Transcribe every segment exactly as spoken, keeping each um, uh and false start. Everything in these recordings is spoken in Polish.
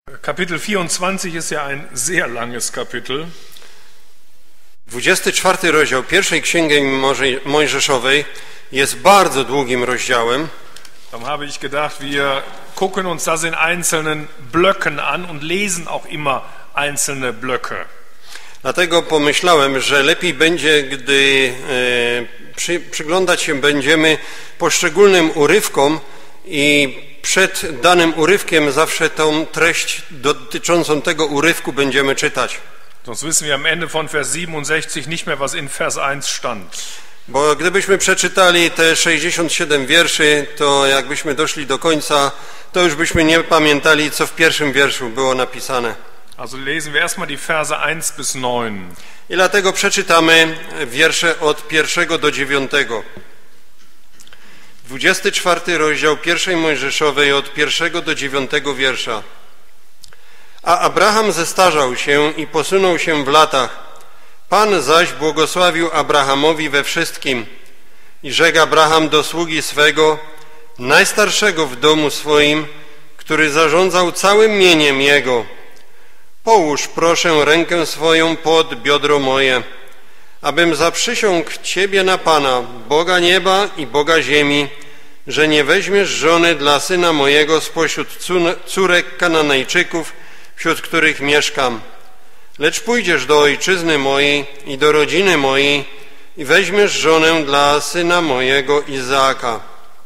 Kapitel vierundzwanzig ist ja ein sehr langes Kapitel. dwudziesty czwarty rozdział pierwszej Księgi Mojżeszowej jest bardzo długim rozdziałem. Dann habe ich gedacht, wir gucken uns das in einzelnen Blöcken an und lesen auch immer einzelne Blöcke. Dlatego pomyślałem, że lepiej będzie, gdy e, przy, przyglądać się będziemy poszczególnym urywkom i przed danym urywkiem zawsze tą treść dotyczącą tego urywku będziemy czytać. Sonst wissen wir am Ende von Vers siebenundsechzig nicht mehr, was in Vers eins stand. Bo gdybyśmy przeczytali te sześćdziesiąt siedem wierszy, to jakbyśmy doszli do końca, to już byśmy nie pamiętali, co w pierwszym wierszu było napisane. Also lesen wir erstmal die Verse eins bis neun. I dlatego przeczytamy wiersze od pierwszego do dziewiątego. dwudziesty czwarty rozdział pierwszej Mojżeszowej od pierwszego do dziewiątego wiersza. A Abraham zestarzał się i posunął się w latach. Pan zaś błogosławił Abrahamowi we wszystkim. I rzekł Abraham do sługi swego, najstarszego w domu swoim, który zarządzał całym mieniem jego. Połóż proszę rękę swoją pod biodro moje, abym zaprzysiągł Ciebie na Pana, Boga nieba i Boga ziemi, że nie weźmiesz żony dla syna mojego spośród córek Kananejczyków, wśród których mieszkam. Lecz pójdziesz do ojczyzny mojej i do rodziny mojej i weźmiesz żonę dla syna mojego Izaaka.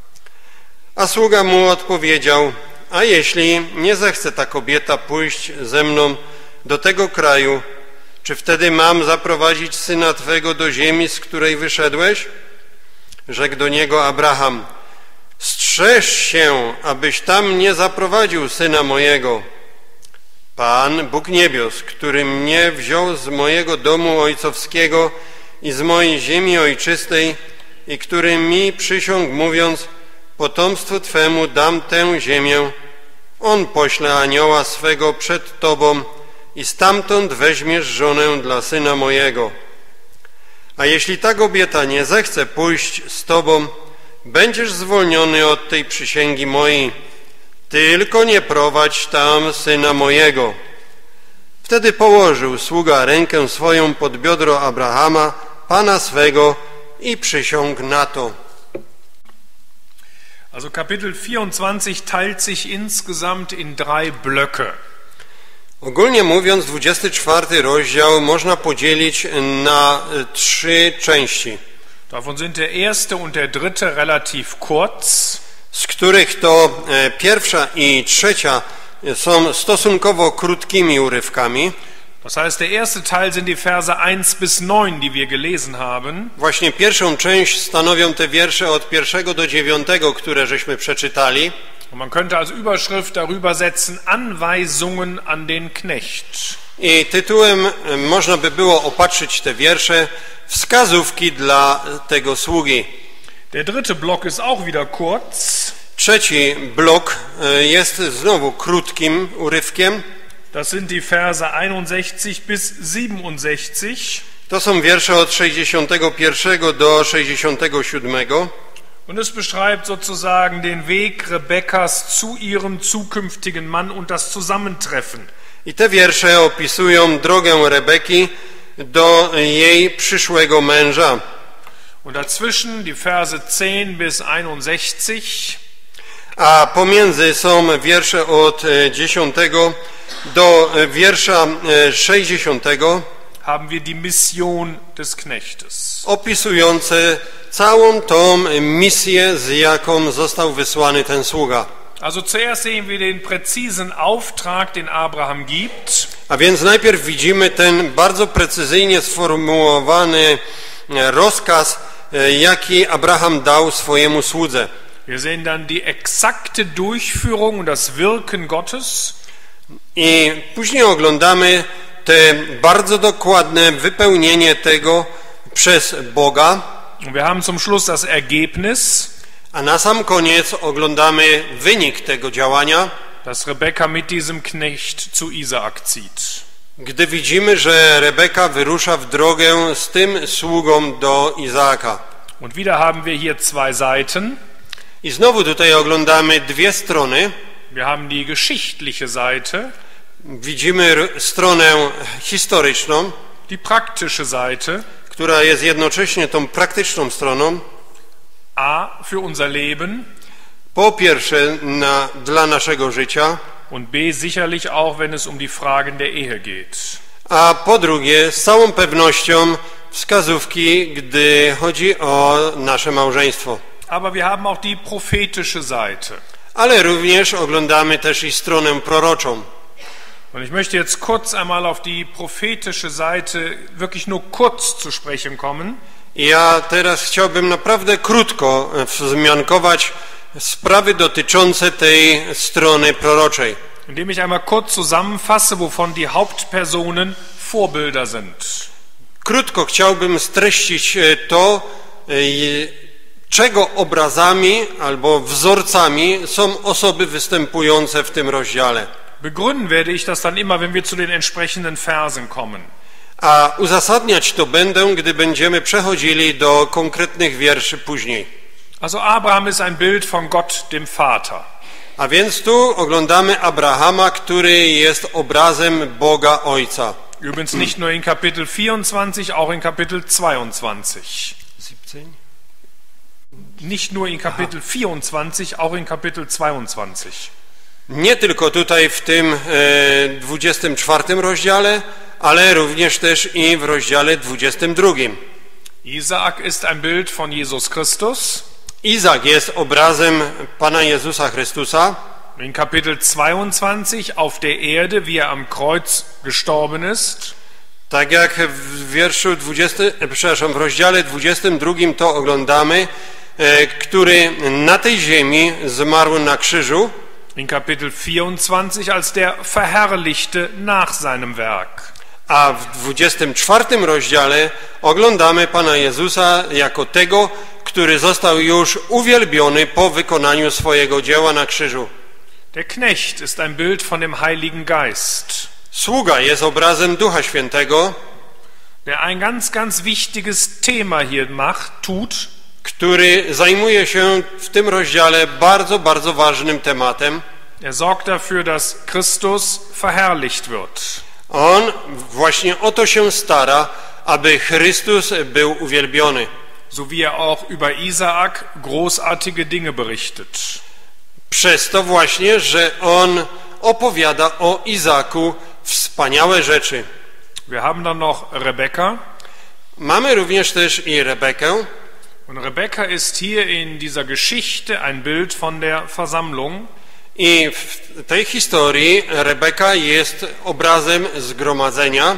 A sługa mu odpowiedział, a jeśli nie zechce ta kobieta pójść ze mną do tego kraju, czy wtedy mam zaprowadzić syna Twego do ziemi, z której wyszedłeś? Rzekł do niego Abraham, strzeż się, abyś tam nie zaprowadził syna mojego. Pan, Bóg niebios, który mnie wziął z mojego domu ojcowskiego i z mojej ziemi ojczystej i który mi przysiągł mówiąc, potomstwu Twemu dam tę ziemię, On pośle anioła swego przed Tobą i stamtąd weźmiesz żonę dla syna mojego. A jeśli ta kobieta nie zechce pójść z Tobą, będziesz zwolniony od tej przysięgi mojej. Tylko nie prowadź tam syna mojego. Wtedy położył sługa rękę swoją pod biodro Abrahama, pana swego, i przysiągł na to. Also Kapitel vierundzwanzig teilt sich insgesamt in drei Blöcke. Ogólnie mówiąc, dwudziesty czwarty rozdział można podzielić na trzy części. Davon sind der erste und der dritte relativ kurz. Z których to pierwsza i trzecia są stosunkowo krótkimi urywkami. Das heißt, der erste Teil sind die Verse eins bis neun, die wir gelesen haben. Właśnie pierwszą część stanowią te wiersze od pierwszego do dziewiątego, które żeśmy przeczytali. Und man könnte als Überschrift darüber setzen, Anweisungen an den Knecht. I tytułem można by było opatrzyć te wiersze, wskazówki dla tego sługi. Der dritte Block ist auch wieder kurz. Trzeci blok jest znowu krótkim urywkiem. Das sind die Verse einundsechzig bis siebenundsechzig. To są wiersze od sześćdziesiątego pierwszego do sześćdziesiątego siódmego. Und es beschreibt sozusagen den Weg Rebekkas zu ihrem zukünftigen Mann und das Zusammentreffen. I te wiersze opisują drogę Rebeki do jej przyszłego męża. Und dazwischen die Verse zehn bis einundsechzig. A pomiędzy są wiersze od dziesiątego do wiersza sześćdziesiątego. Haben wir die Mission des Knechtes. Opisujące całą tą misję, z jaką został wysłany ten sługa. Also zuerst sehen wir den präzisen Auftrag, den Abraham gibt. A więc najpierw widzimy ten bardzo precyzyjnie sformułowany rozkaz, jaki Abraham dał swojemu słudze. Wir sehen dann die exakte Durchführung und das Wirken Gottes. I później oglądamy te bardzo dokładne wypełnienie tego przez Boga. Und wir haben zum Schluss das Ergebnis. A na sam koniec oglądamy wynik tego działania, dass Rebekka mit diesem Knecht zu Isaak zieht. Gdy widzimy, że Rebeka wyrusza w drogę z tym sługą do Izaaka. Und wieder haben wir hier zwei Seiten. I znowu tutaj oglądamy dwie strony. Wir haben die geschichtliche Seite. widzimy stronę historyczną, die praktische Seite, która jest jednocześnie tą praktyczną stroną. A, für unser Leben. Po pierwsze na, dla naszego życia. Und B, sicherlich auch, wenn es um die Fragen der Ehe geht. A po drugie, z całą pewnością wskazówki, gdy chodzi o nasze małżeństwo. Aber wir haben auch die prophetische Seite. Ale również oglądamy też i stronę proroczą. Und ich möchte jetzt kurz einmal auf die prophetische Seite wirklich nur kurz zu sprechen kommen. Ja teraz chciałbym naprawdę krótko wzmiankować sprawy dotyczące tej strony proroczej. Indem ich einmal kurz zusammenfasse, wovon die Hauptpersonen Vorbilder sind. Krótko chciałbym streścić to, czego obrazami albo wzorcami są osoby występujące w tym rozdziale. Begründen werde ich das dann immer, wenn wir zu den entsprechenden Versen kommen. A uzasadniać to będę, gdy będziemy przechodzili do konkretnych wierszy później. Also Abraham ist ein Bild von Gott, dem Vater. A więc tu oglądamy Abrahama, który jest obrazem Boga Ojca. Übrigens nicht nur in Kapitel vierundzwanzig, auch in Kapitel zweiundzwanzig. siebzehn? Nicht nur in Kapitel Aha. vierundzwanzig, auch in Kapitel zweiundzwanzig. Nie tylko tutaj w tym e, dwudziestym czwartym rozdziale, ale również też i w rozdziale dwudziestym drugim. Izaak ist ein Bild von Jesus Christus. Izak jest obrazem Pana Jezusa Chrystusa. In Kapitel zweiundzwanzig auf der Erde, wie er am Kreuz gestorben ist. Tak jak w wierszu dwudziestym, przepraszam, w rozdziale dwudziestym drugim to oglądamy, e, który na tej ziemi zmarł na krzyżu. In Kapitel vierundzwanzig als der Verherrlichte nach seinem Werk. A w dwudziestym czwartym rozdziale oglądamy Pana Jezusa jako tego, który został już uwielbiony po wykonaniu swojego dzieła na krzyżu. Der Knecht ist ein Bild von dem Heiligen Geist. Sługa jest obrazem Ducha Świętego, der ein ganz, ganz wichtiges Thema hier macht, tut, który zajmuje się w tym rozdziale bardzo, bardzo ważnym tematem. Er sorgt dafür, dass Christus verherrlicht wird. On właśnie o to się stara, aby Chrystus był uwielbiony. So wie er auch über Isaak großartige Dinge berichtet. Przez to właśnie, że on opowiada o Izaku wspaniałe rzeczy. Wir haben dann noch Rebekka. Mamy również też i Rebekę. Und Rebekka ist hier in dieser Geschichte ein Bild von der Versammlung. I w tej historii Rebeka jest obrazem zgromadzenia.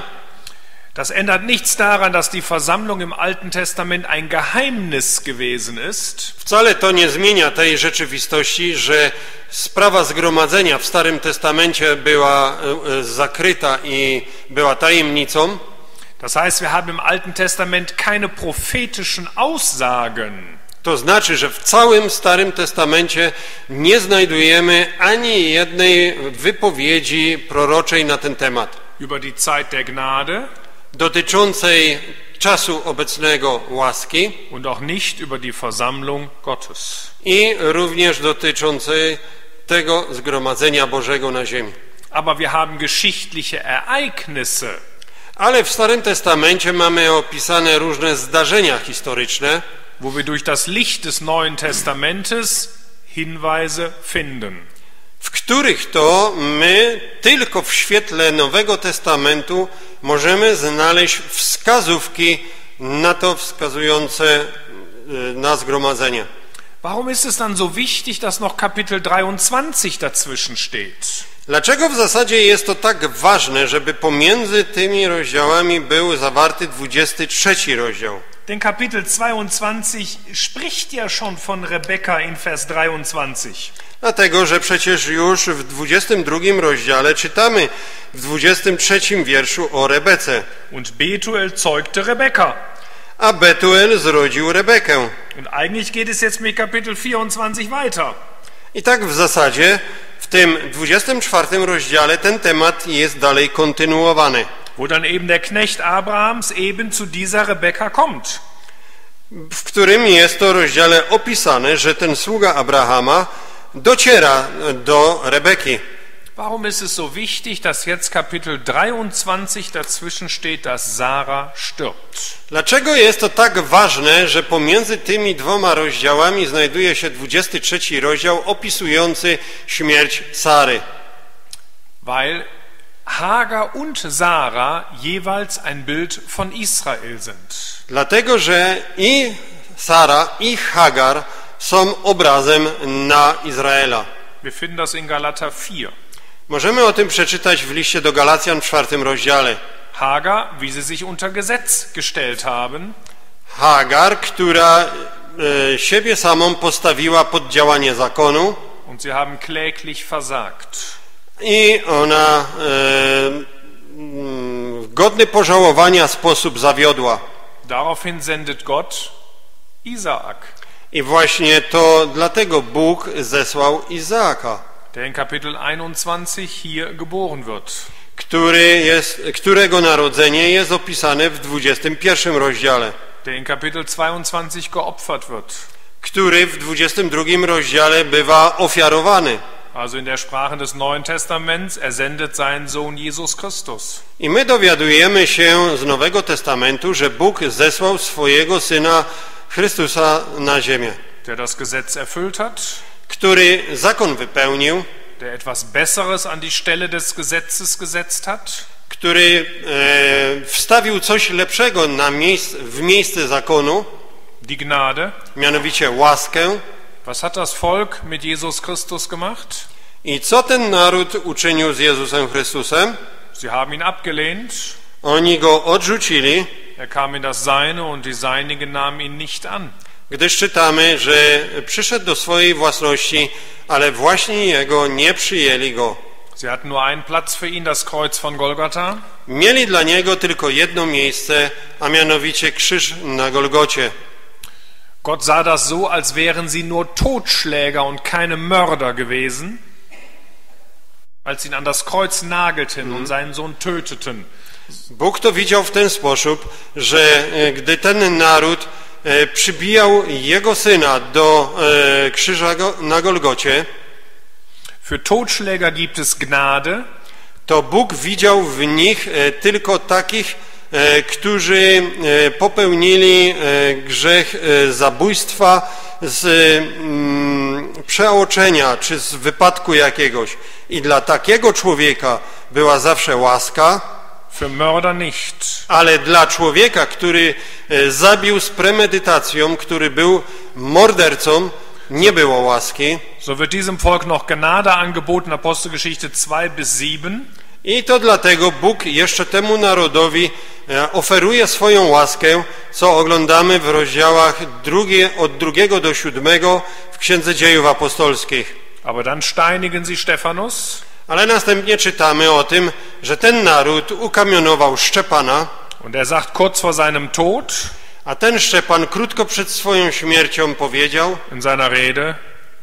Das ändert nichts daran, dass die Versammlung im Alten Testament ein Geheimnis gewesen ist. Wcale to nie zmienia tej rzeczywistości, że sprawa zgromadzenia w Starym Testamencie była zakryta i była tajemnicą. Das heißt, wir haben im Alten Testament keine prophetischen Aussagen. To znaczy, że w całym Starym Testamencie nie znajdujemy ani jednej wypowiedzi proroczej na ten temat. Über die Zeit der Gnade. Dotyczącej czasu obecnego łaski. Und auch nicht über die Versammlung Gottes. I również dotyczącej tego zgromadzenia Bożego na ziemi. Aber wir haben geschichtliche Ereignisse. Ale w Starym Testamencie mamy opisane różne zdarzenia historyczne, wo wir durch das Licht des Neuen Testamentes Hinweise finden. W których to my tylko w świetle Nowego Testamentu możemy znaleźć wskazówki na to wskazujące na zgromadzenie. Warum ist es dann so wichtig, dass noch Kapitel dreiundzwanzig dazwischen steht? Dlaczego w zasadzie jest to tak ważne, żeby pomiędzy tymi rozdziałami był zawarty dwudziesty trzeci rozdział? Denn Kapitel zweiundzwanzig spricht ja schon von Rebekka in Vers dreiundzwanzig. Dlatego, że przecież już w dwudziestym drugim rozdziale czytamy w dwudziestym trzecim wierszu o Rebece. Und Betuel zeugte Rebekka. A Betuel zrodził Rebekę. Und eigentlich geht es jetzt mit Kapitel vierundzwanzig weiter. I tak w zasadzie w tym dwudziestym czwartym rozdziale ten temat jest dalej kontynuowany. Wo dann eben der Knecht Abrahams eben zu dieser Rebekka kommt. W którym jest to rozdziale opisane, że ten sługa Abrahama dociera do Rebeki. Warum ist es so wichtig, dass jetzt Kapitel dreiundzwanzig dazwischen steht, dass Sarah stirbt? Dlaczego jest to tak ważne, że pomiędzy tymi dwoma rozdziałami znajduje się dwudziesty trzeci rozdział opisujący śmierć Sary? Weil Hagar und Sarah jeweils ein Bild von Israel sind. Dlatego, że i Sara, i Hagar są obrazem na Izraela. Wir finden das in Galater vier. Możemy o tym przeczytać w liście do Galacjan w czwartym rozdziale. Hagar, wie sie sich unter Gesetz gestellt haben. Hagar, która e, siebie samą postawiła pod działanie zakonu. Und sie haben kläglich versagt. I ona e, w godny pożałowania sposób zawiodła. Daraufhin sendet Gott Isaak, I właśnie to dlatego Bóg zesłał Izaaka, der in Kapitel einundzwanzig hier geboren wird. który jest, którego narodzenie jest opisane w dwudziestym pierwszym rozdziale, Der in Kapitel zweiundzwanzig geopfert wird. który w dwudziestym drugim rozdziale bywa ofiarowany. Also in der Sprache des Neuen Testaments, er sendet seinen Sohn Jesus Christus. I my dowiadujemy się z Nowego Testamentu, że Bóg zesłał swojego Syna Chrystusa na ziemię, Der das Gesetz erfüllt hat, który zakon wypełnił, der etwas Besseres an die Stelle des Gesetzes gesetzt hat, który e, wstawił coś lepszego na miejsc, w miejsce zakonu, die Gnade. mianowicie łaskę. Was hat das Volk mit Jesus Christus gemacht? I co ten naród uczynił z Jezusem Chrystusem? Sie haben ihn abgelehnt. Oni go odrzucili, Er kam in das Seine und die Seinigen nahmen ihn nicht an. gdyż czytamy, że przyszedł do swojej własności, ale właśnie jego nie przyjęli go. Sie hatten nur einen Platz für ihn, das Kreuz von Golgatha. Mieli dla niego tylko jedno miejsce, a mianowicie krzyż na Golgocie. Gott sah das so, als wären sie nur Totschläger und keine Mörder gewesen, als sie ihn an das Kreuz nagelten und seinen Sohn töteten. Bóg to widział w ten sposób, że e, gdy ten naród e, przybijał jego syna do e, krzyża go, na Golgocie, Für Totschläger gibt es Gnade, to Bóg widział w nich e, tylko takich, e, którzy e, popełnili e, grzech e, zabójstwa z mm, przeoczenia czy z wypadku jakiegoś. I dla takiego człowieka była zawsze łaska, für Mörder nicht. ale dla człowieka, który e, zabił z premedytacją, który był mordercą, nie było łaski. So wird diesem Volk noch Gnade angeboten, Apostelgeschichte zwei bis sieben. I to dlatego Bóg jeszcze temu narodowi e, oferuje swoją łaskę, co oglądamy w rozdziałach drugie, od drugiego do siódmego w Księdze Dziejów Apostolskich. Aber dann steinigen sie Stephanus. Ale następnie czytamy o tym, że ten naród ukamionował Szczepana, Und er sagt kurz vor seinem Tod a ten Szczepan krótko przed swoją śmiercią powiedział in seiner Rede,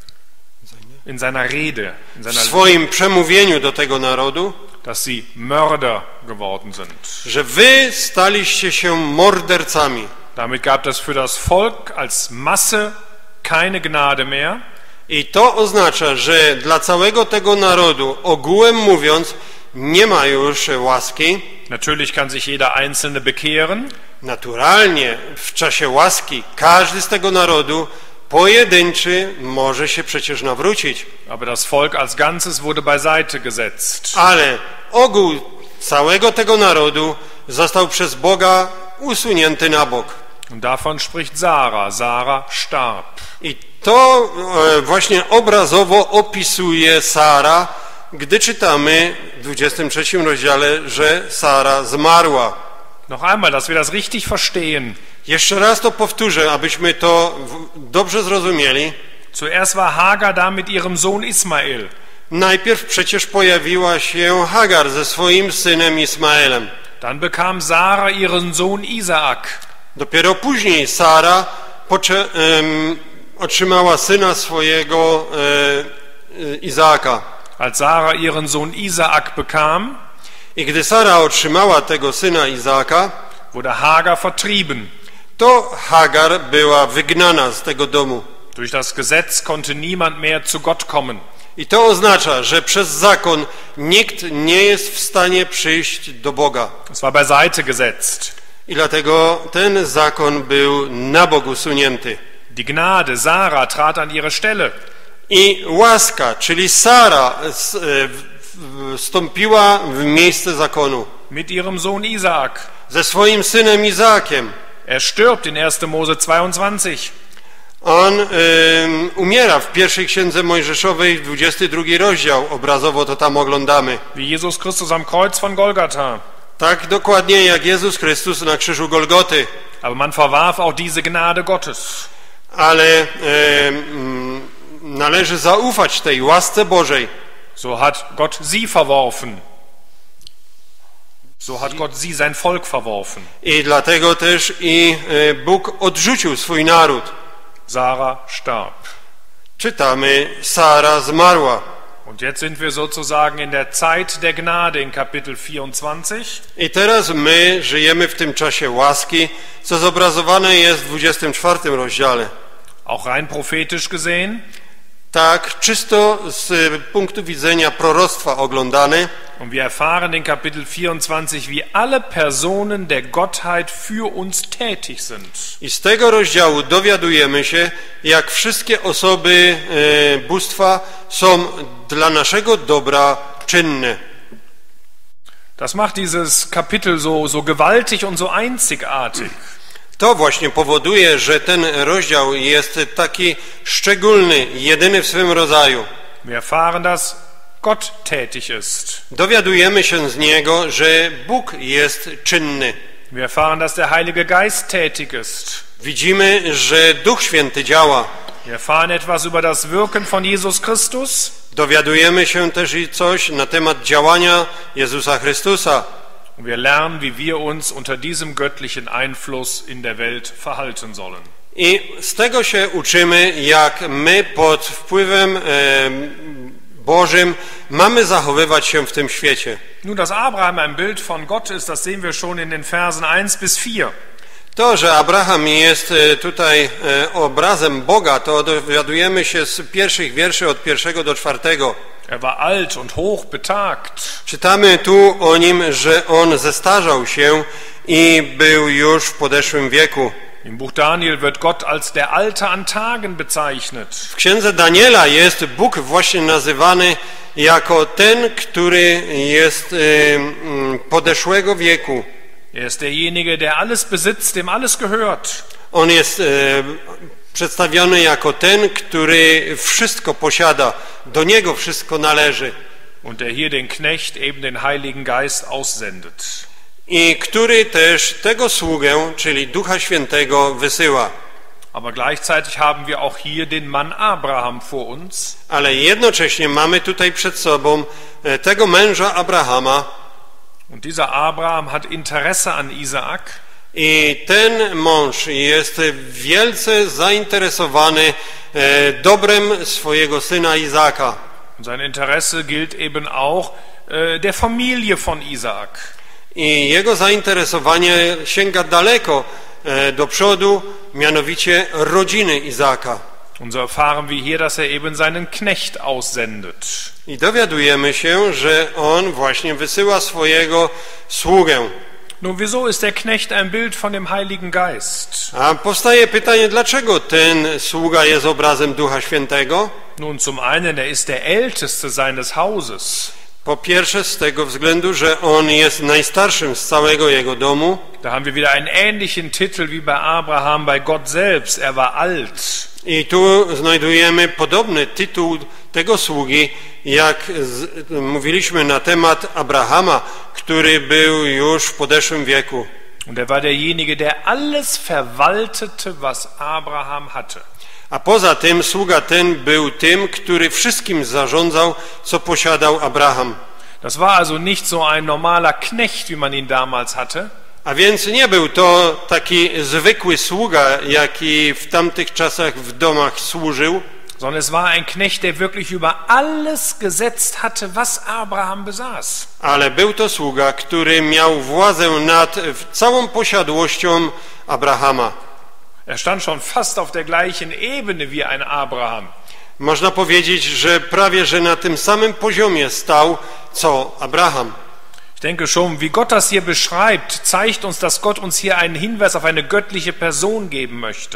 in seiner Rede, in w seiner, swoim przemówieniu do tego narodu, dass sie Mörder geworden sind. że wy staliście się mordercami. Damit gab es für das Volk als Masse keine Gnade mehr. I to oznacza, że dla całego tego narodu, ogółem mówiąc, nie ma już łaski. Natürlich kann sich jeder Einzelne bekehren, Naturalnie w czasie łaski każdy z tego narodu pojedynczy może się przecież nawrócić. aber das Volk als Ganzes wurde beiseite gesetzt. Ale ogół całego tego narodu został przez Boga usunięty na bok. Und davon spricht Sarah. Sarah starb. I to e, właśnie obrazowo opisuje Sara, gdy czytamy w dwudziestym trzecim rozdziale, że Sara zmarła. Noch einmal, dass wir das richtig verstehen. Jeszcze raz to powtórzę, abyśmy to w- dobrze zrozumieli. Zuerst war Hagar da mit ihrem Sohn Ismael. Najpierw przecież pojawiła się Hagar ze swoim synem Ismaelem. Dann bekam Sarah ihren Sohn Isaak. Dopiero później Sara pocze- em, otrzymała syna swojego e, e, Izaaka. Als Sarah ihren Sohn Isaak bekam, I gdy Sara otrzymała tego syna Izaaka, wurde Hagar vertrieben. to Hagar była wygnana z tego domu. Durch das Gesetz konnte niemand mehr zu Gott kommen. I to oznacza, że przez zakon nikt nie jest w stanie przyjść do Boga. Es war beiseite gesetzt. I dlatego ten zakon był na bok usunięty. Die Gnade, Sarah, trat an ihre Stelle. I łaska, czyli Sara, wstąpiła w miejsce zakonu. Mit ihrem Sohn Isaak. Ze swoim synem Izaakiem. Er stirbt in erster Mose zweiundzwanzig. On y, umiera w pierwszej księdze Mojżeszowej, dwudziesty drugi rozdział. Obrazowo to tam oglądamy. Wie Jesus Christus am Kreuz von Golgatha. Tak dokładnie jak Jezus Chrystus na krzyżu Golgoty. Aber man verwarf auch diese Gnade Gottes. Ale y, y, należy zaufać tej łasce Bożej. So hat Gott sie verworfen. So hat Gott sie, sein Volk, verworfen. I dlatego też i y, Bóg odrzucił swój naród. Sarah starb. Czytamy, Sara zmarła. Und jetzt sind wir sozusagen in der Zeit der Gnade in Kapitel vierundzwanzig. I teraz my żyjemy w tym czasie łaski, co zobrazowane jest w dwudziestym czwartym rozdziale. Auch rein prophetisch gesehen. Tak, czysto z punktu widzenia proroctwa oglądane. Und wir erfahren in Kapitel vierundzwanzig, wie alle Personen der Gottheit für uns tätig sind. I z tego rozdziału dowiadujemy się, jak wszystkie osoby e, bóstwa są dla naszego dobra czynne. Das macht dieses Kapitel so, so gewaltig und so einzigartig. To właśnie powoduje, że ten rozdział jest taki szczególny, jedyny w swym rodzaju. Wir erfahren, dass Gott tätig ist. Dowiadujemy się z niego, że Bóg jest czynny. Wir erfahren, dass der Heilige Geist tätig ist. Widzimy, że Duch Święty działa. Wir erfahren etwas über das Wirken von Jesus Christus. Dowiadujemy się też i coś na temat działania Jezusa Chrystusa. Und wir lernen, wie wir uns unter diesem göttlichen Einfluss in der Welt verhalten sollen. I z tego się uczymy, jak my pod wpływem e, Bożym mamy zachowywać się w tym świecie. Nun, dass Abraham ein Bild von Gott ist, das sehen wir schon in den Versen eins bis vier. To, że Abraham jest tutaj obrazem Boga, to dowiadujemy się z pierwszych wierszy od pierwszego do czwartego. Er war alt und hoch betagt. Czytamy tu o nim, że on zestarzał się i był już w podeszłym wieku. Im Buch Daniel wird Gott als der Alte an Tagen bezeichnet. W księdze Daniela jest Bóg właśnie nazywany jako ten, który jest podeszłego wieku. Er ist derjenige, der alles besitzt, dem alles gehört. On jest e, przedstawiony jako ten, który wszystko posiada, do niego wszystko należy. Und der hier den Knecht, eben den Heiligen Geist, aussendet. I który też tego sługę, czyli Ducha Świętego, wysyła. Aber gleichzeitig haben wir auch hier den Mann Abraham vor uns. Ale jednocześnie mamy tutaj przed sobą tego męża Abrahama. Und dieser Abraham hat Interesse an Isaak. I ten mąż jest wielce zainteresowany dobrem swojego syna Izaaka. Und sein Interesse gilt eben auch äh, der Familie von Isaak. I jego zainteresowanie sięga daleko do przodu, mianowicie rodziny Izaaka. Und so erfahren wir hier, dass er eben seinen Knecht aussendet. I dowiadujemy się, że on właśnie wysyła swojego sługę. Nun, wieso ist der Knecht ein Bild von dem Heiligen Geist? A powstaje pytanie, dlaczego ten sługa jest obrazem Ducha Świętego? Nun, zum einen, er ist der Älteste seines Hauses. Po pierwsze z tego względu, że on jest najstarszym z całego jego domu. Da haben wir wieder einen ähnlichen Titel wie bei Abraham, bei Gott selbst. Er war alt. I tu znajdujemy podobny tytuł tego sługi, jak z, mówiliśmy na temat Abrahama, który był już w podeszłym wieku. Und er war derjenige, der alles verwaltete, was Abraham hatte. A poza tym sługa ten był tym, który wszystkim zarządzał, co posiadał Abraham. Das war also nicht so ein normaler Knecht, wie man ihn damals hatte. A więc nie był to taki zwykły sługa, jaki w tamtych czasach w domach służył, sondern es war ein Knecht, der wirklich über alles gesetzt hatte, was Abraham besaß. Ale był to sługa, który miał władzę nad całą posiadłością Abrahama. Er stand schon fast auf der gleichen Ebene wie ein Abraham. Można powiedzieć, że prawie że na tym samym poziomie stał co Abraham. Ich denke schon, wie Gott das hier beschreibt, zeigt uns, dass Gott uns hier einen Hinweis auf eine göttliche Person geben möchte.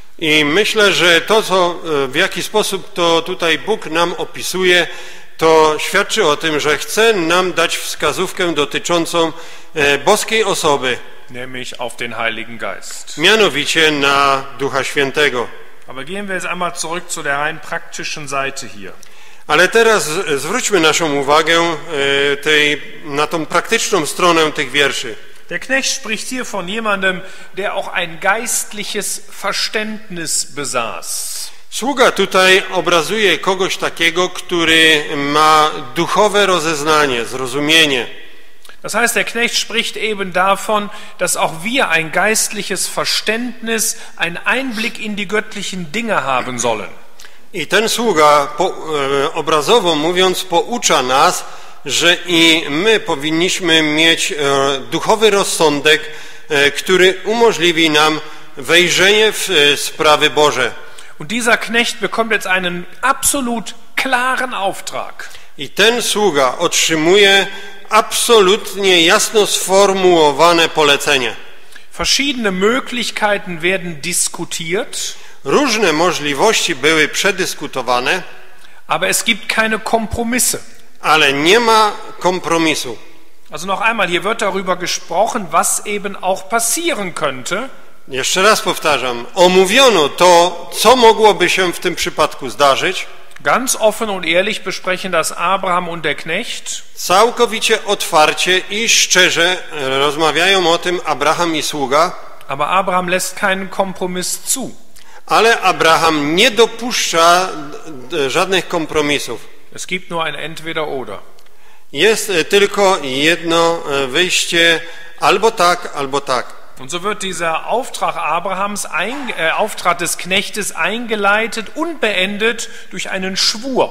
I myślę, że to, co, w jaki sposób to tutaj Bóg nam opisuje, to świadczy o tym, że chce nam dać wskazówkę dotyczącą e, boskiej osoby, Nämlich auf den Heiligen Geist. mianowicie na Ducha Świętego. Aber gehen wir jetzt einmal zurück zu der rein praktischen Seite hier. Ale teraz zwróćmy naszą uwagę e, tej, na tą praktyczną stronę tych wierszy. Der Knecht spricht hier von jemandem, der auch ein geistliches Verständnis besaß. Sługa tutaj obrazuje kogoś takiego, który ma duchowe rozeznanie, zrozumienie. Das heißt, der Knecht spricht eben davon, dass auch wir ein geistliches Verständnis, einen Einblick in die göttlichen Dinge haben sollen. I ten sługa, po, e, obrazowo mówiąc, poucza nas, że i my powinniśmy mieć e, duchowy rozsądek, e, który umożliwi nam wejrzenie w e, sprawy Boże. Und dieser Knecht bekommt jetzt einen absolut klaren Auftrag. I ten sługa otrzymuje absolutnie jasno sformułowane polecenie. Verschiedene Möglichkeiten werden diskutiert, Różne możliwości były przedyskutowane, aber es gibt keine Kompromisse. ale nie ma kompromisu. Also noch einmal, hier wird darüber gesprochen, was eben auch passieren könnte, Jeszcze raz powtarzam, omówiono to, co mogłoby się w tym przypadku zdarzyć. ganz offen und ehrlich besprechen das Abraham und der Knecht. Całkowicie otwarcie i szczerze rozmawiają o tym Abraham i sługa, Aber Abraham lässt keinen Kompromiss zu. ale Abraham nie dopuszcza żadnych kompromisów. Es gibt nur ein Entweder-Oder. Jest tylko jedno wyjście, albo tak, albo tak. Und so wird dieser Auftrag Abrahams, ein, äh, Auftrag des Knechtes eingeleitet und beendet durch einen Schwur.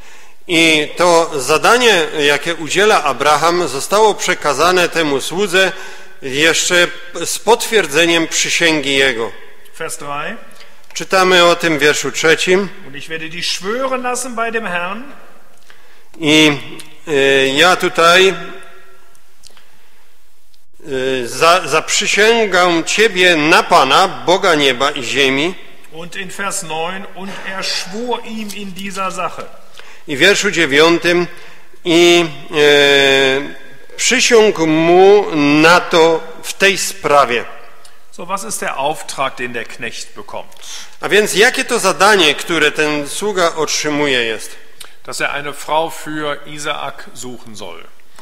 I to zadanie, jakie udziela Abraham, zostało przekazane temu słudze jeszcze z potwierdzeniem przysięgi jego. Vers drei. Czytamy o tym w wierszu trzecim. Und ich werde dich schwören lassen bei dem Herrn. I y, ja tutaj y, za, zaprzysięgam Ciebie na Pana, Boga nieba i ziemi. Und in Vers neun, und er schwur ihm in dieser Sache. I w wierszu dziewiątym i y, przysiągł mu na to w tej sprawie. So, was ist der Auftrag, den der Knecht bekommt? A więc jakie to zadanie, które ten sługa otrzymuje jest? Dass er eine Frau für Isaak suchen soll.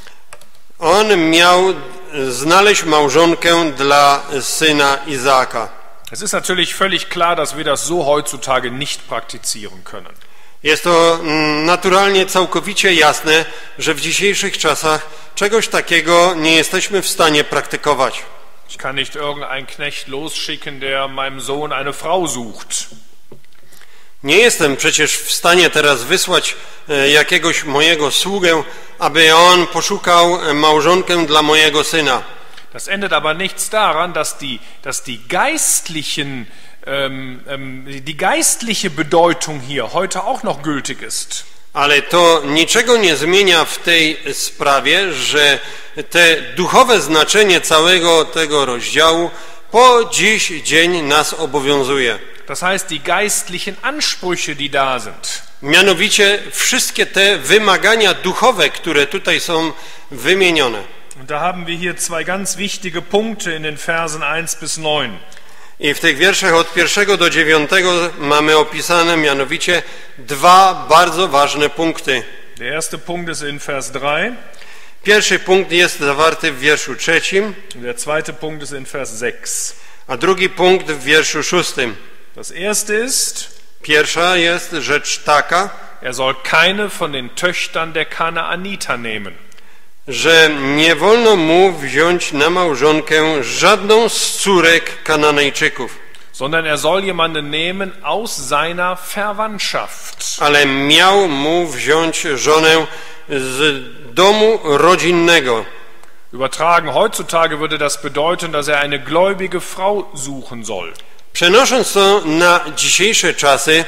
On miał znaleźć małżonkę dla syna Izaaka. Es ist natürlich völlig klar, dass wir das so heutzutage nicht praktizieren können. Jest to naturalnie całkowicie jasne, że w dzisiejszych czasach czegoś takiego nie jesteśmy w stanie praktykować. Ich kann nicht irgendeinen Knecht losschicken, der meinem Sohn eine Frau sucht. Nie jestem przecież w stanie teraz wysłać jakiegoś mojego sługę, aby on poszukał małżonkę dla mojego syna. Das ändert aber nichts daran, dass die, dass die geistlichen, ähm, ähm, die geistliche Bedeutung hier heute auch noch gültig ist. Ale to niczego nie zmienia w tej sprawie, że te duchowe znaczenie całego tego rozdziału po dziś dzień nas obowiązuje. Das heißt, die geistlichen Ansprüche, die da sind. Mianowicie wszystkie te wymagania duchowe, które tutaj są wymienione. Und da haben wir hier zwei ganz wichtige Punkte in den Versen eins bis neun. I w tych wierszach od pierwszego do dziewiątego mamy opisane mianowicie dwa bardzo ważne punkty. Der erste Punkt ist in Vers drei. Pierwszy punkt jest zawarty w wierszu trzecim, Und der zweite Punkt ist in Vers sechs. a drugi punkt w wierszu szóstym. Das erste ist, Pierwsza jest rzecz taka, er soll keine von den Töchtern der Kanaaniter nehmen. że nie wolno mu wziąć na małżonkę żadną z córek Kananejczyków, sondern er soll jemanden nehmen aus seiner Verwandtschaft. ale miał mu wziąć żonę z domu rodzinnego. Übertragen heutzutage würde das bedeuten, dass er eine gläubige Frau suchen soll. Przenosząc to na dzisiejsze czasy,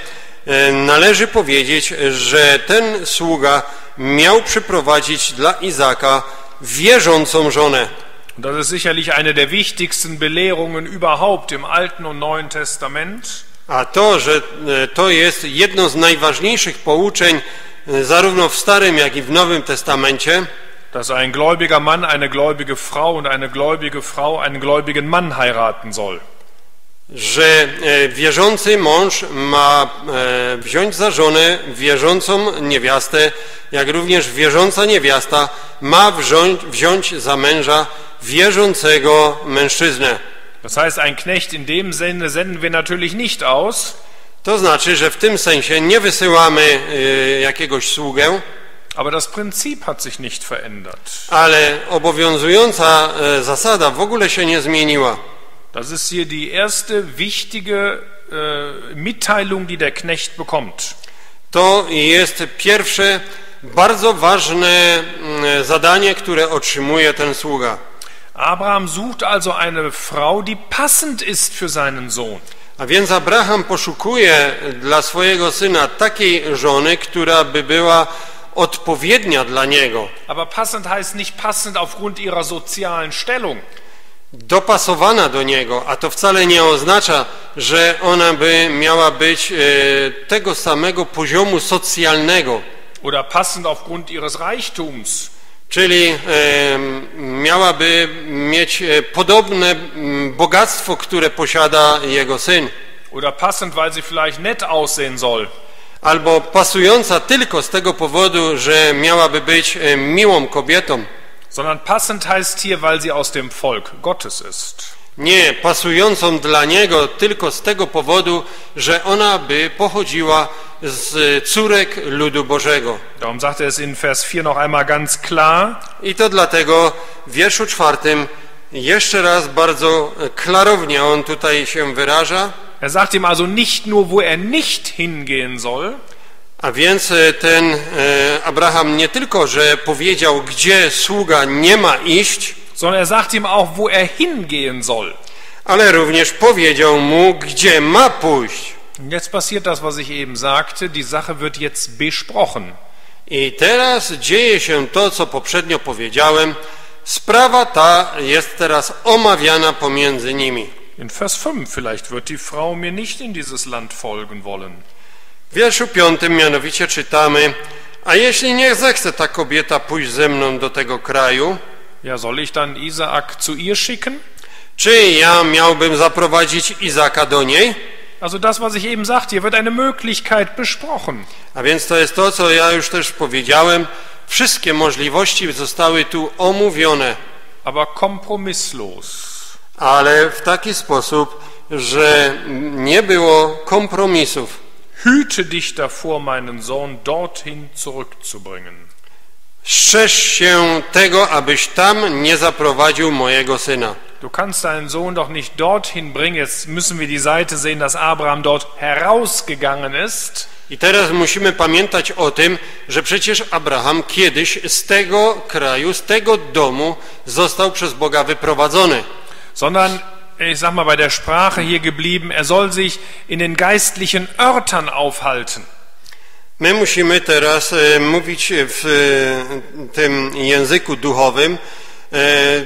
należy powiedzieć, że ten sługa miał przyprowadzić dla Izaka wierzącą żonę. Das ist sicherlich eine der wichtigsten Belehrungen überhaupt im Alten und Neuen Testament. A to, że to jest jedno z najważniejszych pouczeń zarówno w Starym, jak i w Nowym Testamencie, Dass ein gläubiger Mann eine gläubige Frau und eine gläubige Frau einen gläubigen Mann heiraten soll. że wierzący mąż ma wziąć za żonę wierzącą niewiastę, jak również wierząca niewiasta ma wziąć, wziąć za męża wierzącego mężczyznę. Das heißt, ein Knecht in dem Sinne senden wir natürlich nicht aus. To znaczy, że w tym sensie nie wysyłamy jakiegoś sługę, Aber das Prinzip hat sich nicht verändert. ale obowiązująca zasada w ogóle się nie zmieniła. Das ist hier die erste wichtige äh, Mitteilung, die der Knecht bekommt. To jest pierwsze bardzo ważne zadanie, które otrzymuje ten sługa. Abraham sucht also eine Frau, die passend ist für seinen Sohn. A więc Abraham poszukuje dla swojego syna takiej żony, która by była odpowiednia dla niego. Aber passend heißt nicht passend aufgrund ihrer sozialen Stellung. Dopasowana do niego, a to wcale nie oznacza, że ona by miała być e, tego samego poziomu socjalnego. Oder passend aufgrund ihres Reichtums. Czyli e, miałaby mieć e, podobne m, bogactwo, które posiada jego syn. Oder passend, weil sie vielleicht nett aussehen soll. Albo pasująca tylko z tego powodu, że miałaby być e, miłą kobietą. Sondern passend heißt hier, weil sie aus dem Volk Gottes ist. Nie, pasującą dla niego tylko z tego powodu, że ona by pochodziła z córek ludu Bożego. Darum sagt er es in Vers vier noch einmal ganz klar. I to dlatego w wierszu czwartym jeszcze raz bardzo klarownie on tutaj się wyraża. Er sagt ihm also nicht nur, wo er nicht hingehen soll, A więc ten e, Abraham nie tylko, że powiedział, gdzie sługa nie ma iść, sondern er sagt ihm auch, wo er hingehen soll. ale również powiedział mu, gdzie ma pójść. Und jetzt passiert das, was ich eben sagte, die Sache wird jetzt besprochen. I teraz dzieje się to, co poprzednio powiedziałem. Sprawa ta jest teraz omawiana pomiędzy nimi. In Vers fünf vielleicht wird die Frau mir nicht in dieses Land folgen wollen. W wierszu piątym mianowicie czytamy: a jeśli nie zechce ta kobieta pójść ze mną do tego kraju, Ja, soll ich dann Isaak zu ihr schicken? czy ja miałbym zaprowadzić Izaka do niej? Also das, was ich eben sagte, hier wird eine Möglichkeit besprochen. A więc to jest to, co ja już też powiedziałem. Wszystkie możliwości zostały tu omówione, Aber kompromisslos. ale w taki sposób, że nie było kompromisów. Hüte dich davor, meinen Sohn dorthin zurückzubringen. Strzeż się tego, abyś tam nie zaprowadził mojego syna. Du kannst deinen Sohn doch nicht dorthin bringen. Jetzt müssen wir die Seite sehen, dass Abraham dort herausgegangen ist. I teraz musimy pamiętać o tym, że przecież Abraham kiedyś z tego kraju, z tego domu został przez Boga wyprowadzony. Sondern, ich sag mal bei der Sprache hier geblieben, er soll sich in den geistlichen Örtern aufhalten. My musimy teraz e, mówić w e, tym języku duchowym. E,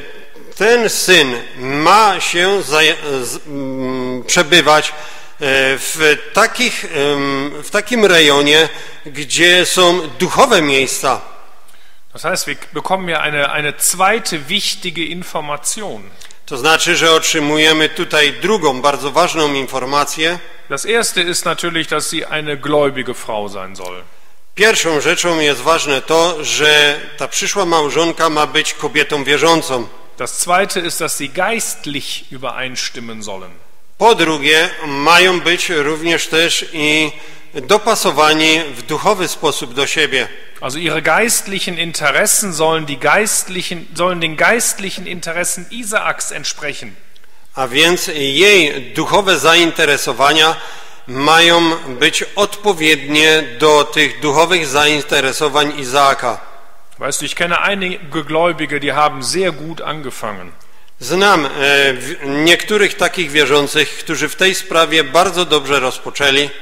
ten syn ma się za, z, m, przebywać e, w, takich, e, w takim rejonie, gdzie są duchowe miejsca. Das heißt, wir bekommen ja eine, eine zweite wichtige Information. To znaczy, że otrzymujemy tutaj drugą, bardzo ważną informację. Das erste ist natürlich, dass sie eine gläubige Frau sein soll. Pierwszą rzeczą jest ważne to, że ta przyszła małżonka ma być kobietą wierzącą. Das zweite ist, dass sie geistlich übereinstimmen sollen. Po drugie, mają być również też i dopasowani w duchowy sposób do siebie. Also ihre geistlichen Interessen sollen, die geistlichen, sollen den geistlichen Interessen Isaaks entsprechen. A więc jej duchowe zainteresowania mają być odpowiednie do tych duchowych zainteresowań Izaaka. Weißt du, ich kenne einige Gläubige, die haben sehr gut angefangen. Znam e, niektórych takich wierzących, którzy w tej sprawie bardzo dobrze rozpoczęli.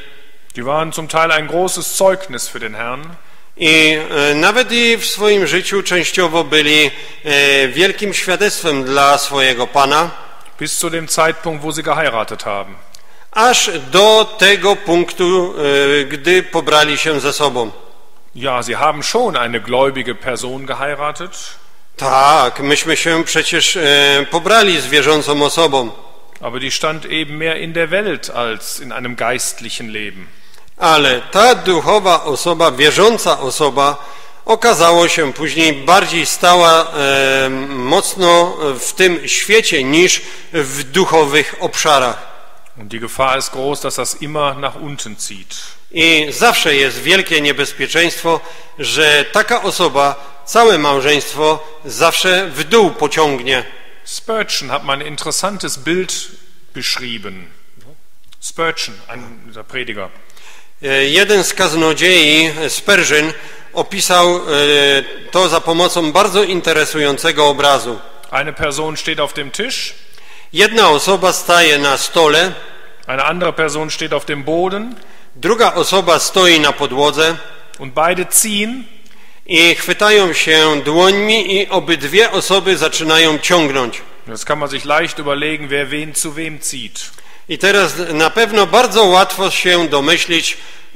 Die waren zum Teil ein großes Zeugnis für den Herrn. I e, nawet i w swoim życiu częściowo byli e, wielkim świadectwem dla swojego Pana. Bis zu dem Zeitpunkt, wo sie geheiratet haben. Aż do tego punktu, e, gdy pobrali się ze sobą. Ja, sie haben schon eine gläubige Person geheiratet. Tak, myśmy się przecież e, pobrali z wierzącą osobą. Aber die stand eben mehr in der Welt als in einem geistlichen Leben. Ale ta duchowa osoba, wierząca osoba, okazało się później bardziej stała e, mocno w tym świecie niż w duchowych obszarach. Und die Gefahr ist groß, dass das immer nach unten zieht. I zawsze jest wielkie niebezpieczeństwo, że taka osoba całe małżeństwo zawsze w dół pociągnie. Spurgeon hat mal ein interessantes Bild beschrieben. Spurgeon, ein dieser Prediger. Jeden z kaznodziei, Spurgeon, opisał to za pomocą bardzo interesującego obrazu. Eine Person steht auf dem Tisch. Jedna osoba staje na stole. Eine andere Person steht auf dem Boden. Druga osoba stoi na podłodze. Und beide ziehen. I chwytają się dłońmi i obydwie osoby zaczynają ciągnąć. Jetzt kann man sich leicht überlegen, wer wen zu wem zieht. I teraz na pewno bardzo łatwo się domyślić,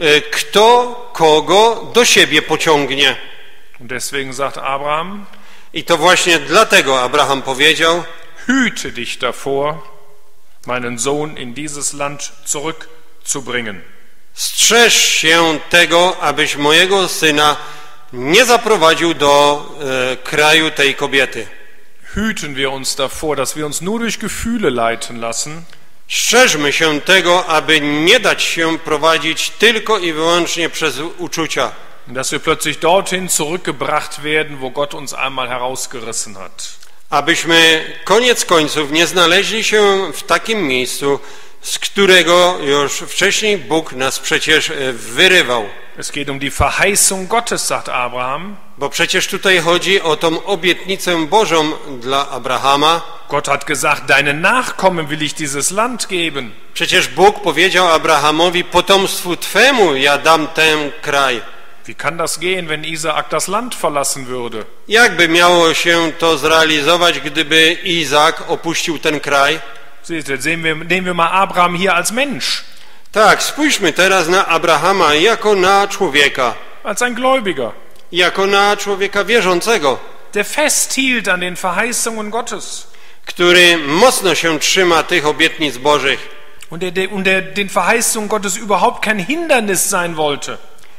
kto kogo do siebie pociągnie. Und deswegen sagt Abraham, i to właśnie dlatego Abraham powiedział: hüte dich davor, meinen Sohn in dieses Land zurückzubringen. Strzeż się tego, abyś mojego syna nie zaprowadził do e, kraju tej kobiety. Hüten wir uns davor, dass wir uns nur durch Gefühle leiten lassen. Strzeżmy się tego, aby nie dać się prowadzić tylko i wyłącznie przez uczucia. Dass wir plötzlich dorthin zurückgebracht werden, wo Gott uns einmal herausgerissen hat. Abyśmy koniec końców nie znaleźli się w takim miejscu, z którego już wcześniej Bóg nas przecież wyrywał. Es geht um die Verheißung Gottes, sagt Abraham. Bo przecież tutaj chodzi o tą obietnicę Bożą dla Abrahama. Gott hat gesagt, deinen Nachkommen will ich dieses Land geben. Przecież Bóg powiedział Abrahamowi: potomstwu twemu ja dam ten kraj. Wie kann das gehen, wenn Isaak das Land verlassen würde? Jakby miało się to zrealizować, gdyby Izaak opuścił ten kraj? Sehen wir, nehmen wir mal Abraham hier als Mensch. Tak, spójrzmy teraz na Abrahama jako na człowieka. Als ein Gläubiger. Jako na człowieka wierzącego. Der festhielt an den Verheißungen Gottes. Który mocno się trzyma tych obietnic Bożych. Und der, der, und der den Verheißungen Gottes überhaupt kein Hindernis sein wollte.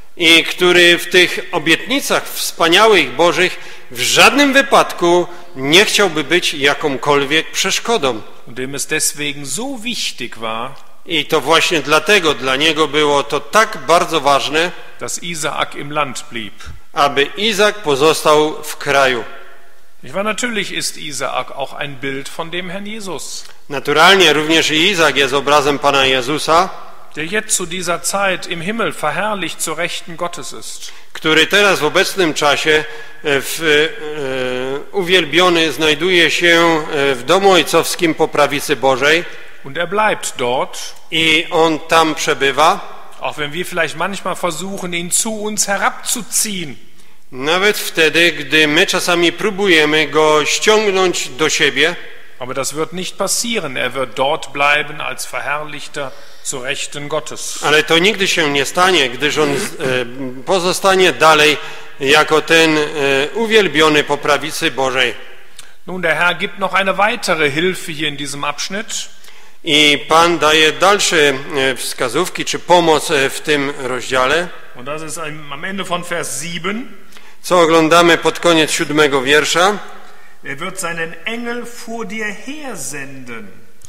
I który w tych obietnicach wspaniałych Bożych w żadnym wypadku nie chciałby być jakąkolwiek przeszkodą. Und dem es deswegen so wichtig war, i to właśnie dlatego dla niego było to tak bardzo ważne, dass Isaak im Land blieb. aby Izak pozostał w kraju. Ich war, natürlich ist Isaak auch ein Bild von dem Herrn Jesus. Naturalnie również i Izak jest obrazem Pana Jezusa, der jetzt zu dieser Zeit im Himmel verherrlicht zur Rechten Gottes ist. Który teraz w obecnym czasie w, e, uwielbiony znajduje się w domu ojcowskim po prawicy Bożej. Und er bleibt dort. I on tam przebywa. Auch wenn wir vielleicht manchmal versuchen, ihn zu uns herabzuziehen. Nawet wtedy, gdy my czasami próbujemy go ściągnąć do siebie. Aber das wird nicht passieren. Er wird dort bleiben als verherrlichter zur Rechten Gottes. Ale to nigdy się nie stanie, gdyż on e, pozostanie dalej jako ten e, uwielbiony po prawicy Bożej. Nun, der Herr gibt noch eine weitere Hilfe hier in diesem Abschnitt. I Pan daje dalsze wskazówki czy pomoc w tym rozdziale. Und das ist am Ende von Vers sieben. Co oglądamy pod koniec siódmego wiersza. Er wird seinen Engel vor dir hersenden.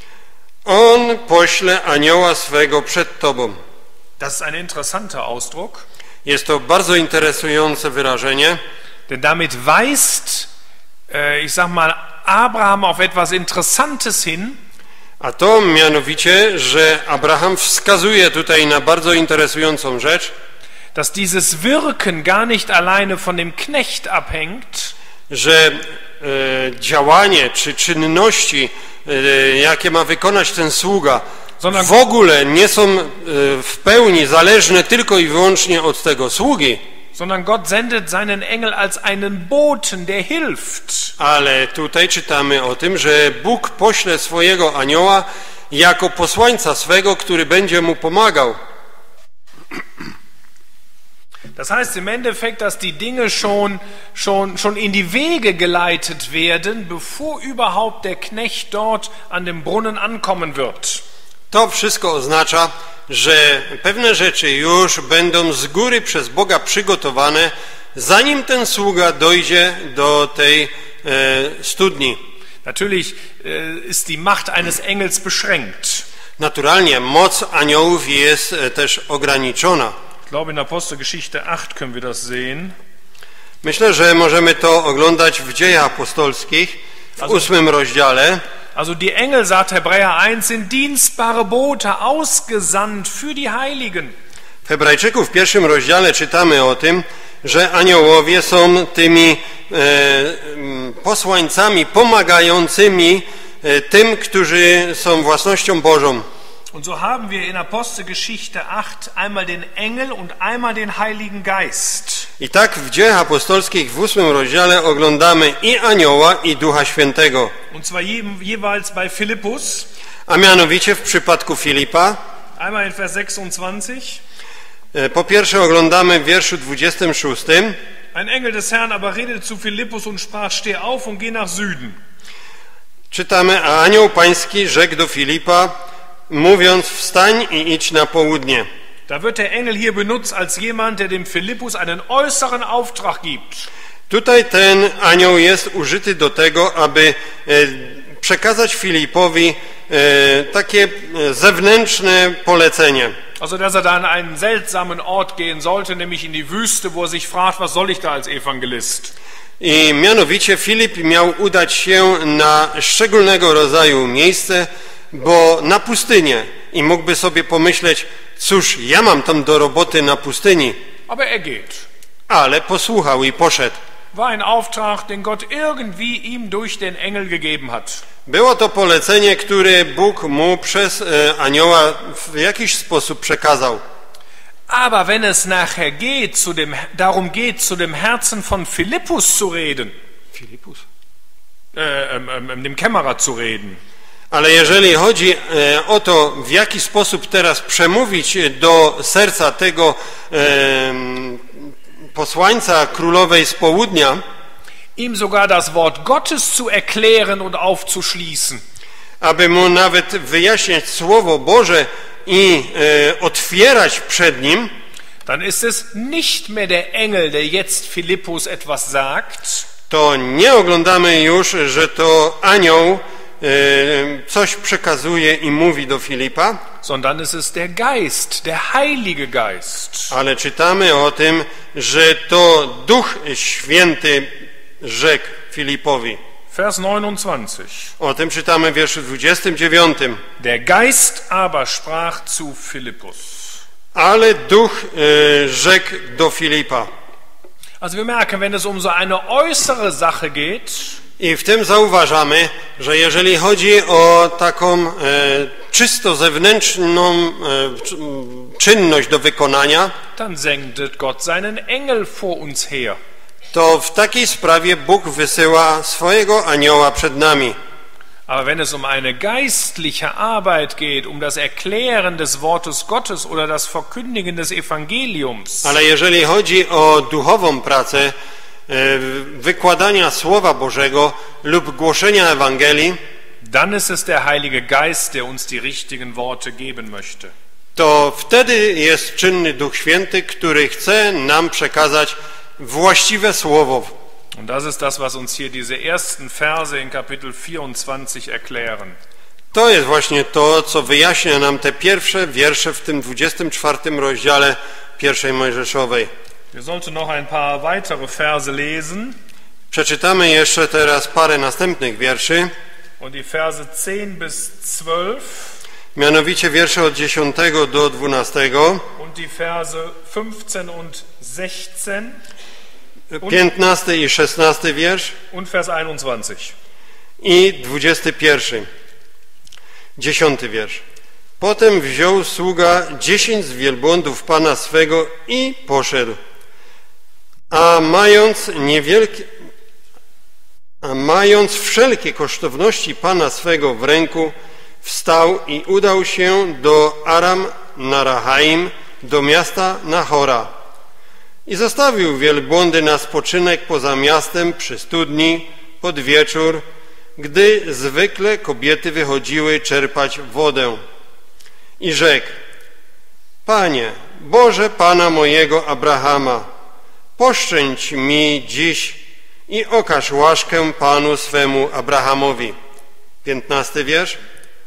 On pośle anioła swego przed tobą. Das ist ein interessanter Ausdruck. Jest to bardzo interesujące wyrażenie. Denn damit weist, äh, ich sag mal, Abraham auf etwas Interessantes hin. A to mianowicie, że Abraham wskazuje tutaj na bardzo interesującą rzecz. Dass dieses Wirken gar nicht alleine von dem Knecht abhängt. Że e, działanie czy czynności, e, jakie ma wykonać ten sługa, w ogóle nie są w pełni zależne tylko i wyłącznie od tego sługi, sondern Gott sendet seinen Engel als einen Boten, der hilft. ale tutaj czytamy o tym, że Bóg pośle swojego anioła jako posłańca swego, który będzie mu pomagał. Das heißt im Endeffekt, dass die Dinge schon, schon, schon in die Wege geleitet werden, bevor überhaupt der Knecht dort an dem Brunnen ankommen wird. To wszystko oznacza, że pewne rzeczy już będą z góry przez Boga przygotowane, zanim ten sługa dojdzie do tej e, studni. Natürlich äh, ist die Macht eines Engels beschränkt. Naturalnie moc aniołów jest e, też ograniczona. Ich glaube, in Apostelgeschichte acht können wir das sehen. Myślę, że możemy to oglądać w Dziejach Apostolskich w ósmym rozdziale. Also die Engel, sagt Hebräer eins, sind dienstbare Bote, ausgesandt für die Heiligen. W Hebrajczyków w pierwszym rozdziale czytamy o tym, że aniołowie są tymi e, posłańcami pomagającymi e, tym, którzy są własnością Bożą. Und so haben wir in Apostelgeschichte acht einmal den Engel und einmal den Heiligen Geist. I tak w Dziejach Apostolskich w ósmym rozdziale oglądamy i anioła, i Ducha Świętego. Und zwar je, jeweils bei Philippus. A mianowicie w przypadku Filipa. Einmal in Vers sechsundzwanzig. Po pierwsze oglądamy w wierszu dwudziestym szóstym. Ein Engel des Herrn aber redete zu Philippus und sprach: Steh auf und geh nach Süden. Czytamy, a anioł pański rzekł do Filipa, mówiąc: wstań i idź na południe. Da wird der Engel hier benutzt als jemand, der dem Philippus einen äußeren Auftrag gibt. Tutaj ten anioł jest użyty do tego, aby e, przekazać Filipowi e, takie zewnętrzne polecenie. Also, dass er da an einen seltsamen Ort gehen sollte, nämlich in die Wüste, wo er sich fragt, was soll ich da als Evangelist? I mianowicie Filip miał udać się na szczególnego rodzaju miejsce, bo na pustynię, i mógłby sobie pomyśleć, cóż, ja mam tam do roboty na pustyni. Aber er geht. Ale posłuchał i poszedł. War ein Auftrag, den Gott irgendwie ihm durch den Engel gegeben hat. Było to polecenie, które Bóg mu przez e, anioła w jakiś sposób przekazał. Aber wenn es nachher geht, zu dem, darum geht, zu dem Herzen von Philippus zu reden, Filipus? äh, ähm, ähm, dem Kämmerer zu reden, Ale jeżeli chodzi e, o to, w jaki sposób teraz przemówić do serca tego e, posłańca królowej z południa, ihm sogar das Wort Gottes zu erklären und aufzuschließen, aby mu nawet wyjaśniać Słowo Boże i e, otwierać przed nim, dann ist es nicht mehr der Engel, der jetzt Philippus etwas sagt, to nie oglądamy już, że to anioł e, coś przekazuje i mówi do Filipa, sondern es ist der Geist, der Heilige Geist. ale czytamy o tym, że to Duch Święty rzekł Filipowi. Vers neunundzwanzig. O tym czytamy w wierszu dwudziestym dziewiątym. Der Geist aber sprach zu Philippus. Ale Duch e, rzekł do Filipa. Also wir merken, wenn es um so eine äußere Sache geht, I w tym zauważamy, że jeżeli chodzi o taką e, czysto zewnętrzną e, czynność do wykonania, dann sendet Gott seinen Engel vor uns her. to w takiej sprawie Bóg wysyła swojego anioła przed nami. Aber wenn es um eine geistliche Arbeit geht, um das Erklären des Wortes Gottes oder das Verkündigen des Evangeliums, Ale jeżeli chodzi o duchową pracę, e, wykładania Słowa Bożego lub głoszenia Ewangelii, dann ist es der Heilige Geist, der uns die richtigen Worte geben möchte. to wtedy jest czynny Duch Święty, który chce nam przekazać właściwe słowo. Und das ist das, was uns hier diese ersten Verse in Kapitel vierundzwanzig erklären. To jest właśnie to, co wyjaśnia nam te pierwsze wiersze w tym dwudziestym czwartym rozdziale pierwszej Mojżeszowej. Wir sollten noch ein paar weitere Verse lesen. Przeczytamy jeszcze teraz parę następnych wierszy, Und die Verse zehn bis zwölf mianowicie wiersze od dziesiątego do dwunastego, und die Verse fünfzehn und sechzehn piętnasty i szesnasty wiersz und Vers einundzwanzig. i dwudziesty pierwszy, dziesiąty wiersz. Potem wziął sługa dziesięć z wielbłądów pana swego i poszedł. A mając niewielkie, a mając wszelkie kosztowności pana swego w ręku, wstał i udał się do Aram Narahaim, do miasta Nahora. I zostawił wielbłądy na spoczynek poza miastem przy studni pod wieczór, gdy zwykle kobiety wychodziły czerpać wodę. I rzekł: Panie, Boże Pana mojego Abrahama, poszczędź mi dziś i okaż łaskę Panu swemu Abrahamowi. Piętnasty wiersz.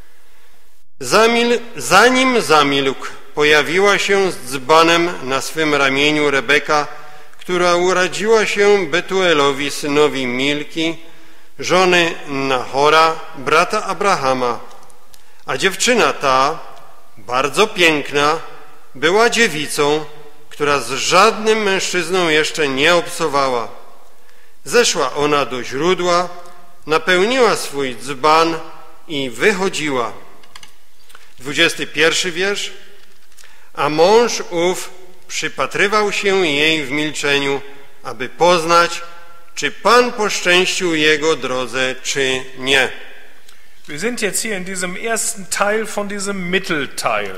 Zamil, zanim zamilkł, pojawiła się z dzbanem na swym ramieniu Rebeka, która urodziła się Betuelowi, synowi Milki, żony Nahora, brata Abrahama. A dziewczyna ta, bardzo piękna, była dziewicą, która z żadnym mężczyzną jeszcze nie obcowała. Zeszła ona do źródła, napełniła swój dzban i wychodziła. Dwudziesty pierwszy wiersz. A mąż ów przypatrywał się jej w milczeniu, aby poznać, czy Pan poszczęścił jego drodze, czy nie. Wir sind jetzt hier in diesem ersten Teil von diesem Mittelteil.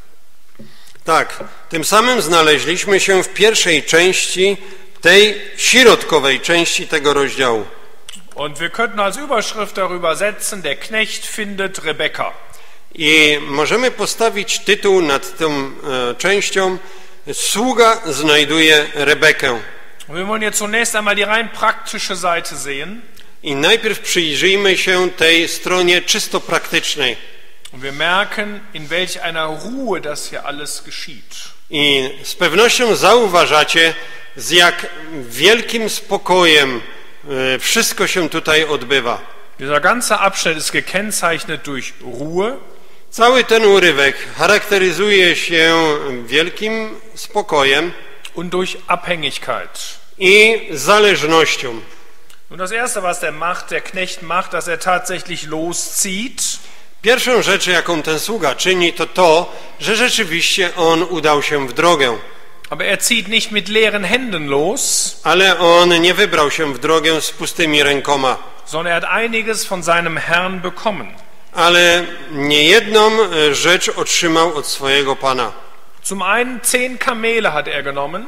Tak, tym samym znaleźliśmy się w pierwszej części tej środkowej części tego rozdziału. Und wir könnten als Überschrift darüber setzen: Der Knecht findet Rebekka. I możemy postawić tytuł nad tą e, częścią: Sługa znajduje Rebekę. Wir wollen jetzt zunächst einmal die rein praktische Seite sehen. I najpierw przyjrzyjmy się tej stronie czysto praktycznej. Und wir merken, in welch einer Ruhe das hier alles geschieht. I z pewnością zauważacie, z jak wielkim spokojem e, wszystko się tutaj odbywa. Dieser ganze Abschnitt ist gekennzeichnet durch Ruhe. Cały ten urywek charakteryzuje się wielkim spokojem Und durch Abhängigkeit. i zależnością. Und das Erste, was der macht, der Knecht macht, dass er tatsächlich loszieht. Pierwszą rzecz, jaką ten sługa czyni, to to, że rzeczywiście on udał się w drogę. Aber er zieht nicht mit leeren Händen los, Ale on nie wybrał się w drogę z pustymi rękoma, sondern er hat einiges von seinem Herrn bekommen. ale niejedną rzecz otrzymał od swojego Pana. Zum einen zehn Kamele hat er genommen,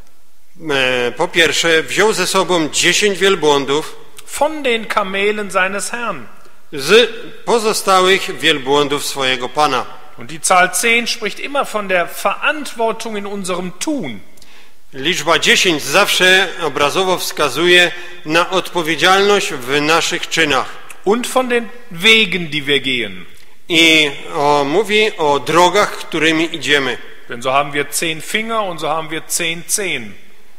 Po pierwsze, wziął ze sobą dziesięć wielbłądów von den Kamelen seines Herrn. z pozostałych wielbłądów swojego Pana. Und die Zahl zehn spricht immer von der Verantwortung in unserem Tun. Liczba dziesięć zawsze obrazowo wskazuje na odpowiedzialność w naszych czynach. Und von den Wegen, die wir gehen. I o, mówi o drogach, którymi idziemy. Denn so haben wir zehn Finger und so haben wir zehn Zehen.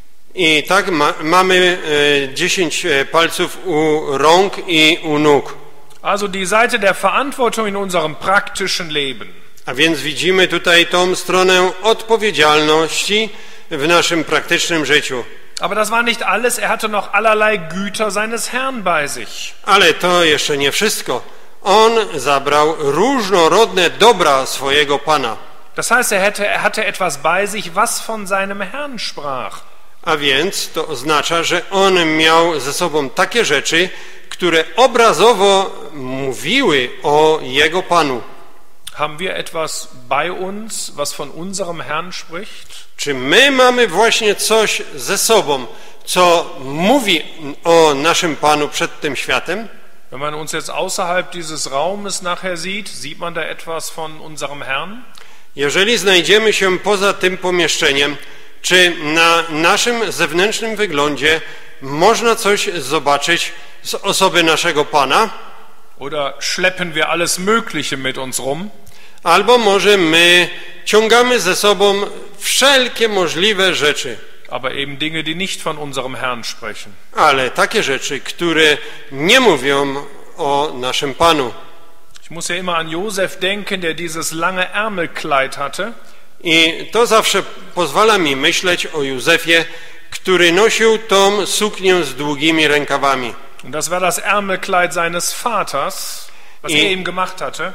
I tak ma, mamy e, dziesięć palców u rąk i u nóg. Also die Seite der Verantwortung in unserem praktischen Leben. A więc widzimy tutaj tą stronę odpowiedzialności w naszym praktycznym życiu. Aber das war nicht alles, er hatte noch allerlei Güter seines Herrn bei sich. Ale to jeszcze nie wszystko. On zabrał różnorodne dobra swojego Pana. Das heißt, er hatte, er hatte etwas bei sich, was von seinem Herrn sprach. A więc to oznacza, że on miał ze sobą takie rzeczy, które obrazowo mówiły o jego Panu. Haben wir etwas bei uns, was von unserem Herrn spricht? Czy my mamy właśnie coś ze sobą, co mówi o naszym Panu przed tym światem? Wenn man uns jetzt außerhalb dieses Raumes nachher sieht, sieht man da etwas von unserem Herrn? Jeżeli znajdziemy się poza tym pomieszczeniem, czy na naszym zewnętrznym wyglądzie można coś zobaczyć z osoby naszego Pana? Oder schleppen wir alles Mögliche mit uns rum? Albo może my ciągamy ze sobą wszelkie możliwe rzeczy, Aber eben Dinge, die nicht von unserem Herrn sprechen. ale takie rzeczy, które nie mówią o naszym Panu. Ich muss ja immer an Josef denken, der dieses lange Ärmelkleid hatte. I to zawsze pozwala mi myśleć o Józefie, który nosił tą suknię z długimi rękawami. Und das war das Ärmelkleid seines Vaters, was I- er ihm gemacht hatte.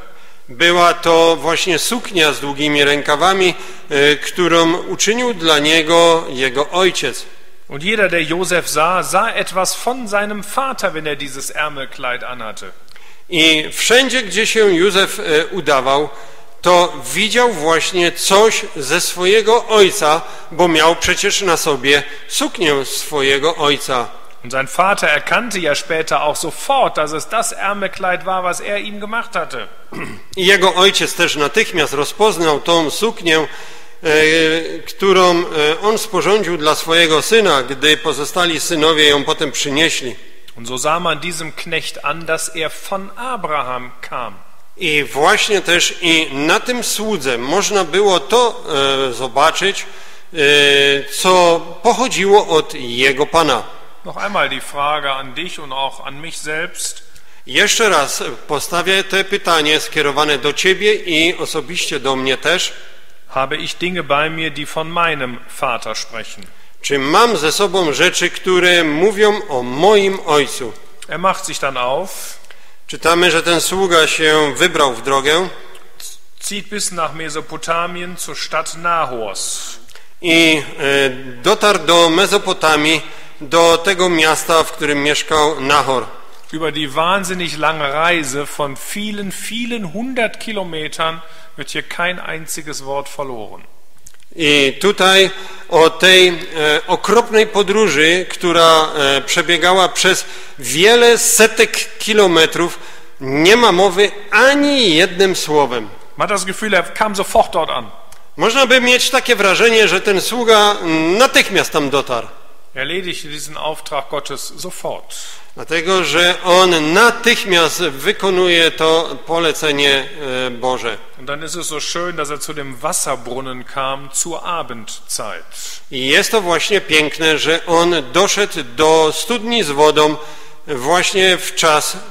Była to właśnie suknia z długimi rękawami, którą uczynił dla niego jego ojciec. Und jeder, der Josef sah, sah etwas von seinem Vater, wenn er dieses Ärmelkleid anhatte. I wszędzie, gdzie się Józef udawał, to widział właśnie coś ze swojego ojca, bo miał przecież na sobie suknię swojego ojca. Und sein Vater erkannte ja später auch sofort, dass es das Ärmelkleid war, was er ihm gemacht hatte. I jego ojciec też natychmiast rozpoznał tą suknię, e, którą e, on sporządził dla swojego syna, gdy pozostali synowie ją potem przynieśli. Und so sah man diesem Knecht an, dass er von Abraham kam. I właśnie też i na tym słudze można było to e, zobaczyć, e, co pochodziło od jego pana. Noch einmal die Frage an dich und auch an mich selbst. Jeszcze raz postawię te pytanie skierowane do ciebie i osobiście do mnie też. Habe ich Dinge bei mir, die von meinem Vater sprechen? Czy mam ze sobą rzeczy, które mówią o moim ojcu? Er macht sich dann auf. Czytamy, że ten sługa się wybrał w drogę. Zieht bis nach Mesopotamien zur Stadt Nahors. I e, dotarł do Mezopotamii, do tego miasta, w którym mieszkał Nahor. Über die wahnsinnig lange Reise von vielen, vielen hundert Kilometern wird hier kein einziges Wort verloren. I tutaj o tej e, okropnej podróży, która e, przebiegała przez wiele setek kilometrów, nie ma mowy ani jednym słowem. Man hat das Gefühl, er kam sofort dort an. Można by mieć takie wrażenie, że ten sługa natychmiast tam dotarł. Erledigte diesen Auftrag Gottes sofort. Dlatego, że on natychmiast wykonuje to polecenie Boże. Und dann ist es so schön, dass er zu dem Wasserbrunnen kam zur Abendzeit. I jest to właśnie piękne, że on doszedł do studni z wodą właśnie w czas e,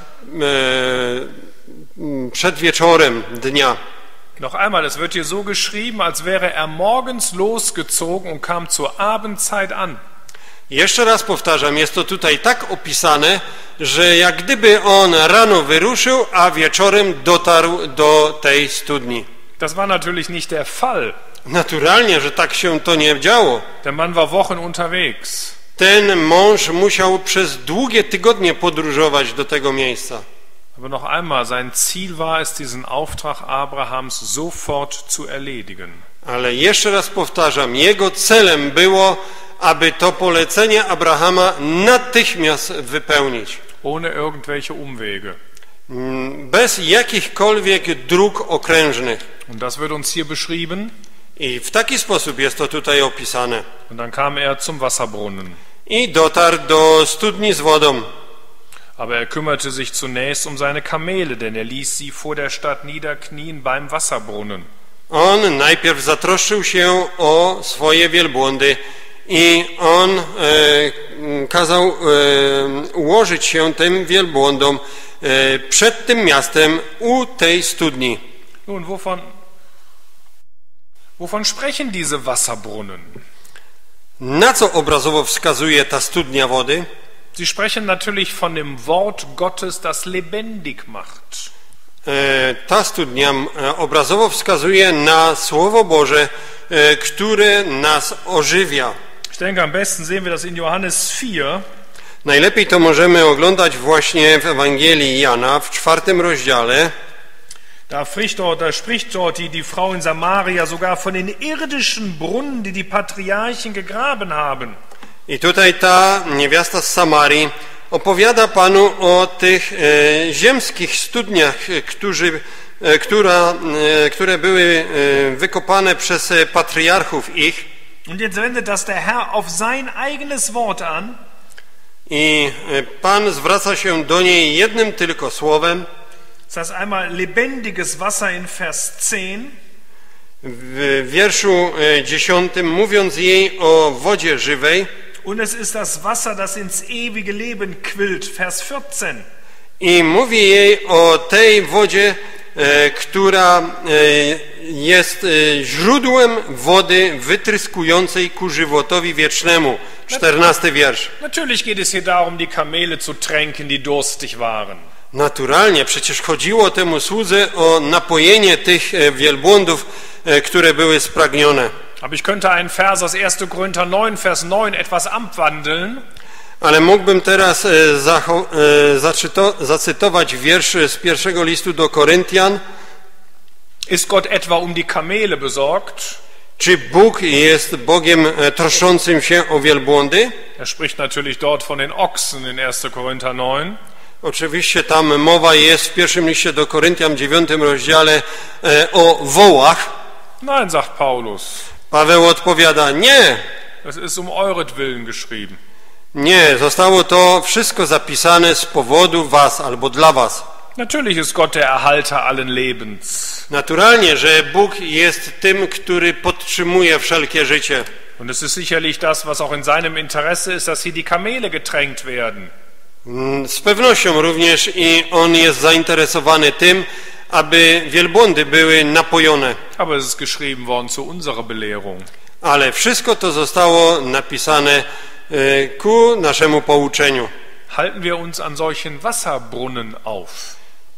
przed wieczorem dnia. Noch einmal, es wird hier so geschrieben, als wäre er morgens losgezogen und kam zur Abendzeit an. Jeszcze raz powtarzam, jest to tutaj tak opisane, że jak gdyby on rano wyruszył, a wieczorem dotarł do tej studni. Das war natürlich nicht der Fall. Naturalnie, że tak się to nie działo. Der Mann war Wochen unterwegs. Ten mąż musiał przez długie tygodnie podróżować do tego miejsca. Aber noch einmal, sein Ziel war es, diesen Auftrag Abrahams sofort zu erledigen. Ale jeszcze raz powtarzam, jego celem było, aby to polecenie Abrahama natychmiast wypełnić. Ohne irgendwelche Umwege. Bez jakichkolwiek dróg okrężnych. Und das wird uns hier beschrieben. I w taki sposób jest to tutaj opisane. Und dann kam er zum Wasserbrunnen. I dotarł do studni z wodą. Aber er kümmerte sich zunächst um seine Kamele, denn er ließ sie vor der Stadt niederknien beim Wasserbrunnen. On najpierw zatroszczył się o swoje wielbłądy i on e, kazał e, ułożyć się tym wielbłądom e, przed tym miastem u tej studni. Nun, wovon, wovon sprechen diese Wasserbrunnen? Na co obrazowo wskazuje ta studnia wody? Sie sprechen natürlich von dem Wort Gottes, das lebendig macht. E, ta studnia e, obrazowo wskazuje na Słowo Boże, e, które nas ożywia. Ich denke, am besten sehen wir das in Johannes vier. Najlepiej to możemy oglądać właśnie w Ewangelii Jana w czwartym rozdziale. Da spricht dort, da spricht dort die, die Frau in Samaria sogar von den irdischen Brunnen, die die Patriarchen gegraben haben. I tutaj ta niewiasta z Samarii opowiada Panu o tych e, ziemskich studniach, którzy, e, która, e, które były e, wykopane przez patriarchów ich. Und jetzt wendet das der Herr auf sein eigenes Wort an. I Pan zwraca się do niej jednym tylko słowem. Das heißt einmal lebendiges Wasser in Vers zehn. W wierszu dziesiątym, mówiąc jej o wodzie żywej. Und es ist das Wasser, das ins ewige Leben quillt. Vers vierzehn. I mówi jej o tej wodzie, e, która e, jest e, źródłem wody wytryskującej ku żywotowi wiecznemu. czternasty wiersz. Natürlich geht es hier darum, die Kamele zu tränken, die durstig waren. Naturalnie, przecież chodziło temu słudze o napojenie tych e, wielbłądów, e, które były spragnione. Aber ich könnte einen Vers aus erster Korinther neun, Vers neun etwas abwandeln. Ale mógłbym teraz e, zacho- e, zacyto- zacytować wiersz z pierwszego listu do Koryntian. Ist Gott etwa um die Kamele besorgt? Czy Bóg jest Bogiem e, troszczącym się o wielbłądy? Er spricht natürlich dort von den Ochsen in erster Korinther neun. Oczywiście tam mowa jest w pierwszym liście do Koryntian, dziewiątym rozdziale e, o wołach. Nein, sagt Paulus. Paweł odpowiada, nie, Es ist um euretwillen geschrieben. nie, zostało to wszystko zapisane z powodu was albo dla was. Natürlich ist Gott der Erhalter allen Lebens. Naturalnie, że Bóg jest tym, który podtrzymuje wszelkie życie. Und es ist sicherlich das, was auch in seinem Interesse ist, dass hier die Kamele getränkt werden. Z pewnością również i On jest zainteresowany tym, aby wielbłądy były napojone. Aber es ist geschrieben worden zu unserer Belehrung. Ale wszystko to zostało napisane e, ku naszemu pouczeniu. Halten wir uns an solchen Wasserbrunnen auf.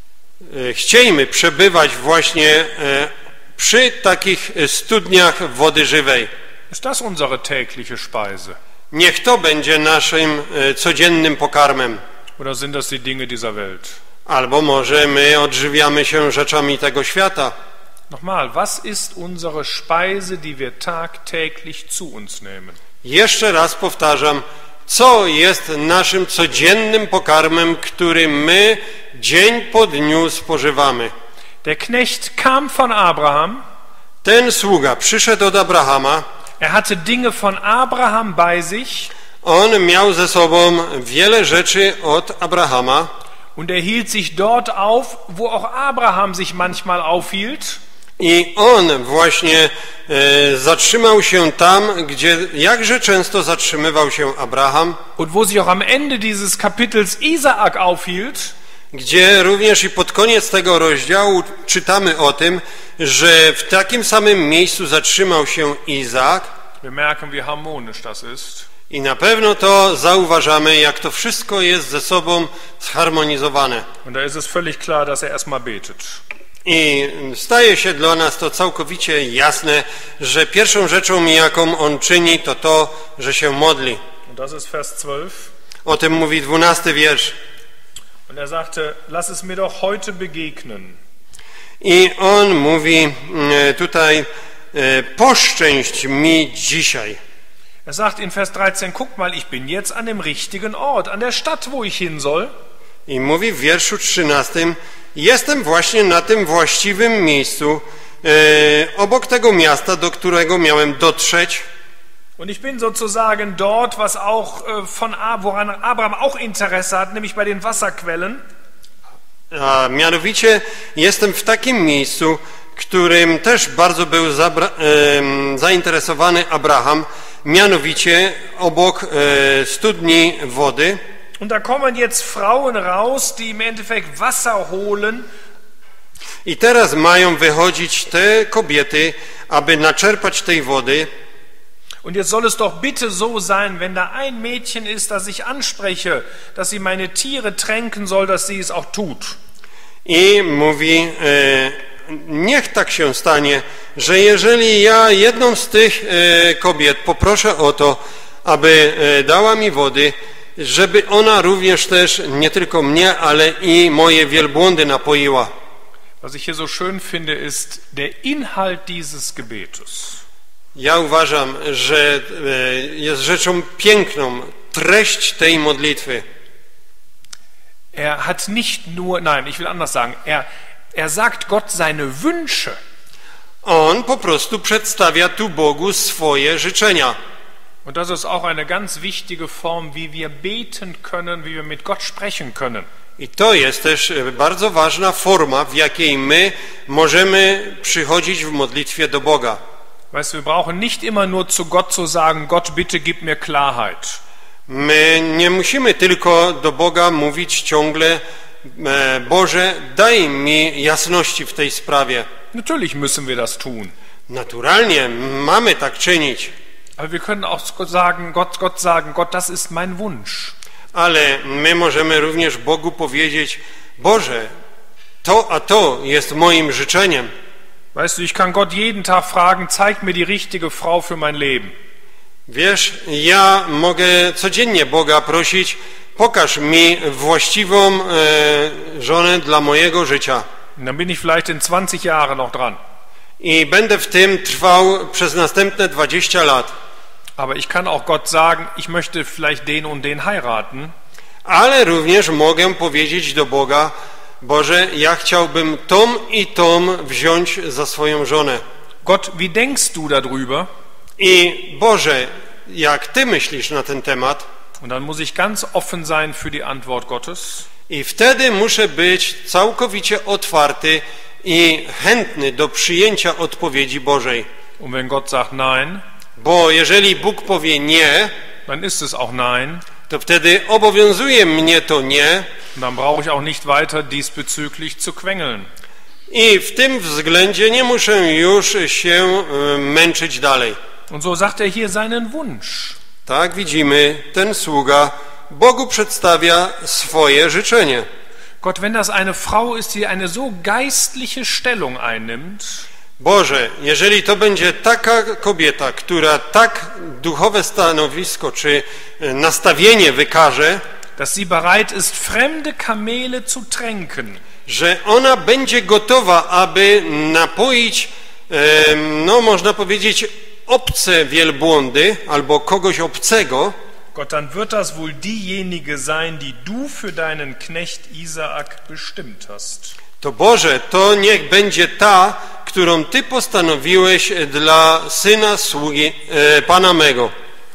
E, Chciejmy przebywać właśnie e, przy takich studniach wody żywej. Ist das unsere tägliche Speise? Niech to będzie naszym e, codziennym pokarmem. Oder sind das die Dinge dieser Welt? Albo może my odżywiamy się rzeczami tego świata. Nochmal, was ist unsere Speise, die wir tagtäglich zu uns nehmen? Jeszcze raz powtarzam, co jest naszym codziennym pokarmem, który my dzień po dniu spożywamy. Der Knecht kam von Abraham. Ten sługa przyszedł od Abrahama. Er hatte Dinge von Abraham bei sich. On miał ze sobą wiele rzeczy od Abrahama. Und er hielt sich dort auf, wo auch Abraham sich manchmal aufhielt. I on właśnie e, zatrzymał się tam, gdzie jakże często zatrzymywał się Abraham. Und wo sich auch am Ende dieses Kapitels Isaak aufhielt. Gdzie również i pod koniec tego rozdziału czytamy o tym, że w takim samym miejscu zatrzymał się Izaak. Wir merken, wie harmonisch das ist. I na pewno to zauważamy, jak to wszystko jest ze sobą zharmonizowane. Und da ist es völlig klar, dass er erstmal betet. I staje się dla nas to całkowicie jasne, że pierwszą rzeczą, jaką on czyni, to to, że się modli. Und das ist Vers zwölf. O tym mówi dwunasty wiersz. Und er sagte, lass es mir doch heute begegnen. I on mówi tutaj, poszczęść mi dzisiaj. Er sagt in Vers dreizehn, guck mal, ich bin jetzt an dem richtigen Ort, an der Stadt, wo ich hin soll. I mówi w wierszu trzynastym, jestem właśnie na tym właściwym miejscu, e, obok tego miasta, do którego miałem dotrzeć. Und ich bin sozusagen dort, was auch von woran Abraham auch Interesse hat, nämlich bei den Wasserquellen. A mianowicie jestem w takim miejscu, którym też bardzo był zabra- e, zainteresowany Abraham, mianowicie obok e, studni wody. Und da kommen jetzt Frauen raus, die im Endeffekt Wasser holen. I teraz mają wychodzić te kobiety, aby naczerpać tej wody. Und jetzt soll es doch bitte so sein, wenn da ein Mädchen ist, das ich anspreche, dass sie meine Tiere tränken soll, dass sie es auch tut. I mówi, e, niech tak się stanie, że jeżeli ja jedną z tych e, kobiet poproszę o to, aby e, dała mi wody, żeby ona również też nie tylko mnie, ale i moje wielbłądy napoiła. Was ich hier so schön finde, ist der Inhalt dieses Gebetes. Ja uważam, że e, jest rzeczą piękną treść tej modlitwy. Er hat nicht nur, nein, ich will anders sagen, er, er sagt Gott seine Wünsche. On po prostu przedstawia tu Bogu swoje życzenia. Und das ist auch eine ganz wichtige Form, wie wir beten können, wie wir mit Gott sprechen können. I to jest też bardzo ważna forma, w jakiej my możemy przychodzić w modlitwie do Boga. Weißt, wir brauchen nicht immer nur zu Gott zu sagen, Gott, bitte gib mir Klarheit. My nie musimy tylko do Boga mówić ciągle, Boże, daj mi jasności w tej sprawie. Natürlich müssen wir das tun. Naturalnie mamy tak czynić. Aber wir können auch sagen, Gott, Gott sagen, Gott, das ist mein Wunsch. Ale my możemy również Bogu powiedzieć, Boże, to a to jest moim życzeniem. Weißt du, ich kann Gott jeden Tag fragen, zeig mir die richtige Frau für mein Leben. Wiesz, ja mogę codziennie Boga prosić, pokaż mi właściwą e, żonę dla mojego życia. Und dann bin ich vielleicht in zwanzig Jahren noch dran. I będę w tym trwał przez następne dwadzieścia lat. Aber ich kann auch Gott sagen, ich möchte vielleicht den und den heiraten. Ale również mogę powiedzieć do Boga, Boże, ja chciałbym tą i tą wziąć za swoją żonę. Gott, wie denkst du darüber? I Boże, jak Ty myślisz na ten temat? Und dann muss ich ganz offen sein für die Antwort Gottes. I wtedy muszę być całkowicie otwarty i chętny do przyjęcia odpowiedzi Bożej. Und wenn Gott sagt nein, Bo jeżeli Bóg powie nie, dann ist es auch nein. to wtedy obowiązuje mnie to nie. Und dann brauche ich auch nicht weiter diesbezüglich zu quengeln. I w tym względzie nie muszę już się e, męczyć dalej. Und so sagt er hier seinen Wunsch. Tak widzimy, ten sługa Bogu przedstawia swoje życzenie. Gott, wenn das eine Frau ist, die eine so geistliche Stellung einnimmt, Boże, jeżeli to będzie taka kobieta, która tak duchowe stanowisko czy nastawienie wykaże, dass sie bereit ist, fremde Kamele zu tränken, że ona będzie gotowa, aby napoić, e, no można powiedzieć, obce wielbłądy albo kogoś obcego, Gott, dann wird das wohl diejenige sein, die du für deinen Knecht Isaak bestimmt hast. to Boże, to niech będzie ta, którą Ty postanowiłeś dla syna sługi e, Pana mego.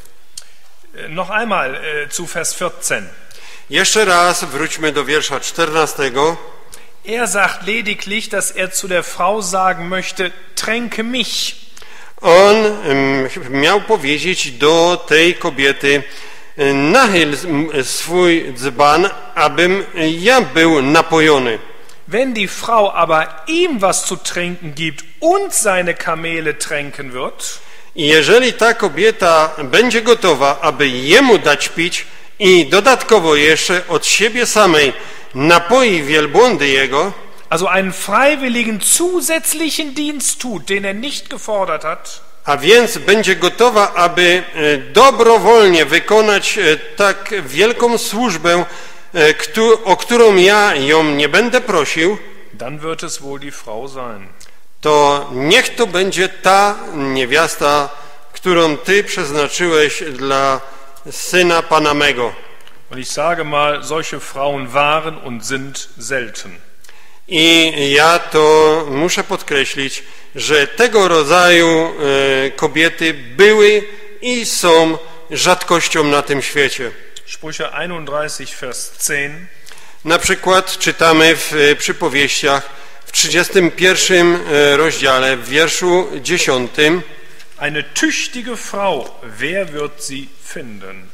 Noch einmal äh, zu Vers vierzehn. Jeszcze raz wróćmy do wiersza czternastego. Er sagt lediglich, dass er zu der Frau sagen möchte, tränke mich. On em, miał powiedzieć do tej kobiety, nachyl swój dzban, abym ja był napojony. Wenn die Frau aber ihm was zu trinken gibt und seine Kamele tränken wird, I jeżeli ta kobieta będzie gotowa, aby jemu dać pić i dodatkowo jeszcze od siebie samej napoi wielbłądy jego, also einen freiwilligen zusätzlichen Dienst tut, den er nicht gefordert hat, a więc będzie gotowa, aby e, dobrowolnie wykonać e, tak wielką służbę, e, któ- o którą ja ją nie będę prosił, dann wird es wohl die Frau sein. to niech to będzie ta niewiasta, którą Ty przeznaczyłeś dla syna Pana mego. Und ich sage mal, solche Frauen waren und sind selten. I ja to muszę podkreślić, że tego rodzaju e, kobiety były i są rzadkością na tym świecie. Sprüche einunddreißig, Vers zehn. Na przykład czytamy w e, przypowieściach w trzydziestym pierwszym e, rozdziale, w wierszu dziesiątym. Eine tüchtige Frau, wer wird sie finden?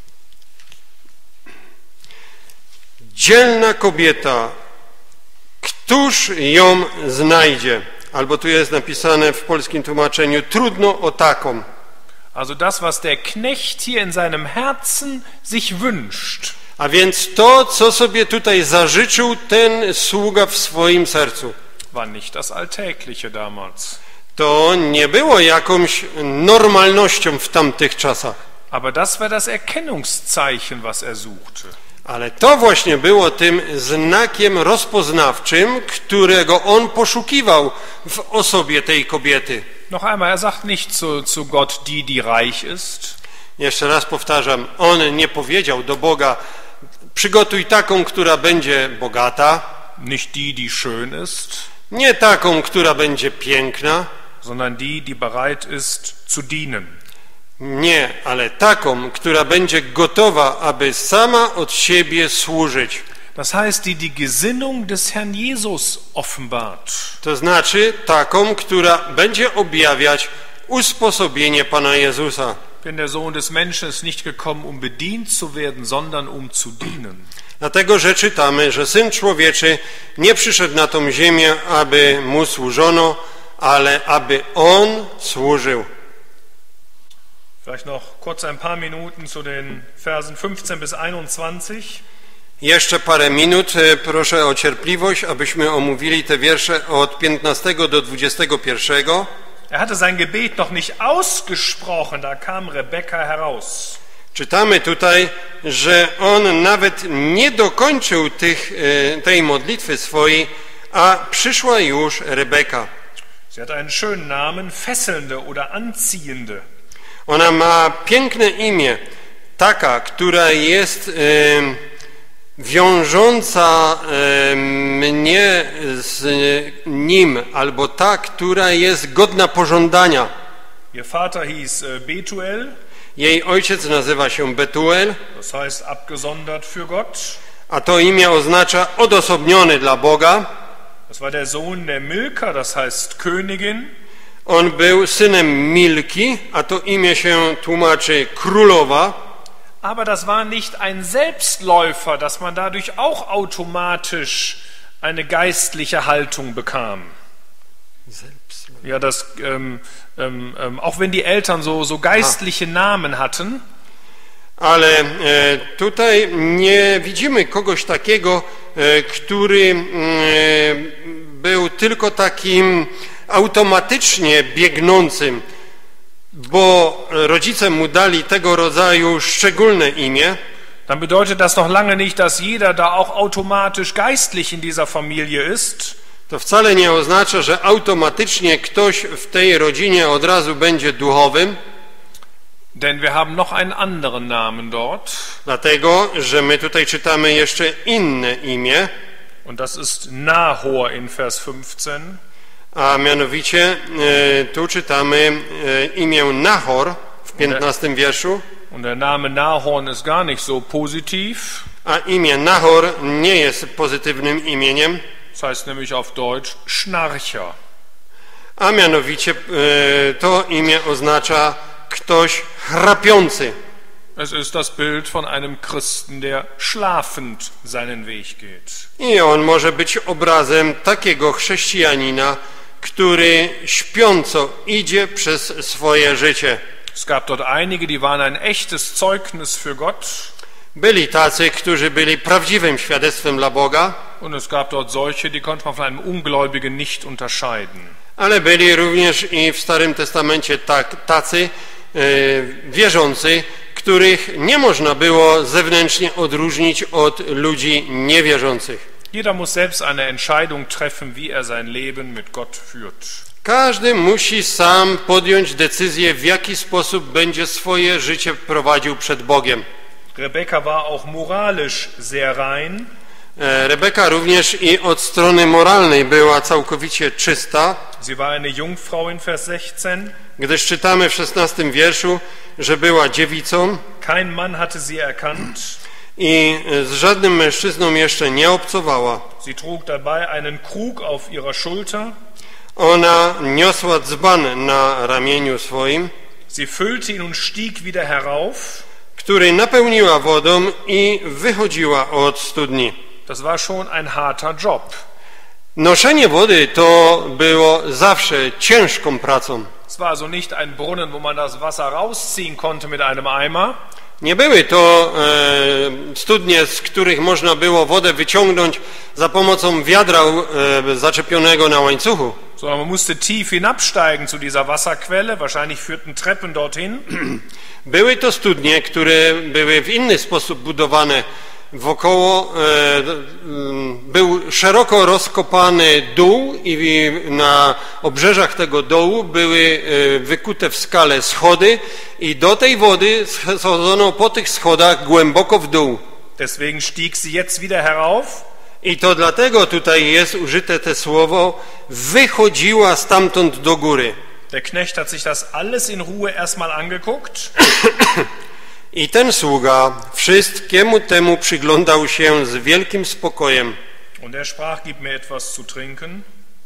Dzielna kobieta, któż ją znajdzie? Albo tu jest napisane w polskim tłumaczeniu, trudno o taką. Also das, was der Knecht hier in seinem Herzen sich wünscht, A więc to, co sobie tutaj zażyczył ten sługa w swoim sercu, war nicht das Alltägliche damals. to nie było jakąś normalnością w tamtych czasach. Aber das war das Erkennungszeichen, was er suchte. Ale to właśnie było tym znakiem rozpoznawczym, którego on poszukiwał w osobie tej kobiety. Noch einmal, er sagt nicht zu, zu Gott, die, die reich ist, Jeszcze raz powtarzam, on nie powiedział do Boga, przygotuj taką, która będzie bogata, nicht die, die schön ist, nie taką, która będzie piękna, sondern die, die bereit ist zu dienen. nie, ale taką, która będzie gotowa, aby sama od siebie służyć. Das heißt, die die Gesinnung des Herrn Jesus offenbart. To znaczy taką, która będzie objawiać usposobienie Pana Jezusa. Denn der Sohn des Menschen ist nicht gekommen, um bedient zu werden, sondern um zu dienen. Dlatego, że czytamy, że Syn Człowieczy nie przyszedł na tą ziemię, aby Mu służono, ale aby On służył. Vielleicht noch kurz ein paar Minuten zu den Versen fünfzehn bis einundzwanzig. Jeszcze parę minut, proszę o cierpliwość, abyśmy omówili te wiersze od piętnastego do dwudziestego pierwszego. Er hatte sein Gebet noch nicht ausgesprochen, da kam Rebekka heraus. Czytamy tutaj, że on nawet nie dokończył tych, tej modlitwy swojej, a przyszła już Rebeka. Sie hat einen schönen Namen, fesselnde oder anziehende. Ona ma piękne imię, taka, która jest e, wiążąca e, mnie z nim, albo ta, która jest godna pożądania. Ihr Vater hieß Betuel. Jej ojciec nazywa się Betuel, Das heißt abgesondert für Gott. a to imię oznacza odosobniony dla Boga. Das war der Sohn der Milka, das heißt Königin. On był synem Milki, a to imię się tłumaczy królowa. Aber das war nicht ein Selbstläufer, dass man dadurch auch automatisch eine geistliche Haltung bekam. Ja, das, ähm, ähm, ähm, auch wenn die Eltern so, so geistliche Namen hatten. Ale e, tutaj nie widzimy kogoś takiego, e, który e, był tylko takim automatycznie biegnącym, bo rodzice mu dali tego rodzaju szczególne imię. Dann bedeutet das noch lange nicht, dass jeder da auch automatisch geistlich in dieser Familie ist. To wcale nie oznacza, że automatycznie ktoś w tej rodzinie od razu będzie duchowym. Denn wir haben noch einen anderen Namen dort. Dlatego, że my tutaj czytamy jeszcze inne imię. Und das ist Nahor in Vers fünfzehn. A mianowicie e, tu czytamy e, imię Nahor w piętnastym wierszu. Und der Name Nahorn ist gar nicht so positiv. A imię Nahor nie jest pozytywnym imieniem. Das heißt nämlich auf Deutsch Schnarcher. A mianowicie e, to imię oznacza ktoś chrapiący. Es ist das Bild von einem Christen, der schlafend seinen Weg geht. I on może być obrazem takiego chrześcijanina, który śpiąco idzie przez swoje życie. Es gab dort einige, die waren ein echtes Zeugnis für Gott. Byli tacy, którzy byli prawdziwym świadectwem dla Boga. Und es gab dort solche, die konnte man von einem Ungläubigen nicht unterscheiden. Ale byli również i w Starym Testamencie tak, tacy e, wierzący, których nie można było zewnętrznie odróżnić od ludzi niewierzących. Jeder muss selbst eine Entscheidung treffen, wie er sein Leben mit Gott führt. Każdy musi sam podjąć decyzję, w jaki sposób będzie swoje życie prowadził przed Bogiem. Rebekka war auch moralisch sehr rein. Rebeka również i od strony moralnej była całkowicie czysta. Sie war eine Jungfrau in Vers sechzehn. Gdyż czytamy w szesnastym wierszu, że była dziewicą. Kein Mann hatte sie erkannt. I z żadnym mężczyzną jeszcze nie obcowała. Sie trug dabei einen Krug auf ihrer Schulter. Ona niosła dzban na ramieniu swoim. Sie füllte ihn und stieg wieder herauf. Który napełniła wodą i wychodziła od studni. Das war schon ein harter Job. Noszenie wody to było zawsze ciężką pracą. Es war also nicht ein Brunnen, wo man das Wasser rausziehen konnte mit einem Eimer. Nie były to e, studnie, z których można było wodę wyciągnąć za pomocą wiadra e, zaczepionego na łańcuchu. Sondern man musste tief hinabsteigen zu dieser Wasserquelle. Wahrscheinlich führten Treppen dorthin. Były to studnie, które były w inny sposób budowane. Wokoło e, był szeroko rozkopany dół i na obrzeżach tego dołu były e, wykute w skale schody i do tej wody schodzono po tych schodach głęboko w dół. Deswegen stieg sie jetzt wieder herauf. I to dlatego tutaj jest użyte te słowo wychodziła stamtąd do góry. Der Knecht hat sich das alles in Ruhe erstmal angeguckt. I ten sługa wszystkiemu temu przyglądał się z wielkim spokojem. Und er sprach, gib mir etwas zu trinken.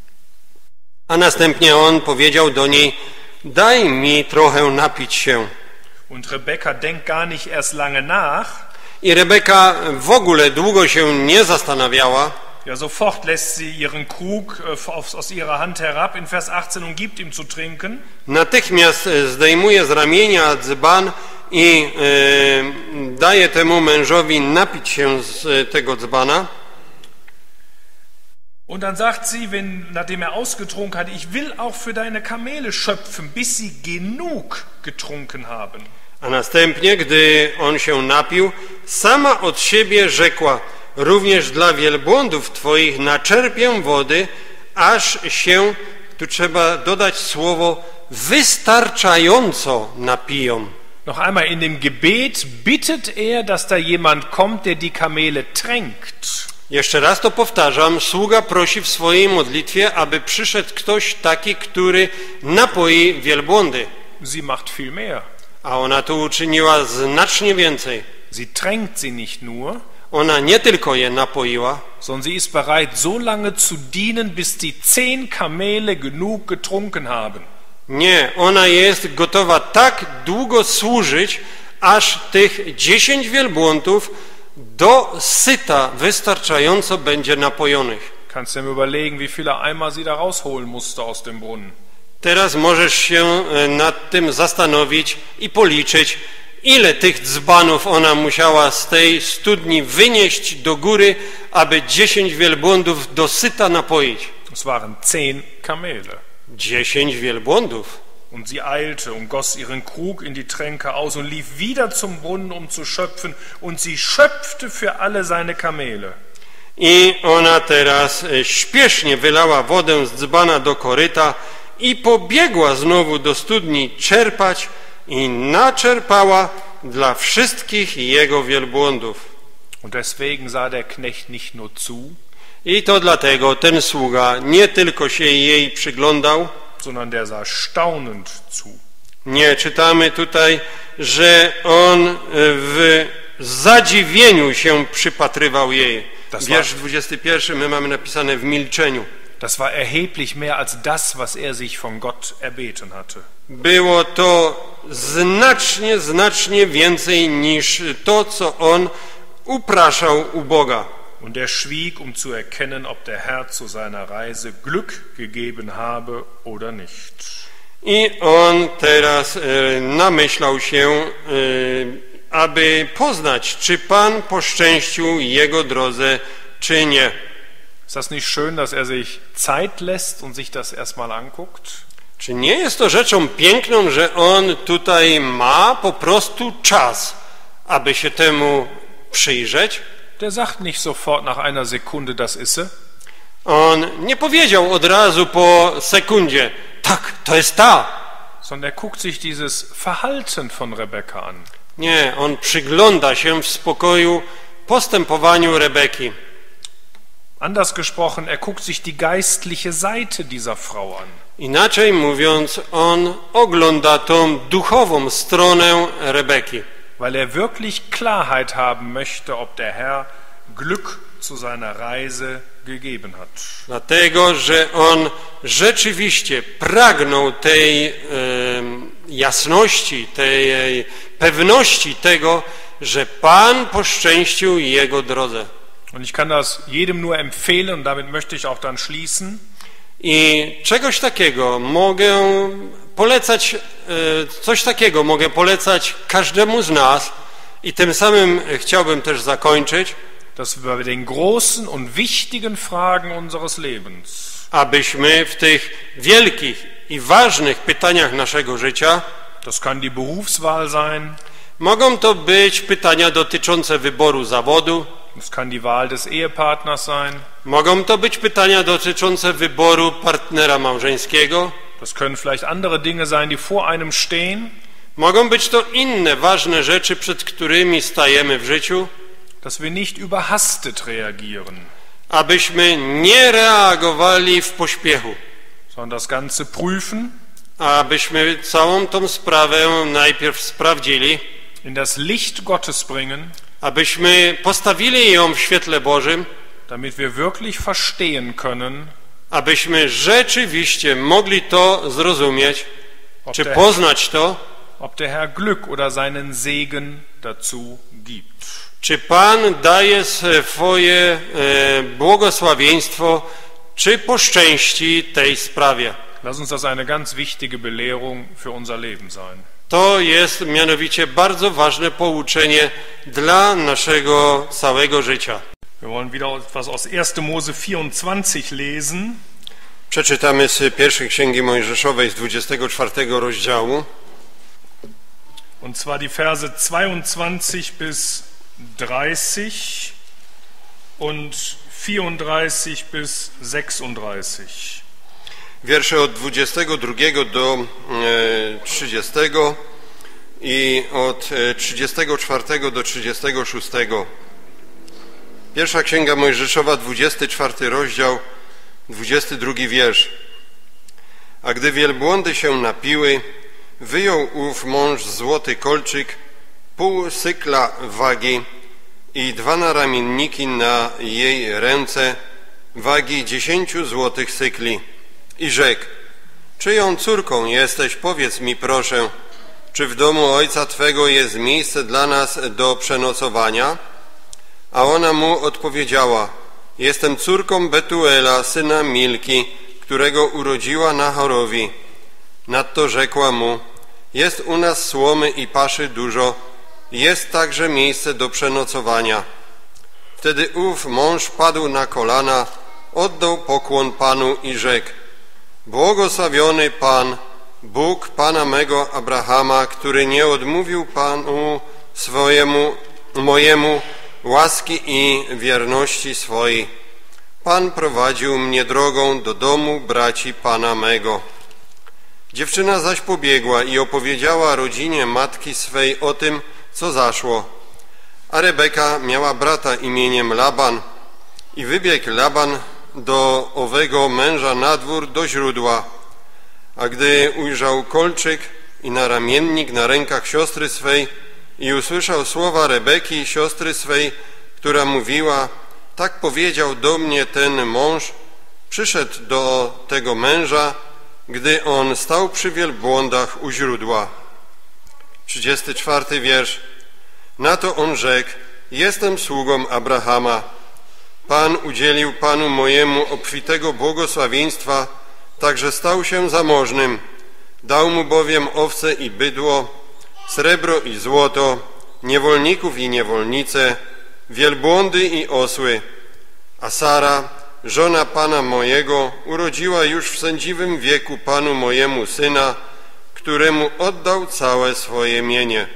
A następnie on powiedział do niej, daj mi trochę napić się. Und Rebekka denkt gar nicht erst lange nach. I Rebeka w ogóle długo się nie zastanawiała. Ja, sofort lässt sie ihren Krug aus ihrer Hand herab in Vers achtzehn und gibt ihm zu trinken. Natychmiast zdejmuje z ramienia dzban i y, daje temu mężowi napić się z tego dzbana. Und dann sagt sie, wenn, nachdem er ausgetrunken hat, ich will auch für deine Kamele schöpfen, bis sie genug getrunken haben. A następnie, gdy on się napił, sama od siebie rzekła, również dla wielbłądów twoich naczerpię wody, aż się, tu trzeba dodać słowo, wystarczająco napiją. Noch einmal in dem Gebet bittet er, dass da jemand kommt, der die Kamele tränkt. Jeszcze raz to powtarzam, sługa prosi w swojej modlitwie, aby przyszedł ktoś taki, który napoi wielbłądy. Sie macht viel mehr. A ona tu uczyniła znacznie więcej. Sie tränkt sie nicht nur, Ona nie tylko je napoiła, sondern sie ist bereit, so lange zu dienen, bis die zehn Kamele genug getrunken haben. nie, ona jest gotowa tak długo służyć, aż tych dziesięć wielbłądów do syta wystarczająco będzie napojonych. Kannst du dir überlegen, wie viele Eimer sie da rausholen musste aus dem Brunnen. Teraz możesz się nad tym zastanowić i policzyć, ile tych dzbanów ona musiała z tej studni wynieść do góry, aby dziesięć wielbłądów do syta napoić. Es waren zehn Kamele. Dziesięć wielbłądów. Und sie eilte und goss ihren Krug in die Tränke aus und lief wieder zum Brunnen, um zu schöpfen, und sie schöpfte für alle seine Kamele. I ona teraz śpiesznie wylała wodę z dzbana do koryta i pobiegła znowu do studni czerpać i naczerpała dla wszystkich jego wielbłądów. Und deswegen sah der Knecht nicht nur zu, I to dlatego ten sługa nie tylko się jej przyglądał, sondern der sah staunend zu. nie, czytamy tutaj, że on w zadziwieniu się przypatrywał jej. Wiersz dwudziesty pierwszy my mamy napisane w milczeniu. Das war erheblich mehr als das, was er sich von Gott erbeten hatte. Było to znacznie, znacznie więcej niż to, co on upraszał u Boga. Und er schwieg, um zu erkennen, ob der Herr zu seiner Reise Glück gegeben habe oder nicht. I on teraz e, namyślał się, e, aby poznać, czy Pan poszczęścił jego drodze, czy nie. Ist das nicht schön, dass er sich Zeit lässt und sich das erstmal anguckt? Czy nie jest to rzeczą piękną, że on tutaj ma po prostu czas, aby się temu przyjrzeć? Der sagt nicht sofort nach einer Sekunde, das ist sie. On nie powiedział od razu po sekundzie, tak, to jest ta. Sondern er guckt sich dieses Verhalten von Rebekka an. Nie, on przygląda się w spokoju postępowaniu Rebeki. Anders gesprochen, er guckt sich die geistliche Seite dieser Frau an. Inaczej mówiąc, on ogląda tą duchową stronę Rebeki. Weil er wirklich Klarheit haben möchte, ob der Herr Glück zu seiner Reise gegeben hat. Dlatego, że on rzeczywiście pragnął tej e, jasności, tej pewności tego, że Pan poszczęścił jego drodze. Und ich kann das jedem nur empfehlen, und damit möchte ich auch dann schließen. I czegoś takiego mogę polecać, coś takiego mogę polecać każdemu z nas i tym samym chciałbym też zakończyć, dass wir bei den großen und wichtigen Fragen unseres Lebens, abyśmy w tych wielkich i ważnych pytaniach naszego życia, das kann die Berufswahl sein, mogą to być pytania dotyczące wyboru zawodu, das kann die Wahl des Ehepartners sein, mogą to być pytania dotyczące wyboru partnera małżeńskiego, das können vielleicht andere Dinge sein, die vor einem stehen, mogą być to inne ważne rzeczy, przed którymi stajemy w życiu, dass wir nicht überhastet reagieren, abyśmy nie reagowali w pośpiechu, sondern das Ganze prüfen, abyśmy całą tą sprawę najpierw sprawdzili, in das Licht Gottes bringen, abyśmy postawili ją w świetle Bożym, damit wir wirklich verstehen können, abyśmy rzeczywiście mogli to zrozumieć, czy der, poznać to, ob der Herr Glück oder seinen Segen dazu gibt. czy Pan daje swoje e, błogosławieństwo, czy poszczęści tej sprawie. Lass uns das eine ganz wichtige Belehrung für unser Leben sein. To jest mianowicie bardzo ważne pouczenie dla naszego całego życia. Wir wollen wieder etwas aus erster Mose vierundzwanzig lesen. Przeczytamy z pierwszej Księgi Mojżeszowej z dwudziestego czwartego rozdziału. Und zwar die Verse zweiundzwanzig bis dreißig und vierunddreißig bis sechsunddreißig. Wiersze od dwudziestego drugiego do trzydziestego i od trzydziestego czwartego do trzydziestego szóstego. Pierwsza Księga Mojżeszowa, dwudziesty czwarty rozdział, dwudziesty drugi wiersz. A gdy wielbłądy się napiły, wyjął ów mąż złoty kolczyk, pół sykla wagi i dwa naramienniki na jej ręce, wagi dziesięciu złotych sykli. I rzekł: czyją córką jesteś, powiedz mi proszę, czy w domu ojca Twego jest miejsce dla nas do przenocowania? A ona mu odpowiedziała: jestem córką Betuela, syna Milki, którego urodziła Nahorowi. Nadto rzekła mu: jest u nas słomy i paszy dużo, jest także miejsce do przenocowania. Wtedy ów mąż padł na kolana, oddał pokłon Panu i rzekł: błogosławiony Pan, Bóg Pana mego Abrahama, który nie odmówił Panu swojemu, mojemu łaski i wierności swojej. Pan prowadził mnie drogą do domu braci Pana mego. Dziewczyna zaś pobiegła i opowiedziała rodzinie matki swej o tym, co zaszło. A Rebeka miała brata imieniem Laban i wybiegł Laban do owego męża na dwór do źródła. A gdy ujrzał kolczyk i naramiennik na rękach siostry swej i usłyszał słowa Rebeki, siostry swej, która mówiła: tak powiedział do mnie ten mąż, przyszedł do tego męża, gdy on stał przy wielbłądach u źródła. trzydziesty czwarty wiersz. Na to on rzekł: jestem sługą Abrahama. Pan udzielił Panu mojemu obfitego błogosławieństwa, także stał się zamożnym. Dał mu bowiem owce i bydło, srebro i złoto, niewolników i niewolnice, wielbłądy i osły. A Sara, żona Pana mojego, urodziła już w sędziwym wieku Panu mojemu syna, któremu oddał całe swoje mienie.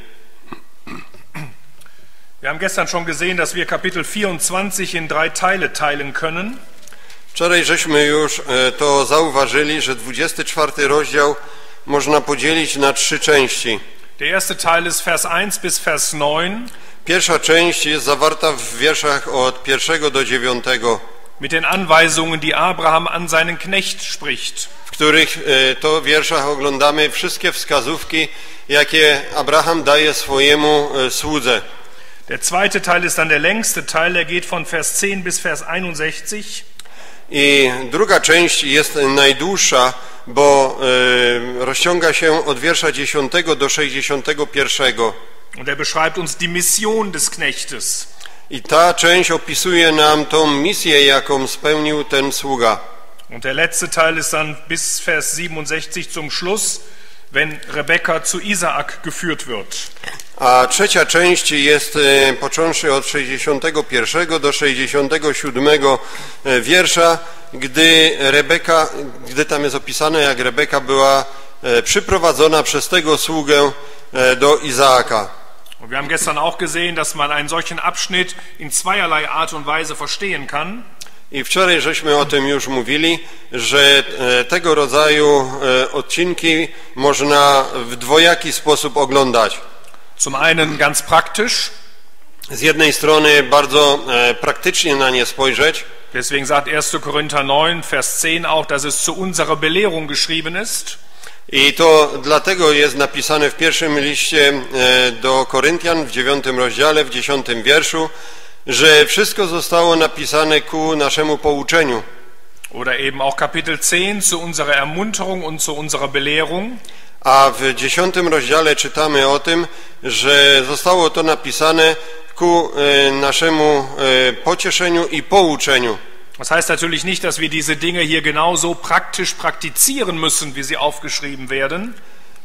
Wir haben gestern schon gesehen, dass wir Kapitel vierundzwanzig in drei Teile teilen können. Wczoraj żeśmy już to zauważyli, że dwudziesty czwarty rozdział można podzielić na trzy części. Der erste Teil ist Vers eins bis Vers neun. Pierwsza część jest zawarta w wierszach od pierwszego do dziewiątego. Mit den Anweisungen, die Abraham an seinen Knecht spricht. W których to wierszach oglądamy wszystkie wskazówki, jakie Abraham daje swojemu słudze. Der zweite Teil ist dann der längste Teil, der geht von Vers zehn bis Vers einundsechzig. I druga część jest najdłuższa, bo y, rozciąga się od wiersza dziesiątego do sześćdziesiątego pierwszego. Und er beschreibt uns die Mission des Knechtes. I ta część opisuje nam tą misję, jaką spełnił ten sługa. Und der letzte Teil ist dann bis Vers siebenundsechzig zum Schluss, wenn Rebekka zu Isaak geführt wird. A trzecia część jest e, począwszy od sześćdziesiątego pierwszego do sześćdziesiątego siódmego wiersza, gdy Rebeka, gdy tam jest opisane, jak Rebeka była e, przyprowadzona przez tego sługę e, do Izaaka. Und wir haben gestern auch gesehen, dass man einen solchen Abschnitt in zweierlei Art und Weise verstehen kann. I wczoraj żeśmy o tym już mówili, że e, tego rodzaju e, odcinki można w dwojaki sposób oglądać. Zum einen ganz praktisch. Z jednej strony bardzo e, praktycznie na nie spojrzeć. Deswegen sagt erster Korinther neun, Vers zehn auch, dass es zu unserer Belehrung geschrieben ist. I to dlatego jest napisane w pierwszym liście e, do Koryntian w dziewiątym rozdziale, w dziesiątym wierszu, że wszystko zostało napisane ku naszemu pouczeniu. Oder eben auch Kapitel zehn zu unserer Ermunterung und zu unserer Belehrung. A w dziesiątym rozdziale czytamy o tym, że zostało to napisane ku e, naszemu e, pocieszeniu i pouczeniu. Das heißt natürlich nicht, dass wir diese Dinge hier genauso praktisch praktizieren müssen, wie sie aufgeschrieben werden.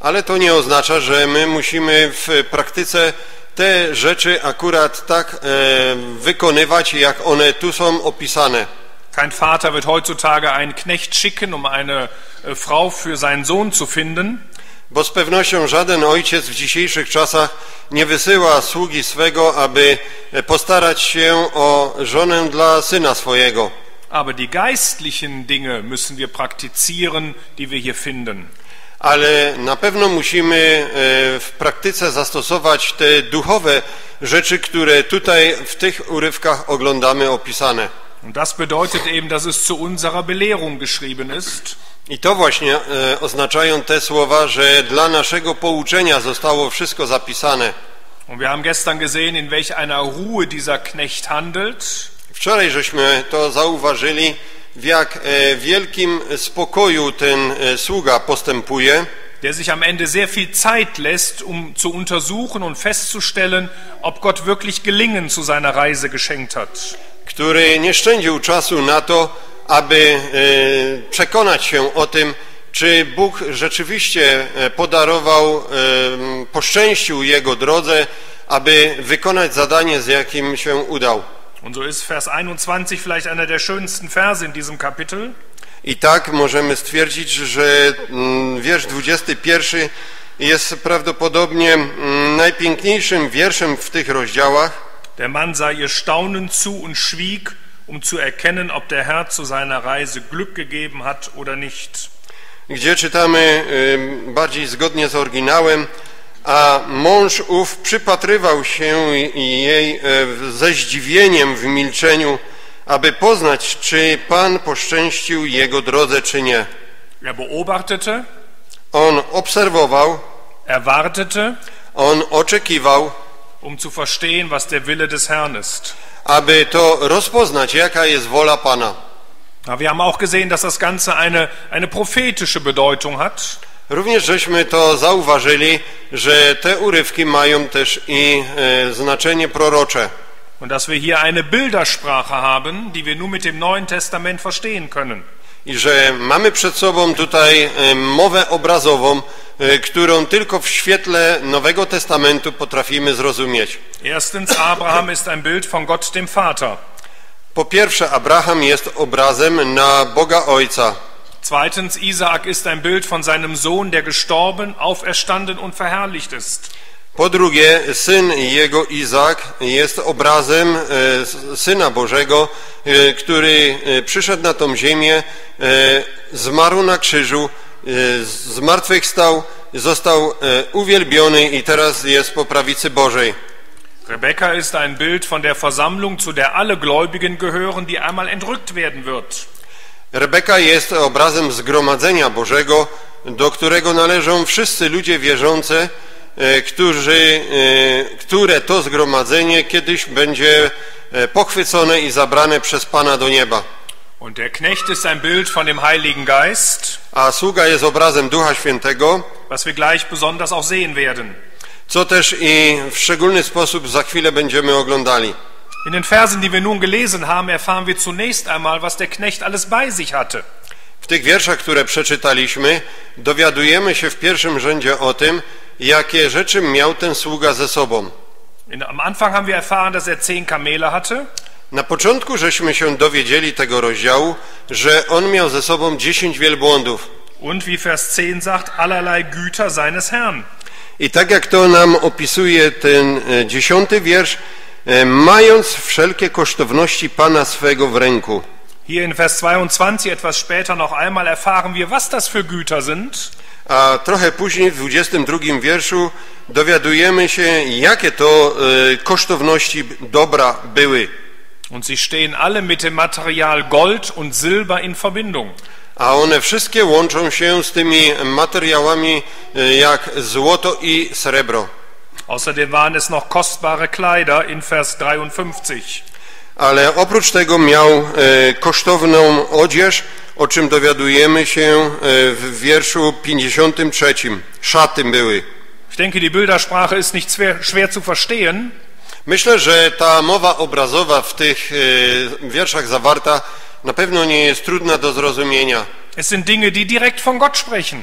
Ale to nie oznacza, że my musimy w praktyce te rzeczy akurat tak e, wykonywać, jak one tu są opisane. Kein Vater wird heutzutage einen Knecht schicken, um eine äh, Frau für seinen Sohn zu finden. Bo z pewnością żaden ojciec w dzisiejszych czasach nie wysyła sługi swego, aby postarać się o żonę dla syna swojego. Aber die geistlichen Dinge müssen wir praktizieren, die wir hier finden. Ale na pewno musimy w praktyce zastosować te duchowe rzeczy, które tutaj w tych urywkach oglądamy opisane. Und das bedeutet eben, dass es zu unserer Belehrung geschrieben ist. I to właśnie e, oznaczają te słowa, że dla naszego pouczenia zostało wszystko zapisane. Und wir haben gestern gesehen, in welch einer Ruhe dieser Knecht handelt. Wczoraj żeśmy to zauważyli, w jak e, wielkim spokoju ten e, sługa postępuje, der sich am Ende sehr viel Zeit lässt, um zu untersuchen und festzustellen, ob Gott wirklich Gelingen zu seiner Reise geschenkt hat. który nie szczędził czasu na to, aby e, przekonać się o tym, czy Bóg rzeczywiście podarował, e, poszczęścił jego drodze, aby wykonać zadanie, z jakim się udał. Und so ist Vers einundzwanzig vielleicht einer der schönsten Verse in diesem Kapitel. I tak możemy stwierdzić, że mm, wiersz dwudziesty pierwszy jest prawdopodobnie mm, najpiękniejszym wierszem w tych rozdziałach. Der Mann sah ihr staunend zu und schwieg, um zu erkennen, ob der Herr zu seiner Reise Glück gegeben hat oder nicht. Gdzie czytamy y, bardziej zgodnie z oryginałem, a mąż ów przypatrywał się jej y, ze zdziwieniem w milczeniu, aby poznać, czy Pan poszczęścił jego drodze, czy nie. Er beobachtete, On obserwował, er wartete, on oczekiwał, um zu verstehen, was der Wille des Herrn ist. aby to rozpoznać, jaka jest wola Pana. Ja, wir haben auch gesehen, dass das Ganze eine, eine prophetische Bedeutung hat. Również żeśmy to zauważyli, że te urywki mają też i e, znaczenie prorocze. Und dass wir hier eine Bildersprache haben, die wir nur mit dem Neuen Testament verstehen können. I że mamy przed sobą tutaj e, mowę obrazową, e, którą tylko w świetle Nowego Testamentu potrafimy zrozumieć. Erstens, Abraham ist ein Bild von Gott dem Vater. Po pierwsze, Abraham jest obrazem na Boga Ojca. Zweitens, Isaak ist ein Bild von seinem Sohn, der gestorben, auferstanden und verherrlicht ist. Po drugie, syn jego Izaak jest obrazem e, Syna Bożego, e, który e, przyszedł na tą ziemię, e, zmarł na krzyżu, e, zmartwychwstał, został e, uwielbiony i teraz jest po prawicy Bożej. Rebekka ist ein Bild von der Versammlung, zu der alle Gläubigen gehören, die einmal entrückt werden wird. Rebeka jest obrazem zgromadzenia Bożego, do którego należą wszyscy ludzie wierzący, którzy, które to zgromadzenie kiedyś będzie pochwycone i zabrane przez Pana do nieba. Und der Knecht ist ein Bild von dem Heiligen Geist, A sługa jest obrazem Ducha Świętego, was wir gleich besonders auch sehen werden. co też i w szczególny sposób za chwilę będziemy oglądali. In den Versen, die wir nun gelesen haben, erfahren wir zunächst einmal, was der Knecht alles bei sich hatte. W tych wierszach, które przeczytaliśmy, dowiadujemy się w pierwszym rzędzie o tym, jakie rzeczy miał ten sługa ze sobą. In, am Anfang haben wir erfahren, dass er zehn Kamele hatte. Na początku żeśmy się dowiedzieli tego rozdziału, że on miał ze sobą dziesięć wielbłądów. Und wie Vers zehn sagt, allerlei Güter seines Herrn. I tak jak to nam opisuje ten dziesiąty wiersz, mając wszelkie kosztowności Pana swego w ręku. Hier in Vers zweiundzwanzig, etwas später noch einmal, erfahren wir, was das für Güter sind. A trochę później, w dwudziestym drugim wierszu, dowiadujemy się, jakie to e, kosztowności dobra były. Und sie stehen alle mit dem Material Gold und Silber in Verbindung. A one wszystkie łączą się z tymi materiałami e, jak złoto i srebro. Außerdem waren es noch kostbare Kleider in Vers dreiundfünfzig. Ale oprócz tego miał e, kosztowną odzież, o czym dowiadujemy się e, w wierszu pięćdziesiątym trzecim. Szaty były. Ich denke, die Bildersprache ist nicht schwer, schwer zu verstehen. Myślę, że ta mowa obrazowa w tych e, wierszach zawarta na pewno nie jest trudna do zrozumienia. Es sind Dinge, die direkt von Gott sprechen.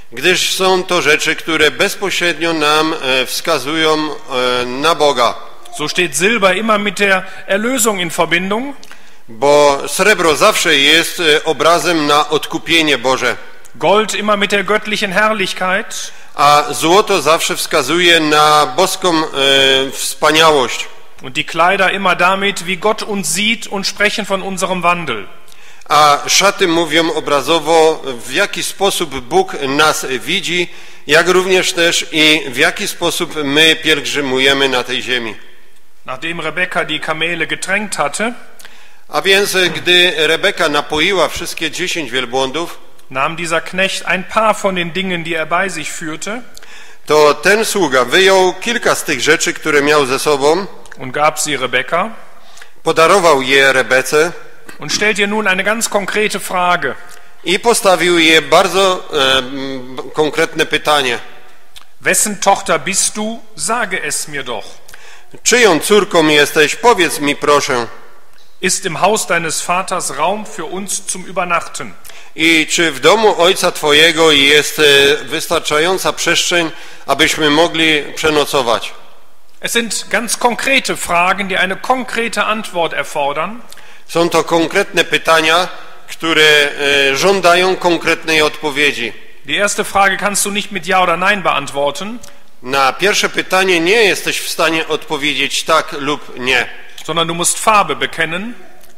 gdyż są to rzeczy, które bezpośrednio nam wskazują na Boga. So steht Silber immer mit der Erlösung in Verbindung. Bo srebro zawsze jest obrazem na odkupienie Boże. Gold immer mit der göttlichen Herrlichkeit. A złoto zawsze wskazuje na boską e, wspaniałość. Und die Kleider immer damit, wie Gott uns sieht und sprechen von unserem Wandel. A szaty mówią obrazowo, w jaki sposób Bóg nas widzi, jak również też i w jaki sposób my pielgrzymujemy na tej ziemi. Nachdem Rebekka die Kamele getränkt hatte, a więc gdy Rebeka napoiła wszystkie dziesięć wielbłądów, nahm dieser Knecht ein paar von den Dingen, die er bei sich führte, to ten sługa wyjął kilka z tych rzeczy, które miał ze sobą, und gab sie Rebekka, podarował je Rebece und stellt ihr nun eine ganz konkrete Frage. I postawił je bardzo e, konkretne pytanie. Wessen Tochter bist du? Sage es mir doch. Czyją córką jesteś? Powiedz mi proszę. Ist im Haus deines Vaters Raum für uns zum Übernachten? I czy w domu ojca twojego jest wystarczająca przestrzeń, abyśmy mogli przenocować? Es sind ganz konkrete Fragen, die eine konkrete Antwort erfordern. Są to konkretne pytania, które żądają konkretnej odpowiedzi. Die erste Frage kannst du nicht mit Ja oder Nein beantworten. Na pierwsze pytanie nie jesteś w stanie odpowiedzieć tak lub nie. Sondern du musst Farbe bekennen.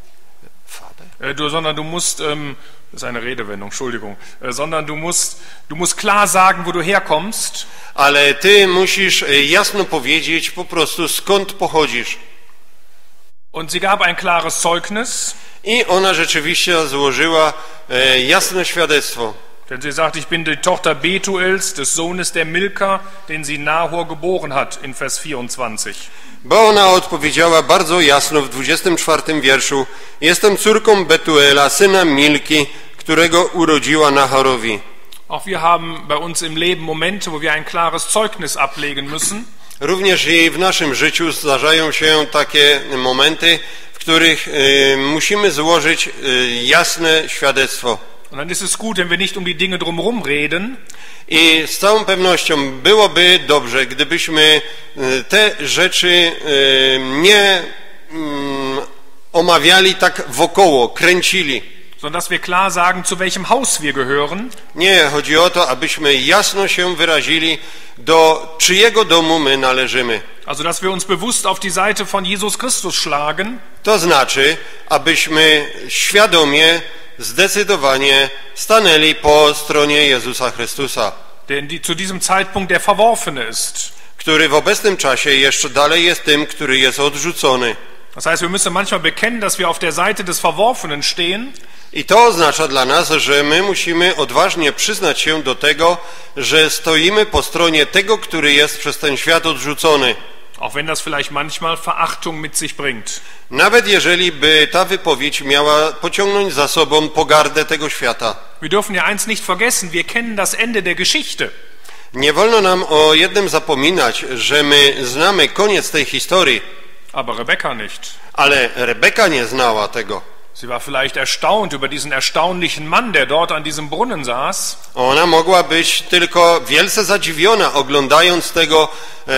Farbe? Du, sondern du musst, ähm, das ist eine Redewendung, Entschuldigung, äh, sondern du musst, du musst klar sagen, wo du herkommst. Ale ty musisz jasno powiedzieć po prostu, skąd pochodzisz. Und sie gab ein klares Zeugnis. I ona rzeczywiście złożyła e, jasne świadectwo. Denn sie sagt, ich bin die Tochter Betuels, des Sohnes der Milka, den sie Nahor geboren hat, in Vers vierundzwanzig. Bo ona odpowiedziała bardzo jasno w dwudziestym czwartym wierszu: jestem córką Betuela, syna Milki, którego urodziła Nahorowi. Auch wir haben bei uns im Leben Momente, wo wir ein klares Zeugnis ablegen müssen. Również i w naszym życiu zdarzają się takie momenty, w których y, musimy złożyć y, jasne świadectwo. Und dann ist es gut, wenn wir nicht um die Dinge drumherum reden. I z całą pewnością byłoby dobrze, gdybyśmy te rzeczy nie omawiali tak wokoło, kręcili. Sondern dass wir klar sagen, zu welchem Haus wir gehören. Nie, chodzi o to, abyśmy jasno się wyrazili, do czyjego domu my należymy. Also, dass wir uns bewusst auf die Seite von Jesus Christus schlagen. To znaczy, abyśmy świadomie, zdecydowanie stanęli po stronie Jezusa Chrystusa, der die, zu diesem Zeitpunkt der Verworfene ist. który w obecnym czasie jeszcze dalej jest tym, który jest odrzucony. Das heißt, wir müssen manchmal bekennen, dass wir auf der Seite des Verworfenen stehen. I to oznacza dla nas, że my musimy odważnie przyznać się do tego, że stoimy po stronie tego, który jest przez ten świat odrzucony. Auch wenn das vielleicht manchmal Verachtung mit sich bringt. Nawet jeżeli by ta wypowiedź miała pociągnąć za sobą pogardę tego świata. Wir dürfen ja eins nicht vergessen, wir kennen das Ende der Geschichte. Nie wolno nam o jednym zapominać, że my znamy koniec tej historii. Aber Rebekka nicht. Ale Rebeka nie znała tego. Sie war vielleicht erstaunt über diesen erstaunlichen Mann, der dort an diesem Brunnen saß. Ona mogła być tylko wielce zadziwiona, oglądając tego e,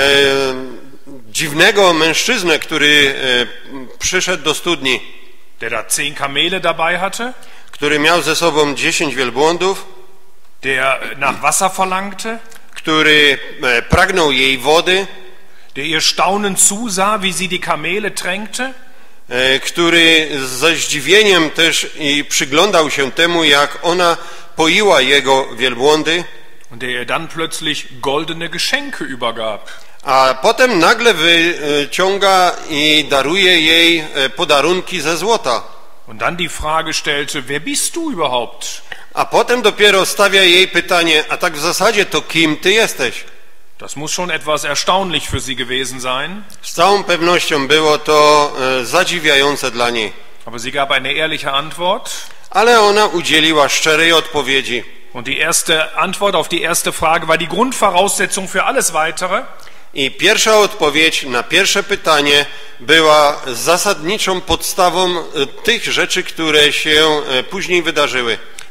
dziwnego mężczyznę, który e, przyszedł do studni. Der da zehn Kamele dabei hatte. Który miał ze sobą dziesięć wielbłądów. Der nach Wasser verlangte. Który e, pragnął jej wody. Der ihr staunend zusah, wie sie die Kamele tränkte. Który ze zdziwieniem też i przyglądał się temu, jak ona poiła jego wielbłądy. Und der ihr dann plötzlich goldene Geschenke übergab. A potem nagle wyciąga i daruje jej podarunki ze złota. Und dann die Frage stellte, wer bist du überhaupt? A potem dopiero stawia jej pytanie, a tak w zasadzie to kim ty jesteś? Das muss schon etwas erstaunlich für sie gewesen sein. Z całą pewnością było to e, zadziwiające dla niej. Aber sie gab eine ehrliche Antwort. Ale ona udzieliła szczerej odpowiedzi. Und die erste Antwort auf die erste Frage war die Grundvoraussetzung für alles weitere. I pierwsza odpowiedź na pierwsze pytanie była zasadniczą podstawą tych rzeczy, które się później wydarzyły.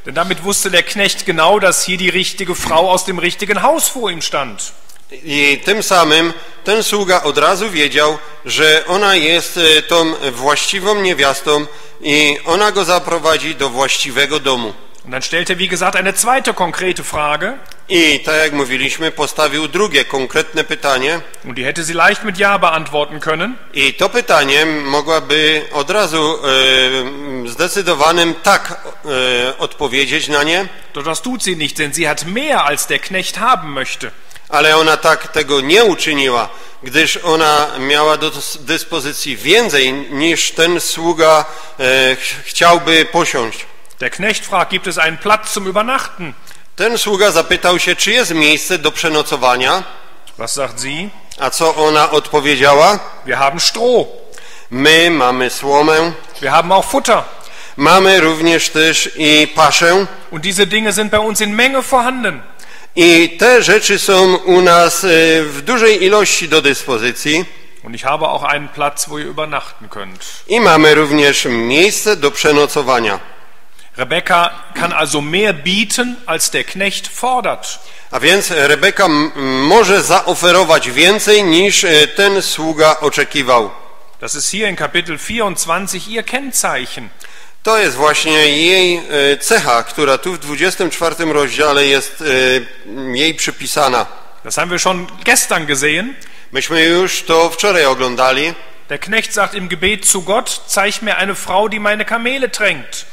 Denn damit wusste der Knecht genau, dass hier die richtige Frau aus dem richtigen Haus vor ihm stand. I tym samym ten sługa od razu wiedział, że ona jest tą właściwą niewiastą i ona go zaprowadzi do właściwego domu. Und dann stellte, wie gesagt, eine zweite konkrete Frage. I tak jak mówiliśmy, postawił drugie konkretne pytanie. Und die hätte sie leicht mit Ja beantworten können. I to pytanie mogłaby od razu e, zdecydowanym tak e, odpowiedzieć na nie. Doch das tut sie nicht, denn sie hat mehr, als der Knecht haben möchte. Ale ona tak tego nie uczyniła, gdyż ona miała do dyspozycji więcej niż ten sługa e, ch chciałby posiąść. Der Knecht fragt, gibt es einen Platz zum Übernachten? Ten sługa zapytał się, czy jest miejsce do przenocowania. Was sagt sie? A co ona odpowiedziała? Wir haben Stroh. My mamy słomę. Wir haben auch Futter. Mamy również też i paszę. Und diese Dinge sind bei uns in Menge vorhanden. I te rzeczy są u nas w dużej ilości do dyspozycji. Und ich habe auch einen Platz, wo ihr übernachten könnt. I mamy również miejsce do przenocowania. Rebekka kann also mehr bieten, als der Knecht fordert. A więc Rebeka może zaoferować więcej niż ten sługa oczekiwał. Das ist hier in Kapitel vierundzwanzig ihr Kennzeichen. To jest właśnie jej cecha, która tu w dwudziestym czwartym rozdziale jest jej przypisana. Das haben wir schon gestern gesehen. Myśmy już to wczoraj oglądali. Der Knecht sagt im Gebet zu Gott, zeig mir eine Frau, die meine Kamele tränkt.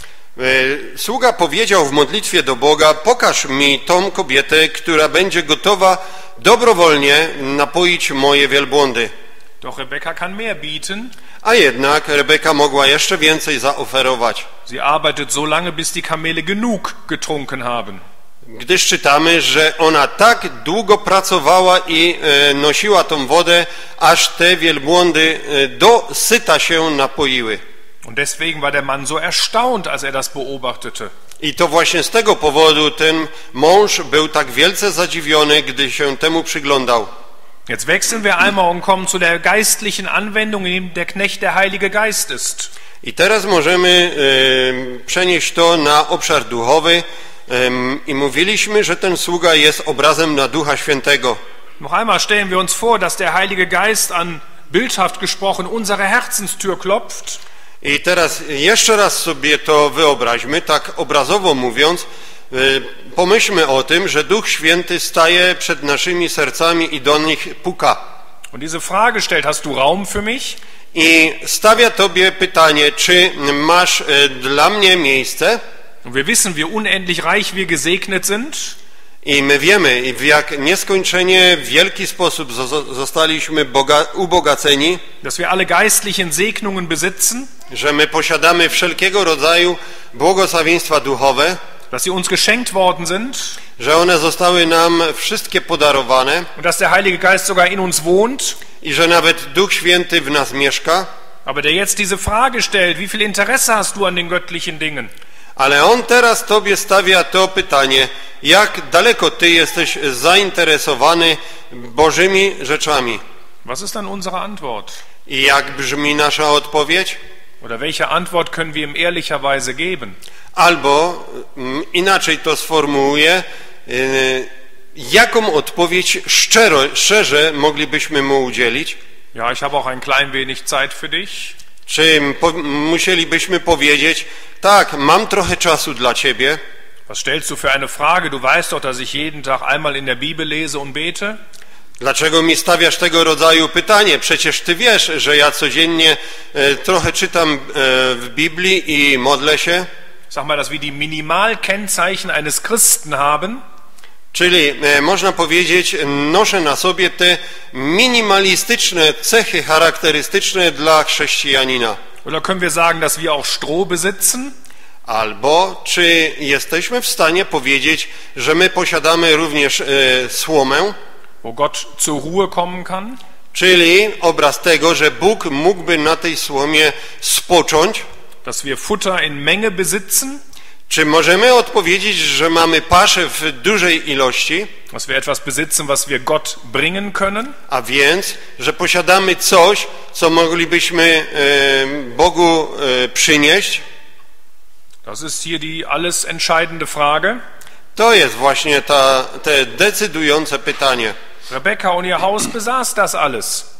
Sługa powiedział w modlitwie do Boga, pokaż mi tą kobietę, która będzie gotowa dobrowolnie napoić moje wielbłądy. Doch Rebekka kann mehr bieten. A jednak Rebeka mogła jeszcze więcej zaoferować. Sie arbeitet so lange, bis die Kamele genug getrunken haben. Gdyż czytamy, że ona tak długo pracowała i e, nosiła tą wodę, aż te wielbłądy e, do syta się napoiły. Und deswegen war der Mann so erstaunt, als er das beobachtete. I to właśnie z tego powodu ten mąż był tak wielce zadziwiony, gdy się temu przyglądał. Jetzt wechseln wir einmal und kommen zu der geistlichen Anwendung, in dem der Knecht der Heilige Geist ist. I teraz możemy e, przenieść to na obszar duchowy e, i mówiliśmy, że ten sługa jest obrazem na Ducha Świętego. Noch einmal stellen wir uns vor, dass der Heilige Geist an, bildhaft gesprochen, unsere Herzenstür klopft. I teraz jeszcze raz sobie to wyobraźmy, tak obrazowo mówiąc, pomyślmy o tym, że Duch Święty staje przed naszymi sercami i do nich puka. Und diese Frage stellt, hast du Raum für mich? I stawia tobie pytanie, czy masz dla mnie miejsce? Und wir wissen, wie unendlich reich wir gesegnet sind. I my wiemy, w jak nieskończenie wielki sposób zostaliśmy boga, ubogaceni, dass wir alle geistlichen Segnungen besitzen, że my posiadamy wszelkiego rodzaju błogosławieństwa duchowe, dass sie uns geschenkt worden sind, że one zostały nam wszystkie podarowane und dass der Heilige Geist sogar in uns wohnt, i że nawet Duch Święty w nas mieszka. Aber der jetzt diese Frage stellt, wie viel Interesse hast du an den göttlichen Dingen? Ale on teraz tobie stawia to pytanie, jak daleko ty jesteś zainteresowany Bożymi rzeczami. Was ist dann unsere Antwort? I jak brzmi nasza odpowiedź? Oder welche Antwort können wir ihm ehrlicherweise geben? Albo inaczej to sformułuję, jaką odpowiedź szczero, szczerze moglibyśmy mu udzielić? Ja, ich habe auch ein klein wenig Zeit für dich. Czy po, musielibyśmy powiedzieć, tak, mam trochę czasu dla ciebie. Was stellst du für eine Frage? Du weißt doch, dass ich jeden Tag einmal in der Bibel lese und bete. Dlaczego mi stawiasz tego rodzaju pytanie? Przecież ty wiesz, że ja codziennie e, trochę czytam e, w Biblii i modlę się. Sag mal, dass wir die Minimalkennzeichen eines Christen haben. Czyli e, można powiedzieć, noszę na sobie te minimalistyczne cechy charakterystyczne dla chrześcijanina. Oder können wir sagen, dass wir auch Stroh besitzen? Albo czy jesteśmy w stanie powiedzieć, że my posiadamy również e, słomę, wo Gott zur Ruhe kommen kann? Czyli obraz tego, że Bóg mógłby na tej słomie spocząć. Dass wir Futter in Menge besitzen? Czy możemy odpowiedzieć, że mamy paszę w dużej ilości? Dass wir etwas besitzen, was wir Gott bringen können? A więc, że posiadamy coś, co moglibyśmy e, Bogu e, przynieść? Das ist hier die alles entscheidende Frage. To jest właśnie ta, te decydujące pytanie. Rebekka und ihr Haus besaß das alles.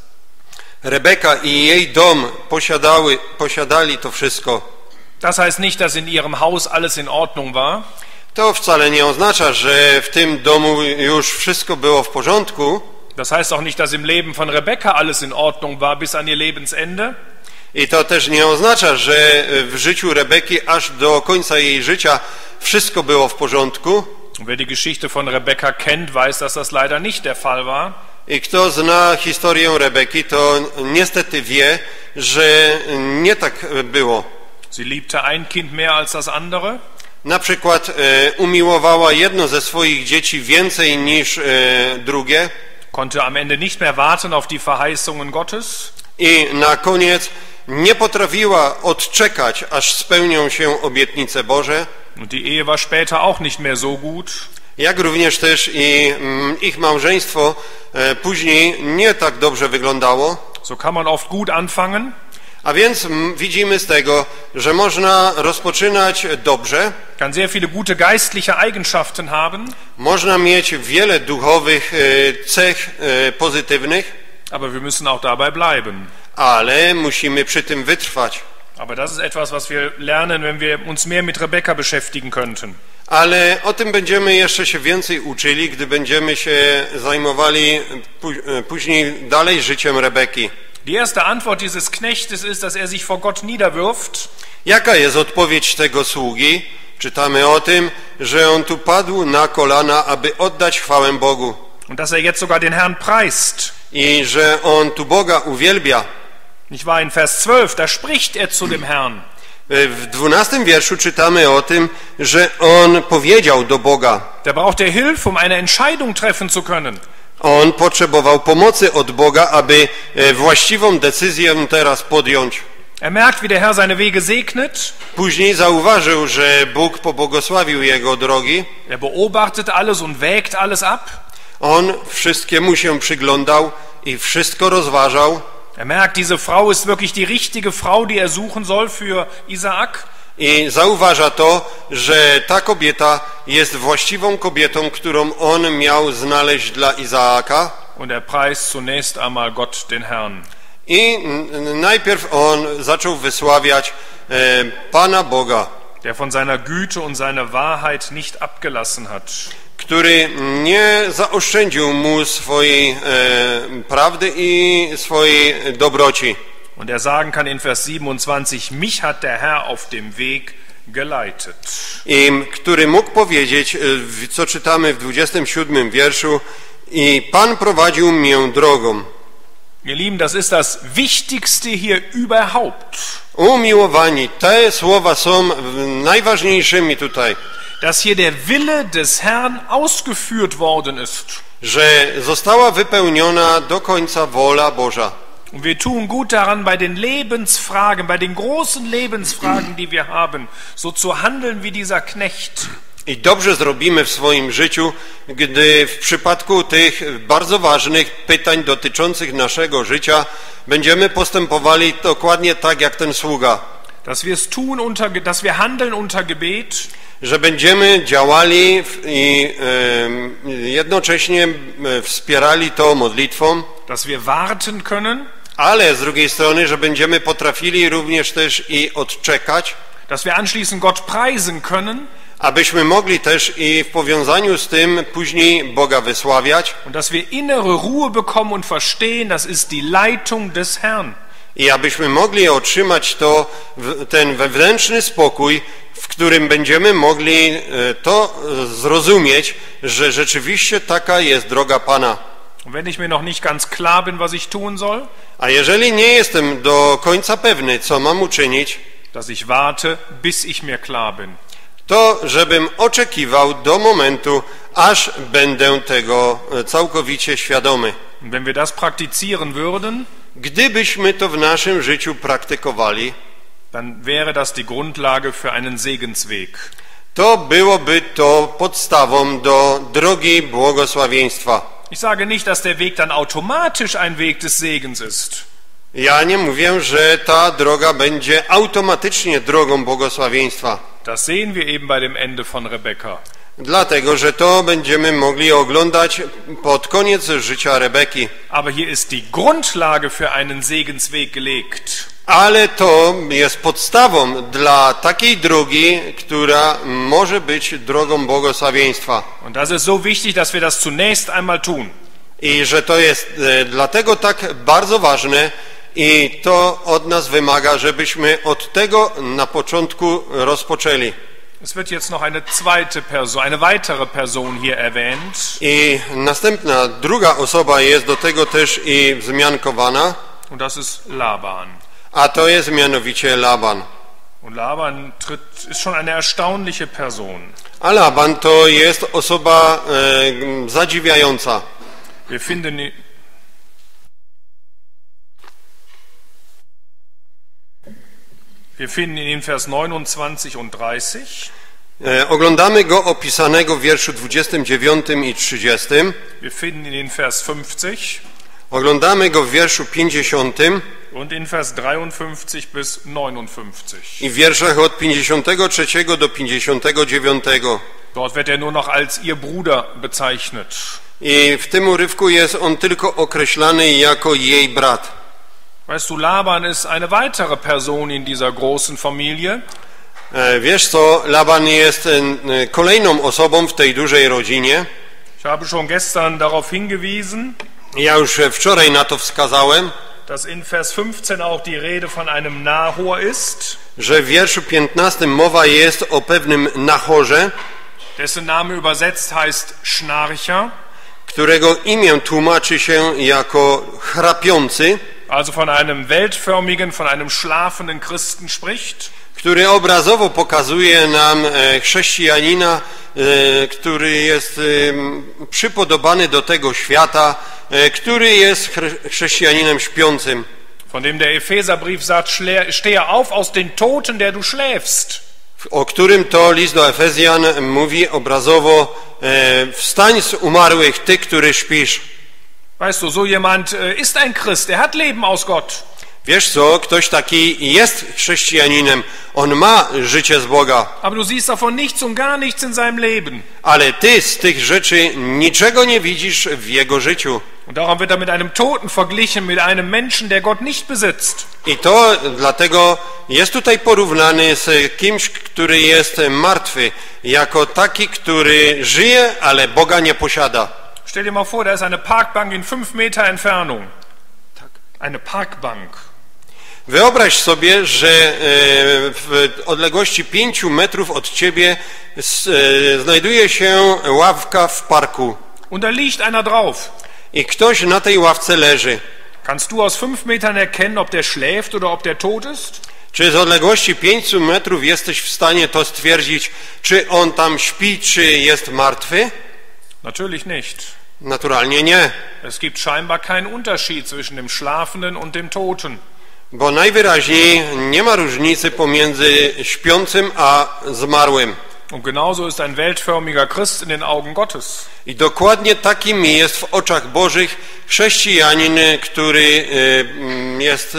Rebeka i jej dom posiadały, posiadali to wszystko. Das heißt nicht, dass in ihrem Haus alles in Ordnung war. To wcale nie oznacza, że w tym domu już wszystko było w porządku. Das heißt auch nicht, dass im Leben von Rebekka alles in Ordnung war bis an ihr Lebensende. I to też nie oznacza, że w życiu Rebeki aż do końca jej życia wszystko było w porządku. Wer die Geschichte von Rebekka kennt, weiß, dass das leider nicht der Fall war. I kto zna historię Rebeki, to niestety wie, że nie tak było. Sie liebte ein Kind mehr als das andere. Na przykład e, umiłowała jedno ze swoich dzieci więcej niż e, drugie. Konnte am Ende nicht mehr warten auf die Verheißungen Gottes. I na koniec nie potrafiła odczekać, aż spełnią się obietnice Boże. Und die Ehe war später auch nicht mehr so gut. Jak również też i mm, ich małżeństwo e, później nie tak dobrze wyglądało. So kann man oft gut anfangen. A więc m, widzimy z tego, że można rozpoczynać dobrze. Kann sehr viele gute geistliche Eigenschaften haben. Można mieć wiele duchowych e, cech e, pozytywnych. Aber wir müssen auch dabei bleiben. Ale musimy przy tym wytrwać. Aber das ist etwas, was wir lernen, wenn wir uns mehr mit Rebekka beschäftigen könnten. Ale o tym będziemy jeszcze się więcej uczyli, gdy będziemy się zajmowali później dalej życiem Rebeki. Die erste Antwort dieses Knechtes ist, dass er sich vor Gott niederwirft. Jaka jest odpowiedź tego sługi? Czytamy o tym, że on tu padł na kolana, aby oddać chwałę Bogu. Und dass er jetzt sogar den Herrn preist. I że on tu Boga uwielbia. Nicht wahr, in Vers zwölf, da spricht er zu dem Herrn. W dwunastym wierszu czytamy o tym, że on powiedział do Boga. Da braucht er Hilfe, um eine Entscheidung treffen zu können. On potrzebował pomocy od Boga, aby właściwą decyzję teraz podjąć. Er merkt, wie der Herr seine Wege segnet. Później zauważył, że Bóg pobłogosławił jego drogi. Er beobachtet alles und wägt alles ab. On wszystkiemu się przyglądał i wszystko rozważał. Er merkt, diese Frau ist wirklich die richtige Frau, die er suchen soll für Isaak. I zauważa to, że ta kobieta jest właściwą kobietą, którą on miał znaleźć dla Izaaka. Und er preist zunächst einmal Gott, den Herrn. I najpierw on zaczął wysławiać e, Pana Boga, der von seiner Güte und seiner Wahrheit nicht abgelassen hat. Który nie zaoszczędził mu swojej e, prawdy i swojej dobroci. Und er sagen kann in Vers siebenundzwanzig, mich hat der Herr auf dem Weg geleitet. I który mógł powiedzieć, co czytamy w dwudziestym siódmym wierszu, i Pan prowadził mnie drogą. Ihr Lieben, das ist das Wichtigste hier überhaupt. Umiłowani, te słowa są najważniejszymi tutaj. Dass hier der Wille des Herrn ausgeführt worden ist. Że została wypełniona do końca wola Boża. Und wir tun gut daran, bei den Lebensfragen, bei den großen Lebensfragen, die wir haben, so zu handeln wie dieser Knecht. I dobrze zrobimy w swoim życiu, gdy w przypadku tych bardzo ważnych pytań dotyczących naszego życia będziemy postępowali dokładnie tak jak ten sługa. Dass wir es tun unter, dass wir handeln unter Gebet. Że będziemy działali i e, jednocześnie wspierali to modlitwą. Dass wir warten können. Ale z drugiej strony, że będziemy potrafili również też i odczekać. Dass wir anschließend Gott preisen können. Abyśmy mogli też i w powiązaniu z tym później Boga wysławiać. Und dass wir innere Ruhe bekommen und verstehen, das ist die Leitung des Herrn. I abyśmy mogli otrzymać to, ten wewnętrzny spokój, w którym będziemy mogli to zrozumieć, że rzeczywiście taka jest droga Pana. Und wenn ich mir noch nicht ganz klar bin, was ich tun soll, a jeżeli nie jestem do końca pewny, co mam uczynić, dass ich warte, bis ich mir klar bin. To, żebym oczekiwał do momentu, aż będę tego całkowicie świadomy. Und wenn wir das praktizieren würden, gdybyśmy to w naszym życiu praktykowali, dann wäre das die Grundlage für einen Segensweg. To byłoby to podstawą do drogi błogosławieństwa. Ich sage nicht, dass der Weg dann automatisch ein Weg des Segens ist. Ja nie mówię, że ta droga będzie automatycznie drogą błogosławieństwa. Das sehen wir eben bei dem Ende von Rebekka. Dlatego, że to będziemy mogli oglądać pod koniec życia Rebeki. Aber hier ist die Grundlage für einen Segensweg gelegt. Ale to jest podstawą dla takiej drogi, która może być drogą błogosławieństwa. Und das ist so wichtig, dass wir das zunächst einmal tun. I że to jest e, dlatego tak bardzo ważne i to od nas wymaga, żebyśmy od tego na początku rozpoczęli. Es wird jetzt noch eine zweite Person, eine weitere Person hier erwähnt. I następna, druga osoba jest do tego też i wzmiankowana. Und das ist Laban. A to jest mianowicie Laban. Und Laban tritt, ist schon eine erstaunliche Person. A Laban to jest osoba e, zadziwiająca. Wir finden, wir finden ihn in Vers neunundzwanzig und dreißig. E, oglądamy go opisanego w wierszu dwudziestym dziewiątym i trzydziestym. Wir finden ihn in Vers fünfzig. Oglądamy go w wierszu pięćdziesiątym. Und in Vers dreiundfünfzig bis neunundfünfzig. I w wierszach od pięćdziesiątego trzeciego do pięćdziesiątego dziewiątego. Dort wird er nur noch als ihr Bruder bezeichnet. I w tym urywku jest on tylko określany jako jej brat. Weißt du, Laban ist eine weitere Person in dieser großen Familie. E, wiesz co, Laban jest e, kolejną osobą w tej dużej rodzinie. Ich habe schon gestern darauf hingewiesen, Ja już wczoraj na to wskazałem, dass in Vers fünfzehn auch die Rede von einem Nahor ist, że w wierszu piętnastym mowa jest o pewnym Nachorze, dessen Name übersetzt heißt Schnarcher, którego imię tłumaczy się jako chrapiący, also von einem weltförmigen, von einem schlafenden Christen spricht. który obrazowo pokazuje nam chrześcijanina, który jest przypodobany do tego świata, który jest chrześcijaninem śpiącym. Von dem der Epheserbrief sagt, stehe auf aus den Toten, der du schläfst. O którym to list do Efezjan mówi obrazowo, wstań z umarłych, ty, który śpisz. Weißt du, so jemand ist ein Christ, er hat Leben aus Gott. Wiesz co, ktoś taki jest chrześcijaninem, on ma życie z Boga. Aber du siehst davon nichts und gar nichts in seinem Leben. Ale ty z tych rzeczy niczego nie widzisz w jego życiu. Und darum wird er mit einem Toten verglichen, mit einem Menschen, der Gott nicht besitzt. I to dlatego jest tutaj porównany z kimś, który jest martwy, jako taki, który żyje, ale Boga nie posiada. Stell dir mal vor, da ist eine Parkbank in fünf Meter Entfernung. Eine Parkbank. Wyobraź sobie, że w odległości pięciu metrów od ciebie znajduje się ławka w parku. Und da liegt einer drauf. I ktoś na tej ławce leży. Kannst du aus fünf Metern erkennen, ob der schläft oder ob der tot ist? Czy z odległości pięciu metrów jesteś w stanie to stwierdzić, czy on tam śpi, czy jest martwy? Natürlich nicht. Naturalnie nie. Es gibt scheinbar keinen Unterschied zwischen dem Schlafenden und dem Toten. Bo najwyraźniej nie ma różnicy pomiędzy śpiącym a zmarłym. Und genauso ist ein weltförmiger Christ in den Augen Gottes. I dokładnie takim jest w oczach Bożych chrześcijanin, który jest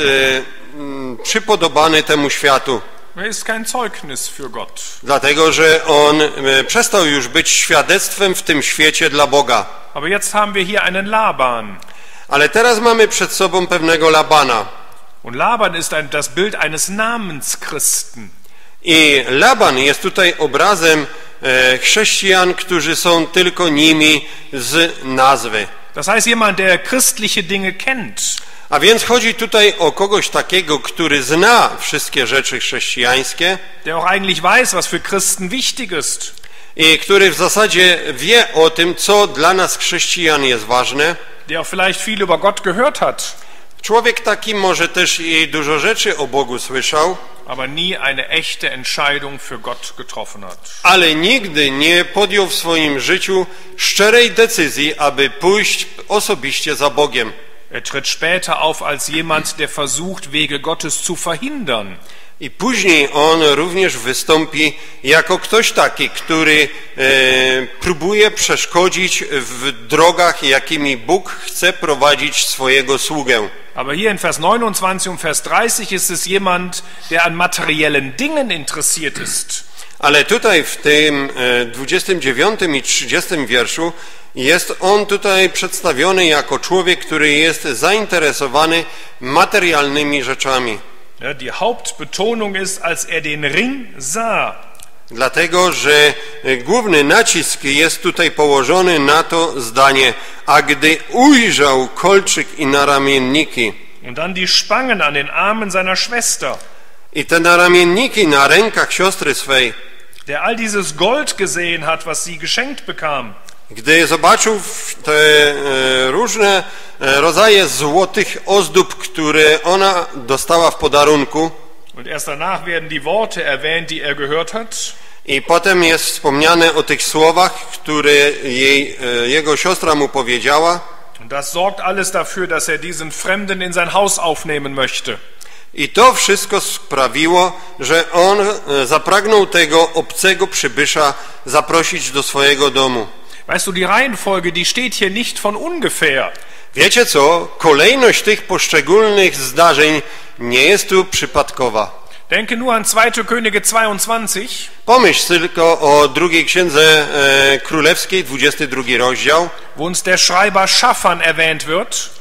przypodobany temu światu. Er ist kein Zeugnis für Gott. Dlatego, że on przestał już być świadectwem w tym świecie dla Boga. Aber jetzt haben wir hier einen Laban. Ale teraz mamy przed sobą pewnego Labana. Und Laban ist ein, das Bild eines Namenschristen. I Laban jest tutaj obrazem e, chrześcijan, którzy są tylko nimi z nazwy. Das heißt jemand, der christliche Dinge kennt. A więc chodzi tutaj o kogoś takiego, który zna wszystkie rzeczy chrześcijańskie, der auch eigentlich weiß, was für Christen wichtig ist. I który w zasadzie wie o tym, co dla nas chrześcijan jest ważne. Der auch vielleicht viel über Gott gehört hat. Człowiek taki może też i dużo rzeczy o Bogu słyszał, aber nie eine echte Entscheidung für Gott getroffen hat. ale nigdy nie podjął w swoim życiu szczerej decyzji, aby pójść osobiście za Bogiem. Er tritt später auf als jemand, der versucht, Wege Gottes zu verhindern. I później on również wystąpi jako ktoś taki, który e, próbuje przeszkodzić w drogach, jakimi Bóg chce prowadzić swojego sługę. Aber hier in Vers neunundzwanzig und Vers dreißig ist es jemand, der an materiellen Dingen interessiert ist. Ale tutaj w tym dwudziestym dziewiątym i trzydziestym wierszu jest on tutaj przedstawiony jako człowiek, który jest zainteresowany materialnymi rzeczami. Ja, die Hauptbetonung ist, als er den Ring sah. Dlatego, że główny nacisk jest tutaj położony na to zdanie, a gdy ujrzał kolczyk i naramienniki. Und dann die Spangen an den Armen seiner Schwester. I te naramienniki na rękach siostry swej. Der all dieses Gold gesehen hat, was sie geschenkt bekam. Gdy zobaczył te e, różne e, rodzaje złotych ozdób, które ona dostała w podarunku. Und erst danach werden die Worte erwähnt, die er gehört hat. I potem jest wspomniane o tych słowach, które jej, e, jego siostra mu powiedziała. Und das sorgt alles dafür, dass er diesen Fremden in sein Haus aufnehmen möchte. I to wszystko sprawiło, że on zapragnął tego obcego przybysza zaprosić do swojego domu. Weißt du, die Reihenfolge, die steht hier nicht von ungefähr. Wiecie co? Kolejność tych poszczególnych zdarzeń nie jest tu przypadkowa. Denke nur an zweite Könige zweiundzwanzig. Pomyśl tylko o drugiej księdze e, królewskiej, dwudziesty drugi rozdział, wo uns der Schreiber Shaphan erwähnt wird.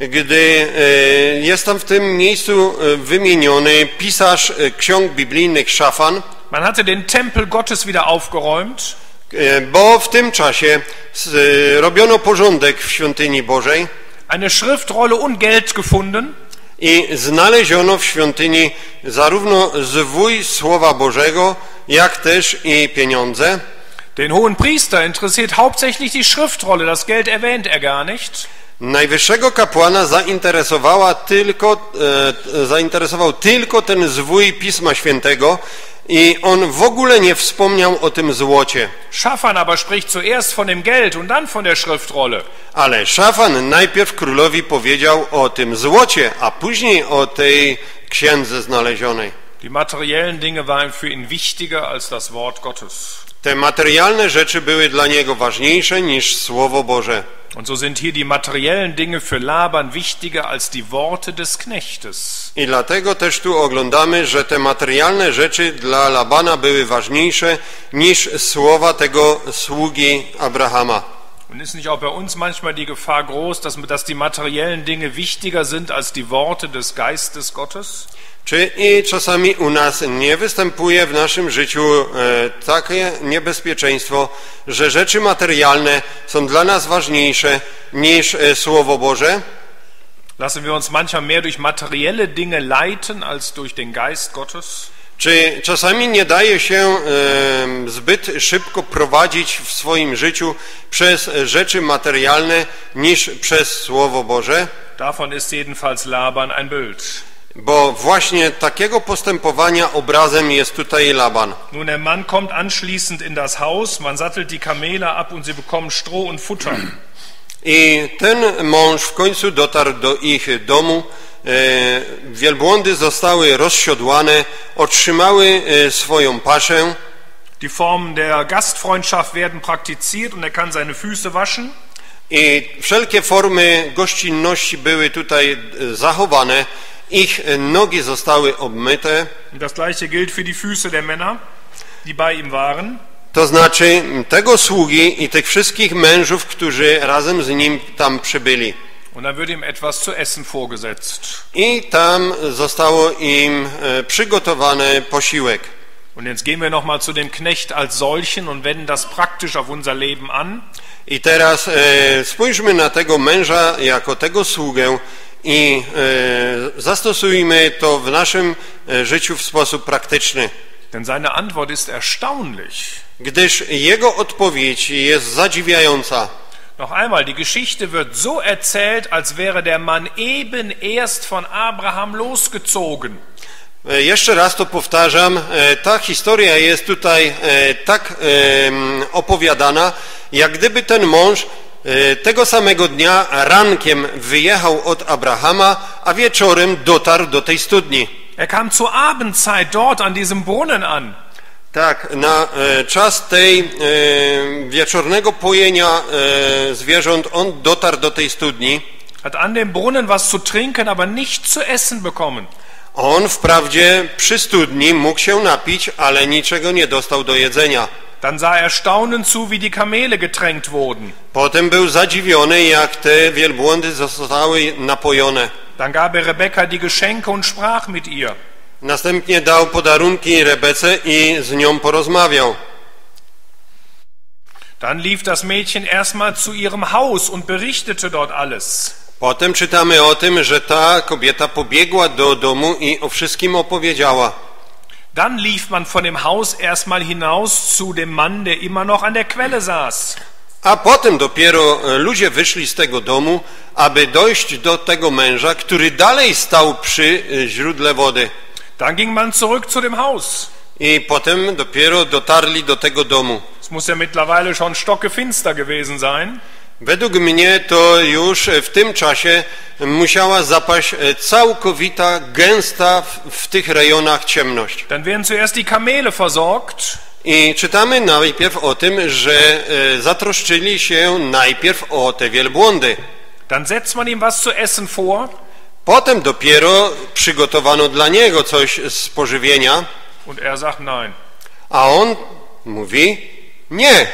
Gdy e, jest tam w tym miejscu wymieniony pisarz e, ksiąg biblijnych Szafan. Man hatte den Tempel Gottes wieder aufgeräumt. E, bo w tym czasie s, e, robiono porządek w świątyni Bożej. Eine Schriftrolle und Geld gefunden. I znaleziono w świątyni zarówno zwój Słowa Bożego, jak też i pieniądze. Den hohen Priester interessiert hauptsächlich die Schriftrolle, das Geld erwähnt er gar nicht. Najwyższego kapłana zainteresowała tylko, e, zainteresował tylko ten zwój Pisma Świętego i on w ogóle nie wspomniał o tym złocie. Shaphan aber spricht zuerst von dem Geld und dann von der Schriftrolle. Ale Szafan najpierw królowi powiedział o tym złocie, a później o tej księdze znalezionej. Die materiellen Dinge waren für ihn wichtiger als das Wort Gottes. Te materialne rzeczy były dla niego ważniejsze niż Słowo Boże. Und so sind hier die materiellen Dinge für Laban wichtiger als die Worte des Knechtes. I dlatego też tu oglądamy, że te materialne rzeczy dla Labana były ważniejsze niż słowa tego sługi Abrahama. Und ist nicht auch bei uns manchmal die Gefahr groß, dass, dass die materiellen Dinge wichtiger sind als die Worte des Geistes Gottes? Czy i czasami u nas nie występuje w naszym życiu e, takie niebezpieczeństwo, że rzeczy materialne są dla nas ważniejsze niż e, Słowo Boże? Lassen wir uns manchmal mehr durch materielle Dinge leiten als durch den Geist Gottes? Czy czasami nie daje się e, zbyt szybko prowadzić w swoim życiu przez rzeczy materialne niż przez Słowo Boże? Davon ist jedenfalls Laban ein Bild. Bo właśnie takiego postępowania obrazem jest tutaj Laban. Nun, der Mann kommt anschließend in das Haus, man sattelt die Kamele ab und sie bekommen Stroh und Futter. I ten mąż w końcu dotarł do ich domu. E, wielbłądy zostały rozsiodłane, otrzymały e, swoją paszę. Die Formen der Gastfreundschaft werden praktiziert und er kann seine Füße waschen. I wszelkie formy gościnności były tutaj e, zachowane. Ich nogi zostały obmyte. Das gleiche gilt für die Füße der Männer, die bei ihm waren. To znaczy tego sługi i tych wszystkich mężów, którzy razem z nim tam przybyli. Und dann wird ihm etwas zu essen vorgesetzt. I tam zostało im przygotowany posiłek. Und jetzt gehen wir noch mal zu dem Knecht als solchen und wenden das praktisch auf unser Leben an. I teraz e, spójrzmy na tego męża jako tego sługę i e, zastosujmy to w naszym e, życiu w sposób praktyczny. Denn seine Antwort ist erstaunlich. Gdyż jego odpowiedź jest zadziwiająca. Noch einmal, die Geschichte wird so erzählt, als wäre der Mann eben erst von Abraham losgezogen. E, jeszcze raz to powtarzam, e, ta historia jest tutaj e, tak e, opowiadana, jak gdyby ten mąż tego samego dnia rankiem wyjechał od Abrahama, a wieczorem dotarł do tej studni. Er kam zur Abendzeit dort an diesem Brunnen an. Tak, na e, czas tej e, wieczornego pojenia e, zwierząt on dotarł do tej studni. Hat an dem Brunnen was zu trinken, aber nicht zu essen bekommen. On wprawdzie przy studni mógł się napić, ale niczego nie dostał do jedzenia. Dann sah er staunend zu, wie die Kamele getränkt wurden. Potem był zadziwiony, jak te wielbłądy zostały napojone. Dann gab er Rebekka die Geschenke und sprach mit ihr. Następnie dał podarunki Rebece i z nią porozmawiał. Dann lief das Mädchen erstmal zu ihrem Haus und berichtete dort alles. Potem czytamy o tym, że ta kobieta pobiegła do domu i o wszystkim opowiedziała. Dann lief man von dem Haus erstmal hinaus zu dem Mann, der immer noch an der Quelle saß. A potem dopiero ludzie wyszli z tego domu, aby dojść do tego męża, który dalej stał przy źródle wody. Dann ging man zurück zu dem Haus. I potem dopiero dotarli do tego domu. Es muss ja mittlerweile schon stockefinster gewesen sein. Według mnie to już w tym czasie musiała zapaść całkowita, gęsta w, w tych rejonach ciemność. Dann werden zuerst die Kamele versorgt. I czytamy najpierw o tym, że e, zatroszczyli się najpierw o te wielbłądy. Dann setzt man ihm was zu essen vor. Potem dopiero przygotowano dla niego coś z pożywienia. Und er sagt nein. A on mówi nie.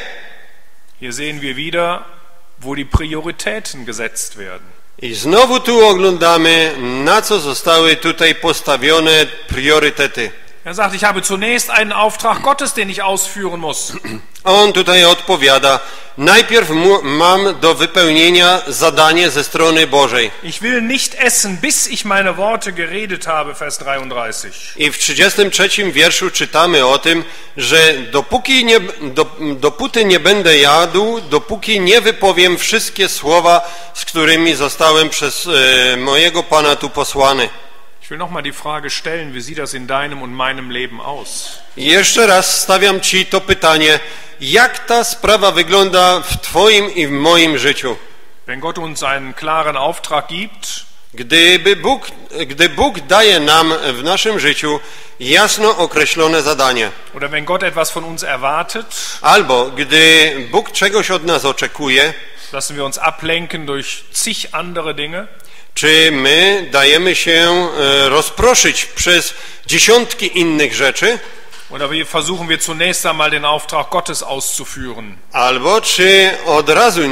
Hier sehen wir wieder, wo die Prioritäten gesetzt werden. I znowu tu oglądamy, na co zostały tutaj postawione priorytety. Er sagt, ich habe zunächst einen Auftrag Gottes, den ich ausführen muss. On tutaj odpowiada, najpierw mu, mam do wypełnienia zadanie ze strony Bożej. Ich will nicht essen, bis ich meine Worte geredet habe, Vers dreiunddreißig. I w trzydziestym trzecim wierszu czytamy o tym, że dopóki nie, do, dopóty nie będę jadł, dopóki nie wypowiem wszystkie słowa, z którymi zostałem przez e, mojego Pana tu posłany. Ich will nochmal die Frage stellen, wie sieht das in deinem und meinem Leben aus? I jeszcze raz stawiam Ci to pytanie, jak ta sprawa wygląda w Twoim i w moim życiu? Wenn Gott uns einen klaren Auftrag gibt, Gdyby Bóg, gdy Bóg daje nam w naszym życiu jasno określone zadanie, oder wenn Gott etwas von uns erwartet, albo gdy Bóg czegoś od nas oczekuje, lassen wir uns ablenken durch zig andere Dinge, czy my dajemy się rozproszyć przez dziesiątki innych rzeczy, oder wie versuchen wir zunächst einmal den Auftrag Gottes auszuführen? albo czy od razu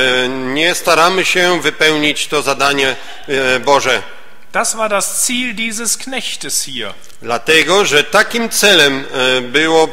nie staramy się wypełnić to zadanie Boże. Das war das Ziel dieses Knechtes hier. Dlatego, że takim celem było,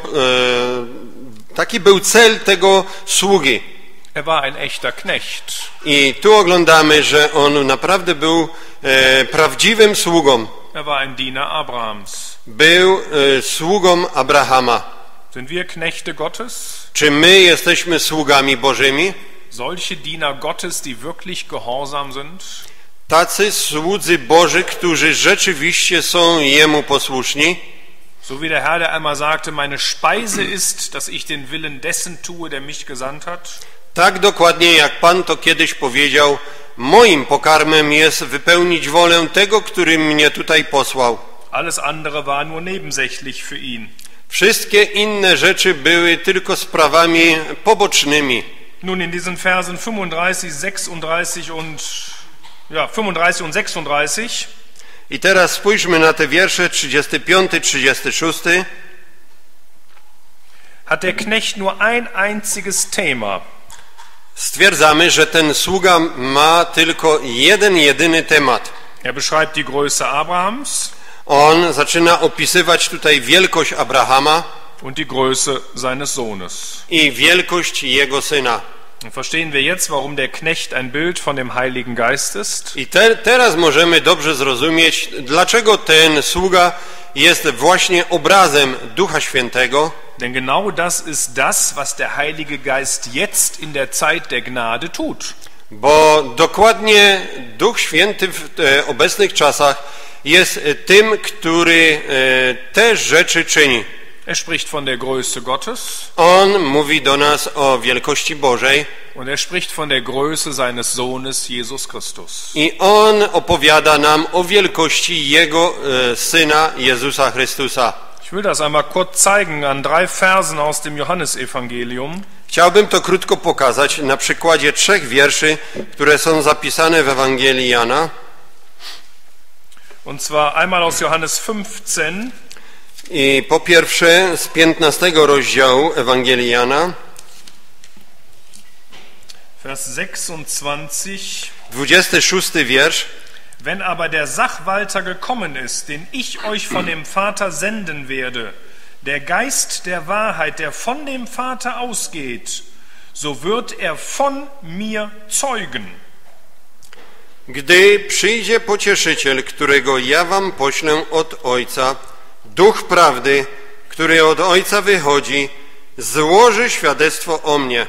taki był cel tego sługi. Er war ein echter Knecht. I tu oglądamy, że on naprawdę był e, prawdziwym sługą. Er war ein Diener Abrahams. Był e, sługą Abrahama. Sind wir Knechte Gottes? Czy my jesteśmy sługami Bożymi? Solche Diener Gottes, die wirklich gehorsam sind? Tacy słudzy Boży, którzy rzeczywiście są Jemu posłuszni? So wie der Herr, der einmal sagte, meine Speise ist, dass ich den Willen dessen tue, der mich gesandt hat. Tak dokładnie jak Pan to kiedyś powiedział, moim pokarmem jest wypełnić wolę tego, który mnie tutaj posłał. Alles andere war nur nebensächlich für ihn. Wszystkie inne rzeczy były tylko sprawami pobocznymi. Nun in diesen Versen fünfunddreißig, sechsunddreißig und ja, fünfunddreißig und sechsunddreißig. I teraz spójrzmy na te wiersze trzydziesty piąty, trzydziesty szósty. Hat der Knecht nur ein einziges Thema. Stwierdzamy, że ten sługa ma tylko jeden, jedyny temat. Er beschreibt die Größe Abrahams. On zaczyna opisywać tutaj wielkość Abrahama und die Größe seines Sohnes. i wielkość jego syna. Und verstehen wir jetzt, warum der Knecht ein Bild von dem Heiligen Geist ist? I te, teraz możemy dobrze zrozumieć, dlaczego ten sługa jest właśnie obrazem Ducha Świętego. Denn genau das ist das, was der Heilige Geist jetzt in der Zeit der Gnade tut. Bo dokładnie Duch Święty w e, obecnych czasach jest tym, który e, te rzeczy czyni. Er spricht von der Größe Gottes. On mówi do nas o wielkości Bożej. Und er spricht von der Größe seines Sohnes Jesus Christus. I on opowiada nam o wielkości jego e, Syna Jezusa Chrystusa. Ich will das einmal kurz zeigen an drei Versen aus dem Johannesevangelium. Chciałbym to krótko pokazać na przykładzie trzech wierszy, które są zapisane w Ewangelii Jana. Und zwar einmal aus Johannes fünfzehn. I po pierwsze z piętnastego rozdziału Ewangelii Jana, Vers sechsundzwanzig. dwudziesty szósty wiersz. Wenn aber der Sachwalter gekommen ist, den ich euch von dem Vater senden werde, der Geist der Wahrheit, der von dem Vater ausgeht, so wird er von mir zeugen. Gdy przyjdzie pocieszyciel, którego ja wam poślę od Ojca, Duch Prawdy, który od Ojca wychodzi, złoży świadectwo o mnie.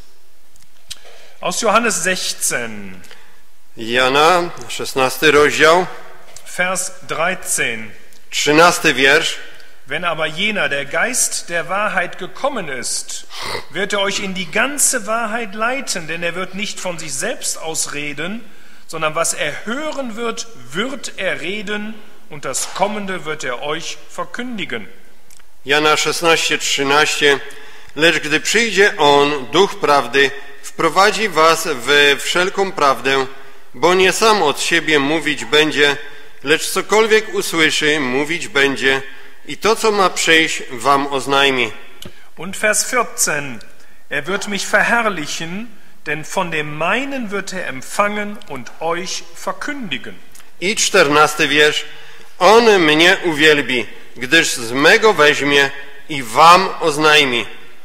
Aus Johannes sechzehn. Jana, szesnasty rozdział, Vers dreizehn. trzynasty wiersz. Wenn aber jener, der Geist der Wahrheit gekommen ist, wird er euch in die ganze Wahrheit leiten, denn er wird nicht von sich selbst aus reden, sondern was er hören wird, wird er reden, und das Kommende wird er euch verkündigen. Jana szesnaście trzynaście. Lecz gdy przyjdzie On, Duch Prawdy, wprowadzi was we wszelką prawdę, bo nie sam od siebie mówić będzie, lecz cokolwiek usłyszy, mówić będzie i to, co ma przyjść, wam oznajmi. Und Vers vierzehn. Er wird mich verherrlichen, denn von dem meinen wird er empfangen und euch verkündigen. I czternasty wiersz. On mnie uwielbi, gdyż z mego weźmie i wam oznajmi.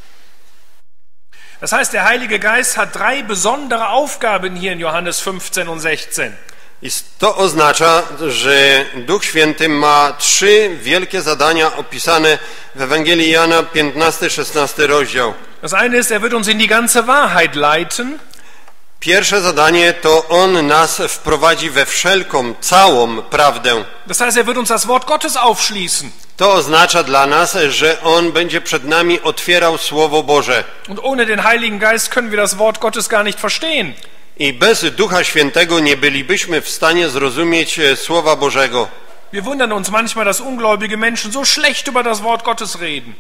Das heißt, der Heilige Geist hat drei besondere Aufgaben hier in Johannes fünfzehn und sechzehn. I to oznacza, że Duch Święty ma trzy wielkie zadania opisane w Ewangelii Jana, piętnasty szesnasty rozdział. Das eine ist, er wird uns in die ganze Wahrheit leiten. Pierwsze zadanie to On nas wprowadzi we wszelką, całą prawdę. Das heißt, er wird uns das Wort Gottes aufschließen. To oznacza dla nas, że On będzie przed nami otwierał Słowo Boże. Und ohne den Heiligen Geist können wir das Wort Gottes gar nicht verstehen. I bez Ducha Świętego nie bylibyśmy w stanie zrozumieć Słowa Bożego. Wir wundern uns manchmal, dass ungläubige Menschen so schlecht über das Wort Gottes reden.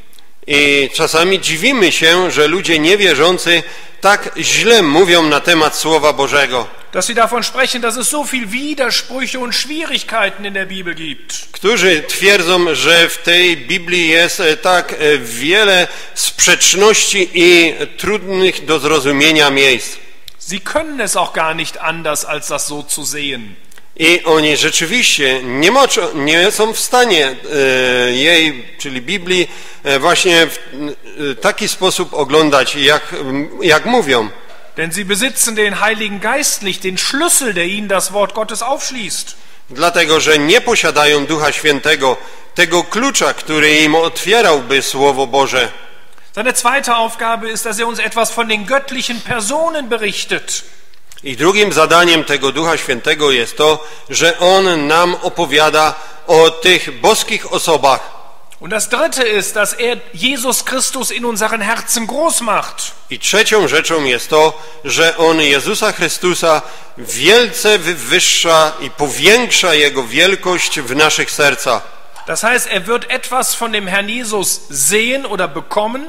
I czasami dziwimy się, że ludzie niewierzący tak źle mówią na temat Słowa Bożego. Dass sie davon sprechen, dass es so viel Widersprüche und Schwierigkeiten in der Bibel gibt. Którzy twierdzą, że w tej Biblii jest tak wiele sprzeczności i trudnych do zrozumienia miejsc. Sie können es auch gar nicht anders, als das so zu sehen. I oni rzeczywiście nie, moczą, nie są w stanie e, jej, czyli Biblii, e, właśnie w e, taki sposób oglądać, jak, jak mówią. Denn sie besitzen den Heiligen Geist nicht, den Schlüssel, der ihnen das Wort Gottes aufschließt. Dlatego, że nie posiadają Ducha Świętego, tego klucza, który im otwierałby Słowo Boże. Seine zweite Aufgabe ist, dass er uns etwas von den göttlichen Personen berichtet. I drugim zadaniem tego Ducha Świętego jest to, że On nam opowiada o tych boskich osobach. Und das dritte ist, dass er Jesus Christus in unseren Herzen groß macht. I trzecią rzeczą jest to, że On Jezusa Chrystusa wielce wywyższa i powiększa Jego wielkość w naszych sercach. Das heißt, er wird etwas von dem Herrn Jesus sehen oder bekommen.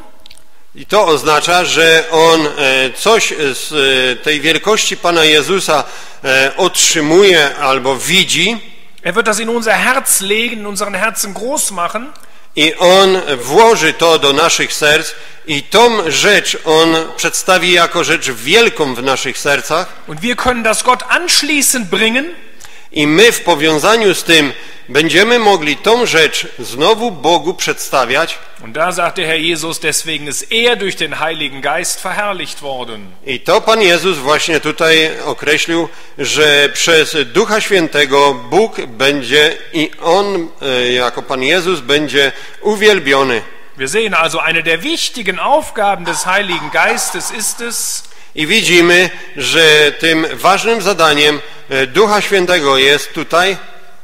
I to oznacza, że On coś z tej wielkości Pana Jezusa otrzymuje albo widzi. Er wird das in unser Herz legen, in unseren Herzen groß machen. I On włoży to do naszych serc i tą rzecz On przedstawi jako rzecz wielką w naszych sercach. Und wir können das Gott anschließend bringen. I my w powiązaniu z tym będziemy mogli tą rzecz znowu Bogu przedstawiać. Und da sagt der Herr Jesus, deswegen ist er durch den Heiligen Geist verherrlicht worden. I to Pan Jezus właśnie tutaj określił, że przez Ducha Świętego Bóg będzie i On jako Pan Jezus będzie uwielbiony. Wir sehen also, eine der wichtigen Aufgaben des Heiligen Geistes ist es, I widzimy, że tym ważnym zadaniem Ducha Świętego jest tutaj,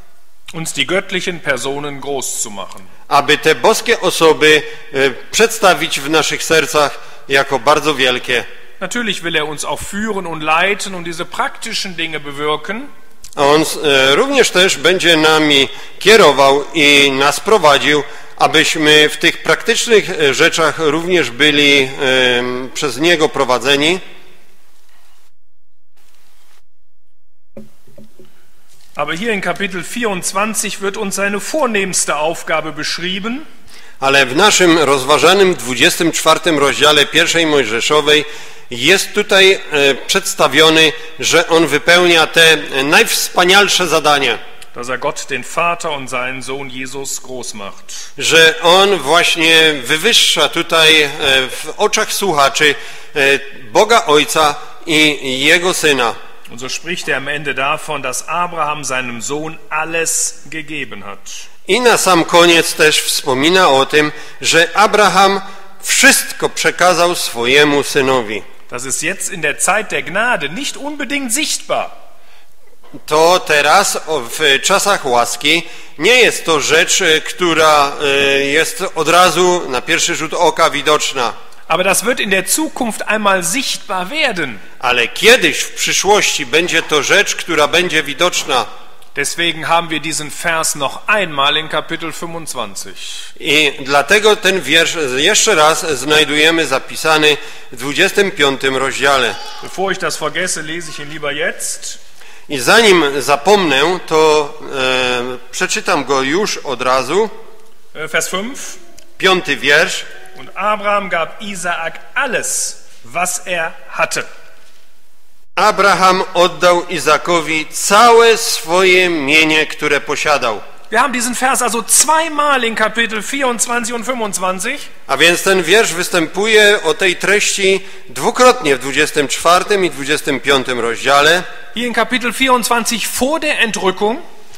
uns die göttlichen Personen groß zu machen. aby te boskie osoby przedstawić w naszych sercach jako bardzo wielkie. Natürlich will er uns auch führen und leiten und diese praktischen Dinge bewirken. A On również też będzie nami kierował i nas prowadził, abyśmy w tych praktycznych rzeczach również byli przez Niego prowadzeni. Aber hier in Kapitel vierundzwanzig wird uns seine vornehmste Aufgabe beschrieben. Ale w naszym rozważanym dwudziestym czwartym rozdziale pierwszej Mojżeszowej jest tutaj e, przedstawiony, że on wypełnia te najwspanialsze zadania. Dass er Gott, den Vater und seinen Sohn Jesus groß macht. Że on właśnie wywyższa tutaj e, w oczach słuchaczy e, Boga Ojca i Jego Syna. Und so spricht er am Ende davon, dass Abraham seinem Sohn alles gegeben hat. I na sam koniec też wspomina o tym, że Abraham wszystko przekazał swojemu synowi. Das ist jetzt in der Zeit der Gnade nicht unbedingt sichtbar. To teraz w czasach łaski nie jest to rzecz, która jest od razu na pierwszy rzut oka widoczna. Aber das wird in der Zukunft einmal sichtbar werden. Ale kiedyś w przyszłości będzie to rzecz, która będzie widoczna. Deswegen haben wir diesen Vers noch einmal in Kapitel fünfundzwanzig. I dlatego ten wiersz jeszcze raz znajdujemy zapisany w dwudziestym piątym rozdziale. Bevor ich das vergesse, lese ich ihn lieber jetzt. I zanim zapomnę, to e, przeczytam go już od razu. Vers fünf. Piąty wiersz. Und Abraham gab Isaak alles, was er hatte. Abraham oddał Izakowi całe swoje mienie, które posiadał. Wir haben diesen Vers also zweimal in Kapitel vierundzwanzig und fünfundzwanzig. A więc ten wiersz występuje o tej treści dwukrotnie w dwudziestym czwartym i dwudziestym piątym rozdziale. Hier in Kapitel vierundzwanzig vor der Entrückung.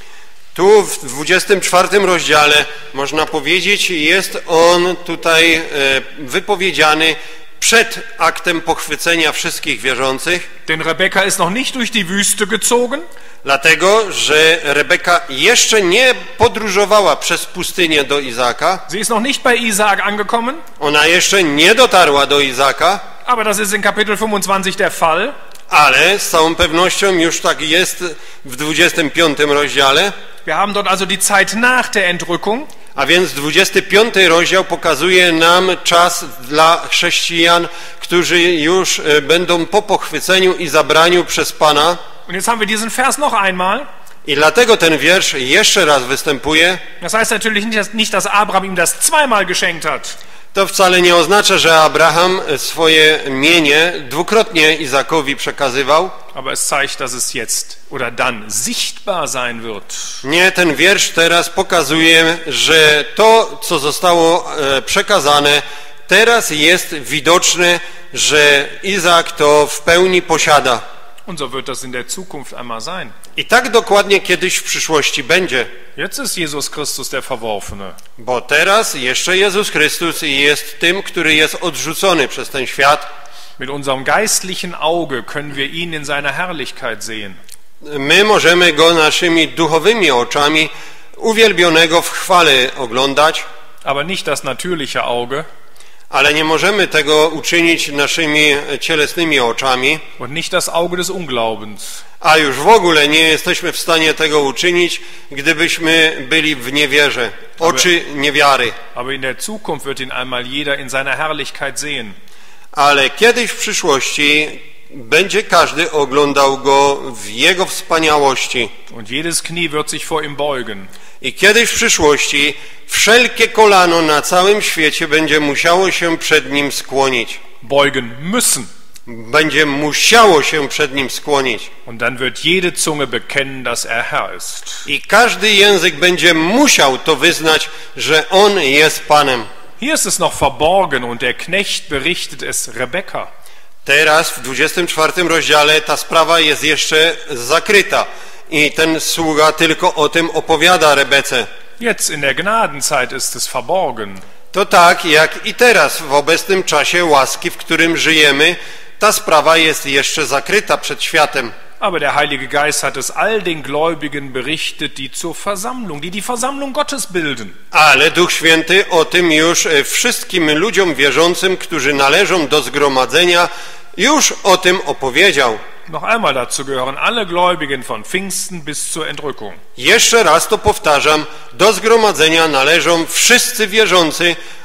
Tu w dwudziestym czwartym rozdziale, można powiedzieć, jest on tutaj wypowiedziany przed aktem pochwycenia wszystkich wierzących. Denn Rebekka ist noch nicht durch die Wüste gezogen. Dlatego, że Rebeka jeszcze nie podróżowała przez pustynię do Izaaka. Sie ist noch nicht bei Isaak angekommen. Ona jeszcze nie dotarła do Izaaka. Aber das ist in Kapitel fünfundzwanzig der Fall. Ale z całą pewnością już tak jest w dwudziestym piątym rozdziale. Wir haben dort also die Zeit nach der Entrückung. A więc dwudziesty piąty rozdział pokazuje nam czas dla chrześcijan, którzy już będą po pochwyceniu i zabraniu przez Pana. Und jetzt haben wir diesen Vers noch einmal. I dlatego ten wiersz jeszcze raz występuje. Das heißt natürlich nicht, dass, nicht, dass Abraham ihm das zweimal geschenkt hat. To wcale nie oznacza, że Abraham swoje mienie dwukrotnie Izakowi przekazywał. Aber es zeigt, dass es jetzt oder dann sichtbar sein wird. Nie, ten wiersz teraz pokazuje, że to, co zostało przekazane, teraz jest widoczne, że Izaak to w pełni posiada. Und so wird das in der Zukunft einmal sein. I tak dokładnie kiedyś w przyszłości będzie. Jetzt ist Jesus Christus der Verworfene. Bo teraz jeszcze Jezus Chrystus jest tym, który jest odrzucony przez ten świat. Mit unserem geistlichen Auge können wir ihn in seiner Herrlichkeit sehen. My możemy go naszymi duchowymi oczami uwielbionego w chwale oglądać. Aber nicht das natürliche Auge. Ale nie możemy tego uczynić naszymi cielesnymi oczami. Und nicht das Auge des Unglaubens. A już w ogóle nie jesteśmy w stanie tego uczynić, gdybyśmy byli w niewierze. Oczy niewiary. Aber in der Zukunft wird ihn einmal jeder in seiner Herrlichkeit sehen. Ale kiedyś w przyszłości będzie każdy oglądał go w jego wspaniałości. Und jedes Knie wird sich vor ihm beugen. I kiedyś w przyszłości wszelkie kolano na całym świecie będzie musiało się przed nim skłonić. Beugen müssen. Będzie musiało się przed nim skłonić. Und dann wird jede Zunge bekennen, dass er Herr ist. I każdy język będzie musiał to wyznać, że on jest Panem. Hier ist es noch verborgen und der Knecht berichtet es Rebekka. Teraz w dwudziestym czwartym rozdziale ta sprawa jest jeszcze zakryta i ten sługa tylko o tym opowiada Rebece. Jetzt in der Gnadenzeit ist es verborgen. To tak jak i teraz w obecnym czasie łaski, w którym żyjemy, ta sprawa jest jeszcze zakryta przed światem. Aber der Heilige Geist hat es all den Gläubigen berichtet, die zur Versammlung, die die Versammlung Gottes bilden. Ale Duch Święty o tym już wszystkim ludziom wierzącym, którzy należą do zgromadzenia, już o tym opowiedział. Noch einmal, dazu gehören alle Gläubigen von Pfingsten bis zur Entrückung. Jeszcze raz to powtarzam, do zgromadzenia należą wszyscy wierzący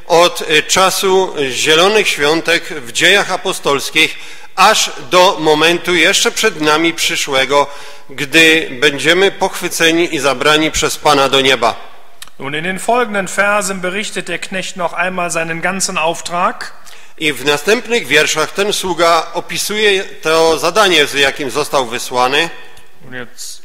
od czasu Zielonych Świątek w Dziejach Apostolskich aż do momentu jeszcze przed nami przyszłego, gdy będziemy pochwyceni i zabrani przez Pana do nieba. Und in den folgenden Versen berichtet der Knecht noch einmal seinen ganzen Auftrag. I w następnych wierszach ten sługa opisuje to zadanie, z jakim został wysłany. Und jetzt,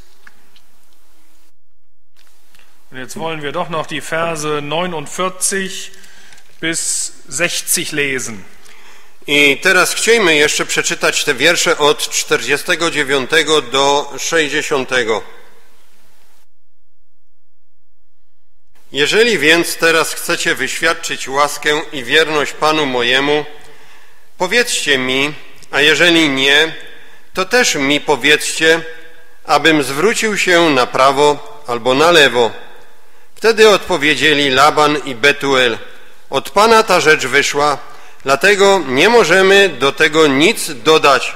und jetzt wollen wir doch noch die Verse neunundvierzig bis sechzig lesen. I teraz chcielibyśmy jeszcze przeczytać te wiersze od czterdziestego dziewiątego do sześćdziesiątego. Jeżeli więc teraz chcecie wyświadczyć łaskę i wierność Panu mojemu, powiedzcie mi, a jeżeli nie, to też mi powiedzcie, abym zwrócił się na prawo albo na lewo. Wtedy odpowiedzieli Laban i Betuel: od Pana ta rzecz wyszła, dlatego nie możemy do tego nic dodać.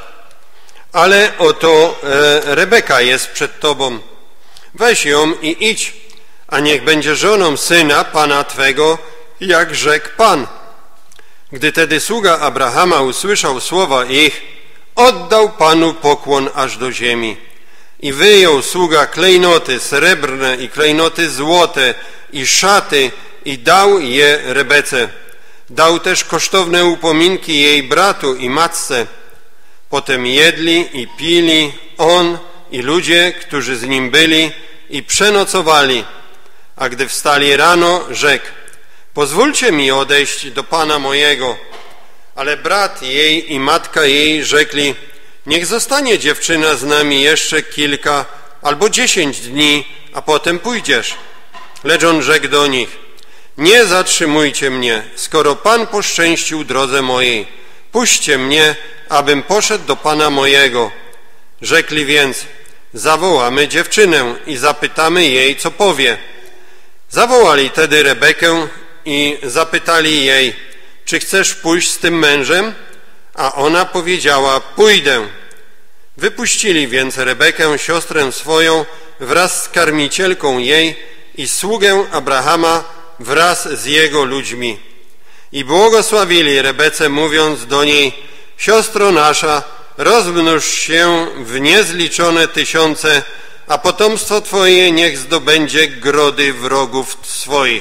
Ale oto e, Rebeka jest przed Tobą. Weź ją i idź, a niech będzie żoną syna Pana Twego, jak rzekł Pan. Gdy tedy sługa Abrahama usłyszał słowa ich, oddał Panu pokłon aż do ziemi. I wyjął sługa klejnoty srebrne i klejnoty złote i szaty i dał je Rebece. Dał też kosztowne upominki jej bratu i matce. Potem jedli i pili on i ludzie, którzy z nim byli, i przenocowali. A gdy wstali rano, rzekł: pozwólcie mi odejść do Pana mojego. Ale brat jej i matka jej rzekli: niech zostanie dziewczyna z nami jeszcze kilka albo dziesięć dni, a potem pójdziesz. Lecz on rzekł do nich: nie zatrzymujcie mnie, skoro Pan poszczęścił drodze mojej. Puśćcie mnie, abym poszedł do Pana mojego. Rzekli więc: zawołamy dziewczynę i zapytamy jej, co powie. Zawołali tedy Rebekę i zapytali jej: czy chcesz pójść z tym mężem? A ona powiedziała: pójdę. Wypuścili więc Rebekę, siostrę swoją, wraz z karmicielką jej i sługę Abrahama wraz z jego ludźmi. I błogosławili Rebece, mówiąc do niej: siostro nasza, rozmnóż się w niezliczone tysiące, a potomstwo Twoje niech zdobędzie grody wrogów swoich.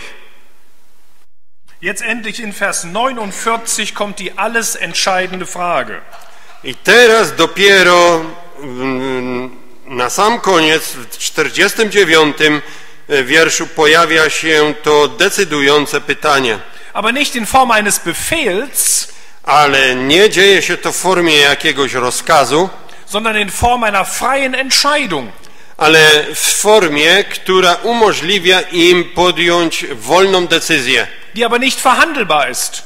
Jetzt endlich in Vers neunundvierzig kommt die alles entscheidende Frage. I teraz dopiero na sam koniec, w czterdziestym dziewiątym wierszu pojawia się to decydujące pytanie. Aber nicht in Form eines Befehls, ale nie dzieje się to w formie jakiegoś rozkazu, sondern in Form einer freien Entscheidung. Ale w formie, która umożliwia im podjąć wolną decyzję. Die aber nicht verhandelbar ist.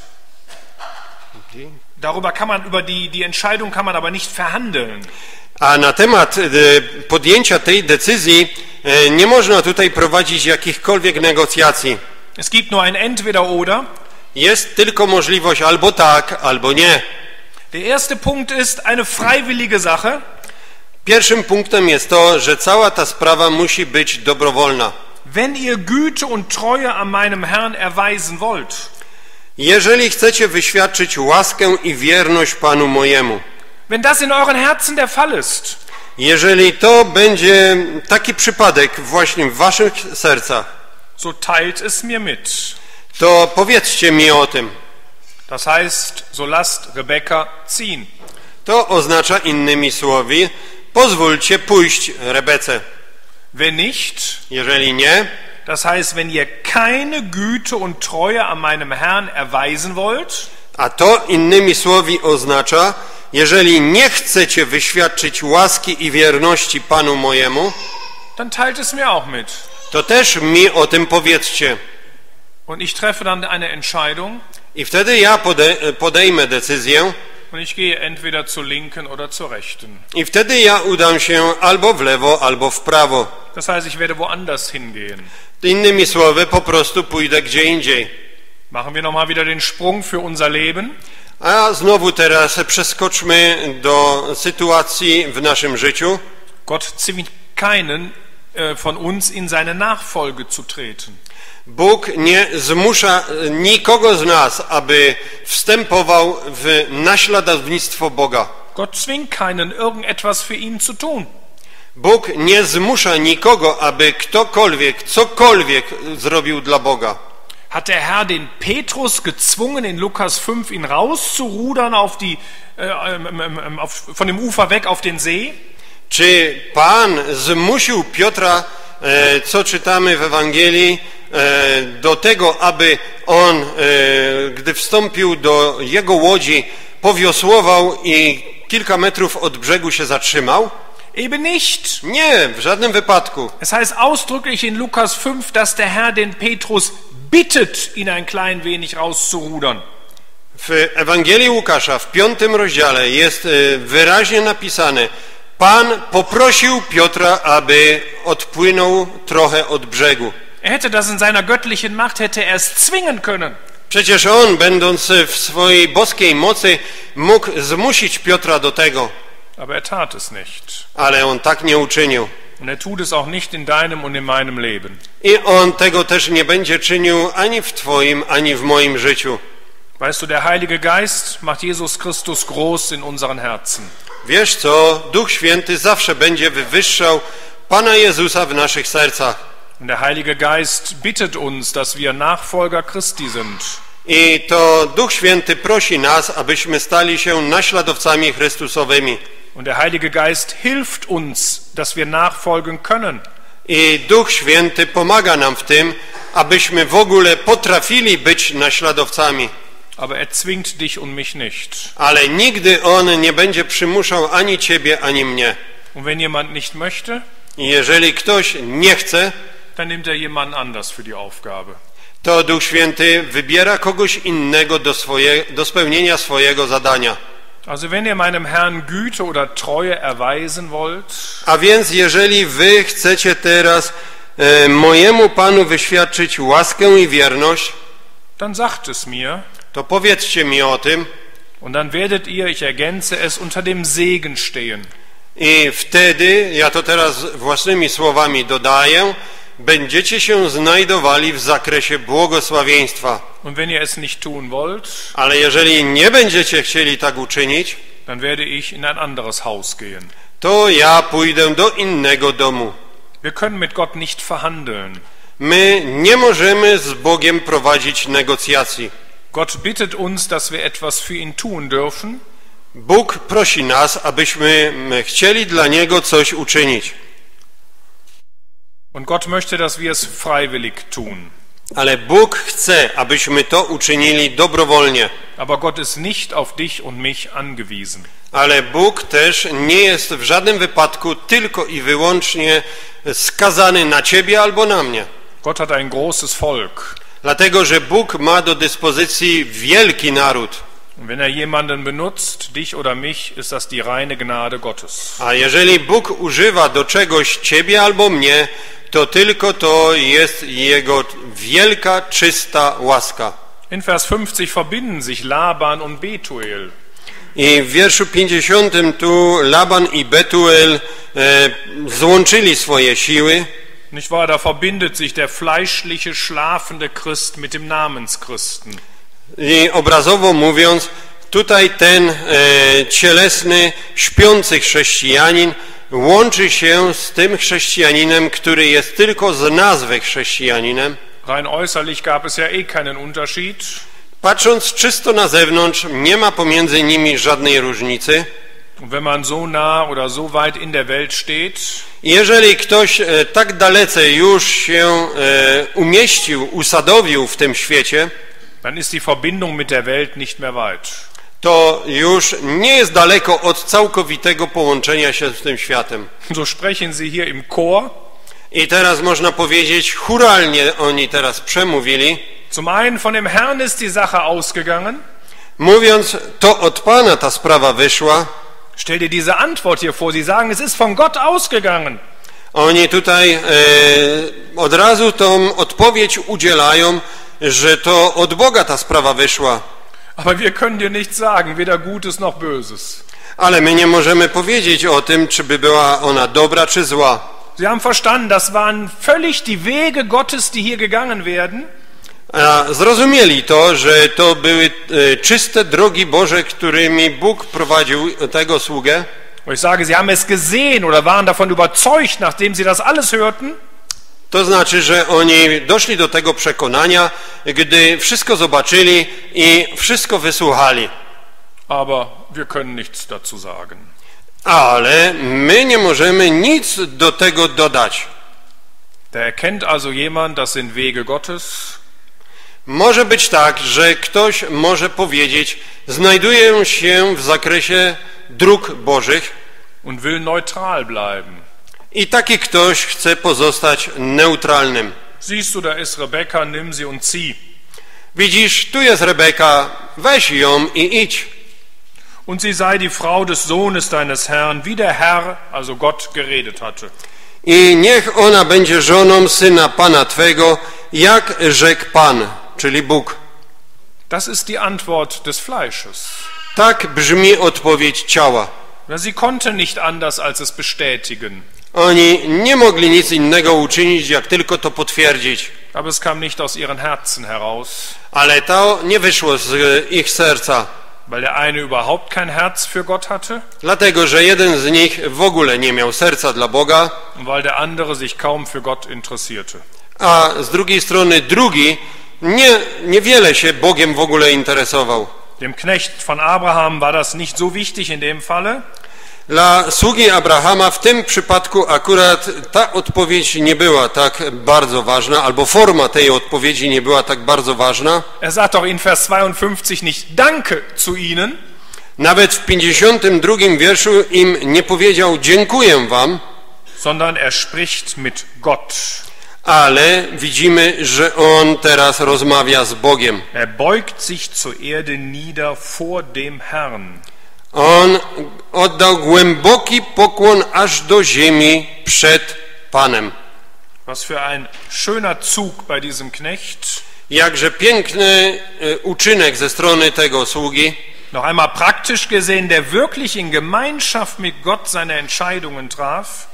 Darüber kann man, über die, die Entscheidung kann man aber nicht verhandeln. A na temat podjęcia tej decyzji nie można tutaj prowadzić jakichkolwiek negocjacji. Es gibt nur ein Entweder oder. Jest tylko możliwość albo tak, albo nie. Der erste Punkt ist eine freiwillige Sache. Pierwszym punktem jest to, że cała ta sprawa musi być dobrowolna. Wenn ihr Güte und Treue an meinem Herrn erweisen wollt, jeżeli chcecie wyświadczyć łaskę i wierność Panu mojemu, wenn das in euren Herzen der Fall ist, jeżeli to będzie taki przypadek właśnie w waszych sercach, so teilt es mir mit. To powiedzcie mi o tym. Das heißt, so lasst Rebekka ziehen. To oznacza innymi słowy: pozwólcie pójść Rebece. Wenn nicht, jeżeli nie, das heißt, wenn ihr keine Güte und Treue an meinem Herrn erweisen wollt, a to innymi słowy oznacza, jeżeli nie chcecie wyświadczyć łaski i wierności Panu mojemu, dann teilt es mir auch mit. To też mi o tym powiedzcie. Und ich treffe dann eine Entscheidung. I wtedy ja pode, podejmę decyzję. Und ich gehe entweder zur linken oder zur rechten. I wtedy ja udam się albo w lewo, albo w prawo. Das heißt, ich werde woanders hingehen. Innymi słowy, po prostu pójdę gdzie indziej. Machen wir nochmal wieder den Sprung für unser Leben. A znowu teraz przeskoczmy do sytuacji w naszym życiu. Gott zwingt keinen von uns in seine Nachfolge zu treten. Bóg nie zmusza nikogo z nas, aby wstępował w naśladownictwo Boga. Gott zwingt keinen, irgendetwas für ihn zu tun. Bóg nie zmusza nikogo, aby ktokolwiek, cokolwiek zrobił dla Boga. Hat der Herr den Petrus gezwungen, in Lukas fünf ihn rauszurudern auf die, äh, auf, von dem Ufer weg auf den See? Czy Pan zmusił Piotra, e, co czytamy w Ewangelii, e, do tego, aby on, e, gdy wstąpił do jego łodzi, powiosłował i kilka metrów od brzegu się zatrzymał? Eben nicht. Nie, w żadnym wypadku. Es heißt ausdrücklich in Lukas fünf, dass der Herr den Petrus bittet, ihn ein klein wenig rauszurudern. W Ewangelii Łukasza w piątym rozdziale jest e, wyraźnie napisane: Pan poprosił Piotra, aby odpłynął trochę od brzegu. Er hätte das in seiner göttlichen Macht, hätte er es zwingen können. Przecież on, będąc w swojej boskiej mocy, mógł zmusić Piotra do tego. Aber er tat es nicht. Ale on tak nie uczynił. Und er tut es auch nicht in deinem und in meinem Leben. I on tego też nie będzie czynił ani w twoim, ani w moim życiu. Weißt du, der Heilige Geist macht Jesus Christus groß in unseren Herzen. Wiesz co? Duch Święty zawsze będzie wywyższał Pana Jezusa w naszych sercach. Und der Heilige Geist bittet uns, dass wir Nachfolger Christi sind. I to Duch Święty prosi nas, abyśmy stali się naśladowcami Chrystusowymi. Und der Heilige Geist hilft uns, dass wir nachfolgen können. I Duch Święty pomaga nam w tym, abyśmy w ogóle potrafili być naśladowcami. Aber er zwingt dich und mich nicht. Ale nigdy On nie będzie przymuszał ani ciebie, ani mnie. Und wenn jemand nicht möchte, I jeżeli ktoś nie chce, dann nimmt er jemanden anders für die Aufgabe. to Duch Święty wybiera kogoś innego do, swoje, do spełnienia swojego zadania. Also wenn ihr meinem Herrn Güte oder Treue erweisen wollt, A więc jeżeli wy chcecie teraz e, mojemu Panu wyświadczyć łaskę i wierność, dann sagt es mir, to powiedzcie mi o tym und dann werdet ihr, ich ergänze es, unter dem Segen stehen. i wtedy, ja to teraz własnymi słowami dodaję, będziecie się znajdowali w zakresie błogosławieństwa. Und wenn ihr es nicht tun wollt, Ale jeżeli nie będziecie chcieli tak uczynić, dann werde ich in ein anderes Haus gehen. to ja pójdę do innego domu. Wir können mit Gott nicht verhandeln. My nie możemy z Bogiem prowadzić negocjacji. Gott bittet uns, dass wir etwas für ihn tun dürfen. Bóg prosi nas, abyśmy chcieli dla Niego coś uczynić. Und Gott möchte, dass wir es freiwillig tun. Ale Bóg chce, abyśmy to uczynili dobrowolnie. Aber Gott ist nicht auf dich und mich angewiesen. Ale Bóg też nie jest w żadnym wypadku tylko i wyłącznie skazany na ciebie albo na mnie. Gott hat ein großes Volk. Dlatego, że Bóg ma do dyspozycji wielki naród. Und wenn er jemanden benutzt, dich oder mich, ist das die reine Gnade Gottes. A jeżeli Bóg używa do czegoś ciebie albo mnie, to tylko to jest Jego wielka, czysta łaska. In Vers fünfzig verbinden sich Laban und Betuel. I w wierszu pięćdziesiątym tu Laban i Betuel e, złączyli swoje siły. Nicht wahr, da verbindet sich der fleischliche, schlafende Christ mit dem Namenschristen. I obrazowo mówiąc, tutaj ten e, cielesny, śpiący chrześcijanin łączy się z tym chrześcijaninem, który jest tylko z nazwy chrześcijaninem. Rein äußerlich gab es ja eh keinen Unterschied. Patrząc czysto na zewnątrz, nie ma pomiędzy nimi żadnej różnicy. Und wenn man so nah oder so weit in der Welt steht, Jeżeli ktoś e, tak dalece już się e, umieścił, usadowił w tym świecie, dann ist die Verbindung mit der Welt nicht mehr weit. to już nie jest daleko od całkowitego połączenia się z tym światem. So sprechen sie hier im Chor. I teraz można powiedzieć, chóralnie oni teraz przemówili, Zum einen von dem Herrn ist die Sache ausgegangen. mówiąc, to od Pana ta sprawa wyszła. Stell dir diese Antwort hier vor. Sie sagen, es ist von Gott ausgegangen. Oni tutaj e, od razu tą odpowiedź udzielają, że to od Boga ta sprawa wyszła. Aber wir können dir nicht sagen, weder Gutes noch Böses. Ale my nie możemy powiedzieć o tym, czy by była ona dobra, czy zła. Sie haben verstanden, das waren völlig die Wege Gottes, die hier gegangen werden. A zrozumieli to, że to były e, czyste drogi Boże, którymi Bóg prowadził tego sługę. Und ich sage, sie haben es gesehen oder waren davon überzeugt, nachdem sie das alles hörten. To znaczy, że oni doszli do tego przekonania, gdy wszystko zobaczyli i wszystko wysłuchali. Aber wir können nichts dazu sagen. Ale my nie możemy nic do tego dodać. Da erkennt also jemand, das sind Wege Gottes. Może być tak, że ktoś może powiedzieć, znajduję się w zakresie dróg Bożych Und will neutral bleiben. i taki ktoś chce pozostać neutralnym. Siehst du, da ist Rebekka, nimm sie und zieh. Widzisz, tu jest Rebeka, weź ją i idź. Und sie sei die Frau des Sohnes deines Herrn, wie der Herr, also Gott, geredet hatte. I niech ona będzie żoną syna Pana Twego, jak rzekł Pan, czyli Bóg. Das ist die Antwort des Fleisches. Tak brzmi odpowiedź ciała. Sie konnte nicht anders als es bestätigen. Oni nie mogli nic innego uczynić, jak tylko to potwierdzić. Aber es kam nicht aus ihren Herzen heraus. Ale to nie wyszło z ich serca. Weil der eine überhaupt kein Herz für Gott hatte. Dlatego, że jeden z nich w ogóle nie miał serca dla Boga. Und weil der andere sich kaum für Gott interessierte. A z drugiej strony drugi nie, niewiele się Bogiem w ogóle interesował. Dem Knecht von Abraham war das nicht so wichtig in dem Falle. Dla sługi Abrahama w tym przypadku akurat ta odpowiedź nie była tak bardzo ważna, albo forma tej odpowiedzi nie była tak bardzo ważna. Er sagt doch in Vers zweiundfünfzig nicht Danke zu ihnen. Nawet w pięćdziesiątym drugim wierszu im nie powiedział dziękuję wam, sondern er spricht mit Gott. Ale widzimy, że on teraz rozmawia z Bogiem. Er beugt sich zur Erde nieder vor dem Herrn. On oddał głęboki pokłon aż do ziemi przed Panem. Was für ein schöner Zug bei diesem Knecht. Jakże piękny uczynek ze strony tego sługi. Noch einmal praktisch gesehen, der wirklich in Gemeinschaft mit Gott seine Entscheidungen traf.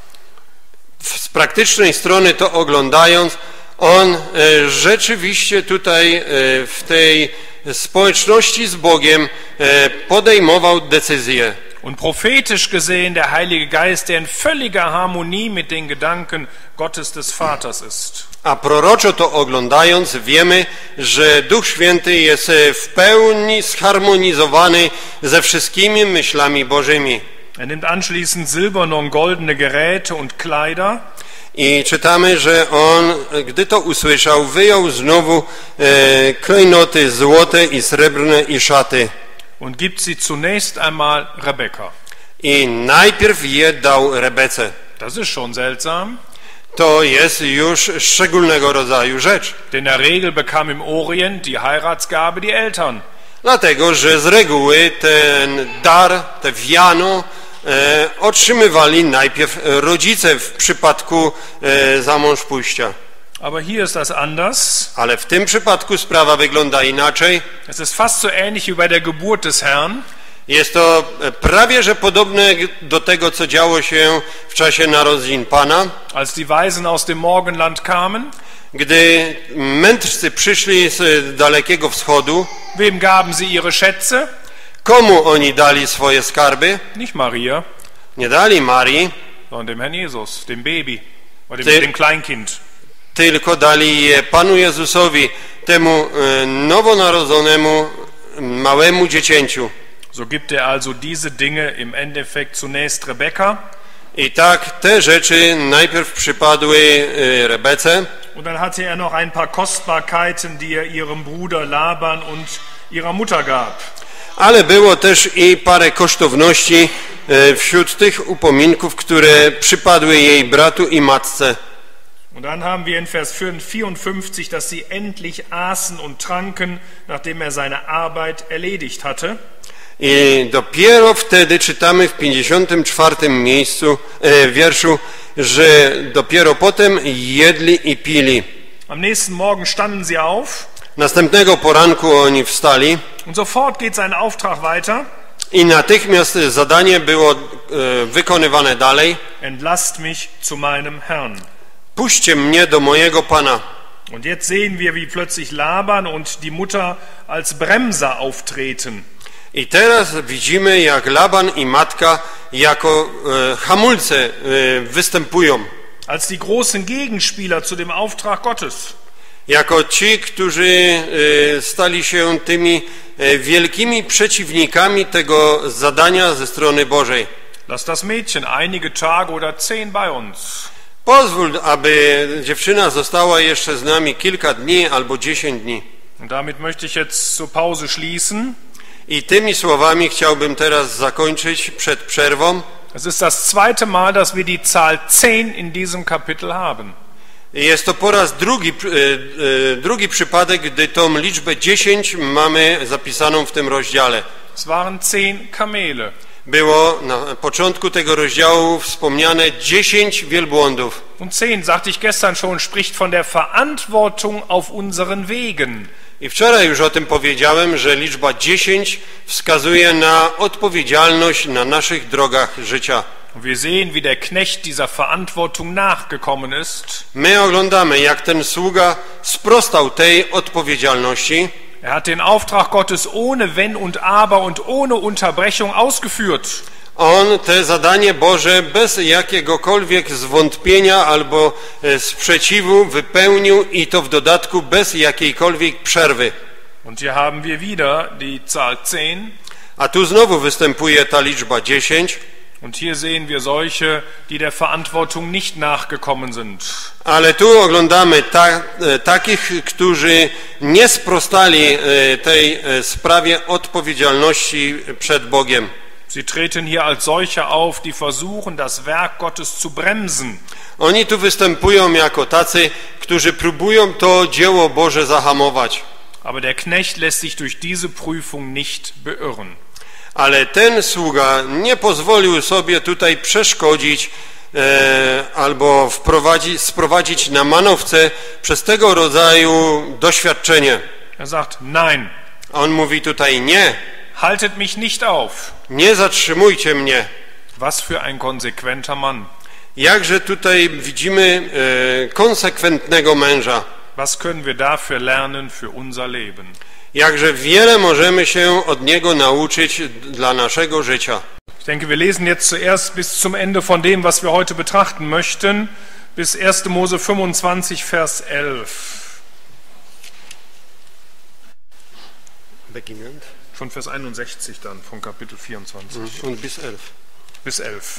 Z praktycznej strony to oglądając, on rzeczywiście tutaj w tej społeczności z Bogiem podejmował decyzje. Und prophetisch gesehen der Heilige Geist, der in völliger Harmonie mit den Gedanken Gottes des Vaters ist. A proroczo to oglądając wiemy, że Duch Święty jest w pełni zharmonizowany ze wszystkimi myślami Bożymi. Er nimmt anschließend silberne und goldene Geräte und Kleider. I czytamy, że on, gdy to usłyszał, wyjął znowu e, klejnoty złote i srebrne i szaty. Und gibt sie zunächst einmal Rebekka. I najpierw je dał Rebece. Das ist schon seltsam. To jest już szczególnego rodzaju rzecz. Denn in der Regel bekam im Orient die Heiratsgabe die Eltern. Dlatego, że z reguły ten dar, te wiano e, otrzymywali najpierw rodzice w przypadku e, zamążpójścia. Aber hier ist das anders. Ale w tym przypadku sprawa wygląda inaczej. Es ist fast so ähnlich wie bei der Geburt des Herrn. Jest to prawie że podobne do tego, co działo się w czasie narodzin Pana. Als die Weisen aus dem Morgenland kamen. Gdy mędrcy przyszli z dalekiego wschodu. Wem gaben sie ihre Schätze? Komu oni dali swoje skarby? Nicht Maria. Nie dali Marii. Sondern dem Herrn Jesus, dem Baby, oder Ty- dem Kleinkind. Tylko dali je Panu Jezusowi, temu e, nowonarodzonemu małemu dziecięciu. So gibt er also diese Dinge im Endeffekt zunächst Rebekka. I tak te rzeczy najpierw przypadły e, Rebece, Und dann hatte er noch ein paar Kostbarkeiten, die er ihrem Bruder Laban und ihrer Mutter gab. ale było też i parę kosztowności e, wśród tych upominków, które przypadły jej bratu i matce. Und dann haben wir in Vers vierundfünfzig, dass sie endlich aßen und tranken, nachdem er seine Arbeit erledigt hatte. I dopiero wtedy czytamy w pięćdziesiątym czwartym miejscu, e, wierszu, że dopiero potem jedli i pili. Am nächsten Morgen standen sie auf Następnego poranku oni wstali und sofort geht sein Auftrag weiter. i natychmiast zadanie było e, wykonywane dalej. entlasst mich zu meinem Herrn. Puśćcie mnie do mojego Pana. Und jetzt sehen wir, wie plötzlich Laban und die Mutter als Bremser auftreten. I teraz widzimy, jak Laban i matka jako e, hamulce e, występują. Als die großen Gegenspieler zu dem Auftrag Gottes. Jako ci, którzy e, stali się tymi e, wielkimi przeciwnikami tego zadania ze strony Bożej. Lass das Mädchen einige Tage oder zehn bei uns. Pozwól, aby dziewczyna została jeszcze z nami kilka dni albo dziesięć dni. Und damit möchte ich jetzt zur Pause schließen. I tymi słowami chciałbym teraz zakończyć przed przerwą. Es ist das zweite Mal, dass wir die Zahl zehn in diesem Kapitel haben. Jest to po raz drugi, e, e, drugi przypadek, gdy tą liczbę dziesięć mamy zapisaną w tym rozdziale. Es waren zehn Kamele. Było na początku tego rozdziału wspomniane dziesięć wielbłądów. Und zehn, sagte ich gestern schon, spricht von der Verantwortung auf unseren Wegen. I wczoraj już o tym powiedziałem, że liczba dziesięć wskazuje na odpowiedzialność na naszych drogach życia. Wir sehen, wie der Knecht dieser Verantwortung nachgekommen ist. My oglądamy, jak ten sługa sprostał tej odpowiedzialności. Er hat den Auftrag Gottes ohne Wenn und Aber und ohne Unterbrechung ausgeführt. On te zadanie Boże bez jakiegokolwiek zwątpienia albo sprzeciwu wypełnił i to w dodatku bez jakiejkolwiek przerwy. Und hier haben wir wieder die Zahl zehn. A tu znowu występuje ta liczba dziesięć. Und hier sehen wir solche, die der Verantwortung nicht nachgekommen sind. Ale tu oglądamy ta, takich, którzy nie sprostali tej sprawie odpowiedzialności przed Bogiem. Sie treten hier als solche auf, die versuchen, das Werk Gottes zu bremsen. Oni tu występują jako tacy, którzy próbują to dzieło Boże zahamować. Aber der Knecht lässt sich durch diese Prüfung nicht beirren. Ale ten sługa nie pozwolił sobie tutaj przeszkodzić e, albo wprowadzić, sprowadzić na manowce przez tego rodzaju doświadczenie. Er sagt, nein. On mówi tutaj nie. Haltet mich nicht auf. Nie zatrzymujcie mnie. Was für ein konsequenter Mann. Jakże tutaj widzimy e, konsekwentnego męża. Was können wir dafür lernen für unser Leben? Jakże wiele możemy się od niego nauczyć dla naszego życia. Ich denke, wir lesen jetzt zuerst bis zum Ende von dem, was wir heute betrachten möchten, bis erster Mose fünfundzwanzig, Vers elf. Beginnend. Von Vers einundsechzig dann, von Kapitel vierundzwanzig. Und bis elf. Bis elf.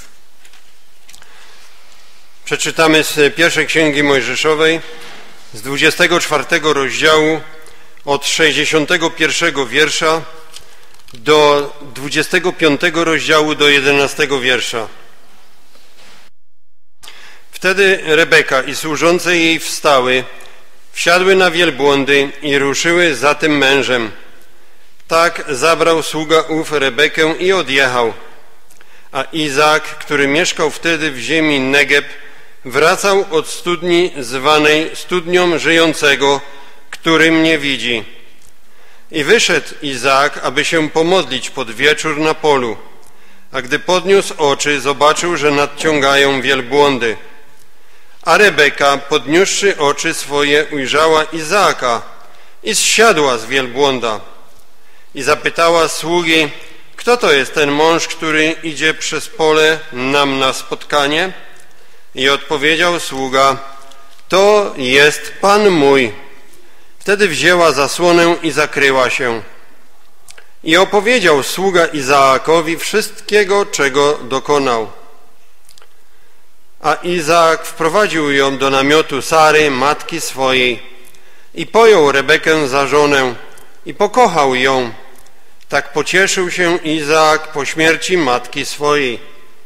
Przeczytamy z pierwszej Księgi Mojżeszowej, z dwudziestego czwartego rozdziału, od sześćdziesiątego pierwszego wiersza do dwudziestego piątego rozdziału do jedenastego wiersza. Wtedy Rebeka i służące jej wstały, wsiadły na wielbłądy i ruszyły za tym mężem. Tak zabrał sługa ów Rebekę i odjechał. A Izaak, który mieszkał wtedy w ziemi Negeb, wracał od studni zwanej studnią żyjącego, który mnie widzi. I wyszedł Izaak, aby się pomodlić pod wieczór na polu. A gdy podniósł oczy, zobaczył, że nadciągają wielbłądy. A Rebeka, podniósłszy oczy swoje, ujrzała Izaaka i zsiadła z wielbłąda. I zapytała sługi, kto to jest ten mąż, który idzie przez pole nam na spotkanie? I odpowiedział sługa, to jest Pan mój. Wtedy wzięła zasłonę i zakryła się. I opowiedział sługa Izaakowi wszystkiego, czego dokonał. A Izaak wprowadził ją do namiotu Sary, matki swojej, i pojął Rebekę za żonę i pokochał ją. Tak pocieszył się Izaak po śmierci matki swojej.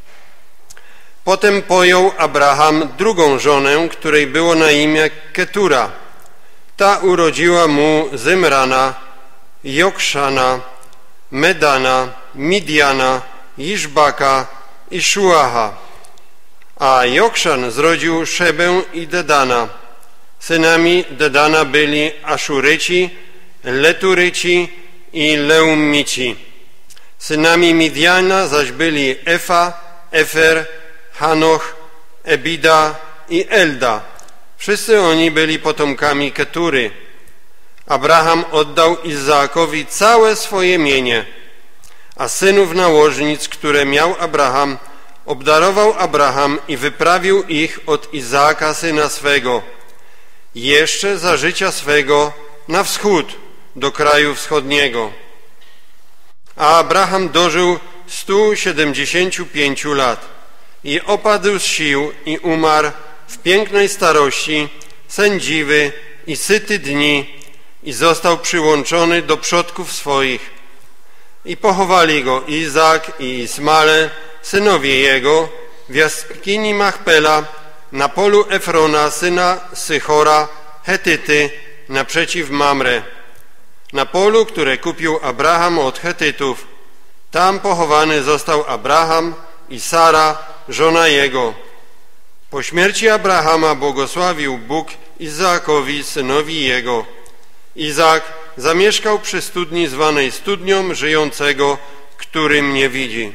Potem pojął Abraham drugą żonę, której było na imię Ketura. Ta urodziła mu Zymrana, Jokszana, Medana, Midiana, Iszbaka i Szuaha. A Jokszan zrodził Szebę i Dedana. Synami Dedana byli Aszuryci, Leturyci i Leumici. Synami Midiana zaś byli Efa, Efer, Hanoch, Ebida i Elda. Wszyscy oni byli potomkami Ketury. Abraham oddał Izaakowi całe swoje mienie, a synów nałożnic, które miał Abraham, obdarował Abraham i wyprawił ich od Izaaka syna swego, jeszcze za życia swego na wschód, do kraju wschodniego. A Abraham dożył stu siedemdziesięciu pięciu lat i opadł z sił i umarł w pięknej starości, sędziwy i syty dni, i został przyłączony do przodków swoich. I pochowali go Izaak i Ismale, synowie jego, w jaskini Machpela, na polu Efrona, syna Sychora, Hetyty, naprzeciw Mamre, na polu, które kupił Abraham od Hetytów. Tam pochowany został Abraham i Sara, żona jego. Po śmierci Abrahama błogosławił Bóg Izaakowi, synowi jego. Izaak zamieszkał przy studni zwanej studnią żyjącego, który mnie widzi.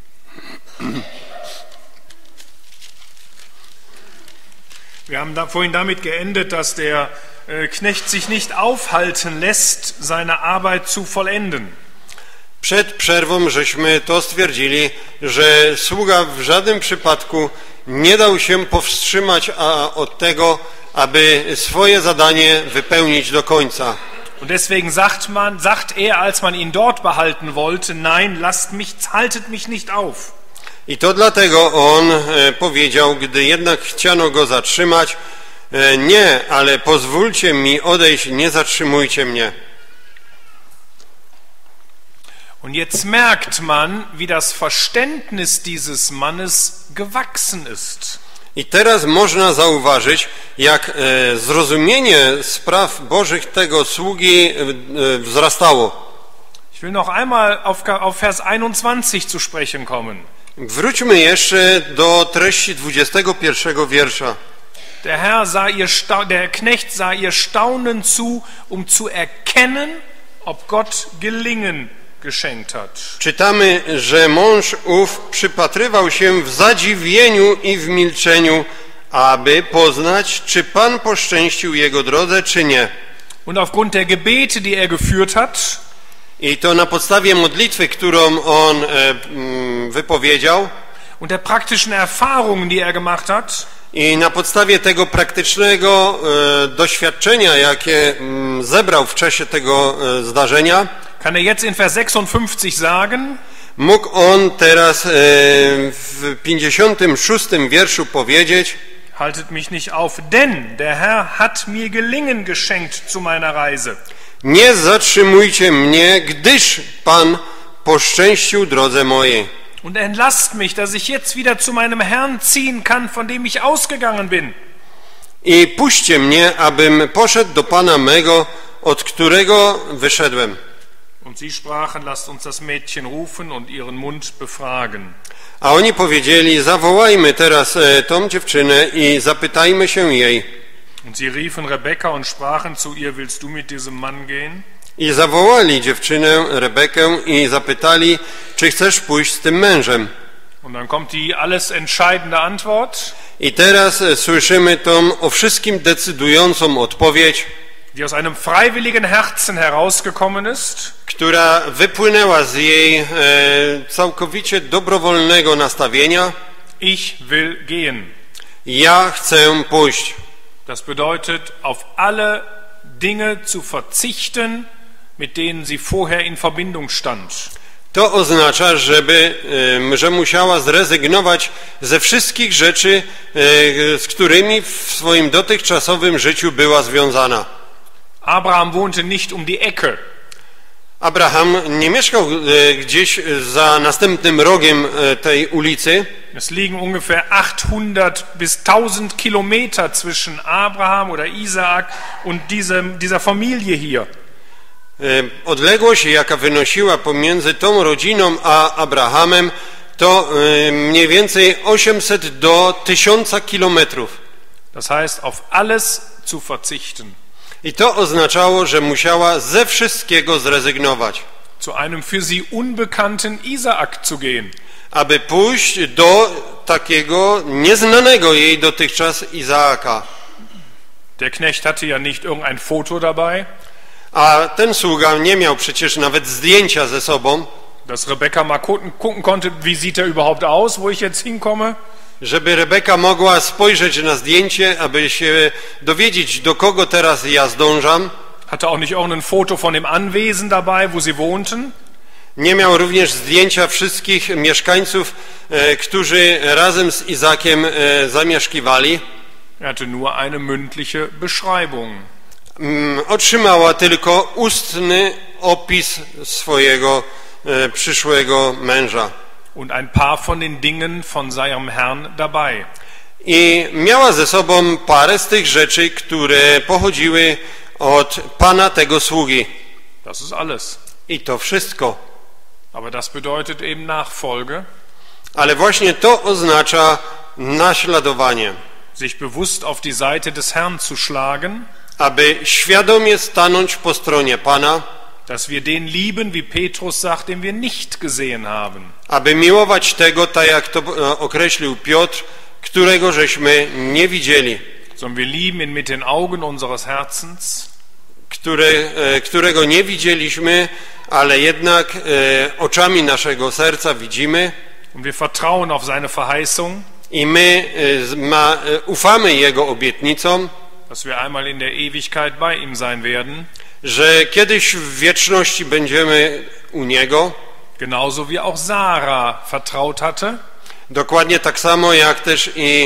Wir haben da vorhin damit geendet, dass der äh, Knecht sich nicht aufhalten lässt, seine Arbeit zu vollenden. Przed przerwą żeśmy to stwierdzili, że sługa w żadnym przypadku nie dał się powstrzymać a, od tego, aby swoje zadanie wypełnić do końca. Und deswegen sagt man, sagt er, als man ihn dort behalten wollte, nein, lasst mich, haltet mich nicht auf. I to dlatego on e, powiedział, gdy jednak chciano go zatrzymać, e, nie, ale pozwólcie mi odejść, nie zatrzymujcie mnie. Und jetzt merkt man, wie das Verständnis dieses Mannes gewachsen ist. I teraz można zauważyć, jak e, zrozumienie spraw Bożych tego sługi e, e, wzrastało. Ich will noch einmal auf, auf Vers einundzwanzig zu sprechen kommen. Wróćmy jeszcze do treści dwudziestego pierwszego wiersza. Der Herr sah ihr, der Knecht sah ihr Staunen zu, um zu erkennen, ob Gott Gelingen geschenkt hat. Czytamy, że mąż ów przypatrywał się w zadziwieniu i w milczeniu, aby poznać, czy Pan poszczęścił jego drodze, czy nie. Und aufgrund der Gebete, die er geführt hat, I to na podstawie modlitwy, którą on e, wypowiedział, und der praktischen Erfahrungen, die er gemacht hat, i na podstawie tego praktycznego e, doświadczenia, jakie m, zebrał w czasie tego e, zdarzenia, kann er jetzt in Vers sechsundfünfzig sagen, mógł on teraz e, w pięćdziesiątym szóstym wierszu powiedzieć: haltet mich nicht auf, denn der Herr hat mir Gelingen geschenkt zu meiner Reise. Nie zatrzymujcie mnie, gdyż Pan poszczęścił drodze mojej. Und entlasst mich, dass ich jetzt wieder zu meinem Herrn ziehen kann, von dem ich ausgegangen bin. I puśćcie mnie, abym poszedł do Pana mego, od którego wyszedłem. Und sie sprachen, lasst uns das Mädchen rufen und ihren Mund befragen. A oni powiedzieli: zawołajmy teraz e, tą dziewczynę i zapytajmy się jej. Und sie riefen Rebekka und sprachen zu ihr, willst du mit diesem Mann gehen? I zawołali dziewczynę Rebekę i zapytali, czy chcesz pójść z tym mężem. Und dann kommt die alles entscheidende Antwort. I teraz e, słyszymy tą o wszystkim decydującą odpowiedź, die aus einem freiwilligen Herzen herausgekommen ist, która wypłynęła z jej e, całkowicie dobrowolnego nastawienia. Ich will gehen. Ja chcę pójść. Das bedeutet, auf alle Dinge zu verzichten, mit denen sie vorher in Verbindung stand. To oznacza, żeby, e, że musiała zrezygnować ze wszystkich rzeczy, e, z którymi w swoim dotychczasowym życiu była związana. Abraham wohnte nicht um die Ecke. Abraham nie mieszkał e, gdzieś za następnym rogiem e, tej ulicy. Es liegen ungefähr achthundert bis tausend Kilometer zwischen Abraham oder Isaak und diesem, dieser Familie hier. E, odległość, jaka wynosiła pomiędzy tą rodziną a Abrahamem, to e, mniej więcej osiemset do tysiąca kilometrów. Das heißt, auf alles zu verzichten. I to oznaczało, że musiała ze wszystkiego zrezygnować. Zu einem für sie unbekannten Isaak zu gehen. Aby pójść do takiego nieznanego jej dotychczas Izaaka. Der Knecht hatte ja nicht irgendein Foto dabei, A ten sługa nie miał przecież nawet zdjęcia ze sobą, dass Rebekka mal gucken, gucken konnte, wie sieht er überhaupt aus, wo ich jetzt hinkomme. żeby Rebeka mogła spojrzeć na zdjęcie, aby się dowiedzieć, do kogo teraz ja zdążam. Hatte auch nicht irgendein Foto von dem Anwesen dabei, wo sie wohnten. Nie miał również zdjęcia wszystkich mieszkańców, e, którzy razem z Izakiem e, zamieszkiwali. Er hatte nur eine mündliche Beschreibung. Mm, otrzymała tylko ustny opis swojego e, przyszłego męża. Und ein paar von den Dingen von seinem Herrn dabei. I miała ze sobą parę z tych rzeczy, które pochodziły od pana tego sługi. Das ist alles. I to wszystko. Aber das bedeutet eben Nachfolge. Ale właśnie to oznacza naśladowanie. Sich bewusst auf die Seite des Herrn zu schlagen. Aby świadomie stanąć po stronie Pana. Dass wir den lieben, wie Petrus sagt, den wir nicht gesehen haben. Aby miłować tego, tak jak to określił Piotr, którego żeśmy nie widzieli. Sondern wir lieben ihn mit den Augen unseres Herzens. Który, którego nie widzieliśmy, ale jednak e, oczami naszego serca widzimy. Und wir vertrauen auf seine Verheißung. I my e, ma, e, ufamy Jego obietnicom, dass wir einmal in der Ewigkeit bei ihm sein werden. Że kiedyś w wieczności będziemy u Niego. Genauso wie auch Sarah vertraut hatte. Dokładnie tak samo jak też i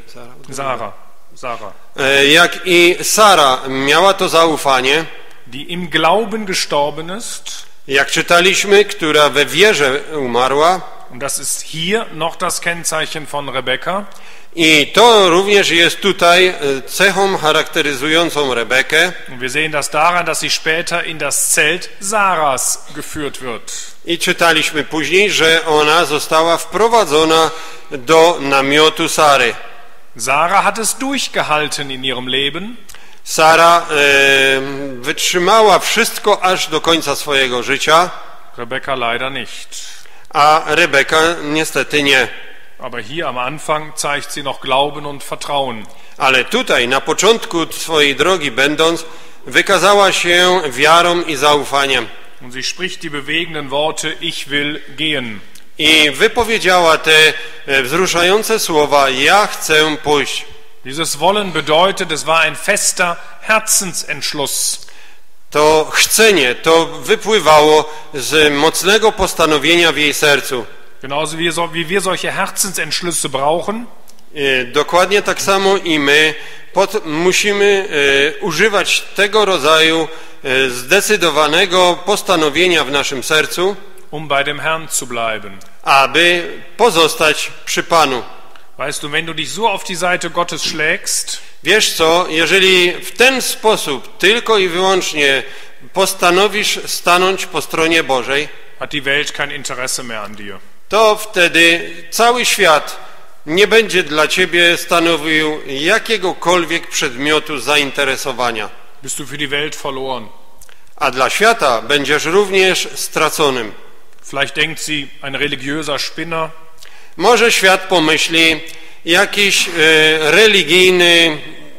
e, Sarah, Sarah. E, jak i Sara miała to zaufanie, die im Glauben gestorben ist. Jak czytaliśmy, która we wierze umarła. Und das ist hier noch das Kennzeichen von Rebekka. I to również jest tutaj cechą charakteryzującą Rebekę. Und wir sehen das daran, dass sie später in das Zelt Saras geführt wird. I czytaliśmy później, że ona została wprowadzona do namiotu Sary. Sarah hat es durchgehalten in ihrem Leben. Sara e, wytrzymała wszystko aż do końca swojego życia. Rebekka leider nicht. A Rebeka niestety nie. Aber hier am Anfang zeigt sie noch Glauben und Vertrauen. Ale tutaj, na początku swojej drogi będąc, wykazała się wiarą i zaufaniem. Und sie spricht die bewegenden Worte, ich will gehen. I wypowiedziała te wzruszające słowa, ja chcę pójść. Dieses Wollen bedeutet, es war ein fester Herzensentschluss. To chcenie, to wypływało z mocnego postanowienia w jej sercu. Genauso wie, so, wie wir solche Herzensentschlüsse brauchen. E, dokładnie tak samo i my pod, musimy e, używać tego rodzaju e, zdecydowanego postanowienia w naszym sercu, um bei dem Herrn zu bleiben. aby pozostać przy Panu. Weißt du, wenn du dich so auf die Seite Gottes schlägst, wiesz co, jeżeli w ten sposób tylko i wyłącznie postanowisz stanąć po stronie Bożej, hat die Welt kein Interesse mehr an dir. To wtedy cały świat nie będzie dla ciebie stanowił jakiegokolwiek przedmiotu zainteresowania. Bist du für die Welt verloren. A dla świata będziesz również straconym. Vielleicht denkt sie, ein religiöser Spinner. Może świat pomyśli, jakiś e, religijny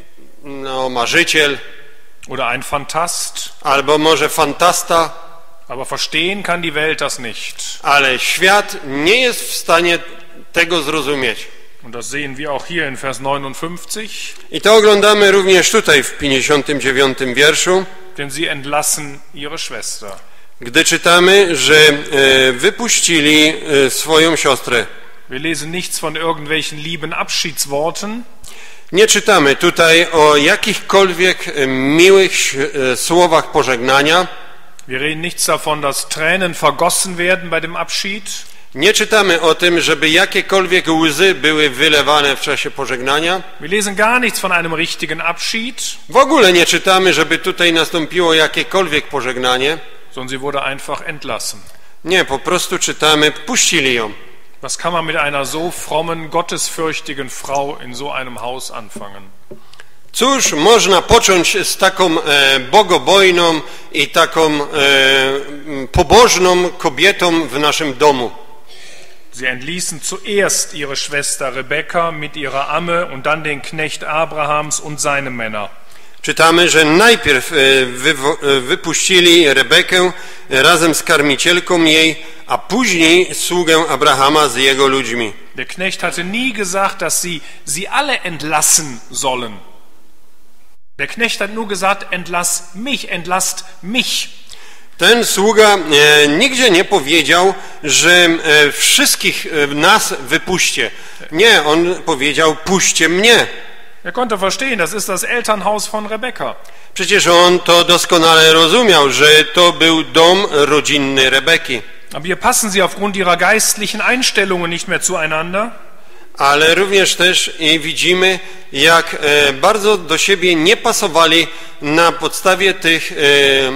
no, marzyciel. Oder ein Fantast. Albo może fantasta. Aber verstehen kann die Welt das nicht. Ale świat nie jest w stanie tego zrozumieć. Und das sehen wir auch hier in Vers neunundfünfzig. I to oglądamy również tutaj w pięćdziesiątym dziewiątym wierszu. Denn sie entlassen ihre Schwester. Gdy czytamy, że e, wypuścili e, swoją siostrę. Wir lesen nichts von irgendwelchen lieben Abschiedsworten. Nie czytamy tutaj o jakichkolwiek e, miłych e, słowach pożegnania. Wir reden nichts davon, dass Tränen vergossen werden bei dem Abschied. Nie czytamy o tym, żeby jakiekolwiek łzy były wylewane w czasie pożegnania. Wir lesen gar nichts von einem richtigen Abschied. W ogóle nie czytamy, żeby tutaj nastąpiło jakiekolwiek pożegnanie. Sondern sie wurde einfach entlassen. Nie, po prostu czytamy, puścili ją. Was kann man mit einer so frommen, gottesfürchtigen Frau in so einem Haus anfangen? Cóż można począć z taką e, bogobojną i taką e, pobożną kobietą w naszym domu? Sie entließen zuerst ihre Schwester Rebekka mit ihrer Amme und dann den Knecht Abrahams und seine Männer. Czytamy, że najpierw wypuścili Rebekę razem z karmicielką jej, a później sługę Abrahama z jego ludźmi. Der Knecht hatte nie gesagt, dass sie sie alle entlassen sollen. Der Knecht hat nur gesagt, entlass mich, entlasst mich. Ten sługa e, nigdzie nie powiedział, że e, wszystkich e, nas wypuśćcie. Nie, on powiedział, puśćcie mnie. Er konnte verstehen, das ist das Elternhaus von Rebekka. Przecież on to doskonale rozumiał, że to był dom rodzinny Rebeki. Aber hier passen sie aufgrund ihrer geistlichen Einstellungen nicht mehr zueinander. Ale również też i widzimy, jak e, bardzo do siebie nie pasowali na podstawie tych e,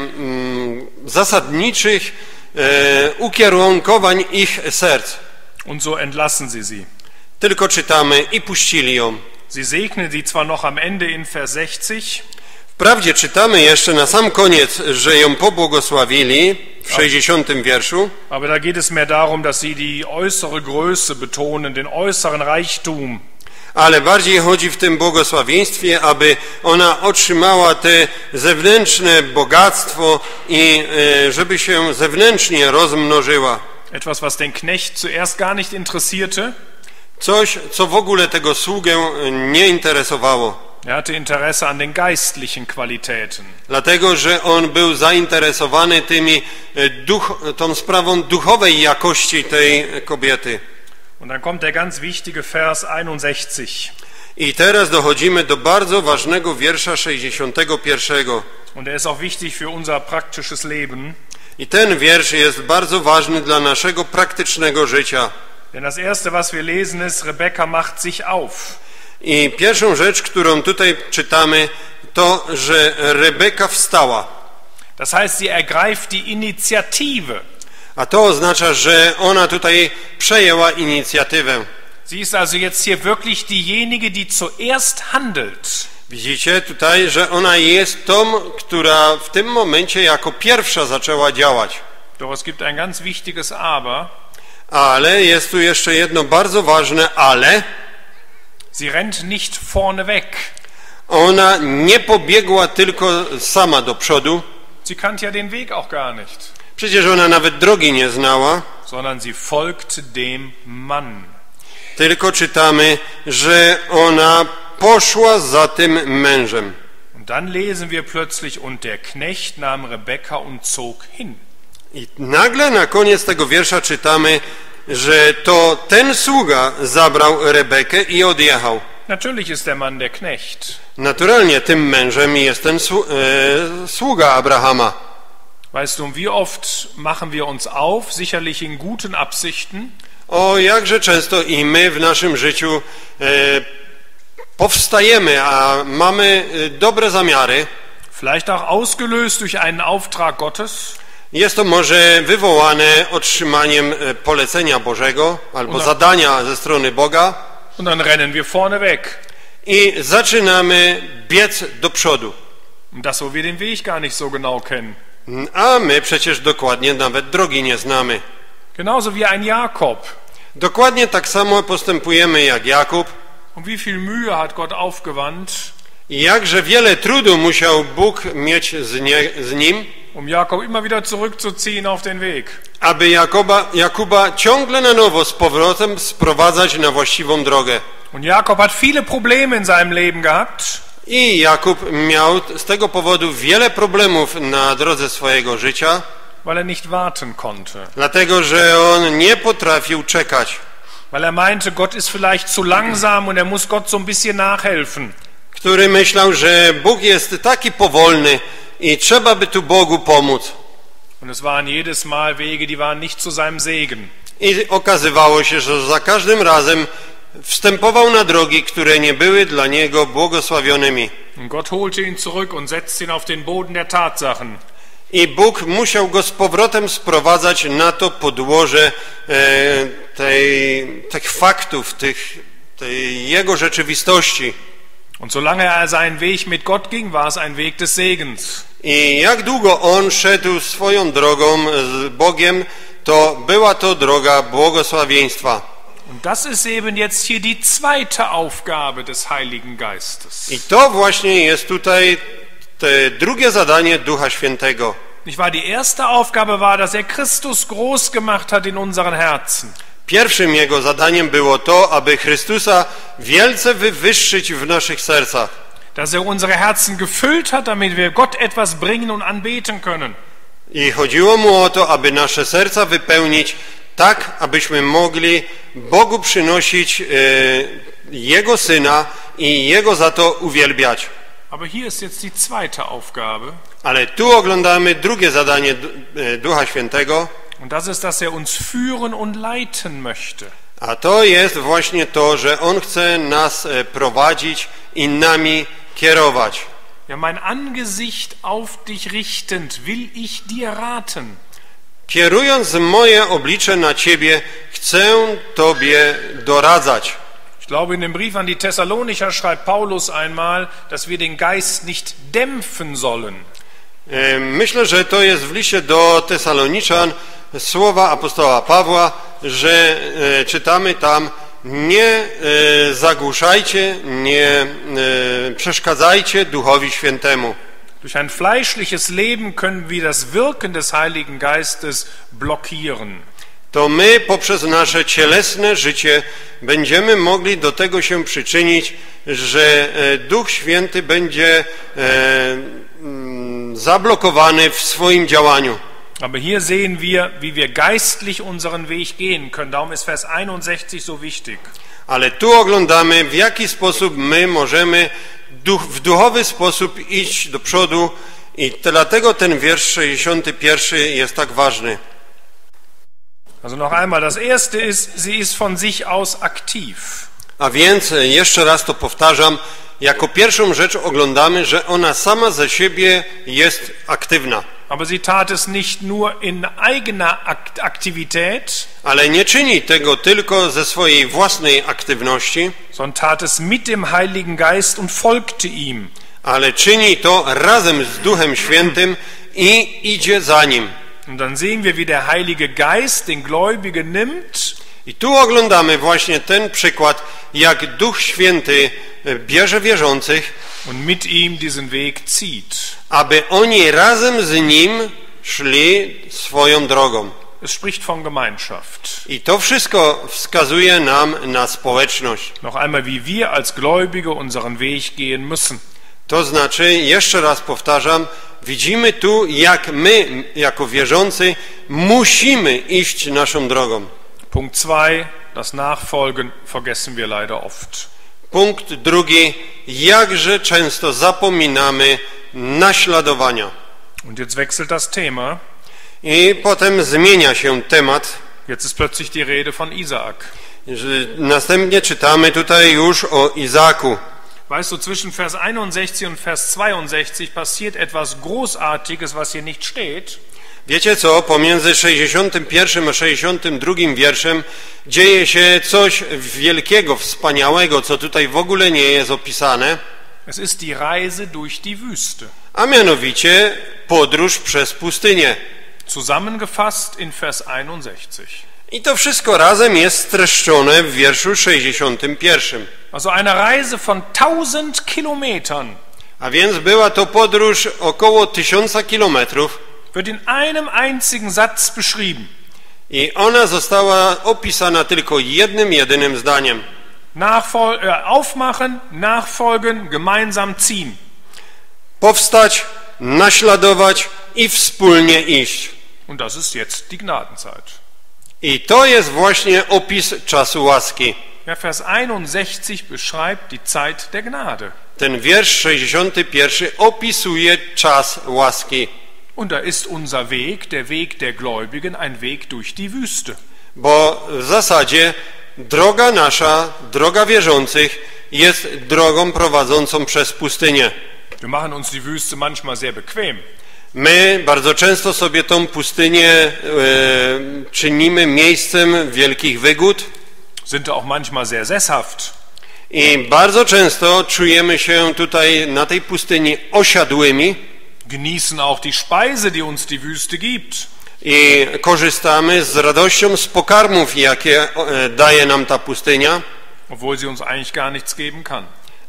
m, zasadniczych e, ukierunkowań ich serc. Und so entlassen sie sie. Tylko czytamy i puścili ją. Sie segnen sie zwar noch am Ende in Vers sechzig. Wprawdzie czytamy jeszcze na sam koniec, że ją pobłogosławili w sześćdziesiątym wierszu. Aber da geht es mehr darum, dass sie die äußere Größe betonen, den äußeren Reichtum. Ale bardziej chodzi w tym błogosławieństwie, aby ona otrzymała te zewnętrzne bogactwo i e, żeby się zewnętrznie rozmnożyła. Etwas, was den Knecht zuerst gar nicht interessierte. Coś, co w ogóle tego sługę nie interesowało. Er hatte Interesse an den geistlichen Qualitäten. Dlatego, że on był zainteresowany tymi duch, tą sprawą duchowej jakości tej kobiety. Und dann kommt der ganz wichtige Vers einundsechzig. I teraz dochodzimy do bardzo ważnego wiersza sześćdziesiątego pierwszego. Und er ist auch wichtig für unser praktisches Leben. I ten wiersz jest bardzo ważny dla naszego praktycznego życia. Denn das erste, was wir lesen, ist, Rebekka macht sich auf. I pierwszą rzecz, którą tutaj czytamy, to, że Rebeka wstała. Das heißt, sie ergreift die Initiative. A to oznacza, że ona tutaj przejęła inicjatywę. Sie ist also jetzt hier wirklich diejenige, die zuerst handelt. Widzicie tutaj, że ona jest tą, która w tym momencie jako pierwsza zaczęła działać. Doch es gibt ein ganz wichtiges Aber. Ale jest tu jeszcze jedno bardzo ważne ale. Sie rennt nicht vorne weg. Ona nie pobiegła tylko sama do przodu. Sie kannte ja den Weg auch gar nicht. Przecież ona nawet drogi nie znała. Sondern sie folgt dem Mann. Tylko czytamy, że ona poszła za tym mężem. Und dann lesen wir plötzlich, und der Knecht nahm Rebekka und zog hin. I nagle na koniec tego wiersza czytamy, że to ten sługa zabrał Rebekę i odjechał. Natürlich ist der Mann der Knecht. Naturalnie tym mężem jest ten sługa Abrahama. Weißt du, wie oft machen wir uns auf, sicherlich in guten Absichten? O, jakże często i my w naszym życiu e, powstajemy, a mamy dobre zamiary. Vielleicht auch ausgelöst durch einen Auftrag Gottes. Jest to może wywołane otrzymaniem polecenia Bożego albo dann, zadania ze strony Boga. Und dann rennen wir vorne weg. I zaczynamy biec do przodu. Und das, wo wir den Weg gar nicht so genau kennen. A my przecież dokładnie nawet drogi nie znamy. Genauso wie ein Jakob. Dokładnie tak samo postępujemy jak Jakub. Und wie viel Mühe hat Gott aufgewandt? I jakże wiele trudu musiał Bóg mieć z, nie, z nim, um Jakob immer wieder zurückzuziehen auf den Weg. Aby Jakoba, Jakuba ciągle na nowo z powrotem sprowadzać na właściwą drogę. Und Jakob hat viele Probleme in seinem Leben gehabt. I Jakub miał z tego powodu wiele problemów na drodze swojego życia, weil er nicht warten konnte. Dlatego, że on nie potrafił czekać. Weil er meinte, Gott ist vielleicht zu langsam und er muss Gott so ein bisschen nachhelfen. Który myślał, że Bóg jest taki powolny i trzeba by tu Bogu pomóc. Und es waren jedes Mal Wege, die waren nicht zu seinem Segen. I okazywało się, że za każdym razem wstępował na drogi, które nie były dla niego błogosławionymi. Und Gott holte ihn zurück und setzte ihn auf den Boden der Tatsachen. I Bóg musiał go z powrotem sprowadzać na to podłoże e, tej, tych faktów, tych, tej jego rzeczywistości. Und solange er seinen Weg mit Gott ging, war es ein Weg des Segens. I jak długo on szedł swoją drogą z Bogiem, to była to droga błogosławieństwa. Und das ist eben jetzt hier die zweite Aufgabe des Heiligen Geistes. I to właśnie jest tutaj te drugie zadanie Ducha Świętego. Nicht wahr? Die erste Aufgabe war, dass er Christus groß gemacht hat in unseren Herzen. Pierwszym jego zadaniem było to, aby Chrystusa wielce wywyższyć w naszych sercach. Dass er unsere Herzen gefüllt hat, damit wir Gott etwas bringen und anbeten können. I chodziło mu o to, aby nasze serca wypełnić tak, abyśmy mogli Bogu przynosić e, Jego Syna i Jego za to uwielbiać. Aber hier ist jetzt die zweite Aufgabe. Ale tu oglądamy drugie zadanie Ducha Świętego. Und das ist, dass er uns führen und leiten möchte. A to jest właśnie to, że On chce nas prowadzić i nami kierować. Ja, mein Angesicht auf dich richtend will ich dir raten. Kierując moje oblicze na Ciebie, chcę Tobie doradzać. Ich glaube, in dem Brief an die Thessalonicher schreibt Paulus einmal, dass wir den Geist nicht dämpfen sollen. Myślę, że to jest w liście do Tesaloniczan słowa apostoła Pawła, że e, czytamy tam: nie e, zagłuszajcie, nie e, przeszkadzajcie Duchowi Świętemu. Durch ein fleischliches Leben können wir das Wirken des Heiligen Geistes blockieren. To my poprzez nasze cielesne życie będziemy mogli do tego się przyczynić, że e, Duch Święty będzie e, m, zablokowany w swoim działaniu. Aber hier sehen wir, wie wir geistlich unseren Weg gehen können. Darum ist Vers einundsechzig so wichtig. Ale tu oglądamy, w jaki sposób my możemy duch, w duchowy sposób iść do przodu i dlatego ten wiersz sześćdziesiąty pierwszy jest tak ważny. Also noch einmal, das erste ist, sie ist von sich aus aktiv. A więc jeszcze raz to powtarzam, jako pierwszą rzecz oglądamy, że ona sama ze siebie jest aktywna. Aber sie tat es nicht nur in eigener Aktivität, Ale nie czyni tego tylko ze swojej własnej aktywności, sondern tat es mit dem Heiligen Geist und folgte ihm. ale czyni to razem z Duchem Świętym i idzie za Nim. Und dann sehen wir, wie der Heilige Geist den Gläubigen nimmt. I tu oglądamy właśnie ten przykład, jak Duch Święty bierze wierzących Und mit ihm diesen Weg zieht. Aby oni razem z Nim szli swoją drogą. Es spricht von Gemeinschaft. I to wszystko wskazuje nam na społeczność. Noch einmal, wie wir als Gläubige unseren Weg gehen müssen. To znaczy, jeszcze raz powtarzam, widzimy tu, jak my, jako wierzący, musimy iść naszą drogą. Punkt zwei, das Nachfolgen vergessen wir leider oft. Punkt drugi, jakże często zapominamy naśladowania. Und jetzt wechselt das Thema. I potem zmienia się temat. Jetzt ist plötzlich die Rede von Isaak. Następnie czytamy tutaj już o Izaku. Weißt du, zwischen Vers einundsechzig und Vers zweiundsechzig passiert etwas Großartiges, was hier nicht steht. Wiecie co? Pomiędzy sześćdziesiątym pierwszym a sześćdziesiątym drugim wierszem dzieje się coś wielkiego, wspaniałego, co tutaj w ogóle nie jest opisane. Es ist die Reise durch die Wüste. A mianowicie podróż przez pustynię. Zusammengefasst in Vers einundsechzig. I to wszystko razem jest streszczone w wierszu sześćdziesiątym pierwszym. Also eine Reise von tausend Kilometern. A więc była to podróż około tysiąca kilometrów. Wird in einem einzigen Satz beschrieben. I ona została opisana tylko jednym, jedynym zdaniem. Nachfol- äh, aufmachen, nachfolgen, gemeinsam ziehen. Powstać, naśladować i wspólnie iść. Und das ist jetzt die Gnadenzeit. I to jest właśnie opis czasu łaski. Ja, Vers einundsechzig beschreibt die Zeit der Gnade. Ten wiersz sześćdziesiąty pierwszy opisuje czas łaski. Und da ist unser Weg, der Weg der Gläubigen, ein Weg durch die Wüste. Bo w zasadzie droga nasza, droga wierzących jest drogą prowadzącą przez pustynię. Wir machen uns die Wüste manchmal sehr bequem. My bardzo często sobie tą pustynię e, czynimy miejscem wielkich wygód. Sind da auch manchmal sehr sesshaft. I bardzo często czujemy się tutaj na tej pustyni osiadłymi. Genießen auch die Speise, die uns die Wüste gibt. I korzystamy z radością z pokarmów, jakie daje nam ta pustynia, obwohl sie uns eigentlich gar nichts geben kann.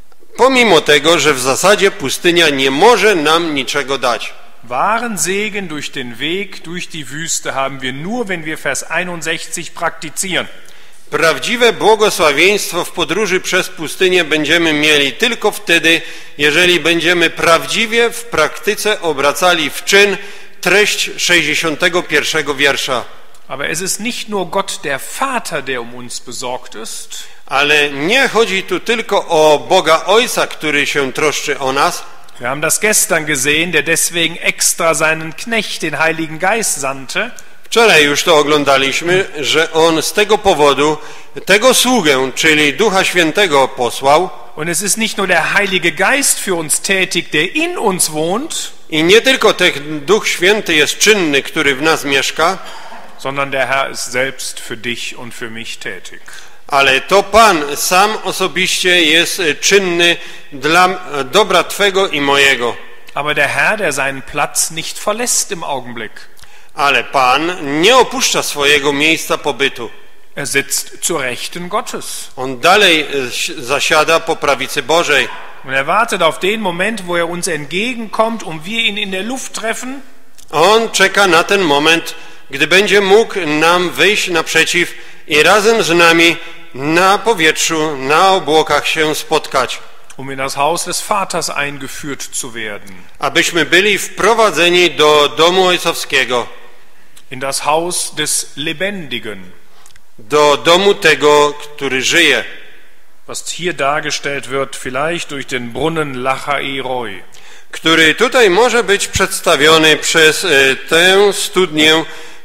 Pomimo tego, że w zasadzie pustynia nie może nam niczego dać. Wahren Segen durch den Weg, durch die Wüste haben wir nur, wenn wir Vers einundsechzig praktizieren. Prawdziwe błogosławieństwo w podróży przez pustynię będziemy mieli tylko wtedy, jeżeli będziemy prawdziwie w praktyce obracali w czyn treść sześćdziesiątego pierwszego wiersza. Aber es ist nicht nur Gott der Vater, der um uns besorgt ist. Ale nie chodzi tu tylko o Boga Ojca, który się troszczy o nas. Wir haben das gestern gesehen, der deswegen extra seinen Knecht, den Heiligen Geist, sandte. Wczoraj już to oglądaliśmy, że On z tego powodu tego sługę, czyli Ducha Świętego posłał. Und es ist nicht nur der Heilige Geist für uns tätig, der in uns wohnt. I nie tylko ten Duch Święty jest czynny, który w nas mieszka, sondern der Herr ist selbst für dich und für mich tätig. Ale to Pan sam osobiście jest czynny dla dobra Twego i mojego. Aber der Herr, der seinen Platz nicht verlässt im Augenblick. Ale Pan nie opuszcza swojego miejsca pobytu. Er sitzt zur Rechten Gottes. On dalej zasiada po prawicy Bożej. Und er wartet auf den Moment, wo er uns entgegenkommt und wir ihn in der Luft treffen. On czeka na ten moment, gdy będzie mógł nam wyjść naprzeciw i razem z nami na powietrzu, na obłokach się spotkać. Um in das Haus des Vaters eingeführt zu werden. Abyśmy byli wprowadzeni do domu ojcowskiego. In das Haus des Lebendigen. Do domu tego, który żyje. Was hier dargestellt wird, vielleicht durch den Brunnen Lachairoi. Który tutaj może być przedstawiony przez tę studnię,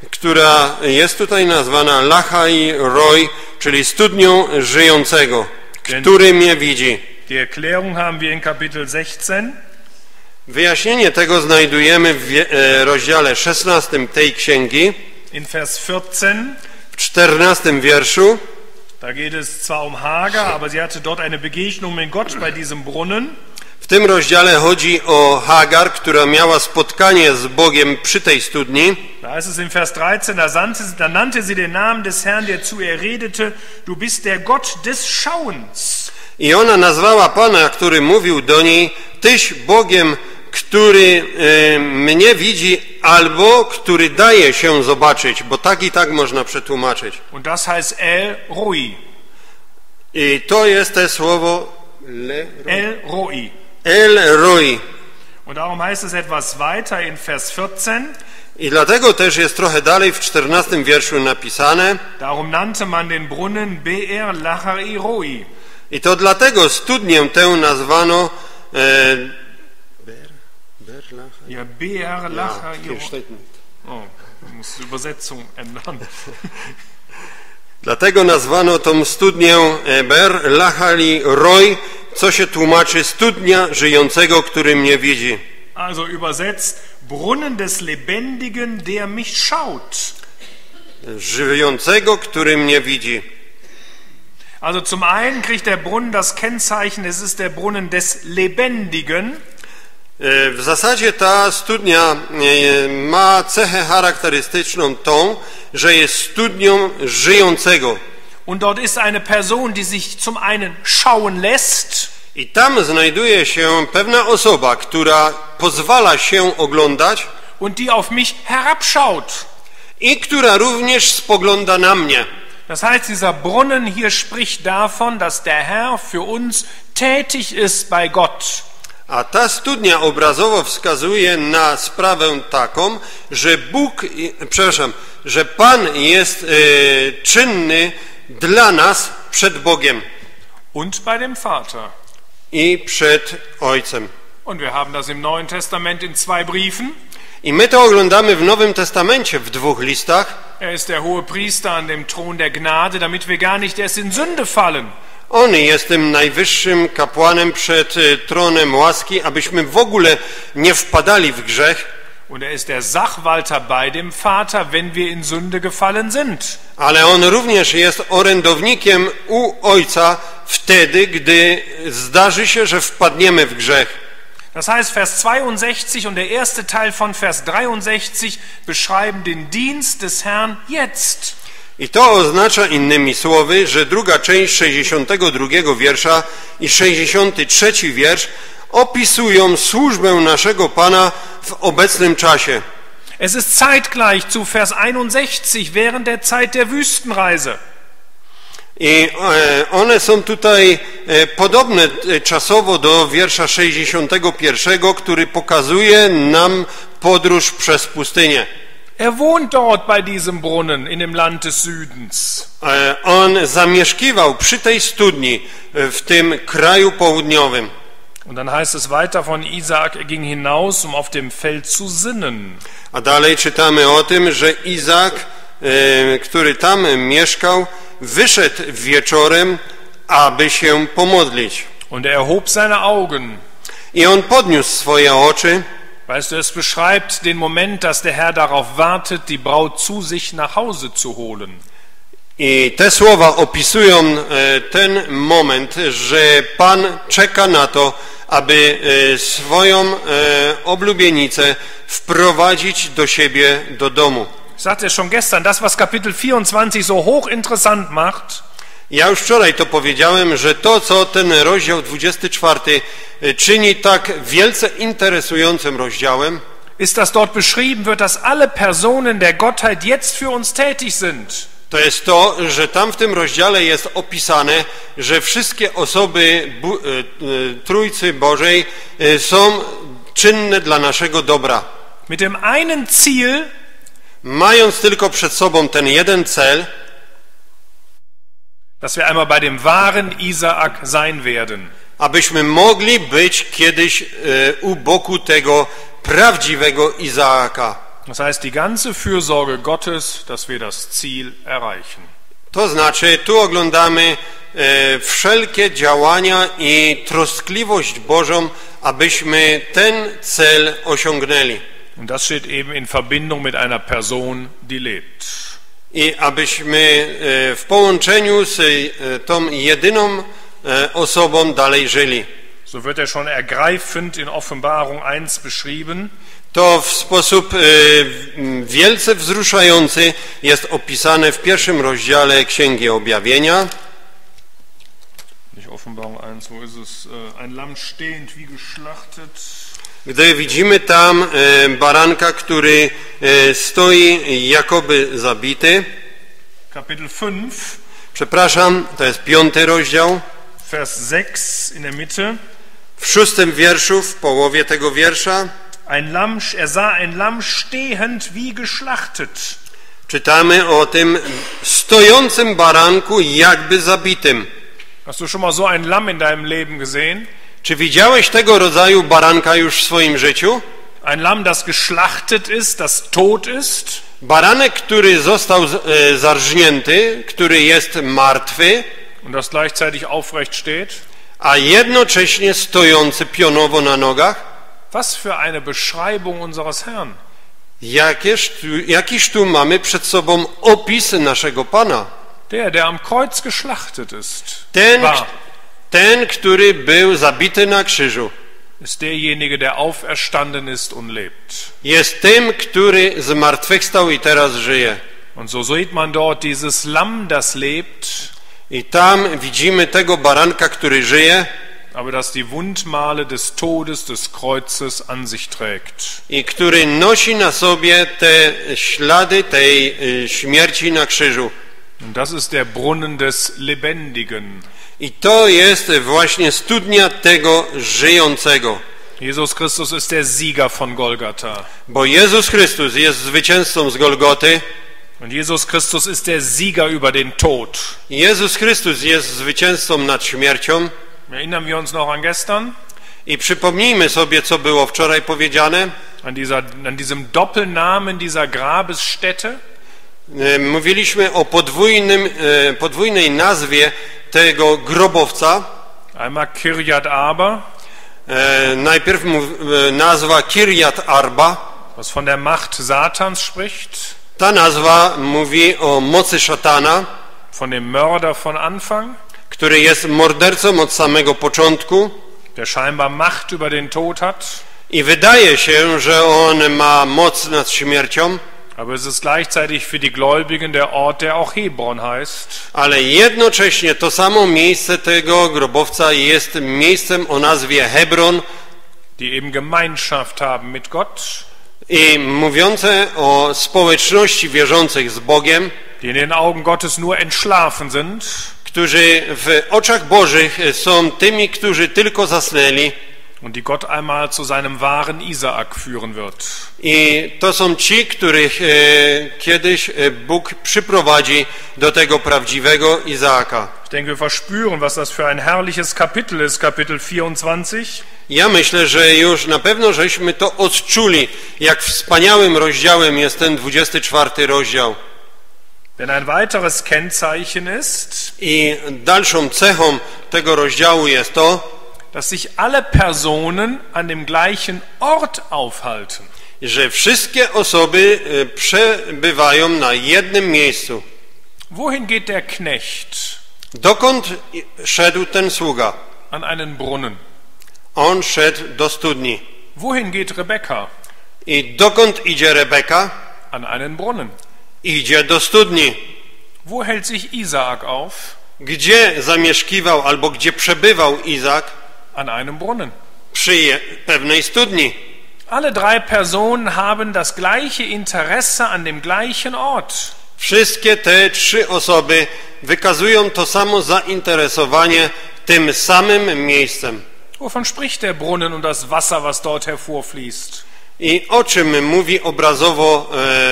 która jest tutaj nazwana Lachairoi, czyli studnią żyjącego, który mnie widzi. Die Erklärung haben wir in Kapitel sechzehn. Wyjaśnienie tego znajdujemy w rozdziale szesnastym tej księgi. In Vers vierzehn. W czternastym wierszu. Da geht es zwar um Hagar, aber sie hatte dort eine Begegnung mit Gott bei diesem Brunnen. W tym rozdziale chodzi o Hagar, która miała spotkanie z Bogiem przy tej studni. Da ist es in Vers dreizehn, da, sandte, da nannte sie den Namen des Herrn, der zu ihr redete, du bist der Gott des Schauens. I ona nazwała Pana, który mówił do niej, Tyś Bogiem, który y, mnie widzi, albo który daje się zobaczyć, bo tak i tak można przetłumaczyć. Und das heißt El Roi. I to jest te słowo Le, El Roi. El Roi. Und darum heißt es etwas weiter in Vers vierzehn. I dlatego też jest trochę dalej w czternastym wierszu napisane. Darum nannte man den Brunnen Be'er Lachairoi. I to dlatego studnię tę nazwano e, Ber, Ber Lachairoi. Ja, Be'er Lachairoi. Ja, oh, ich muss die Übersetzung ändern. Dlatego nazwano tą studnię Ber Lachairoi, co się tłumaczy studnia żyjącego, który mnie widzi. Also übersetzt Brunnen des Lebendigen, der mich schaut. Żyjącego, który mnie widzi. Also zum einen kriegt der Brunnen das Kennzeichen, es ist der Brunnen des Lebendigen. W zasadzie ta studnia ma cechę charakterystyczną tą, że jest studnią żyjącego. Und dort ist eine Person, die sich zum einen schauen lässt. I tam znajduje się pewna osoba, która pozwala się oglądać. Und die auf mich herabschaut. I która również spogląda na mnie. Das heißt, dieser Brunnen hier spricht davon, dass der Herr für uns tätig ist bei Gott. A ta studnia obrazowo wskazuje na sprawę taką, że Bóg, przepraszam, że Pan jest e, czynny dla nas przed Bogiem. Und bei dem Vater. I przed Ojcem. Und wir haben das im Neuen Testament in zwei Briefen. I my to oglądamy w Nowym Testamencie w dwóch listach. Er ist der hohe Priester an dem Thron der Gnade, damit wir gar nicht erst in Sünde fallen. On jest tym najwyższym kapłanem przed tronem łaski, abyśmy w ogóle nie wpadali w grzech. Und er ist der Sachwalter bei dem Vater, wenn wir in Sünde gefallen sind. Ale on również jest orędownikiem u Ojca wtedy, gdy zdarzy się, że wpadniemy w grzech. Das heißt, Vers zweiundsechzig und der erste Teil von Vers dreiundsechzig beschreiben den Dienst des Herrn jetzt. I to oznacza innymi słowy, że druga część sześćdziesiątego drugiego wiersza i sześćdziesiąty trzeci wiersz opisują służbę naszego Pana w obecnym czasie. Es ist zeitgleich zu Vers einundsechzig während der Zeit der Wüstenreise. I one są tutaj podobne czasowo do wiersza sześćdziesiątego pierwszego, który pokazuje nam podróż przez pustynię. Er wohnt dort bei diesem Brunnen in dem Land des Südens. On zamieszkiwał przy tej studni w tym kraju południowym. Und dann heißt es weiter von Isaak, er ging hinaus, um auf dem Feld zu sinnen. A dalej czytamy o tym, że Izaak, który tam mieszkał, wyszedł wieczorem, aby się pomodlić. Und er erhob seine Augen. I on podniósł swoje oczy. Weißt du, es beschreibt den Moment, dass der Herr darauf wartet, die Braut zu sich nach Hause zu holen. I te słowa opisują ten moment, że Pan czeka na to, aby swoją oblubienicę wprowadzić do siebie do domu. Ich sagte schon gestern, das was Kapitel vierundzwanzig so hochinteressant macht, ja już wczoraj to powiedziałem, że to, co ten rozdział dwudziesty czwarty czyni tak wielce interesującym rozdziałem, ist, dass dort beschrieben wird, dass alle Personen der Gottheit jetzt für uns tätig sind. To jest to, że tam w tym rozdziale jest opisane, że wszystkie osoby Bu- Trójcy Bożej są czynne dla naszego dobra. Mit dem einen Ziel, mając tylko przed sobą ten jeden cel, dass wir einmal bei dem wahren Isaak sein werden. Abyśmy mogli być kiedyś e, u boku tego prawdziwego Izaaka. Das heißt, die ganze Fürsorge Gottes, dass wir das Ziel erreichen. To znaczy, tu oglądamy e, wszelkie działania i troskliwość Bożą, abyśmy ten cel osiągnęli. Und das steht eben in Verbindung mit einer Person, die lebt. I abyśmy e, w połączeniu z e, tą jedyną e, osobą dalej żyli. So wird er schon ergreifend in Offenbarung eins beschrieben. To w sposób e, wielce wzruszający jest opisane w pierwszym rozdziale Księgi Objawienia. Nicht Offenbarung eins, wo ist es? Ein Lamm stehend wie geschlachtet. Gdy widzimy tam e, baranka, który e, stoi jakoby zabity. Kapitel fünf. Przepraszam, to jest piąty rozdział. Vers sechs in der Mitte. W szóstym wierszu, w połowie tego wiersza, Ein Lamm, er sah ein Lamm stehend wie geschlachtet. czytamy o tym stojącym baranku jakby zabitym. Hast du schon mal so ein Lamm in deinem Leben gesehen? Czy widziałeś tego rodzaju baranka już w swoim życiu? Ein Lamm, das geschlachtet ist, das tot ist. Baranek, który został e, zarżnięty, który jest martwy, Und das gleichzeitig aufrecht steht. a jednocześnie stojący pionowo na nogach. Was für eine Beschreibung unseres Herrn. Jakież tu, jakiż tu mamy przed sobą opis naszego Pana. Der, der am Kreuz geschlachtet ist, Ten, war, ten, który był zabity na krzyżu, ist derjenige, der auferstanden ist und lebt. jest tym, który zmartwychwstał i teraz żyje. Und so sieht man dort dieses Lamm, das lebt, I tam widzimy tego baranka, który żyje, aber das die Wundmale des Todes, des Kreuzes an sich trägt. i który nosi na sobie te ślady tej y, śmierci na krzyżu. Und das ist der Brunnen des Lebendigen. I to jest właśnie studnia tego żyjącego. Jesus Christus ist der Sieger von Golgatha. Bo Jezus Chrystus jest zwycięzcą z Golgoty. Und Jesus Christus ist der Sieger über den Tod. Jezus Chrystus jest zwycięzcą nad śmiercią. Erinnern wir uns noch an gestern? I przypomnijmy sobie, co było wczoraj powiedziane. An, dieser, an diesem Doppelnamen dieser Grabesstätte? Mówiliśmy o podwójnym, podwójnej nazwie tego grobowca. Einmal Kirjat Arba, Najpierw nazwa Kirjat Arba. was von der Macht Satans spricht. Ta nazwa mówi o mocy szatana, Von dem Mörder von Anfang. który jest mordercą od samego początku. der scheinbar Macht über den Tod hat. I wydaje się, że on ma moc nad śmiercią, Aber es ist gleichzeitig für die Gläubigen der Ort, der auch Hebron heißt. ale jednocześnie to samo miejsce tego grobowca jest miejscem o nazwie Hebron, Die eben Gemeinschaft haben mit Gott, i mówiące o społeczności wierzących z Bogiem, die in den Augen Gottes nur entschlafen sind, którzy w oczach Bożych są tymi, którzy tylko zasnęli, und die Gott einmal zu seinem wahren Isaak führen wird. i to są ci, których e, kiedyś e, Bóg przyprowadzi do tego prawdziwego Izaaka. Ich denke, wir verspüren, was das für ein herrliches Kapitel ist, Kapitel vierundzwanzig. Ja myślę, że już na pewno żeśmy to odczuli, jak wspaniałym rozdziałem jest ten dwudziesty czwarty rozdział. Denn ein weiteres Kennzeichen ist, I dalszą cechą tego rozdziału jest to, dass sich alle Personen an dem gleichen Ort aufhalten. że wszystkie osoby e, przebywają na jednym miejscu. Wohin geht der Knecht? Dokąd szedł ten sługa? An einen Brunnen. On szedł do studni. Wohin geht Rebekka? I dokąd idzie Rebeka? An einen Brunnen. Idzie do studni. Wo hält sich Isaak auf? Gdzie zamieszkiwał albo gdzie przebywał Izak? An einem Brunnen. Przy je- pewnej studni. Alle drei Personen haben das gleiche Interesse an dem gleichen Ort. Wszystkie te trzy osoby wykazują to samo zainteresowanie tym samym miejscem. Wovon spricht der Brunnen und das Wasser, was dort hervorfließt? I o czym mówi obrazowo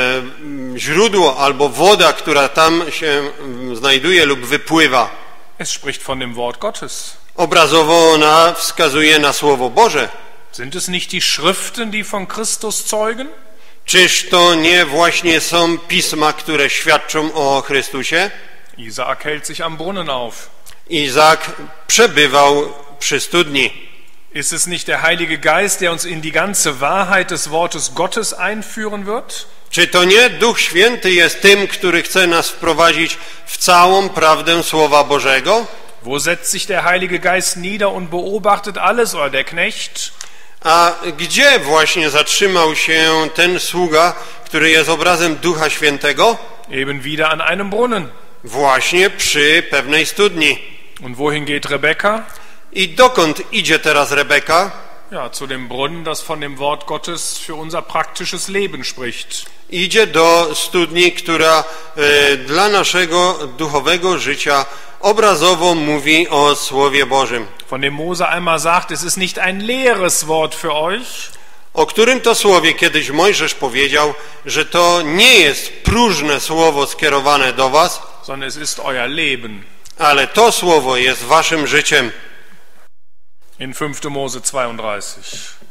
e, źródło albo woda, która tam się mm, znajduje lub wypływa? Es spricht von dem Wort Gottes. Obrazowo ona wskazuje na Słowo Boże. Sind es nicht die Schriften, die von Christus zeugen? Czyż to nie właśnie są pisma, które świadczą o Chrystusie? Isaak hält sich am Brunnen auf. Izak przebywał przy studni. Ist es nicht der Heilige Geist, der uns in die ganze Wahrheit des Wortes Gottes einführen wird? Czy to nie Duch Święty jest tym, który chce nas wprowadzić w całą prawdę Słowa Bożego? Wo setzt sich der Heilige Geist nieder und beobachtet alles, oder der Knecht? A gdzie właśnie zatrzymał się ten sługa, który jest obrazem Ducha Świętego? Eben wieder an einem Brunnen. Właśnie przy pewnej studni. Und wohin geht Rebekka? I dokąd idzie teraz Rebeka? Ja, zu dem Brunnen, das von dem Wort Gottes für unser praktisches Leben spricht. Idzie do studni, która e, dla naszego duchowego życia obrazowo mówi o Słowie Bożym. Von dem Mose einmal sagt, es ist nicht ein leeres Wort für euch, O którym to słowie kiedyś Mojżesz powiedział, że to nie jest próżne słowo skierowane do was, sondern es ist euer Leben. ale to słowo jest waszym życiem. In fünfter Mose zweiunddreißig.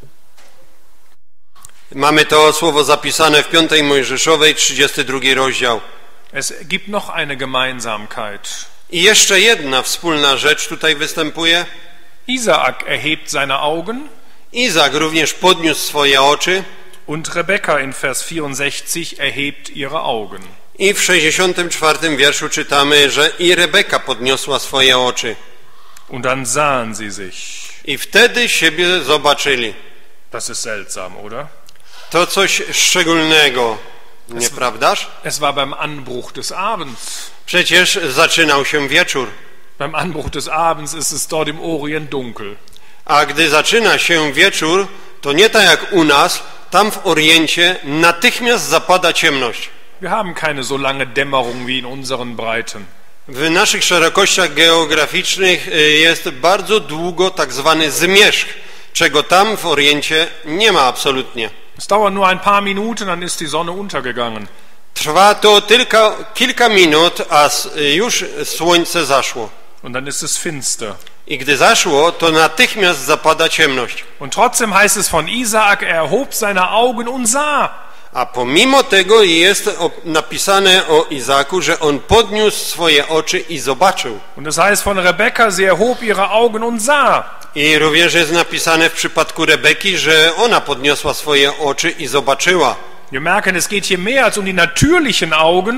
Mamy to słowo zapisane w piątej Mojżeszowej, trzydziesty drugi rozdział. Es gibt noch eine Gemeinsamkeit. I jeszcze jedna wspólna rzecz tutaj występuje. Isaak erhebt seine Augen Izak również podniósł swoje oczy und Rebekka in Vers vierundsechzig erhebt ihre Augen. i w sześćdziesiątym czwartym wierszu czytamy, że i Rebeka podniosła swoje oczy. Und dann sahen sie sich. I wtedy siebie zobaczyli. Das ist seltsam, oder? To coś szczególnego, nieprawdaż? Es war beim Anbruch des Abends. Przecież zaczynał się wieczór, Beim Anbruch des Abends ist es dort im Orient dunkel. a gdy zaczyna się wieczór, to nie tak jak u nas, tam w Oriencie natychmiast zapada ciemność. Wir haben keine so lange Dämmerung wie in unseren Breiten. W naszych szerokościach geograficznych jest bardzo długo tak zwany zmierzch, czego tam w Oriencie nie ma absolutnie. Es dauert nur ein paar Minuten, dann ist die Sonne untergegangen. Trwa to tylko kilka minut, a już słońce zaszło. Und dann ist es finster. I gdy zaszło, to natychmiast zapada ciemność. Und trotzdem heißt es von Isaak, er erhob seine Augen und sah. A pomimo tego jest napisane o Izaku, że on podniósł swoje oczy i zobaczył. Und es heißt von Rebekka, sie erhob ihre Augen und sah. I również jest napisane w przypadku Rebeki, że ona podniosła swoje oczy i zobaczyła. Wir merken, es geht hier mehr als um die natürlichen Augen.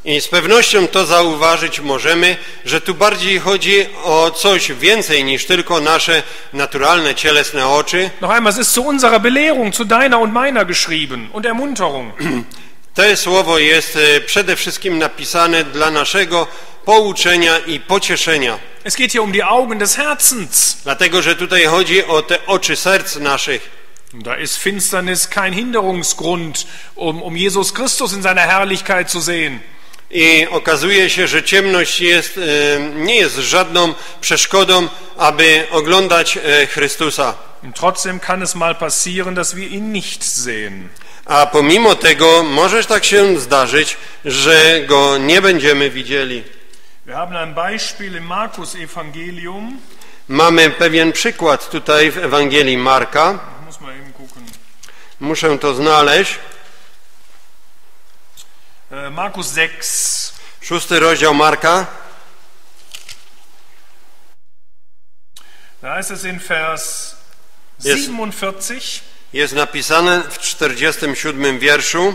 I z pewnością to zauważyć możemy, że tu bardziej chodzi o coś więcej niż tylko nasze naturalne, cielesne oczy. Noch einmal, es ist zu unserer Belehrung, zu deiner und meiner geschrieben und Ermunterung. To słowo jest przede wszystkim napisane dla naszego pouczenia i pocieszenia. Es geht hier um die Augen des Herzens. Dlatego, że tutaj chodzi o te oczy serc naszych. Da ist Finsternis kein Hinderungsgrund, um, um Jesus Christus in seiner Herrlichkeit zu sehen. I okazuje się, że ciemność jest, nie jest żadną przeszkodą, aby oglądać Chrystusa. Und trotzdem kann es mal passieren, dass wir ihn nicht sehen. A pomimo tego może tak się zdarzyć, że Go nie będziemy widzieli. Wir haben ein Beispiel im Markus Evangelium. Mamy pewien przykład tutaj w Ewangelii Marka. Ich muss mal eben gucken. Muszę to znaleźć. Markus sechs. Szósty rozdział Marka. Da ist es in Vers Jest, siebenundvierzig. jest napisane w czterdziestym siódmym wierszu.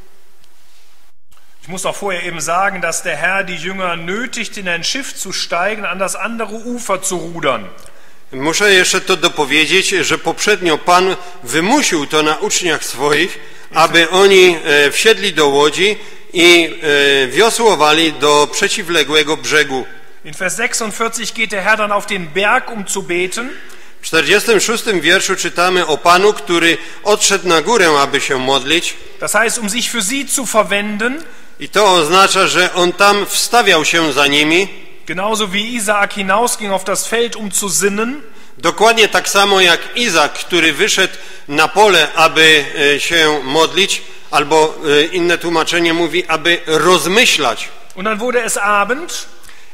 Ich muss auch vorher eben sagen, dass der Herr die Jünger nötigt, in ein Schiff zu steigen, an das andere Ufer zu rudern. Muszę jeszcze to dopowiedzieć, że poprzednio Pan wymusił to na uczniach swoich, aby oni wsiedli do łodzi i wiosłowali do przeciwległego brzegu. In Vers sechsundvierzig geht der Herr dann auf den Berg, um zu beten. W czterdziestym szóstym wierszu czytamy o Panu, który odszedł na górę, aby się modlić. Das heißt, um sich für sie zu verwenden. I to oznacza, że on tam wstawiał się za nimi. Genauso wie Isaak hinausging auf das Feld, um zu sinnen. Dokładnie tak samo jak Izak, który wyszedł na pole, aby się modlić, albo inne tłumaczenie mówi, aby rozmyślać. Und dann wurde es Abend.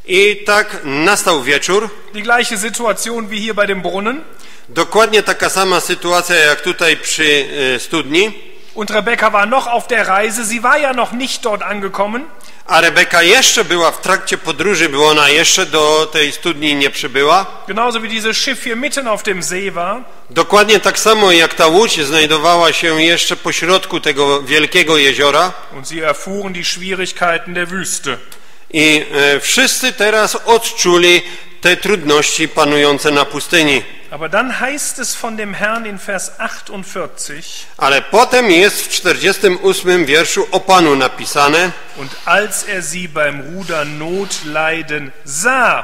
I tak nastał wieczór. Die gleiche Situation wie hier bei dem Brunnen. Dokładnie taka sama sytuacja jak tutaj przy studni. Und Rebekka war noch auf der Reise, sie war ja noch nicht dort angekommen. A Rebeka jeszcze była w trakcie podróży, bo ona jeszcze do tej studni nie przybyła. Genauso wie dieses Schiff hier mitten auf dem See war. Dokładnie tak samo jak ta łódź znajdowała się jeszcze pośrodku tego wielkiego jeziora. Und sie erfuhren die Schwierigkeiten der Wüste. I e, wszyscy teraz odczuli te trudności panujące na pustyni. Aber dann heißt es von dem Herrn in Vers achtundvierzig. Ale potem jest w czterdziestym ósmym wierszu o Panu napisane. Und als er sie beim Rudern Not leiden sah.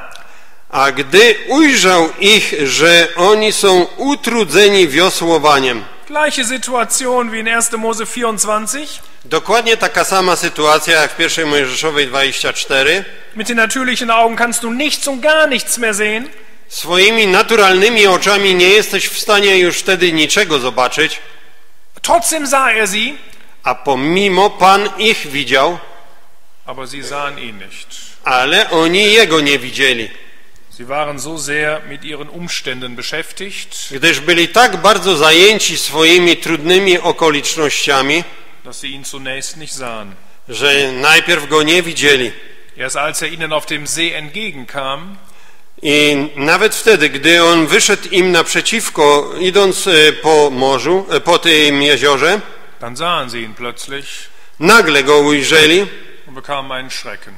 A gdy ujrzał ich, że oni są utrudzeni wiosłowaniem. Gleiche Situation wie in erster Mose vierundzwanzig. Dokładnie taka sama sytuacja jak w pierwszej Mojżeszowej dwadzieścia cztery. Mit den natürlichen Augen kannst du nichts und gar nichts mehr sehen. Swoimi naturalnymi oczami nie jesteś w stanie już wtedy niczego zobaczyć. Trotzdem sah er sie. A pomimo Pan ich widział. Aber sie sahen ihn nicht. Ale oni Jego nie widzieli. Sie waren so sehr mit ihren Umständen beschäftigt, Gdyż byli tak bardzo zajęci swoimi trudnymi okolicznościami, dass sie ihn zunächst nicht sahen. że najpierw Go nie widzieli. Erst als er ihnen auf dem See entgegenkam, I nawet wtedy, gdy On wyszedł im naprzeciwko, idąc po morzu, po tym jeziorze, dann sahen sie ihn plötzlich nagle Go ujrzeli und bekamen einen Schrecken.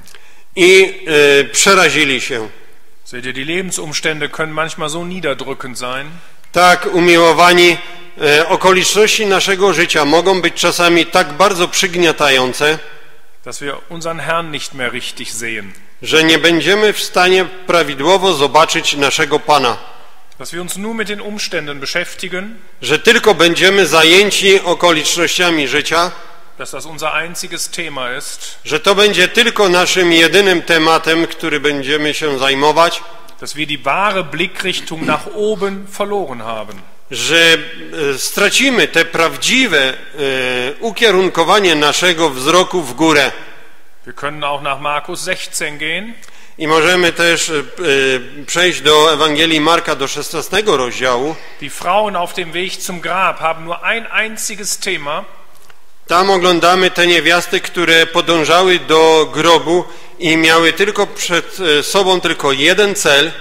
i e, przerazili się. Seht ihr, die Lebensumstände können manchmal so niederdrückend sein, Tak, umiłowani, e, okoliczności naszego życia mogą być czasami tak bardzo przygniatające, dass wir unseren Herrn nicht mehr richtig sehen. że nie będziemy w stanie prawidłowo zobaczyć naszego Pana. Dass wir uns nur mit den Umständen beschäftigen, Że tylko będziemy zajęci okolicznościami życia, dass das unser einziges Thema ist, że to będzie tylko naszym jedynym tematem, który będziemy się zajmować, dass wir die wahre Blickrichtung nach oben verloren haben. że stracimy te prawdziwe e, ukierunkowanie naszego wzroku w górę. Wir können auch nach Markus sechzehn gehen. I możemy też e, przejść do Ewangelii Marka, do szesnastego rozdziału. Die Frauen auf dem Weg zum Grab haben nur ein einziges Thema. Tam oglądamy te niewiasty, które podążały do grobu i miały tylko przed sobą tylko jeden cel.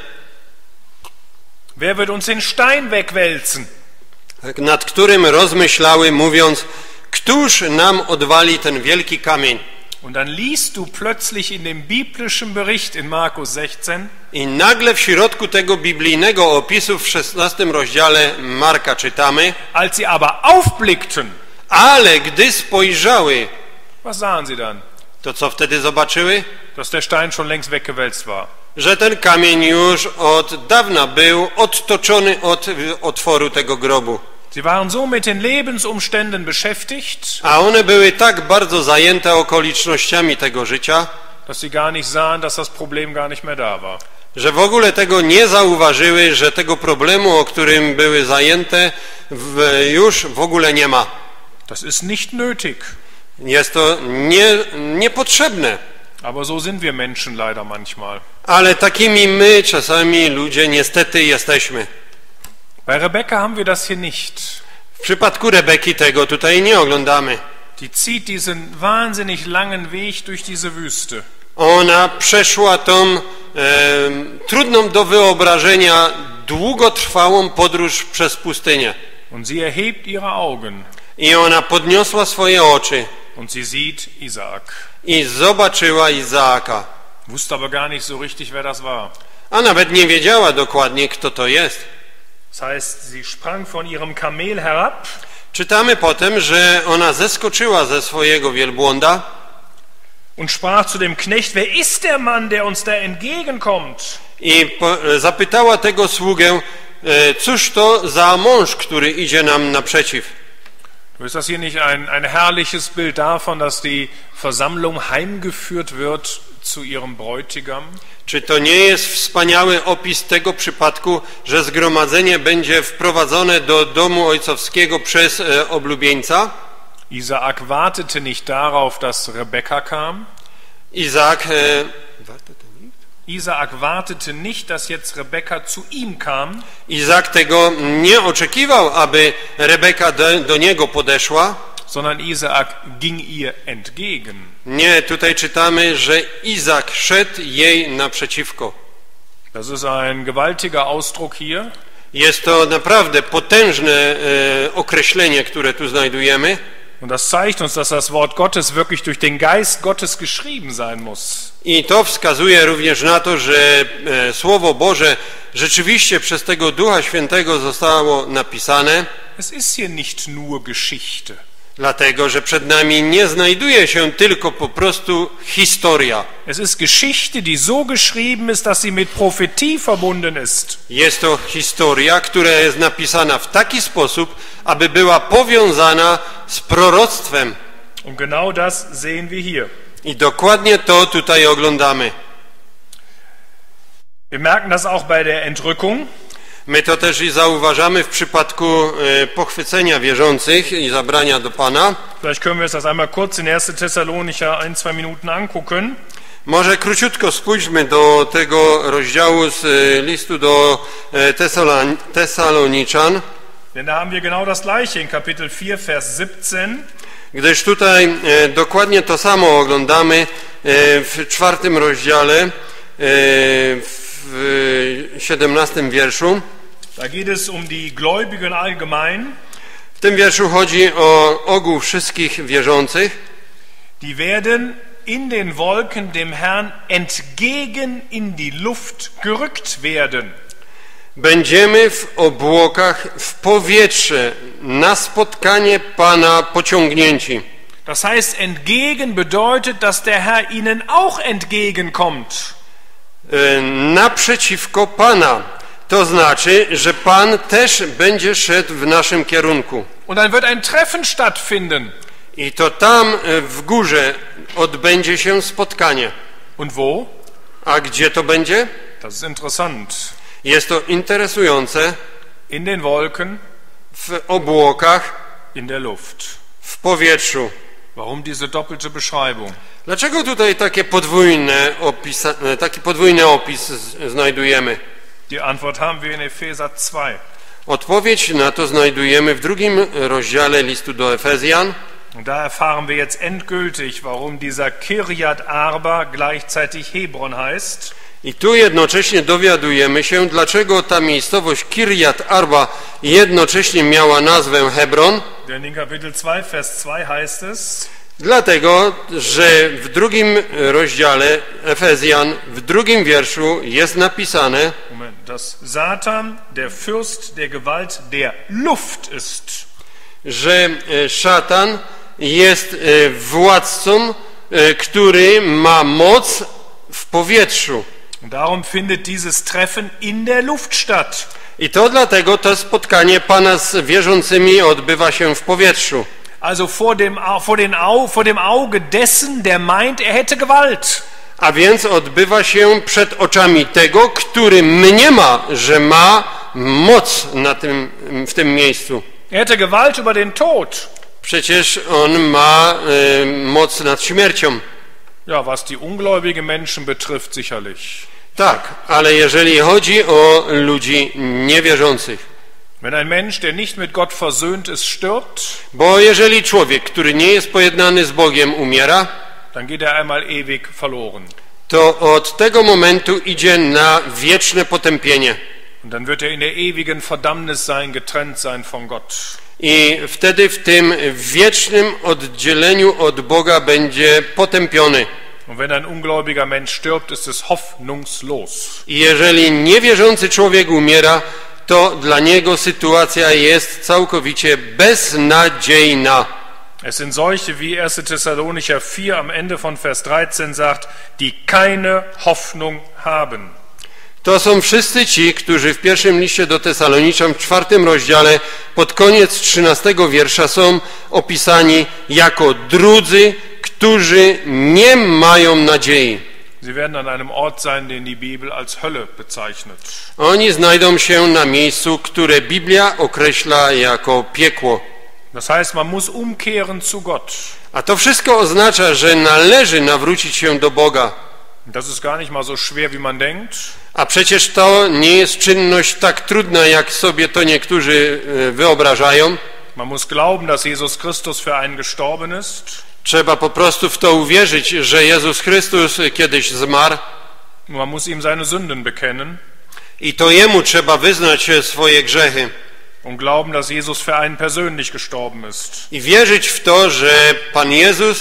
Wer wird uns den Stein wegwälzen? Nad którym rozmyślały, mówiąc, któż nam odwali ten wielki kamień? Und dann liest du plötzlich in dem biblischen Bericht in Markus sechzehn, I nagle w środku tego biblijnego opisu w szesnastym rozdziale Marka czytamy: als sie aber aufblickten, ale gdy spojrzały, was sahen sie dann? to co wtedy zobaczyły? Dass der Stein schon längst weggewälzt war. Że ten kamień już od dawna był odtoczony od otworu tego grobu. Sie waren so mit den Lebensumständen beschäftigt, A one były tak bardzo zajęte okolicznościami tego życia, dass sie gar nicht sahen, dass das Problem gar nicht mehr da war. że w ogóle tego nie zauważyły, że tego problemu, o którym były zajęte, w, już w ogóle nie ma. Das ist nicht nötig. Jest to nie, niepotrzebne. Aber so sind wir Menschen leider manchmal. Ale takimi my czasami ludzie niestety jesteśmy. Bei Rebekka haben wir das hier nicht. W przypadku Rebeki tego tutaj nie oglądamy. Die zieht diesen wahnsinnig langen Weg durch diese Wüste. Ona przeszła tą e, trudną do wyobrażenia, długotrwałą podróż przez pustynię. Und sie erhebt ihre Augen. I ona podniosła swoje oczy Und sie sieht Isaak. i zobaczyła Izaaka. Wusste aber gar nicht so richtig, wer das war. A nawet nie wiedziała dokładnie, kto to jest. Das heißt, sie sprang von ihrem Kamel herab. Czytamy potem, że ona zeskoczyła ze swojego wielbłąda Und sprach zu dem Knecht, wer ist der Mann, der uns da entgegenkommt? i po, zapytała tego sługę, e, cóż to za mąż, który idzie nam naprzeciw. Ist das hier nicht ein, ein herrliches Bild davon, dass die Versammlung heimgeführt wird zu ihrem Bräutigam? Czy to nie jest wspaniały opis tego przypadku, że zgromadzenie będzie wprowadzone do domu ojcowskiego przez e, oblubieńca? Isaak wartete nicht darauf, dass Rebekka kam. Izaak e, Isaak wartete nicht, dass jetzt Rebekka zu ihm kam, Izaak tego nie oczekiwał, aby Rebeka do, do niego podeszła. sondern Isaak ging ihr entgegen. Nie, tutaj czytamy, że Izaak szedł jej naprzeciwko. Das ist ein gewaltiger Ausdruck hier. Jest to naprawdę potężne e, określenie, które tu znajdujemy. Und das zeigt uns, dass das Wort Gottes wirklich durch den Geist Gottes geschrieben sein muss. I to wskazuje również na to, że e, Słowo Boże rzeczywiście przez tego Ducha Świętego zostało napisane, Es ist hier nicht nur Geschichte. dlatego że przed nami nie znajduje się tylko po prostu historia. Es ist Geschichte, die so geschrieben ist, dass sie mit Prophetie verbunden ist. Jest to historia, która jest napisana w taki sposób, aby była powiązana z proroctwem. Und genau das sehen wir hier. I dokładnie to tutaj oglądamy. Wir merken das auch bei der Entrückung. My to też i zauważamy w przypadku e, pochwycenia wierzących i zabrania do Pana. Vielleicht können wir uns das einmal kurz in erster Thessalonicher ein, zwei Minuten angucken. Może króciutko spójrzmy do tego rozdziału z e, listu do e, Tesalon- Tesaloniczan, Denn da haben wir genau das Gleiche in Kapitel vier, Vers siebzehn. gdyż tutaj e, dokładnie to samo oglądamy e, w czwartym rozdziale, e, w siedemnastym wierszu. Da geht es um die Gläubigen allgemein. W tym wierszu chodzi o ogół wszystkich wierzących. Die werden in den Wolken dem Herrn entgegen in die Luft gerückt werden. Będziemy w obłokach, w powietrze, na spotkanie Pana pociągnięci. Das heißt, entgegen bedeutet, dass der Herr ihnen auch entgegenkommt. E, Naprzeciwko Pana. To znaczy, że Pan też będzie szedł w naszym kierunku. Und dann wird ein Treffen stattfinden. I to tam e, w górze odbędzie się spotkanie. Und wo? A gdzie to będzie? Das ist interessant. Jest to interesujące. In den Wolken, W obłokach, in der Luft. w powietrzu. Warum diese doppelte Beschreibung? Dlaczego tutaj takie podwójne opisa, taki podwójny opis z- znajdujemy? Die Antwort haben wir in Epheser zwei. Odpowiedź na to znajdujemy w drugim rozdziale listu do Efezjan. Und da erfahren wir jetzt endgültig, warum dieser Kirjat Arba gleichzeitig Hebron heißt. I tu jednocześnie dowiadujemy się, dlaczego ta miejscowość Kirjat Arba jednocześnie miała nazwę Hebron. Denn in Kapitel zwei, Vers zwei heißt es, Dlatego, że w drugim rozdziale Efezjan, w drugim wierszu jest napisane, Moment, dass Satan der Fürst der Gewalt der Luft ist. że szatan jest władcą, który ma moc w powietrzu. Und darum findet dieses Treffen in der Luft statt. I to dlatego to spotkanie Pana z wierzącymi odbywa się w powietrzu. Also vor dem, vor, den, vor dem Auge dessen, der meint, er hätte Gewalt. A więc odbywa się przed oczami tego, który mniema, że ma moc na tym, w tym miejscu. Er hätte Gewalt über den Tod. Przecież on ma y, moc nad śmiercią. Ja, was die ungläubigen Menschen betrifft, sicherlich. Tak, ale jeżeli chodzi o ludzi niewierzących, Wenn ein Mensch, der nicht mit Gott versöhnt ist, stirbt, bo jeżeli człowiek, który nie jest pojednany z Bogiem, umiera, dann geht er einmal ewig verloren. to od tego momentu idzie na wieczne potępienie. Und dann wird er in der ewigen Verdammnis sein, getrennt sein von Gott. I wtedy w tym wiecznym oddzieleniu od Boga będzie potępiony. Und wenn ein ungläubiger Mensch stirbt, ist es hoffnungslos. I jeżeli niewierzący człowiek umiera, to dla niego sytuacja jest całkowicie beznadziejna. Es sind solche, wie erster Thessalonicher vier am Ende von Vers dreizehn sagt, die keine Hoffnung haben. To są wszyscy ci, którzy w pierwszym liście do Tesaloniczan w czwartym rozdziale pod koniec trzynastego wiersza są opisani jako drudzy, którzy nie mają nadziei. Sie werden an einem Ort sein, den die Bibel als Hölle bezeichnet. Oni znajdą się na miejscu, które Biblia określa jako piekło. Das heißt, man muss umkehren zu Gott. A to wszystko oznacza, że należy nawrócić się do Boga. Das ist gar nicht mal so schwer, wie man denkt. A przecież to nie jest czynność tak trudna, jak sobie to niektórzy wyobrażają. Man muss glauben, dass Jesus Christus für einen gestorben ist. Trzeba po prostu w to uwierzyć, że Jezus Chrystus kiedyś zmarł. Man muss ihm seine Sünden bekennen. I to Jemu trzeba wyznać swoje grzechy. Und glauben, dass Jesus für einen persönlich gestorben ist. I wierzyć w to, że Pan Jezus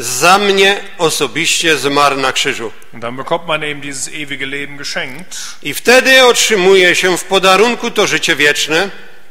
za mnie osobiście zmarł na krzyżu. Und dann bekommt man eben dieses ewige Leben geschenkt. I wtedy otrzymuje się w podarunku to życie wieczne.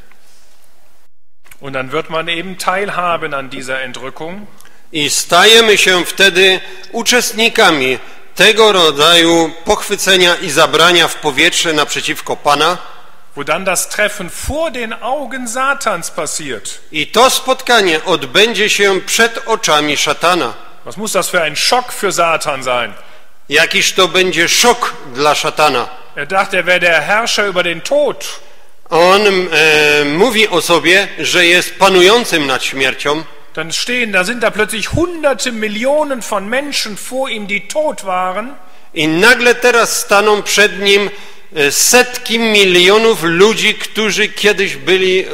Und dann wird man eben teilhaben an dieser Entrückung. I stajemy się wtedy uczestnikami tego rodzaju pochwycenia i zabrania w powietrze naprzeciwko Pana. Wo dann das Treffen vor den Augen Satans passiert. I to spotkanie odbędzie się przed oczami szatana. Was muss das für ein Schock für Satan sein? Jakiż to będzie szok dla szatana. Er dachte, er wäre der Herrscher über den Tod. On e, mówi o sobie, że jest panującym nad śmiercią. Dann stehen, da sind da plötzlich hunderte Millionen von Menschen vor ihm, die tot waren. I nagle teraz staną przed nim setki milionów ludzi, którzy kiedyś byli e,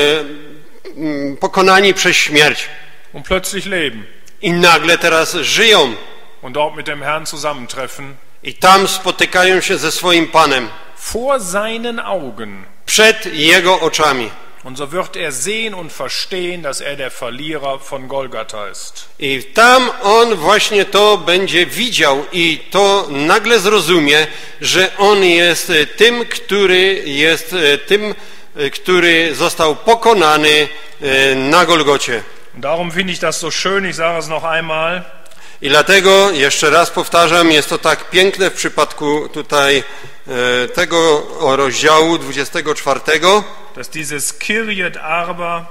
pokonani przez śmierć. Und plötzlich leben. I nagle teraz żyją. Und dort mit dem Herrn zusammentreffen. I tam spotykają się ze swoim Panem. Vor seinen Augen. Przed Jego oczami. Und so wird er sehen und verstehen, dass er der Verlierer von Golgatha ist. I tam on właśnie to będzie widział i to nagle zrozumie, że on jest tym, który jest tym, który został pokonany na Golgocie. Und darum finde ich das so schön, ich sage es noch einmal. I dlatego, jeszcze raz powtarzam, jest to tak piękne w przypadku tutaj e, tego rozdziału dwudziestego czwartego, dass dieses Kirjat Arba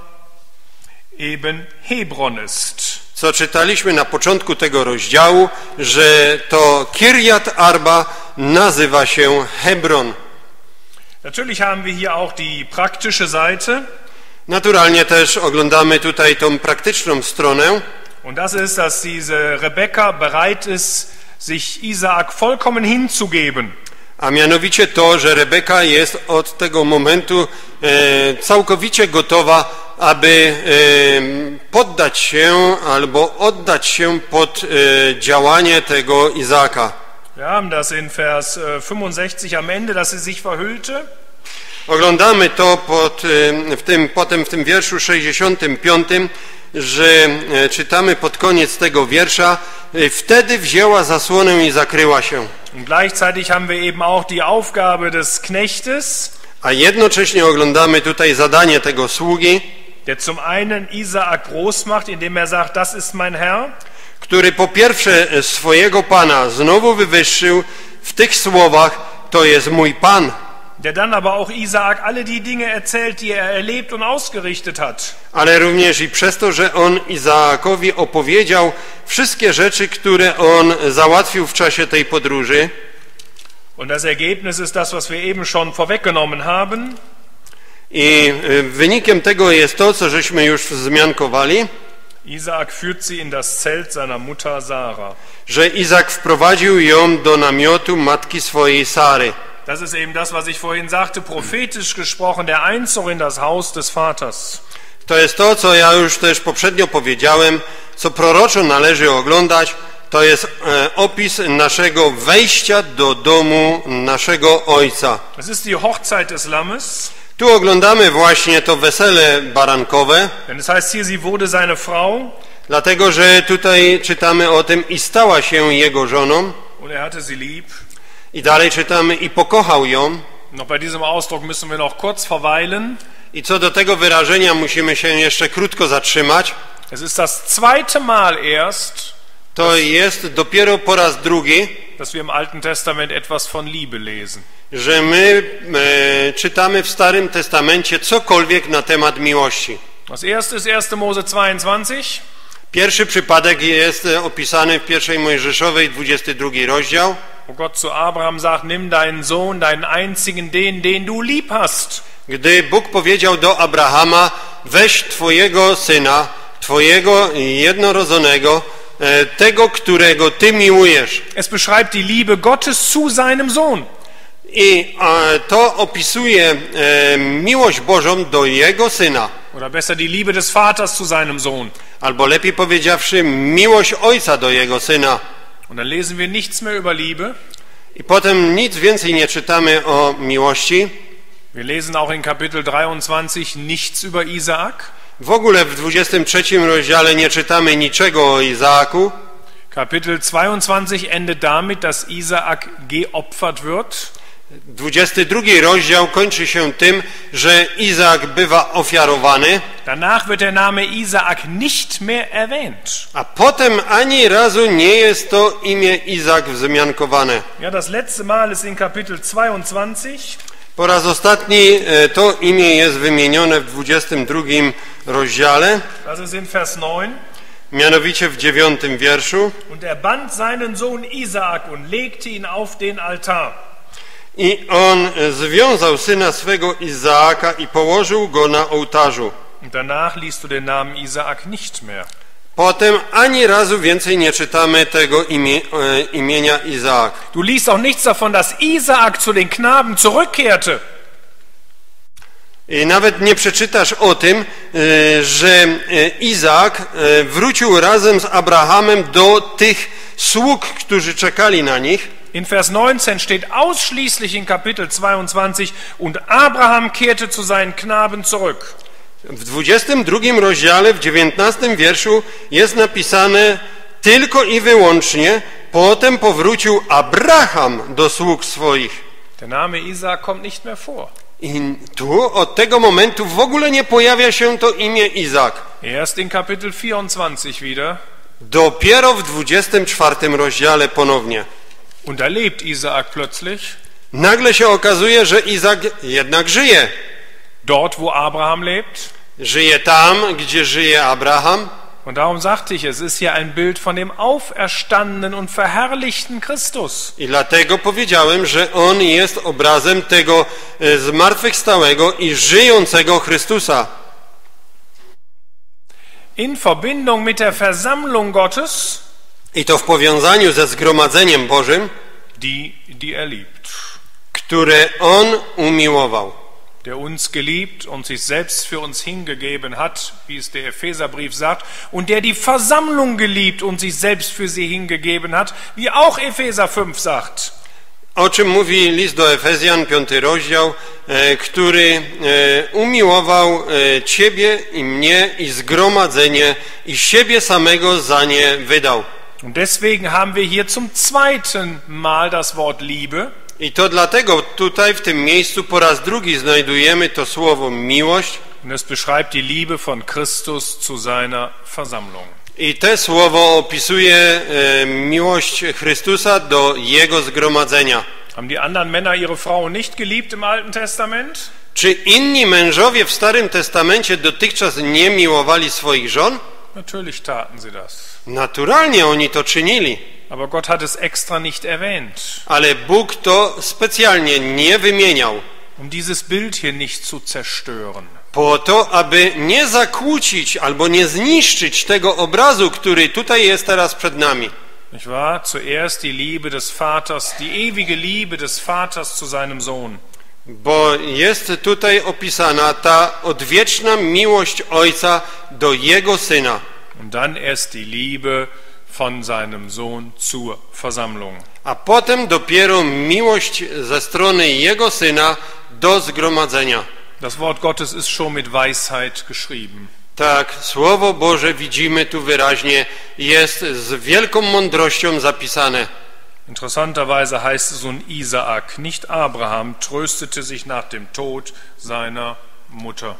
eben Hebron ist. co czytaliśmy na początku tego rozdziału, że to Kirjat Arba nazywa się Hebron. Natürlich haben wir hier auch die praktische Seite. Naturalnie też oglądamy tutaj tą praktyczną stronę. Und das ist, dass diese Rebekka bereit ist, sich Isaak vollkommen hinzugeben. A mianowicie to, że Rebeka jest od tego momentu e, całkowicie gotowa, aby e, poddać się albo oddać się pod e, działanie tego Izaaka. Wir haben das in Vers fünfundsechzig am Ende, dass sie sich verhüllte. Oglądamy to pod, e, w tym, potem w tym wierszu sześćdziesiątym piątym, że e, czytamy pod koniec tego wiersza, e, wtedy wzięła zasłonę i zakryła się. Und gleichzeitig haben wir eben auch die Aufgabe des Knechtes, A jednocześnie oglądamy tutaj zadanie tego sługi, der zum einen Isaak groß macht, indem er sagt, das ist mein Herr, który po pierwsze swojego Pana znowu wywyższył w tych słowach, to jest mój Pan, der dann aber auch Isaak alle die Dinge erzählt, die er erlebt und ausgerichtet hat. ale również i przez to, że on Izaakowi opowiedział wszystkie rzeczy, które on załatwił w czasie tej podróży. Und das Ergebnis ist das, was wir eben schon vorweggenommen haben. I wynikiem tego jest to, co żeśmy już wzmiankowali, Isaak führt sie in das Zelt seiner Mutter Sarah. że Izak wprowadził ją do namiotu matki swojej Sary. Das ist eben das, was ich vorhin sagte, prophetisch gesprochen, der Einzug in das Haus des Vaters. To jest to, co ja już też poprzednio powiedziałem, co proroczo należy oglądać. To jest e, opis naszego wejścia do domu naszego Ojca. Das ist die Hochzeit des Lammes. Tu oglądamy właśnie to wesele barankowe, Denn es heißt hier, sie wurde seine Frau dlatego że tutaj czytamy o tym i stała się jego żoną. und er hatte sie lieb. I dalej czytamy i pokochał ją. Noch bei diesem Ausdruck müssen wir noch kurz verweilen. I co do tego wyrażenia musimy się jeszcze krótko zatrzymać. Es ist das zweite Mal erst, To jest dopiero po raz drugi, dass wir im Alten Testament etwas von Liebe lesen. że my e, czytamy w Starym Testamencie cokolwiek na temat miłości. Das erste ist erster Mose zweiundzwanzig. Pierwszy przypadek jest opisany w pierwszej Mojżeszowej, dwudziesty drugi rozdział. Wo Gott zu Abraham sagt, nimm deinen Sohn, deinen einzigen, den, den du lieb hast. Gdy Bóg powiedział do Abrahama, weź twojego syna, twojego jednorodzonego, e, tego, którego ty miłujesz. Es beschreibt die Liebe Gottes zu seinem Sohn. I e, to opisuje e, miłość Bożą do jego syna. Oder besser die Liebe des Vaters zu seinem Sohn. Albo lepiej powiedziawszy, miłość ojca do jego syna. Und dann lesen wir nichts mehr über Liebe. I potem nic więcej nie czytamy o miłości. Wir lesen auch in Kapitel dreiundzwanzig nichts über Isaak. W ogóle w dwudziestym trzecim rozdziale nie czytamy niczego o Izaaku. Kapitel zweiundzwanzig endet damit, dass Isaak geopfert wird. dwudziesty drugi rozdział kończy się tym, że Izaak bywa ofiarowany, Danach wird der Name Isaak nicht mehr erwähnt. a potem ani razu nie jest to imię Izaak wzmiankowane. Ja, das letzte Mal ist in Kapitel zweiundzwanzig. Po raz ostatni e, to imię jest wymienione w dwudziestym drugim rozdziale, Das ist in Vers neun. mianowicie w dziewiątym wierszu. Und er band seinen Sohn Isaak und legte ihn auf den Altar. I on związał syna swego Izaaka i położył go na ołtarzu. Und danach liest du den Namen Isaak nicht mehr. Potem ani razu więcej nie czytamy tego imię, e, imienia Izaak. Du liest auch nichts davon, dass Isaak zu den Knaben zurückkehrte. I nawet nie przeczytasz o tym, e, że e, Izaak e, wrócił razem z Abrahamem do tych sług, którzy czekali na nich. In Vers neunzehn steht ausschließlich in Kapitel zweiundzwanzig, und Abraham kehrte zu seinen Knaben zurück. W dwudziestym drugim rozdziale, w dziewiętnastym wierszu jest napisane tylko i wyłącznie, potem powrócił Abraham do sług swoich. Der Name Isaak kommt nicht mehr vor. I tu od tego momentu w ogóle nie pojawia się to imię Izaak. Erst in Kapitel vierundzwanzig wieder. Dopiero w dwudziestym czwartym rozdziale ponownie. Und da lebt Isaak plötzlich. Nagle się okazuje, że Izaak jednak żyje. Dort, wo Abraham lebt. Żyje tam, gdzie żyje Abraham. Und darum sagte ich, es ist hier ein Bild von dem auferstandenen und verherrlichten Christus. I dlatego powiedziałem, że on jest obrazem tego e, zmartwychwstałego i żyjącego Chrystusa. In Verbindung mit der Versammlung Gottes, I to w powiązaniu ze zgromadzeniem Bożym, die, die er liebt. które on umiłował. Der uns geliebt und sich selbst für uns hingegeben hat, wie es der Epheserbrief sagt, und der die Versammlung geliebt und sich selbst für sie hingegeben hat, wie auch Epheser fünf sagt. O czym mówi list do Efezjan, piąty rozdział, e, który e, umiłował e, Ciebie i mnie i zgromadzenie i siebie samego za nie wydał. Und deswegen haben wir hier zum zweiten Mal das Wort Liebe. I to dlatego tutaj w tym miejscu po raz drugi znajdujemy to słowo miłość. Und es beschreibt die Liebe von Christus zu seiner Versammlung. I to słowo opisuje e, miłość Chrystusa do Jego zgromadzenia. Haben die anderen Männer ihre Frauen nicht geliebt im Alten Testament? Czy inni mężowie w Starym Testamencie dotychczas nie miłowali swoich żon? Natürlich taten sie das. Naturalnie oni to czynili. Aber Gott hat es extra nicht erwähnt, Ale Bóg to specjalnie nie wymieniał. um dieses Bild hier nicht zu zerstören. Po to, aby nie zakłócić albo nie zniszczyć tego obrazu, który tutaj jest teraz przed nami. Nicht wahr? Zuerst die Liebe des Vaters, die ewige Liebe des Vaters zu seinem Sohn. Bo jest tutaj opisana ta odwieczna miłość Ojca do Jego Syna. Und dann erst die Liebe von seinem Sohn zur Versammlung. A potem dopiero miłość ze strony Jego Syna do zgromadzenia. Das Wort Gottes ist schon mit Weisheit geschrieben. Tak, Słowo Boże widzimy tu wyraźnie, jest z wielką mądrością zapisane. Interessanterweise heißt es nun, Isaak, nicht Abraham, tröstete sich nach dem Tod seiner Mutter.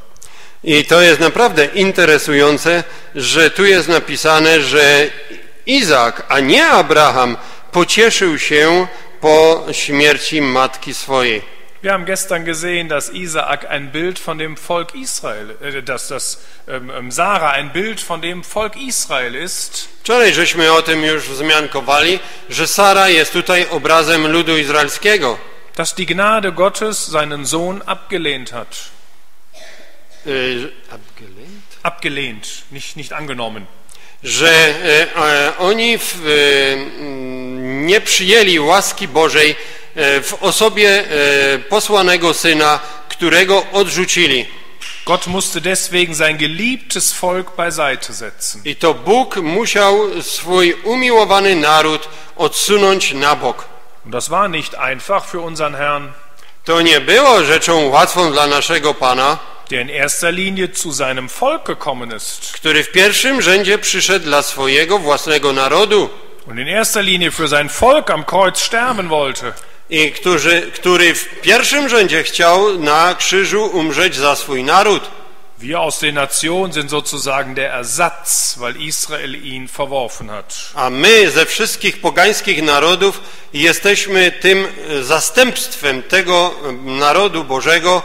I to jest naprawdę interesujące, że tu jest napisane, że Izaak, a nie Abraham, pocieszył się po śmierci matki swojej. Wir haben gestern gesehen, dass Isaak ein Bild von dem Volk Israel, äh, dass das ähm, Sarah ein Bild von dem Volk Israel ist. Wczoraj żeśmy o tym już wzmiankowali, że Sara jest tutaj obrazem ludu izraelskiego. Dass die Gnade Gottes seinen Sohn abgelehnt hat. Yy, abgelehnt? Abgelehnt, nicht, nicht angenommen. Że e, e, oni w, e, nie przyjęli łaski Bożej e, w osobie e, posłanego Syna, którego odrzucili. Gott musste deswegen sein geliebtes Volk beiseite setzen. I to Bóg musiał swój umiłowany naród odsunąć na bok. Und das war nicht einfach für unseren Herrn, To nie było rzeczą łatwą dla naszego Pana, der in erster Linie zu seinem Volk gekommen ist. który w pierwszym rzędzie przyszedł dla swojego własnego narodu Und in erster Linie für sein Volk am Kreuz sterben wollte. i który, który w pierwszym rzędzie chciał na krzyżu umrzeć za swój naród. Wir aus den Nationen sind sozusagen der Ersatz, weil Israel ihn verworfen hat. A my ze wszystkich pogańskich narodów jesteśmy tym zastępstwem tego narodu Bożego,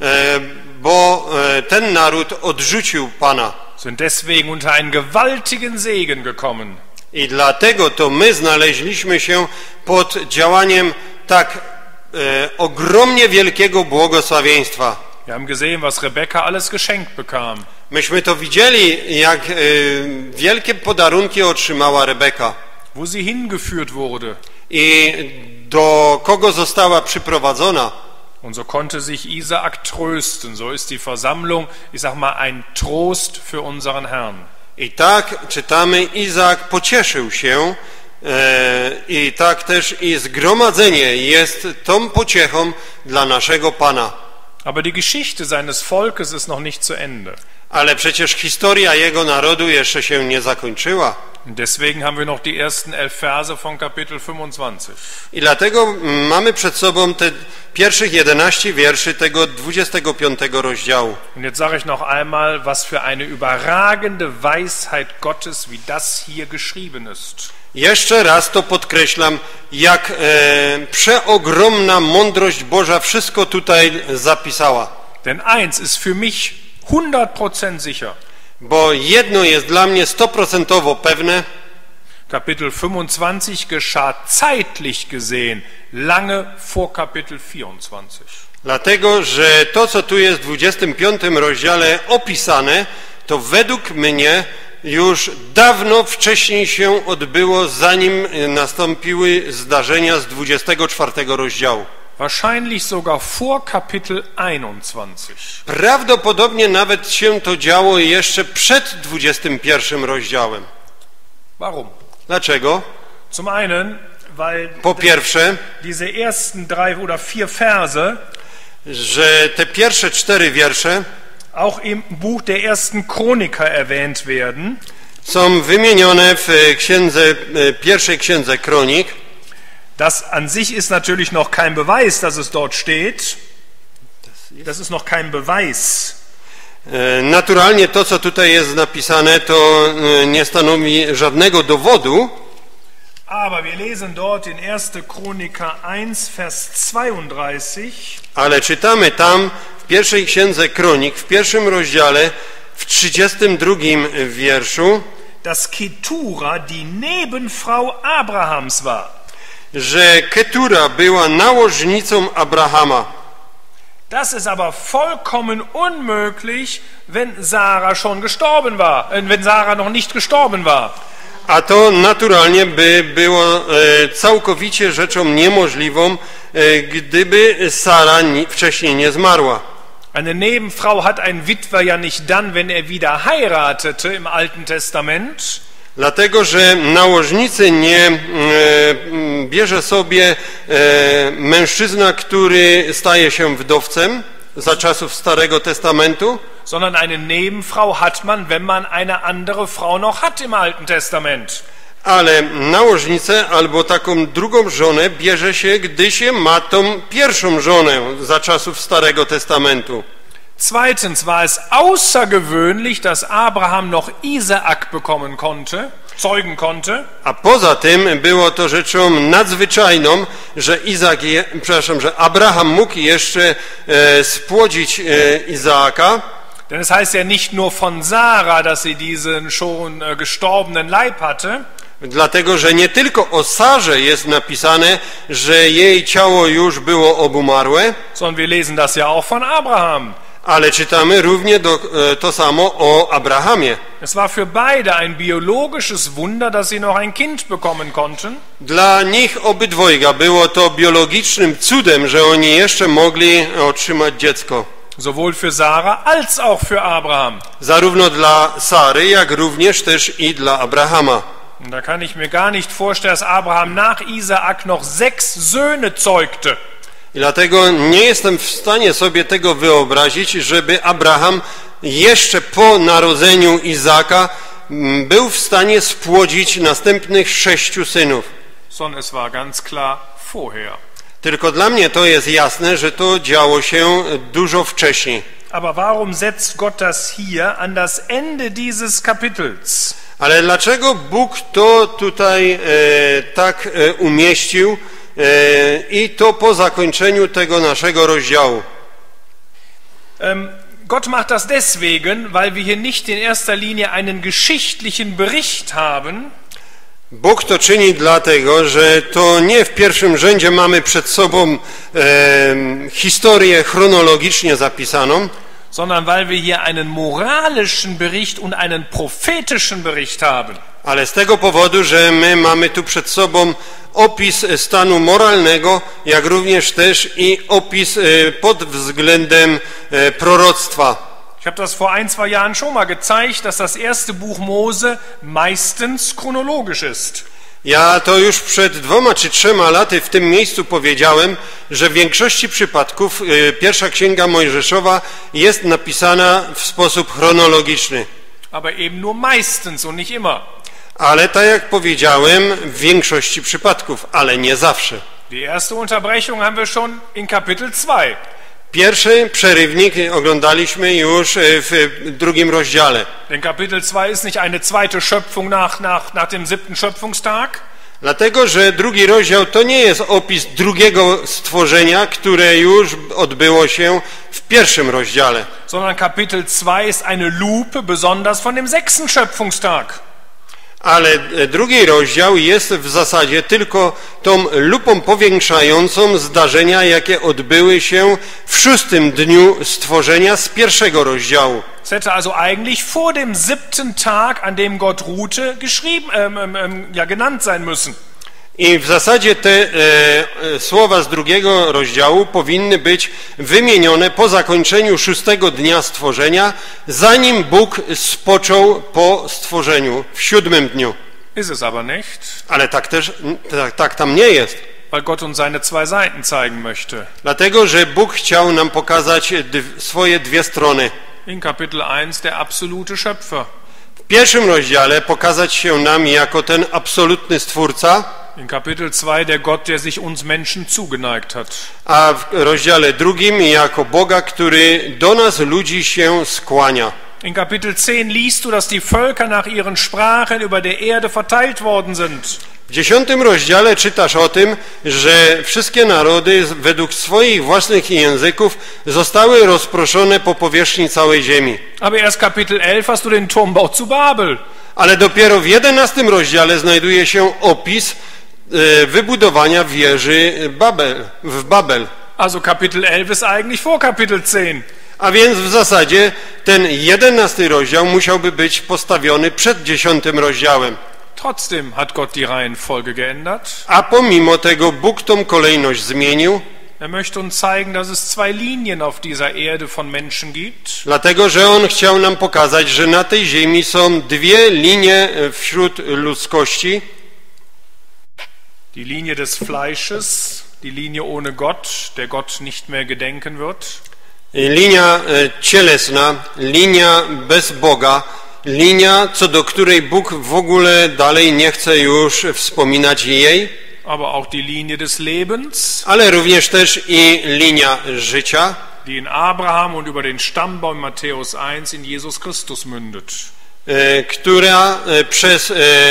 bo ten naród odrzucił Pana. Sind deswegen unter einen gewaltigen Segen gekommen. I dlatego to my znaleźliśmy się pod działaniem tak e, ogromnie wielkiego błogosławieństwa. Wir haben gesehen, was Rebekka alles geschenkt bekam. Myśmy to widzieli, jak e, wielkie podarunki otrzymała Rebeka Wo sie hingeführt wurde. i do kogo została przyprowadzona. Und so konnte sich Isaak trösten. So ist die Versammlung, ich sag mal, ein Trost für unseren Herrn. I tak czytamy, Izaak pocieszył się e, i tak też i zgromadzenie jest tą pociechą dla naszego Pana. Aber die Geschichte seines Volkes ist noch nicht zu Ende. Ale przecież historia jego narodu jeszcze się nie zakończyła. Und deswegen haben wir noch die ersten elf Verse von Kapitel fünfundzwanzig. I dlatego mamy przed sobą te pierwszych jedenaście wierszy tego dwudziestego piątego rozdziału. Und jetzt sage ich noch einmal, was für eine überragende Weisheit Gottes, wie das hier geschrieben ist. Jeszcze raz to podkreślam, jak e, przeogromna mądrość Boża wszystko tutaj zapisała. Denn eins ist für mich hundert Prozent sicher. Bo jedno jest dla mnie stoprocentowo pewne. Kapitel fünfundzwanzig geschah zeitlich gesehen lange vor Kapitel vierundzwanzig. Dlatego, że to, co tu jest w dwudziestym piątym rozdziale opisane, to według mnie już dawno wcześniej się odbyło, zanim nastąpiły zdarzenia z dwudziestego czwartego rozdziału. Wahrscheinlich sogar vor Kapitel einundzwanzig. Prawdopodobnie nawet się to działo jeszcze przed dwudziestym pierwszym rozdziałem. Warum? Dlaczego? Zum einen, weil Po pierwsze, diese ersten drei oder vier Verse że te pierwsze cztery wiersze auch im Buch der ersten Chroniker erwähnt werden. są wymienione w księdze, pierwszej księdze Kronik. Das an sich ist natürlich noch kein Beweis, dass es dort steht. Das ist noch kein Beweis. Naturalnie to, co tutaj jest napisane, to nie stanowi żadnego dowodu. Aber wir lesen dort in erster Chroniker eins, Vers zweiunddreißig. Ale czytamy tam w pierwszej księdze Kronik, w pierwszym rozdziale, w trzydziestym drugim wierszu, dass Ketura die Nebenfrau Abrahams war. że Ketura była nałożnicą Abrahama. Das ist aber vollkommen unmöglich, wenn Sarah schon gestorben war, äh, wenn Sarah noch nicht gestorben war. A to naturalnie by było e, całkowicie rzeczą niemożliwą, e, gdyby Sara ni, wcześniej nie zmarła. Eine Nebenfrau hat ein Witwer ja nicht dann, wenn er wieder heiratete im Alten Testament, Dlatego, że nałożnicy nie e, bierze sobie e, mężczyzna, który staje się wdowcem za czasów Starego Testamentu, sondern eine Nebenfrau hat man, wenn man eine andere Frau noch hat im Alten Testament. ale nałożnicę albo taką drugą żonę bierze się, gdy się ma tą pierwszą żonę za czasów Starego Testamentu. Zweitens war es außergewöhnlich, dass Abraham noch Isaak bekommen konnte, zeugen konnte. A poza tym było to rzeczą nadzwyczajną, że Izak, je, przepraszam, że Abraham mógł jeszcze e, spłodzić e, Izaaka. Denn es heißt ja nicht nur von Sarah, dass sie diesen schon äh, gestorbenen Leib hatte, Dlatego, że nie tylko o Sarze jest napisane, że jej ciało już było obumarłe, sondern wir lesen das ja auch von Abraham. ale czytamy równie do, e, to samo o Abrahamie. Es war für beide ein biologisches Wunder, dass sie noch ein Kind bekommen konnten. Dla nich obydwojga było to biologicznym cudem, że oni jeszcze mogli otrzymać dziecko. Sowohl für Sarah als auch für Abraham. Zarówno dla Sary, jak również też i dla Abrahama. Und da kann ich mir gar nicht vorstellen, dass Abraham nach Isaak noch sechs Söhne zeugte. I dlatego nie jestem w stanie sobie tego wyobrazić, żeby Abraham jeszcze po narodzeniu Izaaka był w stanie spłodzić następnych sześciu synów. Sondern es war ganz klar vorher. Tylko dla mnie to jest jasne, że to działo się dużo wcześniej. Aber warum setzt Gott das hier an das Ende dieses Kapitels? Ale dlaczego Bóg to tutaj e, tak e, umieścił e, i to po zakończeniu tego naszego rozdziału? Ähm, Gott macht das deswegen, weil wir hier nicht in erster Linie einen geschichtlichen Bericht haben, Bóg to czyni dlatego, że to nie w pierwszym rzędzie mamy przed sobą e, historię chronologicznie zapisaną, sondern weil wir hier einen moralischen Bericht und einen prophetischen Bericht haben. ale z tego powodu, że my mamy tu przed sobą opis stanu moralnego, jak również też i opis e, pod względem e, proroctwa. Ich habe das vor ein, zwei Jahren schon mal gezeigt, dass das erste Buch Mose meistens chronologisch ist. Ja to już przed dwoma czy trzema laty w tym miejscu powiedziałem, że w większości przypadków e, pierwsza księga Mojżeszowa jest napisana w sposób chronologiczny. Aber eben nur meistens und nicht immer. Ale tak jak powiedziałem, w większości przypadków, ale nie zawsze. Die erste Unterbrechung haben wir schon in Kapitel zwei. Pierwszy przerywnik oglądaliśmy już w drugim rozdziale. Denn Kapitel zwei ist nicht eine zweite Schöpfung nach, nach, nach dem siebten Schöpfungstag, Dlatego, że drugi rozdział to nie jest opis drugiego stworzenia, które już odbyło się w pierwszym rozdziale. sondern Kapitel zwei ist eine Lupe, besonders von dem sechsten Schöpfungstag. Ale drugi rozdział jest w zasadzie tylko tą lupą powiększającą zdarzenia, jakie odbyły się w szóstym dniu stworzenia z pierwszego rozdziału. Es hätte also eigentlich vor dem siebten Tag, an dem Gott ruhte, geschrieben, ähm, ähm, ja, genannt sein müssen. I w zasadzie te e, słowa z drugiego rozdziału powinny być wymienione po zakończeniu szóstego dnia stworzenia, zanim Bóg spoczął po stworzeniu, w siódmym dniu. Ist es aber nicht, Ale tak też, tak, tak tam nie jest. weil Gott uns seine zwei Seiten zeigen möchte. Dlatego, że Bóg chciał nam pokazać dw- swoje dwie strony. In Kapitel eins der absolute Schöpfer. W pierwszym rozdziale pokazać się nam jako ten absolutny Stwórca, In Kapitel zwei der Gott, der sich uns Menschen zugeneigt hat. a w rozdziale drugim jako Boga, który do nas, ludzi, się skłania. In Kapitel zehn liest du, dass die Völker nach ihren Sprachen über der Erde verteilt worden sind. W dziesiątym rozdziale czytasz o tym, że wszystkie narody według swoich własnych języków zostały rozproszone po powierzchni całej ziemi. Aber erst Kapitel elf hast du den Turmbau zu Babel. Ale dopiero w jedenastym rozdziale znajduje się opis e, wybudowania wieży Babel, w Babel. Also Kapitel elf ist eigentlich vor Kapitel zehn. A więc w zasadzie ten jedenasty rozdział musiałby być postawiony przed dziesiątym rozdziałem. Trotzdem hat Gott die Reihenfolge geändert. A pomimo tego Bóg tą kolejność zmienił, Er möchte uns zeigen, dass es zwei Linien auf dieser Erde von Menschen gibt. dlatego że On chciał nam pokazać, że na tej ziemi są dwie linie wśród ludzkości. Die Linie des Fleisches, die Linie ohne Gott, der Gott nicht mehr gedenken wird. Linia e, cielesna, linia bez Boga, linia, co do której Bóg w ogóle dalej nie chce już wspominać jej, Aber auch die Linie des Lebens, ale również też i linia życia, die in Abraham und über den Stammbaum Matthäus eins in Jesus Christus mündet. e, która e, przez e,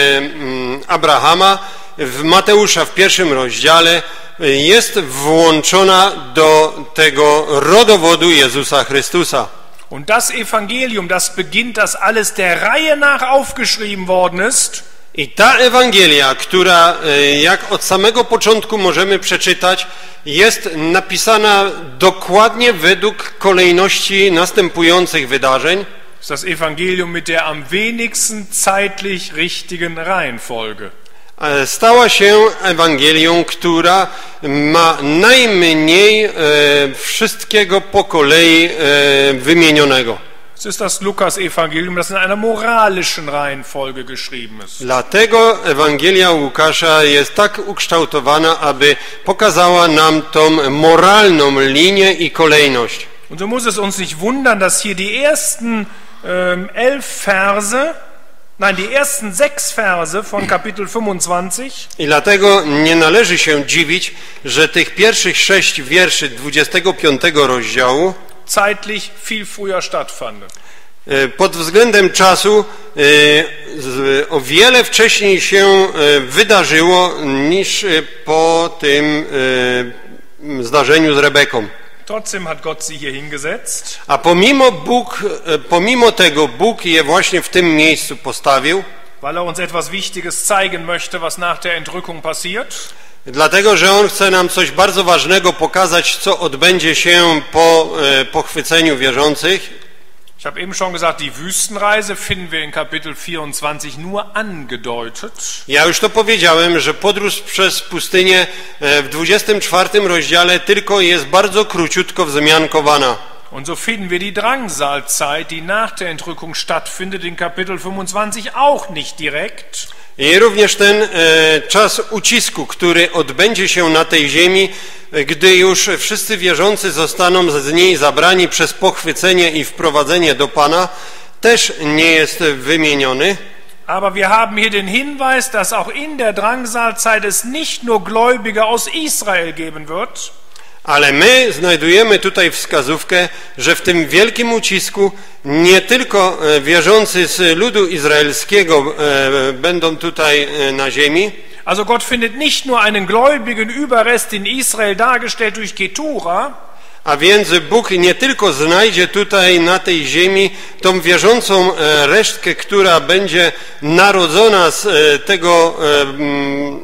m, Abrahama w Mateusza w pierwszym rozdziale e, jest włączona do tego rodowodu Jezusa Chrystusa. Und das Evangelium, das beginnt, das alles der Reihe nach aufgeschrieben worden ist, I ta Ewangelia, która e, jak od samego początku możemy przeczytać, jest napisana dokładnie według kolejności następujących wydarzeń. ist das Evangelium mit der am wenigsten zeitlich richtigen Reihenfolge. E, Stała się Ewangelią, która ma najmniej e, wszystkiego po kolei e, wymienionego. Es ist das Lukas-Evangelium, das in einer moralischen Reihenfolge geschrieben ist. Dlatego Ewangelia Łukasza jest tak ukształtowana, aby pokazała nam tą moralną linię i kolejność. Und so muss es uns nicht wundern, dass hier die ersten ähm, elf Verse, nein, die ersten sechs Verse von Kapitel fünfundzwanzig I dlatego nie należy się dziwić, że tych pierwszych sześć wierszy dwudziestego piątego rozdziału zeitlich viel früher stattfanden. e, pod względem czasu e, z- o wiele wcześniej się e, wydarzyło niż e, po tym e, zdarzeniu z Rebeką. Trotzdem hat Gott sie hier hingesetzt, A pomimo, Bóg, e, pomimo tego Bóg je właśnie w tym miejscu postawił, weil er uns etwas Wichtiges zeigen möchte, was nach der Entrückung passiert. dlatego że On chce nam coś bardzo ważnego pokazać, co odbędzie się po e, pochwyceniu wierzących. Ich habe eben schon gesagt, die Wüstenreise finden wir in Kapitel vierundzwanzig nur angedeutet. Ja już to powiedziałem, że podróż przez pustynię e, w dwudziestym czwartym rozdziale tylko jest bardzo króciutko wzmiankowana. Und so finden wir die Drangsalzeit, die nach der Entrückung stattfindet, in Kapitel fünfundzwanzig auch nicht direkt. I również ten e, czas ucisku, który odbędzie się na tej ziemi, e, gdy już wszyscy wierzący zostaną z niej zabrani przez pochwycenie i wprowadzenie do Pana, też nie jest wymieniony. Aber wir haben hier den Hinweis, dass auch in der Drangsalzeit es nicht nur Gläubige aus Israel geben wird, Ale my znajdujemy tutaj wskazówkę, że w tym wielkim ucisku nie tylko e, wierzący z ludu izraelskiego e, będą tutaj e, na ziemi, also Gott findet nicht nur einen gläubigen Überrest in Israel dargestellt durch Ketura, a więc Bóg nie tylko znajdzie tutaj na tej ziemi tą wierzącą e, resztkę, która będzie narodzona z e, tego e, m,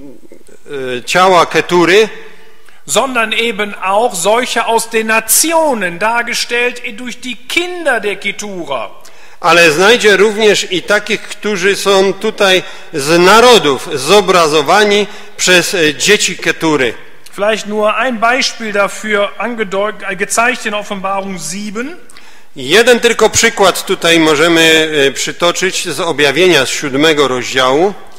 e, ciała Ketury, sondern eben auch solche aus den Nationen dargestellt durch die Kinder der Ketura. ale znajdzie również i takich, którzy są tutaj z narodów zobrazowani przez e, dzieci Ketury. Vielleicht nur ein Beispiel dafür angedeut- gezeigt in Offenbarung sieben. Jeden tylko przykład tutaj możemy e, przytoczyć z objawienia z siódmego rozdziału.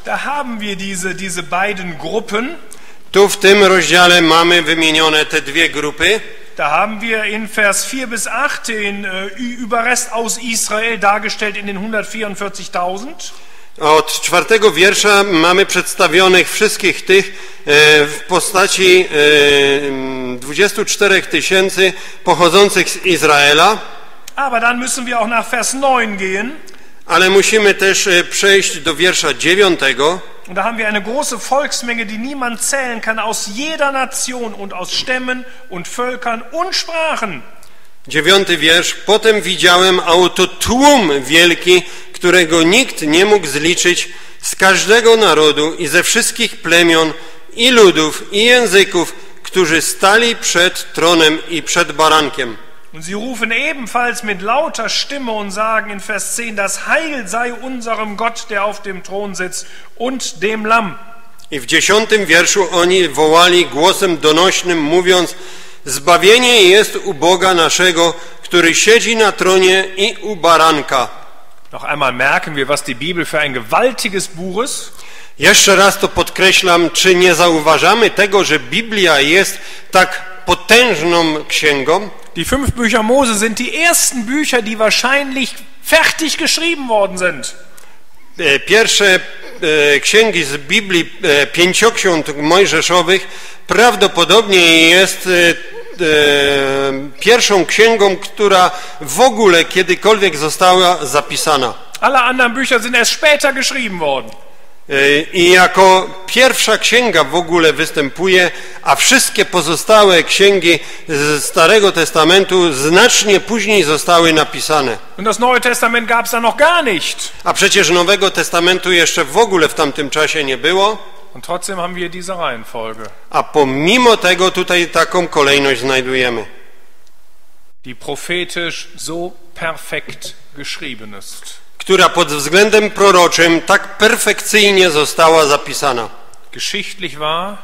da haben wir diese, diese beiden Gruppen. Tu w tym rozdziale mamy wymienione te dwie grupy. Da haben wir in Vers vier bis acht den äh, Überrest aus Israel dargestellt in den hundertvierundvierzigtausend. Od czwartego wiersza mamy przedstawionych wszystkich tych e, w postaci e, dwudziestu czterech tysięcy pochodzących z Izraela. Aber dann müssen wir auch nach Vers neun gehen. Ale musimy też e, przejść do wiersza dziewiątego. Und da haben wir eine große Volksmenge, die niemand zählen kann, aus jeder Nation und aus Stämmen und Völkern und Sprachen. Dziewiąty wiersz. Potem widziałem, a oto tłum wielki, którego nikt nie mógł zliczyć, z każdego narodu i ze wszystkich plemion i ludów i języków, którzy stali przed tronem i przed barankiem. Und sie rufen ebenfalls mit lauter Stimme und sagen in Vers zehn, das Heil sei unserem Gott, der auf dem Thron sitzt, und dem Lamm. I w dziesiątym wierszu oni wołali głosem donośnym, mówiąc, zbawienie jest u Boga naszego, który siedzi na tronie i u baranka. Noch einmal merken wir, was die Bibel für ein gewaltiges Buch ist. Jeszcze raz to podkreślam, czy nie zauważamy tego, że Biblia jest tak potężną księgą? Die fünf Bücher Mose sind die ersten Bücher, die wahrscheinlich fertig geschrieben worden sind. Pierwsze księgi z Biblii, pięcioksiąg mojżeszowych, prawdopodobnie jest pierwszą księgą, która w ogóle kiedykolwiek została zapisana. Alle anderen Bücher sind erst später geschrieben worden. I jako pierwsza księga w ogóle występuje, a wszystkie pozostałe księgi z Starego Testamentu znacznie później zostały napisane. Und das Neue Testament gab es da noch gar nicht. A przecież Nowego Testamentu jeszcze w ogóle w tamtym czasie nie było. Und trotzdem haben wir diese Reihenfolge. A pomimo tego tutaj taką kolejność znajdujemy. Die prophetisch so perfekt geschrieben ist. Która pod względem proroczym tak perfekcyjnie została zapisana. Geschichtlich war,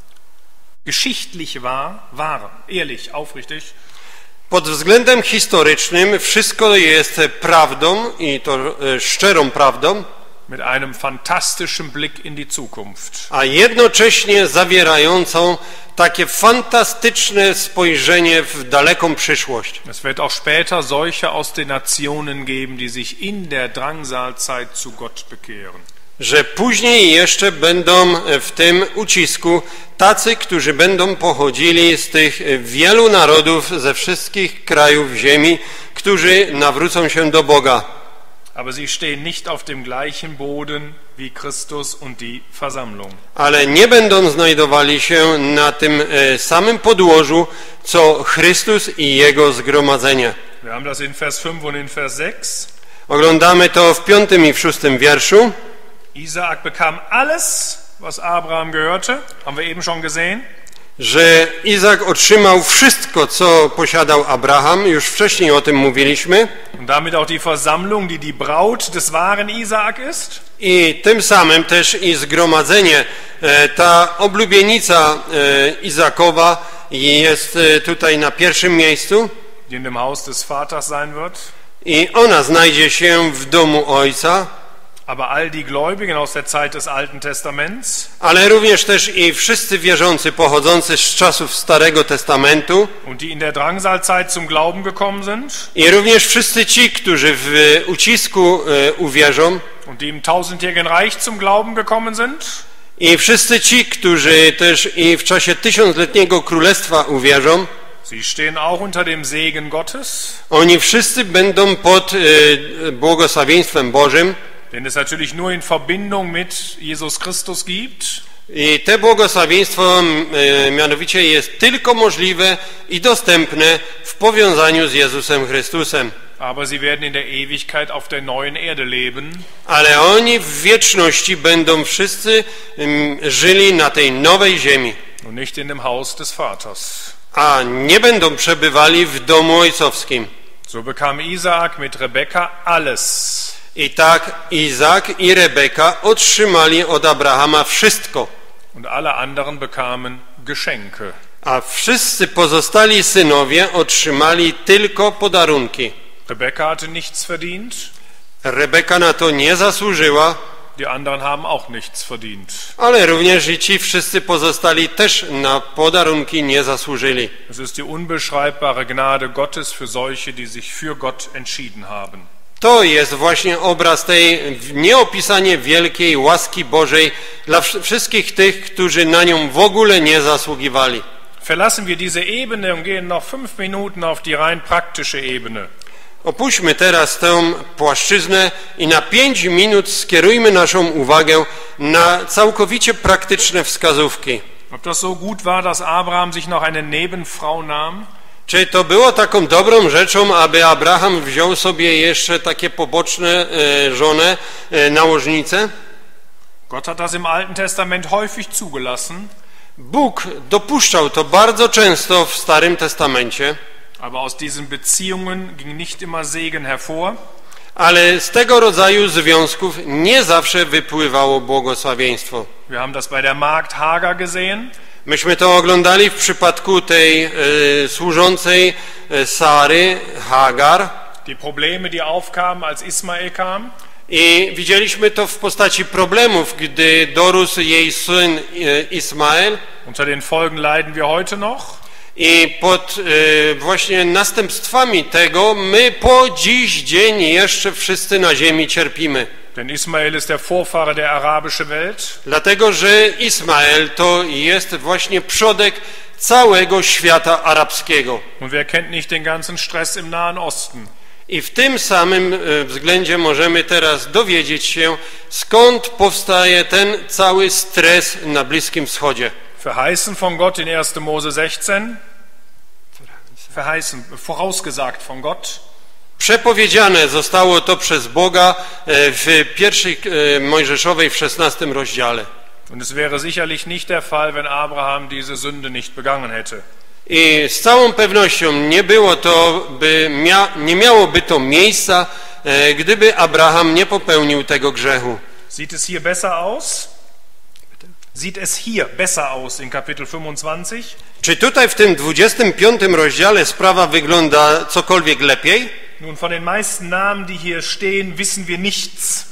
geschichtlich war, war, ehrlich, aufrichtig. Pod względem historycznym wszystko jest prawdą i to szczerą prawdą. Mit einem fantastischen Blick in die Zukunft. A jednocześnie zawierającą takie fantastyczne spojrzenie w daleką przyszłość. Es wird auch später solche aus den Nationen geben, die sich in der Drangsalzeit zu Gott bekehren. Że później jeszcze będą w tym ucisku tacy, którzy będą pochodzili z tych wielu narodów ze wszystkich krajów ziemi, którzy nawrócą się do Boga. Aber sie stehen nicht auf dem gleichen Boden wie Christus und die Versammlung. Ale nie będą znajdowali się na tym samym podłożu, co Chrystus i Jego zgromadzenie. Wir haben das in Vers fünf und in Vers sechs. Oglądamy to w piątym i w szóstym wierszu. Isaak bekam alles, was Abraham gehörte, haben wir eben schon gesehen. Że Izak otrzymał wszystko, co posiadał Abraham, już wcześniej o tym mówiliśmy. Und damit auch die Versammlung, die die Braut des wahren Isaak ist. I tym samym też i zgromadzenie, ta oblubienica Izakowa jest tutaj na pierwszym miejscu. Die in dem Haus des Vaters sein wird. I ona znajdzie się w domu Ojca. Aber all die Gläubigen aus der Zeit des Alten Testaments, ale również też i wszyscy wierzący pochodzący z czasów Starego Testamentu und die in der Drangsalzeit zum Glauben gekommen sind, i również wszyscy ci, którzy w ucisku e, uwierzą und die im tausendjährigen Reich zum Glauben gekommen sind, i wszyscy ci, którzy też i w czasie tysiącletniego królestwa uwierzą, sie stehen auch unter dem Segen Gottes, oni wszyscy będą pod e, błogosławieństwem Bożym. Den es natürlich nur in Verbindung mit Jesus Christus gibt. I te błogosławieństwo e, mianowicie jest tylko możliwe i dostępne w powiązaniu z Jezusem Chrystusem. Aber sie werden in der Ewigkeit auf der neuen Erde leben. Ale oni w wieczności będą wszyscy m, żyli na tej nowej ziemi. Und nicht in dem Haus des Vaters. A nie będą przebywali w domu ojcowskim. So bekam Isaak mit Rebekka alles. I tak Izak i Rebeka otrzymali od Abrahama wszystko. Und alle anderen bekamen Geschenke. A wszyscy pozostali synowie otrzymali tylko podarunki. Rebekka hatte nichts verdient. Rebeka na to nie zasłużyła. die anderen haben auch nichts verdient. Ale również i ci wszyscy pozostali też na podarunki nie zasłużyli. Es ist die unbeschreibbare Gnade Gottes für solche, die sich für Gott entschieden haben. To jest właśnie obraz tej nieopisanie wielkiej łaski Bożej dla wszystkich tych, którzy na nią w ogóle nie zasługiwali. Verlassen wir diese Ebene und gehen noch fünf Minuten auf die rein praktische Ebene. Opuśćmy teraz tę płaszczyznę i na pięć minut skierujmy naszą uwagę na całkowicie praktyczne wskazówki. Ob das so gut war, dass Abraham sich noch eine Nebenfrau nahm? Czy to było taką dobrą rzeczą, aby Abraham wziął sobie jeszcze takie poboczne e, żonę, e, nałożnicę? Gott hat das im Alten Testament häufig zugelassen. Bóg dopuszczał to bardzo często w Starym Testamencie. Aber aus diesen Beziehungen ging nicht immer Segen hervor. Ale z tego rodzaju związków nie zawsze wypływało błogosławieństwo. Wir haben das bei der Magd Hagar gesehen. Myśmy to oglądali w przypadku tej e, służącej e, Sary, Hagar. Die Probleme, die aufkamen, als Ismael kam. I widzieliśmy to w postaci problemów, gdy dorósł jej syn e, Ismael. Unter den Folgen leiden wir heute noch. I pod e, właśnie następstwami tego my po dziś dzień jeszcze wszyscy na ziemi cierpimy. Denn Ismael ist der Vorfahre der arabischen Welt. Dlatego, że Ismael to jest właśnie przodek całego świata arabskiego. Und wer kennt nicht den ganzen Stress im Nahen Osten? I w tym samym względzie możemy teraz dowiedzieć się, skąd powstaje ten cały stres na Bliskim Wschodzie. Verheißen von Gott in erster Mose sechzehn. Verheißen, vorausgesagt von Gott. Przepowiedziane zostało to przez Boga w pierwszej Mojżeszowej w szesnastym rozdziale. Und es wäre sicherlich nicht der Fall, wenn Abraham diese Sünde nicht begangen hätte. I z całą pewnością nie było to, by mia, nie miałoby to miejsca, gdyby Abraham nie popełnił tego grzechu. Sieht es hier besser aus? Sieht es hier besser aus in Kapitel fünfundzwanzig? Czy tutaj w tym dwudziestym piątym rozdziale sprawa wygląda cokolwiek lepiej? Nun, von den meisten Namen, die hier stehen, wissen wir nichts.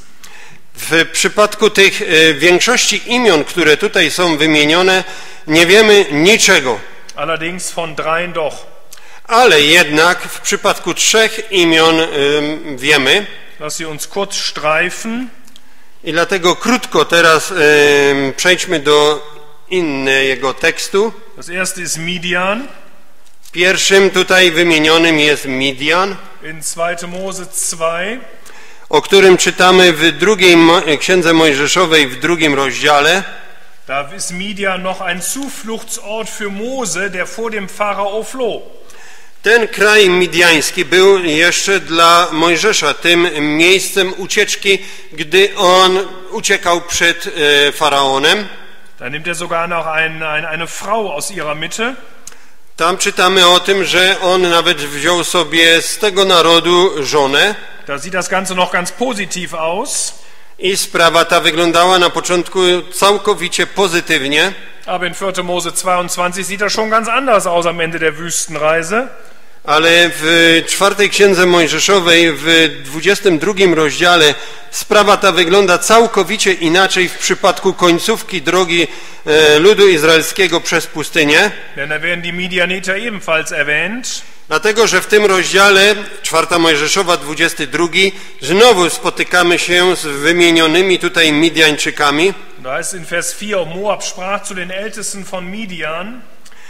W przypadku tych e, większości imion, które tutaj są wymienione, nie wiemy niczego. Allerdings von dreien doch. Ale jednak w przypadku trzech imion e, wiemy. Lass sie uns kurz streifen. I dlatego krótko teraz e, przejdźmy do innego tekstu. Das erste ist Midian. Pierwszym tutaj wymienionym jest Midian, In zweiter Mose zwei. o którym czytamy w drugiej Księdze Mojżeszowej w drugim rozdziale. Da ist Midian noch ein Zufluchtsort für Mose, der vor dem Pharao floh. Ten kraj midiański był jeszcze dla Mojżesza tym miejscem ucieczki, gdy on uciekał przed e, Faraonem. Da nimmt er sogar noch ein, ein, eine Frau aus ihrer Mitte. Tam czytamy o tym, że on nawet wziął sobie z tego narodu żonę. Da sieht das Ganze noch ganz positiv aus. I sprawa ta wyglądała na początku całkowicie pozytywnie. Aber in vierter Mose zweiundzwanzig sieht das schon ganz anders aus am Ende der Wüstenreise. Ale w czwartej Księdze Mojżeszowej w dwudziestym drugim rozdziale sprawa ta wygląda całkowicie inaczej w przypadku końcówki drogi e, ludu izraelskiego przez pustynię. Denn da werden die Midianiter ebenfalls erwähnt. Dlatego, że w tym rozdziale, czwarta Mojżeszowa, dwudziesty drugi, znowu spotykamy się z wymienionymi tutaj Midianczykami. Da heißt in Vers vier, Moab sprach zu den Ältesten von Midian.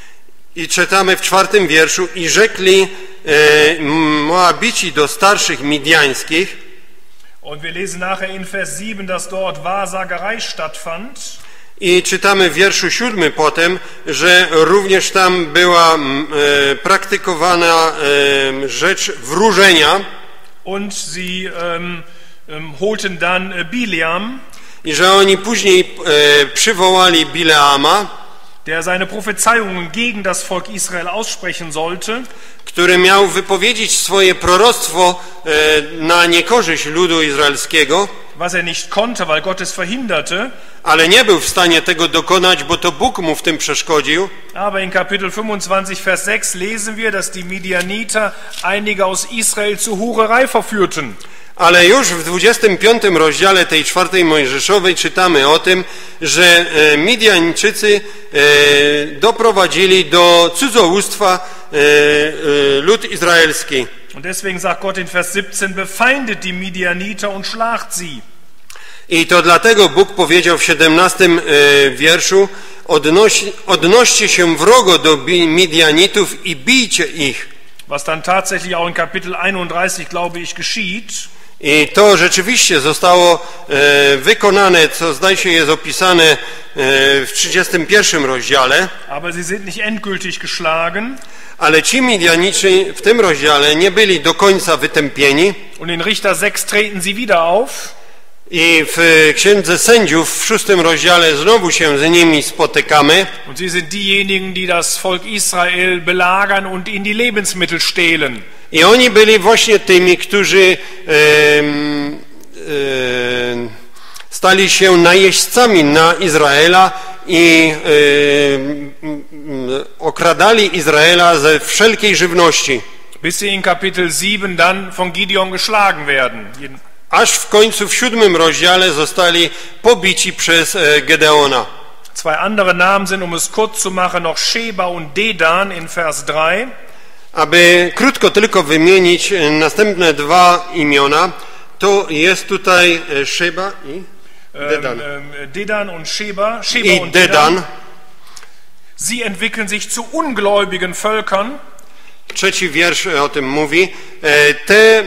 I czytamy w czwartym wierszu, i rzekli e, Moabici do starszych midiańskich. Und wir lesen nachher in Vers sieben, dass dort Wahrsagerei stattfand. I czytamy w wierszu siódmym potem, że również tam była e, praktykowana e, rzecz wróżenia. Und sie ähm, ähm, holten dann äh, Bileam, I że oni później e, przywołali Bileama, der seine Prophezeiungen gegen das Volk Israel aussprechen sollte. który miał wypowiedzieć swoje proroctwo e, na niekorzyść ludu izraelskiego, Was er nicht konnte, weil Gott es verhinderte. ale nie był w stanie tego dokonać, bo to Bóg mu w tym przeszkodził. Aber in Kapitel fünfundzwanzig, Vers sechs lesen wir, dass die Midianiter einige aus Israel zur Hurerei verführten. Ale już w dwudziestym piątym rozdziale tej czwartej Mojżeszowej czytamy o tym, że Midianczycy doprowadzili do cudzołóstwa lud izraelski. Und deswegen sagt Gott in Vers siebzehn, befeindet die Midianiter und schlagt sie. I to dlatego Bóg powiedział w siedemnastym wierszu, odnosi, odnoście się wrogo do Midianitów i bijcie ich. Was dann tatsächlich auch in Kapitel einunddreißig, glaube ich, geschieht. I to rzeczywiście zostało e, wykonane, co zdaje się jest opisane e, w trzydziestym pierwszym rozdziale. Aber sie sind nicht endgültig geschlagen. Ale ci Midianici w tym rozdziale nie byli do końca wytępieni. Und in Richter sechs treten sie wieder auf. I w Księdze Sędziów w szóstym rozdziale znowu się z nimi spotykamy. Und sie sind diejenigen, die das Volk Israel belagern und ihnen die Lebensmittel stehlen. I oni byli właśnie tymi, którzy e, e, stali się najeźdźcami na Izraela i e, okradali Izraela ze wszelkiej żywności. Bis sie in Kapitel sieben dann von Gideon geschlagen werden. Aż w końcu w siódmym rozdziale zostali pobici przez Gedeona. Zwei andere Namen sind, um es kurz zu machen, noch Sheba und Dedan in Vers drei. Aby krótko tylko wymienić następne dwa imiona, to jest tutaj Sheba i Dedan. Ähm, Dedan und Sheba. Sheba I und Dedan. Dedan. Sie entwickeln sich zu ungläubigen Völkern. Trzeci wiersz o tym mówi. Te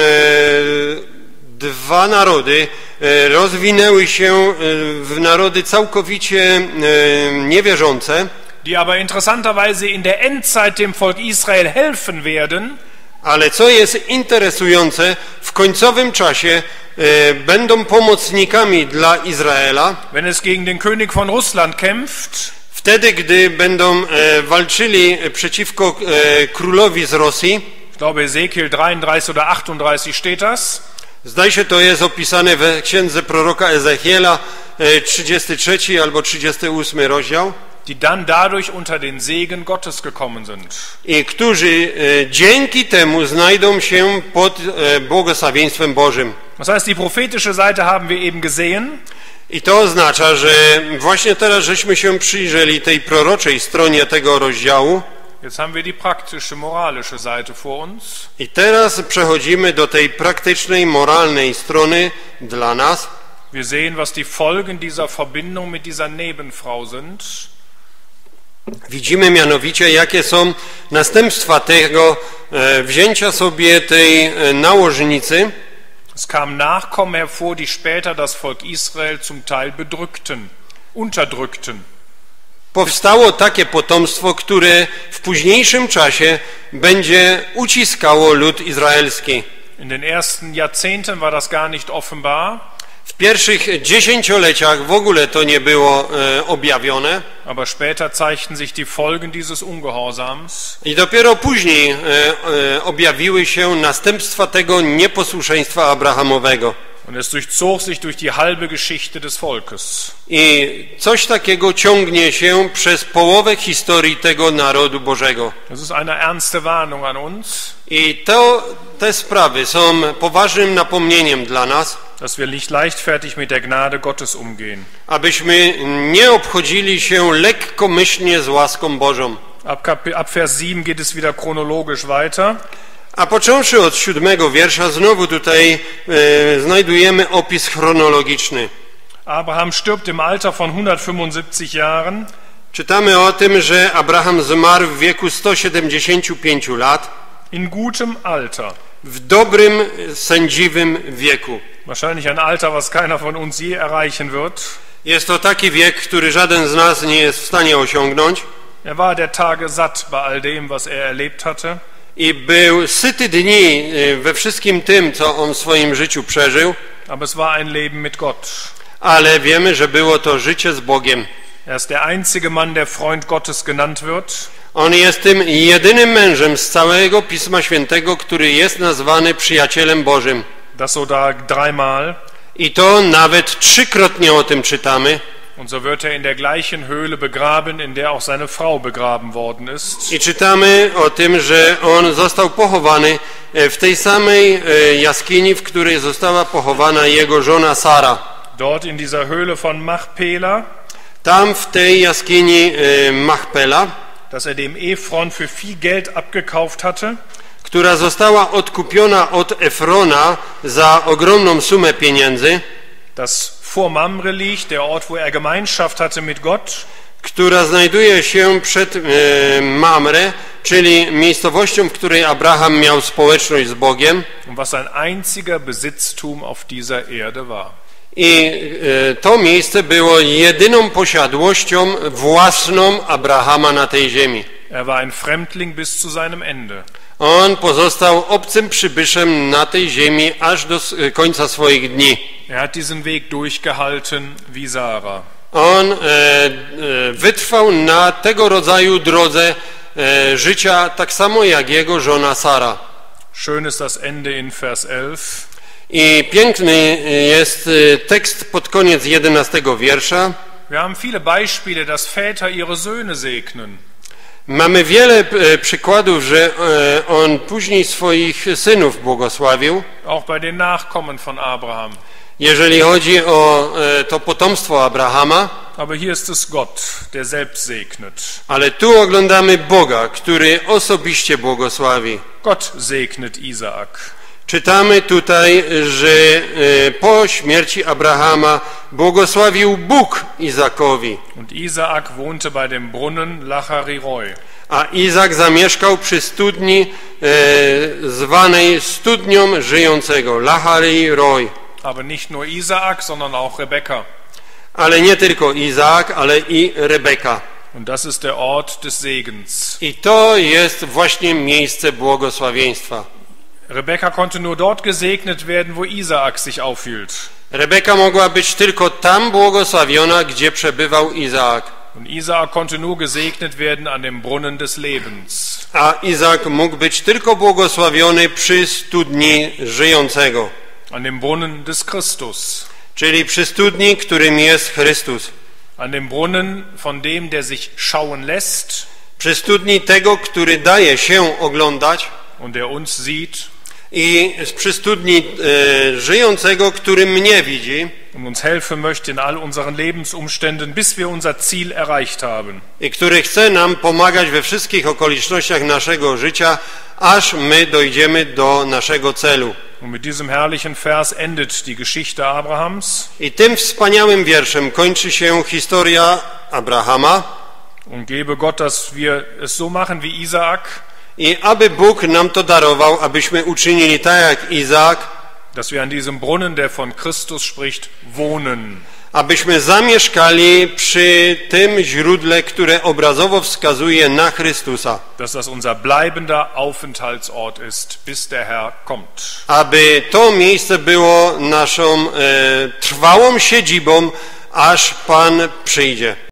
dwa narody rozwinęły się w narody całkowicie niewierzące, die aber interessanterweise in der Endzeit dem Volk Israel helfen werden. Ale co jest interesujące, w końcowym czasie e, będą pomocnikami dla Izraela. Wenn es gegen den König von Russland kämpft, wtedy, gdy będą e, walczyli przeciwko e, królowi z Rosji. Ich glaube, Ezekiel dreiunddreißig oder achtunddreißig steht das. Zdaje się, to jest opisane w księdze proroka Ezechiela, e, trzydziesty trzeci albo trzydziesty ósmy rozdział. Die dann dadurch unter den Segen Gottes gekommen sind. I którzy e, dzięki temu znajdą się pod e, błogosławieństwem Bożym. Das heißt, die prophetische Seite haben wir eben gesehen. I to oznacza, że właśnie teraz żeśmy się przyjrzeli tej proroczej stronie tego rozdziału. Jetzt haben wir die praktische, moralische Seite vor uns. I teraz przechodzimy do tej praktycznej, moralnej strony dla nas. Wir sehen, was die Folgen dieser Verbindung mit dieser Nebenfrau sind. Widzimy mianowicie, jakie są następstwa tego e, wzięcia sobie tej e, nałożnicy. Es kamen Nachkommen hervor, die später das Volk Israel zum Teil bedrückten, unterdrückten. Powstało takie potomstwo, które w późniejszym czasie będzie uciskało lud izraelski. In den ersten Jahrzehnten war das gar nicht offenbar. W pierwszych dziesięcioleciach w ogóle to nie było e, objawione. Aber später zeigten sich die Folgen dieses Ungehorsams. I dopiero później e, e, objawiły się następstwa tego nieposłuszeństwa abrahamowego. Und es durchzog sich durch die halbe Geschichte des Volkes. I coś takiego ciągnie się przez połowę historii tego narodu Bożego. Das ist eine ernste Warnung an uns. I to, te sprawy są poważnym napomnieniem dla nas, dass wir nicht leichtfertig mit der Gnade Gottes umgehen. Abyśmy nie obchodzili się lekkomyślnie z łaską Bożą. Ab, ab Vers sieben geht es wieder chronologisch weiter. A począwszy od siódmego wiersza, znowu tutaj e, znajdujemy opis chronologiczny. Abraham stirbt im Alter von hundertfünfundsiebzig Jahren. Czytamy o tym, że Abraham zmarł w wieku sto siedemdziesięciu pięciu lat. In gutem Alter. W dobrym, sędziwym wieku. Wahrscheinlich ein Alter, was keiner von uns je erreichen wird. Jest to taki wiek, który żaden z nas nie jest w stanie osiągnąć. Er war der Tage satt bei all dem, was er erlebt hatte. I był syty dni we wszystkim tym, co on w swoim życiu przeżył. Aber es war ein Leben mit Gott. Ale wiemy, że było to życie z Bogiem. Er ist der einzige Mann, der Freund Gottes genannt wird. On jest tym jedynym mężem z całego Pisma Świętego, który jest nazwany przyjacielem Bożym. Das sogar dreimal. I to nawet trzykrotnie o tym czytamy. Und so wird er in der gleichen Höhle begraben, in der auch seine Frau begraben worden ist. I czytamy o tym, że on został pochowany w tej samej jaskini, w której została pochowana jego żona Sara. Dort in dieser Höhle von Machpela, Tam w tej jaskini Machpela, dass er dem Ephron für viel Geld abgekauft hatte, która została odkupiona od Efrona za ogromną sumę pieniędzy, das vor Mamre liegt, der Ort, wo er Gemeinschaft hatte mit Gott, która znajduje się przed e, Mamre, czyli miejscowością, w której Abraham miał społeczność z Bogiem. und was sein einziger Besitztum auf dieser Erde war. I e, to miejsce było jedyną posiadłością własną Abrahama na tej ziemi. Er war ein Fremdling bis zu seinem Ende. On pozostał obcym przybyszem na tej ziemi aż do końca swoich dni. Er hat diesen Weg durchgehalten wie Sarah. On e, e, wytrwał na tego rodzaju drodze e, życia tak samo jak jego żona Sara. Schön ist das Ende in Vers elf. I piękny jest tekst pod koniec jedenastego wiersza. Wir haben viele Beispiele, dass Väter ihre Söhne segnen. Mamy wiele e, przykładów, że e, on później swoich synów błogosławił. Auch bei den Nachkommen von Abraham. Jeżeli chodzi o e, to potomstwo Abrahama, Aber hier ist es Gott, der selbst segnet. ale tu oglądamy Boga, który osobiście błogosławi. Gott segnet Isaak. Czytamy tutaj, że e, po śmierci Abrahama błogosławił Bóg Izakowi, Und Isaak wohnte bei dem Brunnen Lachari-Roi. a Izak zamieszkał przy studni e, zwanej studnią żyjącego, Lachari Roi. Aber nicht nur Isaak, sondern auch Rebekka. Ale nie tylko Izaak, ale i Rebeka. Und das ist der Ort des Segens. I to jest właśnie miejsce błogosławieństwa. Rebekka konnte nur dort gesegnet werden, wo Isaak sich aufhielt. Rebeka mogła być tylko tam błogosławiona, gdzie przebywał Izaak. Und Isaak konnte nur gesegnet werden an dem Brunnen des Lebens. A Izaak mógł być tylko błogosławiony przy studni żyjącego, An dem Brunnen des Christus. czyli przy studni, którym jest Chrystus. An dem Brunnen, von dem, der sich schauen lässt Przy studni tego, który daje się oglądać, und der uns sieht i przy studni e, żyjącego, który mnie widzi und uns helfen möchte in all unseren Lebensumständen, bis wir unser Ziel erreicht haben. i który chce nam pomagać we wszystkich okolicznościach naszego życia, aż my dojdziemy do naszego celu. Und mit diesem herrlichen Vers endet die Geschichte Abrahams. I tym wspaniałym wierszem kończy się historia Abrahama. Und gebe Gott, dass wir es so machen wie Isaak, I aby Bóg nam to darował, abyśmy uczynili tak jak Izaak, dass wir an diesem Brunnen, der von Christus spricht, wohnen. abyśmy zamieszkali przy tym źródle, które obrazowo wskazuje na Chrystusa. Dass das unser bleibender Aufenthaltsort ist, bis der Herr kommt. Aby to miejsce było naszą e, trwałą siedzibą, aż Pan przyjdzie.